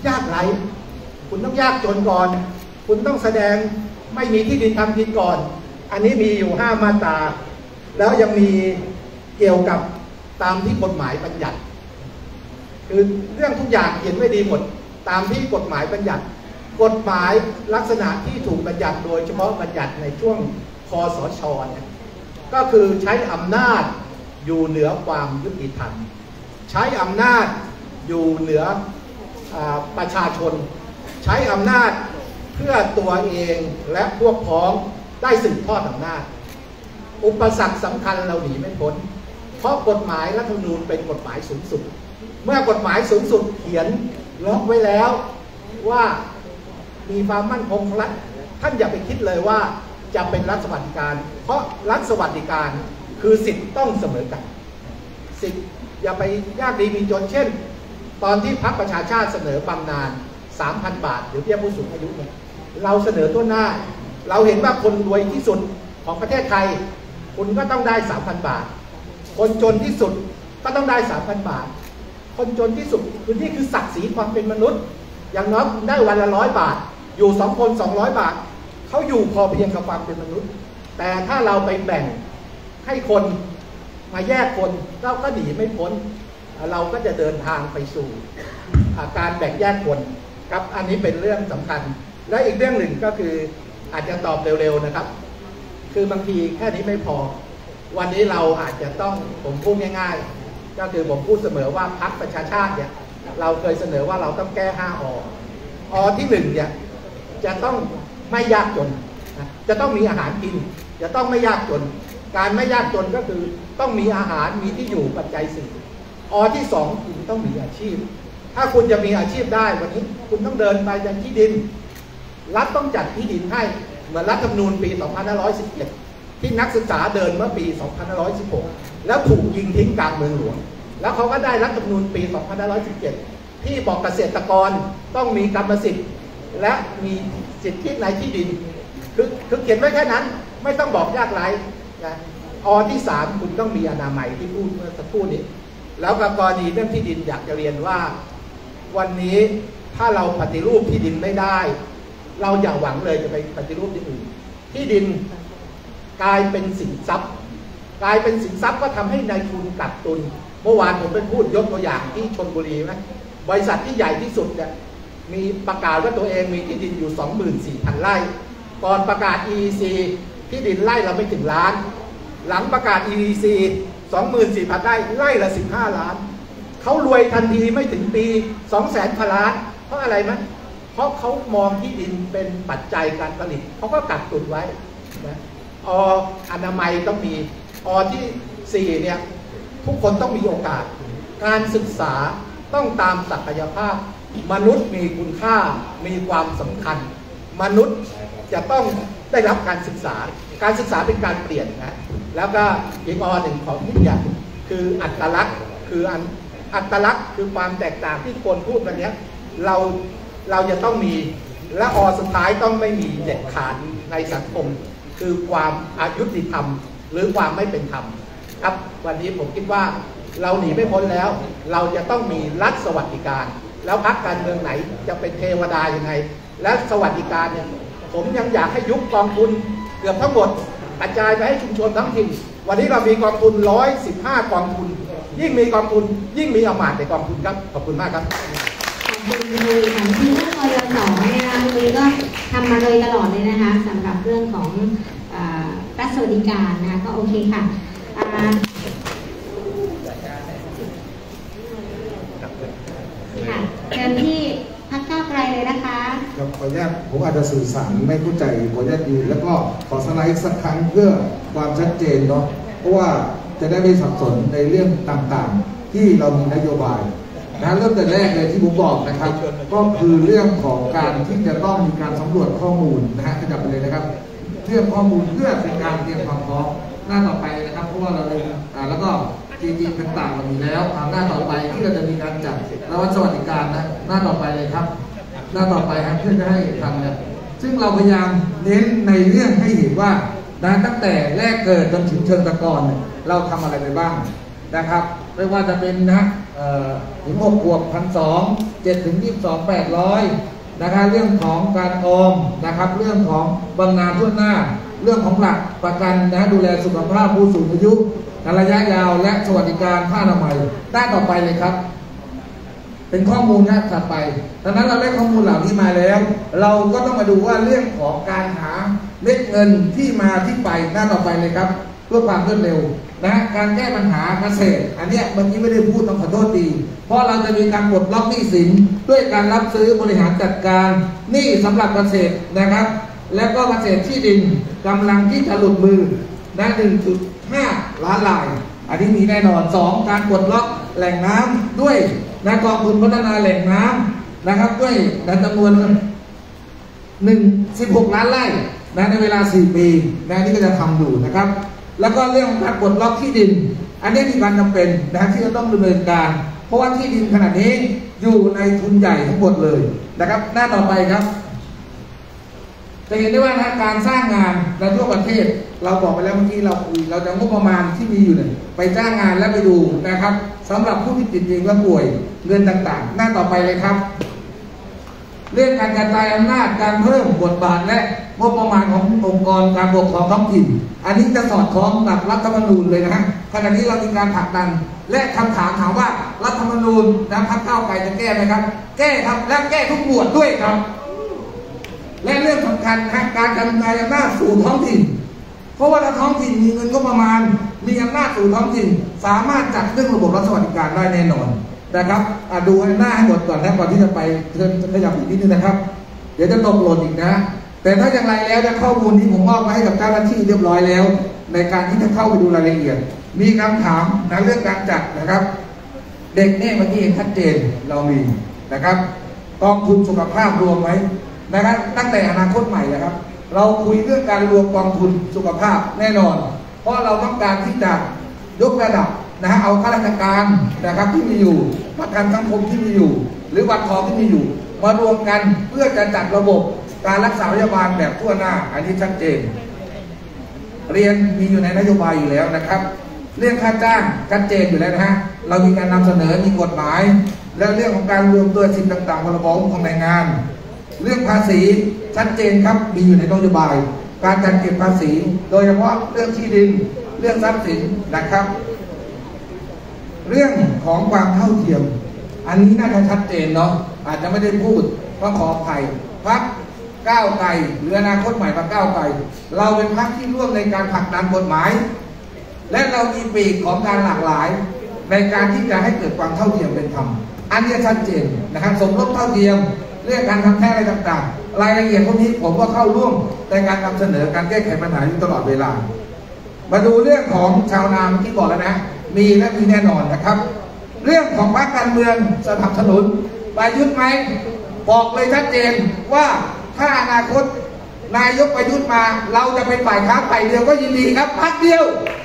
ยากไร้คุณต้องยากจนก่อนคุณต้องแสดงไม่มีที่ดินทำกินก่อนอันนี้มีอยู่5 มาตราแล้วยังมีเกี่ยวกับตามที่กฎหมายบัญญัติคือเรื่องทุกอย่างเขียนไว้ดีหมดตามที่กฎหมายบัญญัติกฎหมายลักษณะที่ถูกบัญญัติโดยเฉพาะบัญญัติในช่วงคสช.เนี่ยก็คือใช้อำนาจอยู่เหนือความยุติธรรมใช้อำนาจอยู่เหนือประชาชนใช้อำนาจเพื่อตัวเองและพวกพ้องได้สืบทอดอำนาจอุปสรรคสำคัญเราหนีไม่พ้นเพราะกฎหมายรัฐธรรมนูญเป็นกฎหมายสูงสุดเมื่อกฎหมายสูงสุดเขียนล็อกไว้แล้วว่ามีความมั่นคงของรัฐท่านอย่าไปคิดเลยว่าจะเป็นรัฐสวัสดิการเพราะรัฐสวัสดิการคือสิทธิ์ต้องเสมอกันสิทธิ์อย่าไปยากดีมีจนเช่นตอนที่พรรคประชาชาติเสนอบำนาญ 3,000 บาทหรือเบี้ยผู้สูงอายุเนี่ยเราเสนอตัวหน้าเราเห็นว่าคนรวยที่สุดของประเทศไทยคุณก็ต้องได้ 3,000 บาทคนจนที่สุดก็ต้องได้ 3,000 บาทคนจนที่สุดคือนี่คือศักดิ์ศรีความเป็นมนุษย์อย่างน้อยได้วันละ100 บาทอยู่2 คน200 บาทเขาอยู่พอเพียงกับความเป็นมนุษย์แต่ถ้าเราไปแบ่งให้คนมาแยกคนเราก็หนีไม่พ้นเราก็จะเดินทางไปสู่การแบ่งแยกคนครับอันนี้เป็นเรื่องสำคัญและอีกเรื่องหนึ่งก็คืออาจจะตอบเร็วๆนะครับคือบางทีแค่นี้ไม่พอวันนี้เราอาจจะต้องผมพูดง่ายๆก็คือผมพูดเสมอว่าพรรคประชาชาติเนี่ยเราเคยเสนอว่าเราต้องแก้5 อที่1เนี่ยจะต้องไม่ยากจนจะต้องมีอาหารกินจะต้องไม่ยากจนการไม่ยากจนก็คือต้องมีอาหารมีที่อยู่ปัจจัย4 ที่ 2คุณต้องมีอาชีพถ้าคุณจะมีอาชีพได้วันนี้คุณต้องเดินไปยังที่ดินรัฐต้องจัดที่ดินให้เหมือนรัฐธรรมนูญปี 2517 ที่นักศึกษาเดินเมื่อปี 2516 แล้วถูกยิงทิ้งกลางเมืองหลวงแล้วเขาก็ได้รัฐธรรมนูญปี 2517 ที่บอกเกษตรกรต้องมีกรรมสิทธิ์และมีสิทธิในที่ดินคือเขียนไว้แค่นั้นไม่ต้องบอกยากไร้นะที่ 3คุณต้องมีอนามัยที่พูดเมื่อสักครู่นี้แล้วกรณีเรื่องที่ดินอยากจะเรียนว่าวันนี้ถ้าเราปฏิรูปที่ดินไม่ได้เราอย่าหวังเลยจะไปปฏิรูปที่อื่นที่ดินกลายเป็นสินทรัพย์ก็ทำให้นายทุนกักตุนเมื่อวานผมไปพูดยกตัวอย่างที่ชลบุรีนะบริษัทที่ใหญ่ที่สุดเนี่ยมีประกาศว่าตัวเองมีที่ดินอยู่ 24,000 ไร่ก่อนประกาศ EEC ที่ดินไร่เราไม่ถึงล้านหลังประกาศ EEC 24,000 ไร่ละ15 ล้านเขารวยทันทีไม่ถึงปี 200,000 ล้านเพราะอะไรมั้ยเพราะเขามองที่ดินเป็นปัจจัยการผลิตเขาก็กักตุนไว้นะอนามัยต้องมีที่4เนี่ยทุกคนต้องมีโอกาสการศึกษาต้องตามศักยภาพมนุษย์มีคุณค่ามีความสำคัญมนุษย์จะต้องได้รับการศึกษาเป็นการเปลี่ยนนะแล้วก็อีกหนึ่งของที่อย่างคืออัตลักษณ์คือความแตกต่างที่คนพูดวันนี้เราจะต้องมีและสุดท้ายต้องไม่มีเด็ดขาดในสังคมคือความอายุติธรรมหรือความไม่เป็นธรรมครับวันนี้ผมคิดว่าเราหนีไม่พ้นแล้วเราจะต้องมีรัฐสวัสดิการแล้วพรรคการเมืองไหนจะเป็นเทวดายังไงและสวัสดิการเนี่ยผมยังอยากให้ยุบกองทุนเกือบทั้งหมดกระจายไปให้ชุมชนทั้งถิ่นวันนี้เรามีกองทุน115 กองทุนยิ่งมีกองทุนยิ่งมีอำนาจในกองทุนครับขอบคุณมากครับขอบคุณเลยค่ะที่เรื่องกยศเนี่ยนะคุณก็ทำมาโดยตลอดเลยนะคะสำหรับเรื่องของรัฐสวัสดิการนะคะก็โอเคค่ะเชิญที่พรรคก้าวไกลเลยนะคะขออนุญาตผมอาจจะสื่อสารไม่เข้าใจขออนุญาตยืนแล้วก็ขอสไลด์สักครั้งเพื่อความชัดเจนเนาะเพราะว่าจะได้ไม่สับสนในเรื่องต่างๆที่เรามีนโยบายนะเริ่มแต่แรกเลยที่ผมบอกนะครับก็คือเรื่องของการที่จะต้องมีการสำรวจข้อมูลนะฮะขยับไปเลยนะครับเรื่องข้อมูลเพื่อเป็นการเตรียมความพร้อมหน้าต่อไปนะครับเพราะว่าเราเลยแล้วก็จริงๆต่างๆเรามีแล้วหน้าต่อไปที่เราจะมีการจัดรางวัลสวัสดิการนะหน้าต่อไปเลยครับหน้าต่อไปครับเพื่อจะให้ทำเนี่ยซึ่งเราพยายามเน้นในเรื่องให้เห็นว่าตั้งแต่แรกเกิดจนถึงเชิงตะกอนเราทำอะไรไปบ้างนะครับไม่ว่าจะเป็นถึง6 ขวบ 1,200 7 ถึง 22 800นะครับเรื่องของการออมนะครับเรื่องของบำนาญทั่วหน้าเรื่องของหลักประกันนะดูแลสุขภาพผู้สูงอายุระยะยาวและสวัสดิการผ้าอนามัยด้านต่อไปเลยครับเป็นข้อมูลนะถัดไปดังนั้นเราได้ข้อมูลเหล่านี้มาแล้วเราก็ต้องมาดูว่าเรื่องของการหาเม็ดเงินที่มาที่ไปหน้าต่อไปเลยครับเพื่อความรวดเร็วนะการแก้ปัญหาเกษตรอันนี้เมื่อกี้ไม่ได้พูดต้องขอโทษดีเพราะเราจะมีการปลดล็อกหนี้สินด้วยการรับซื้อบริหารจัดการหนี้สำหรับเกษตรนะครับและก็เกษตรที่ดินกำลังที่จะหลุดมือนะ 1.5 ล้านรายอันนี้มีแน่นอน 2. การปลดล็อกแหล่งน้ำด้วยนะกองทุนพัฒนาแหล่งน้ำนะครับด้วยจำนวน16 ล้านไร่นะในเวลา4 ปีนะนี่ก็จะทำอยู่นะครับแล้วก็เรื่องของการปลดล็อกที่ดินอันนี้มีความจำเป็นนะที่จะต้องดำเนินการเพราะว่าที่ดินขนาดนี้อยู่ในทุนใหญ่ทั้งหมดเลยนะครับหน้าต่อไปครับจะเห็นได้ว่านะการสร้างงานในทั่วประเทศเราบอกไปแล้วเมื่อกี้เราจะงบประมาณที่มีอยู่เนี่ยไปจ้างงานและไปดูนะครับสำหรับผู้ที่ติดเตียงและป่วยเงินต่างๆหน้าต่อไปเลยครับเรื่องการกระจายอำนาจการเพิ่มบทบาทและงบประมาณขององค์กรการปกครองท้องถิ่นอันนี้จะสอดคล้องกับรัฐธรรมนูญเลยนะฮะขณะนี้เรามีการผลักดันและคำถามว่ารัฐธรรมนูญนะพรรคก้าวไกลจะแก้ไหมครับแก้ครับและแก้ทุกหมวดด้วยครับและเรื่องสำคัญนะการกระจายอำนาจสู่ท้องถิ่นเพราะว่าถ้าท้องถิ่นมีเงินก็ประมาณมีอำนาจสู่ท้องถิ่นสามารถจัดเรื่องระบบรัฐสวัสดิการได้แน่นอนนะครับดูหน้าให้หมดก่อนนะก่อนที่จะไปเชิญขยับอีกนิดนึงนะครับเดี๋ยวจะตกหล่นอีกนะแต่ถ้าอย่างไรแล้วจะข้อมูลนี้ผมมอบมาให้กับเจ้าหน้าที่เรียบร้อยแล้วในการที่จะเข้าไปดูรายละเอียดมีคำถามในเรื่องการจัดนะครับเด็กเนี่ยเมื่อกี้เห็นชัดเจนเรามีนะครับกองทุนสุขภาพรวมไว้นะครับตั้งแต่อนาคตใหม่นะครับเราคุยเรื่องการรวมกองทุนสุขภาพแน่นอนเพราะเราต้องการที่จะยกระดับนะเอาข้าราชการนะครับที่มีอยู่ประกันสังคมที่มีอยู่หรือบัตรทองที่มีอยู่มารวมกันเพื่อจะจัดระบบการรักษาพยาบาลแบบทั่วหน้าอันนี้ชัดเจนเรียนมีอยู่ในนโยบายอยู่แล้วนะครับเรื่องค่าจ้างชัดเจนอยู่แล้วนะฮะเรามีการนำเสนอมีกฎหมายและเรื่องของการรวมตัวสิ่งต่างๆพรบของแรงงานเรื่องภาษีชัดเจนครับมีอยู่ในนโยบายการจัดเก็บภาษีโดยเฉพาะเรื่องที่ดินเรื่องทรัพย์สินนะครับเรื่องของความเท่าเทียมอันนี้น่าจะชัดเจนเนาะอาจจะไม่ได้พูดต้องขออภัยพรรคก้าวไกลหรืออนาคตใหม่พรรคก้าวไกลเราเป็นพรรคที่ร่วมในการผลักดันกฎหมายและเรามีปีกของการหลากหลายในการที่จะให้เกิดความเท่าเทียมเป็นธรรมอันนี้ชัดเจนนะครับสมรสเท่าเทียมเรื่องการทำแท้งอะไรต่างๆรายละเอียดพวกนี้ผมก็เข้าร่วมในการนำเสนอการแก้ไขปัญหาอยู่ตลอดเวลามาดูเรื่องของชาวนาที่บอกแล้วนะมีและมีแน่นอนนะครับเรื่องของพรรคการเมืองสนับสนุนประยุทธ์ไหมบอกเลยชัดเจนว่าถ้าอนาคตนายกประยุทธ์มาเราจะเป็นฝ่ายค้านฝ่ายเดียวก็ยินดีครับพรรคเดียว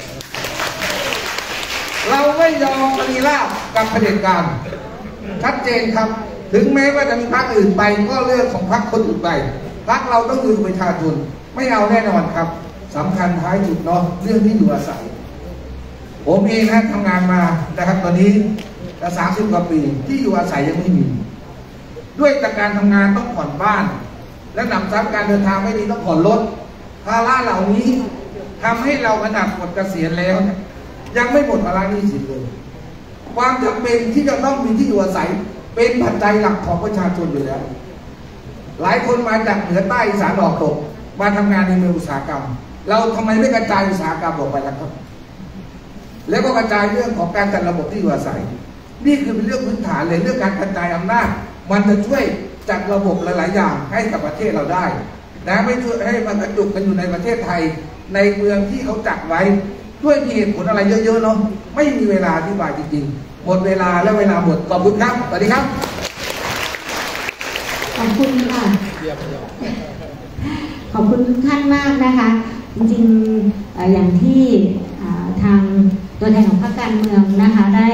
เราไม่ยอมปฏิราบกับเผด็จการชัดเจนครับถึงแม้ว่าจะมีพรรคอื่นไปก็เรื่องของพรรคคนอื่นไปพรรคเราต้องอยู่ประชาชนไม่เอาแน่นอนครับสำคัญท้ายสุดเนาะเรื่องที่อยู่อาศัยผมเองนะทำงานมานะครับตอนนี้จะ30 กว่าปีที่อยู่อาศัยยังไม่มีด้วยจากการทำงานต้องผ่อนบ้านและนำซ้ำการเดินทางไม่ดีต้องผ่อนรถภาระเหล่านี้ทำให้เราขนาดหมดเกษียณแล้วยังไม่หมดภาระหนี้สินเลยความจำเป็นที่จะต้องมีที่อยู่อาศัยเป็นปัจจัยหลักของประชาชนอยู่แล้วหลายคนมาจากเหนือใต้อีสานออกตกมาทำงานในเมืองอุตสาหกรรมเราทำไมไม่กระจายอุตสาหกรรมออกไปล่ะครับแล้วก็กระจายเรื่องของการจัดระบบที่อยู่อาศัยนี่คือเป็นเรื่องพื้นฐานเลยเรื่องการกระจายอำนาจมันจะช่วยจัดระบบหลายๆอย่างให้กับประเทศเราได้นะไม่ช่วยให้มันกระจุกกันอยู่ในประเทศไทยในเมืองที่เขาจัดไว้ด้วยมีเหตุผลอะไรเยอะๆเนาะไม่มีเวลาอธิบายจริงๆหมดเวลาและเวลาหมดขอบคุณครับสวัสดีครับขอบคุณค่ะขอบคุณทุกท่านมากนะคะจริงๆอย่างที่ทางตัวแทนของพรรคการเมืองนะคะได้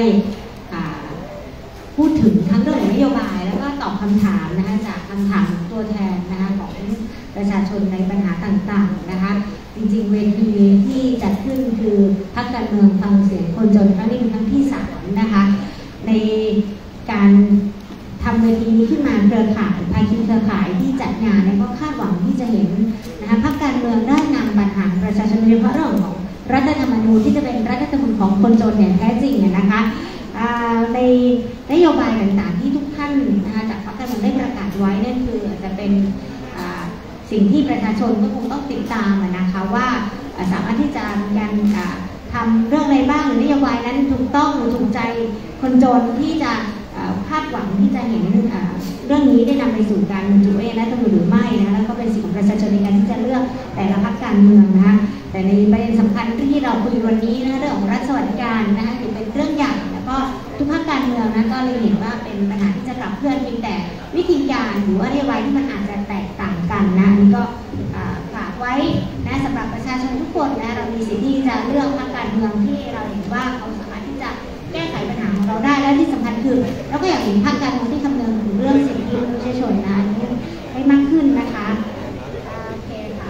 พูดถึงทั้งเรื่องของนโยบายแล้วก็ตอบคำถามนะคะจากคำถามของตัวแทนนะคะของประชาชนในปัญหาต่างๆนะคะจริงๆเวทีที่จัดขึ้นคือพรรคการเมืองฟังเสียงคนจนครั้งนี้เป็นครั้งที่3นะคะในในการทำเวทีนี้ขึ้นมาเครือข่ายภาคีเครือข่ายที่จัดงานเนี่ยก็คาดหวังที่จะเห็นนะคะพรรคการเมืองได้นำปัญหาประชาชนโดยเฉพาะเรื่องของรัฐธรรมนูญที่จะเป็นรัฐธรรมนูญของคนจนอย่างแท้จริงนะคะในนโยบายต่างๆที่ทุกท่านนะคะจากพรรคการเมืองได้ประกาศไว้นั่นคือจะเป็นสิ่งที่ประชาชนก็คงต้องติดตามนะคะว่าสามารถที่จะยังทำเรื่องอะไรบ้างหรือนโยบายนั้นถูกต้องหรือถูกใจคนจนที่จะคาดหวังที่จะเห็นเรื่องนี้ได้นำไปสู่การบรรจุไว้ในรัฐธรรมนูญหรือไม่นะแล้วก็เป็นสิทธิของประชาชนในการที่จะเลือกแต่ละพรรคการเมืองนะคะแต่ในประเด็นสำคัญที่เราคุยวันนี้นะเรื่องของรัฐสวัสดิการนะคะถือเป็นเรื่องใหญ่แล้วก็ทุกพรรคการเมืองนะก็เลยเห็นว่าเป็นปัญหาที่จะขับเคลื่อนเพียงแต่วิธีการหรือว่านโยบายที่มันอาจจะแตกต่างกันนะนี่ก็ฝากไว้นะสำหรับประชาชนทุกคนนะเรามีสิทธิ์ที่จะเลือกพรรคการเมืองที่เราเห็นว่าเขาสามารถที่จะแก้ไขปัญหาของเราได้และที่สำคัญคือเราก็อยากเห็นพรรคการเมืองที่คำนึงถึงเรื่องสิทธิมนุษยชนนะนี่ให้มากขึ้นนะคะโอเคค่ะ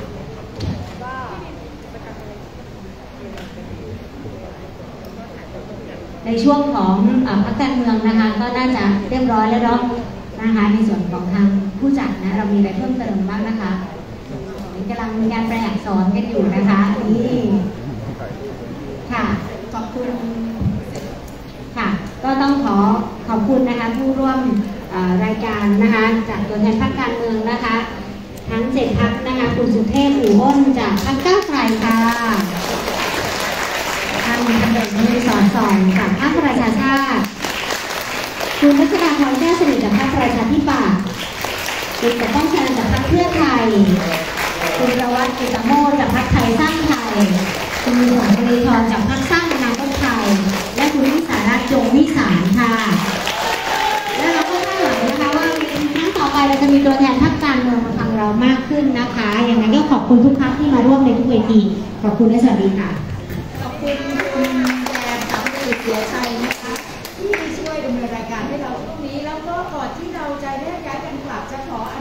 ในช่วงของพรรคการเมืองนะคะก็น่าจะเรียบร้อยแล้วเนาะนะคะในส่วนของทางผู้จัดนะเรามีอะไรเพิ่มเติมบ้างนะคะกำลังมีการแปลอักษรกันอยู่นะคะนี่ค่ะขอบคุณค่ะก็ต้องขอบคุณนะคะผู้ร่วมรายการนะคะจากตัวแทนพรรคการเมืองนะคะทั้ง7 พรรคนะคะคุณสุเทพอู่อ้นจากพรรคก้าวไกลค่ะท่านพลเอกประยุทธ์ ส.จากพรรคประชาชาติคุณรัชดาพรแก้วสนิทจากพรรคประชาธิปัตย์คุณปกป้องชนจากพรรคเพื่อไทยคุณประวัติกิตโมจากพรรคไทยสร้างไทยคุณสมฤทธิ์ธรจากพรรคสร้างอนาคตไทยและคุณวิสารัตน์จงวิสารค่ะและเราก็คาดหวังนะคะว่าครั้งต่อไปเราจะมีตัวแทนพรรคการเมืองมาฟังเรามากขึ้นนะคะอย่างนั้นก็ขอบคุณทุกพรรคที่มาร่วมในทุกเวทีขอบคุณและสวัสดีค่ะขอบคุณคุณแดนสามสิบเสียชัยที่ช่วยดำเนินรายการให้เราตรงนี้แล้วก็ก่อนที่เราจะได้ย้ายกันกลับจะขอ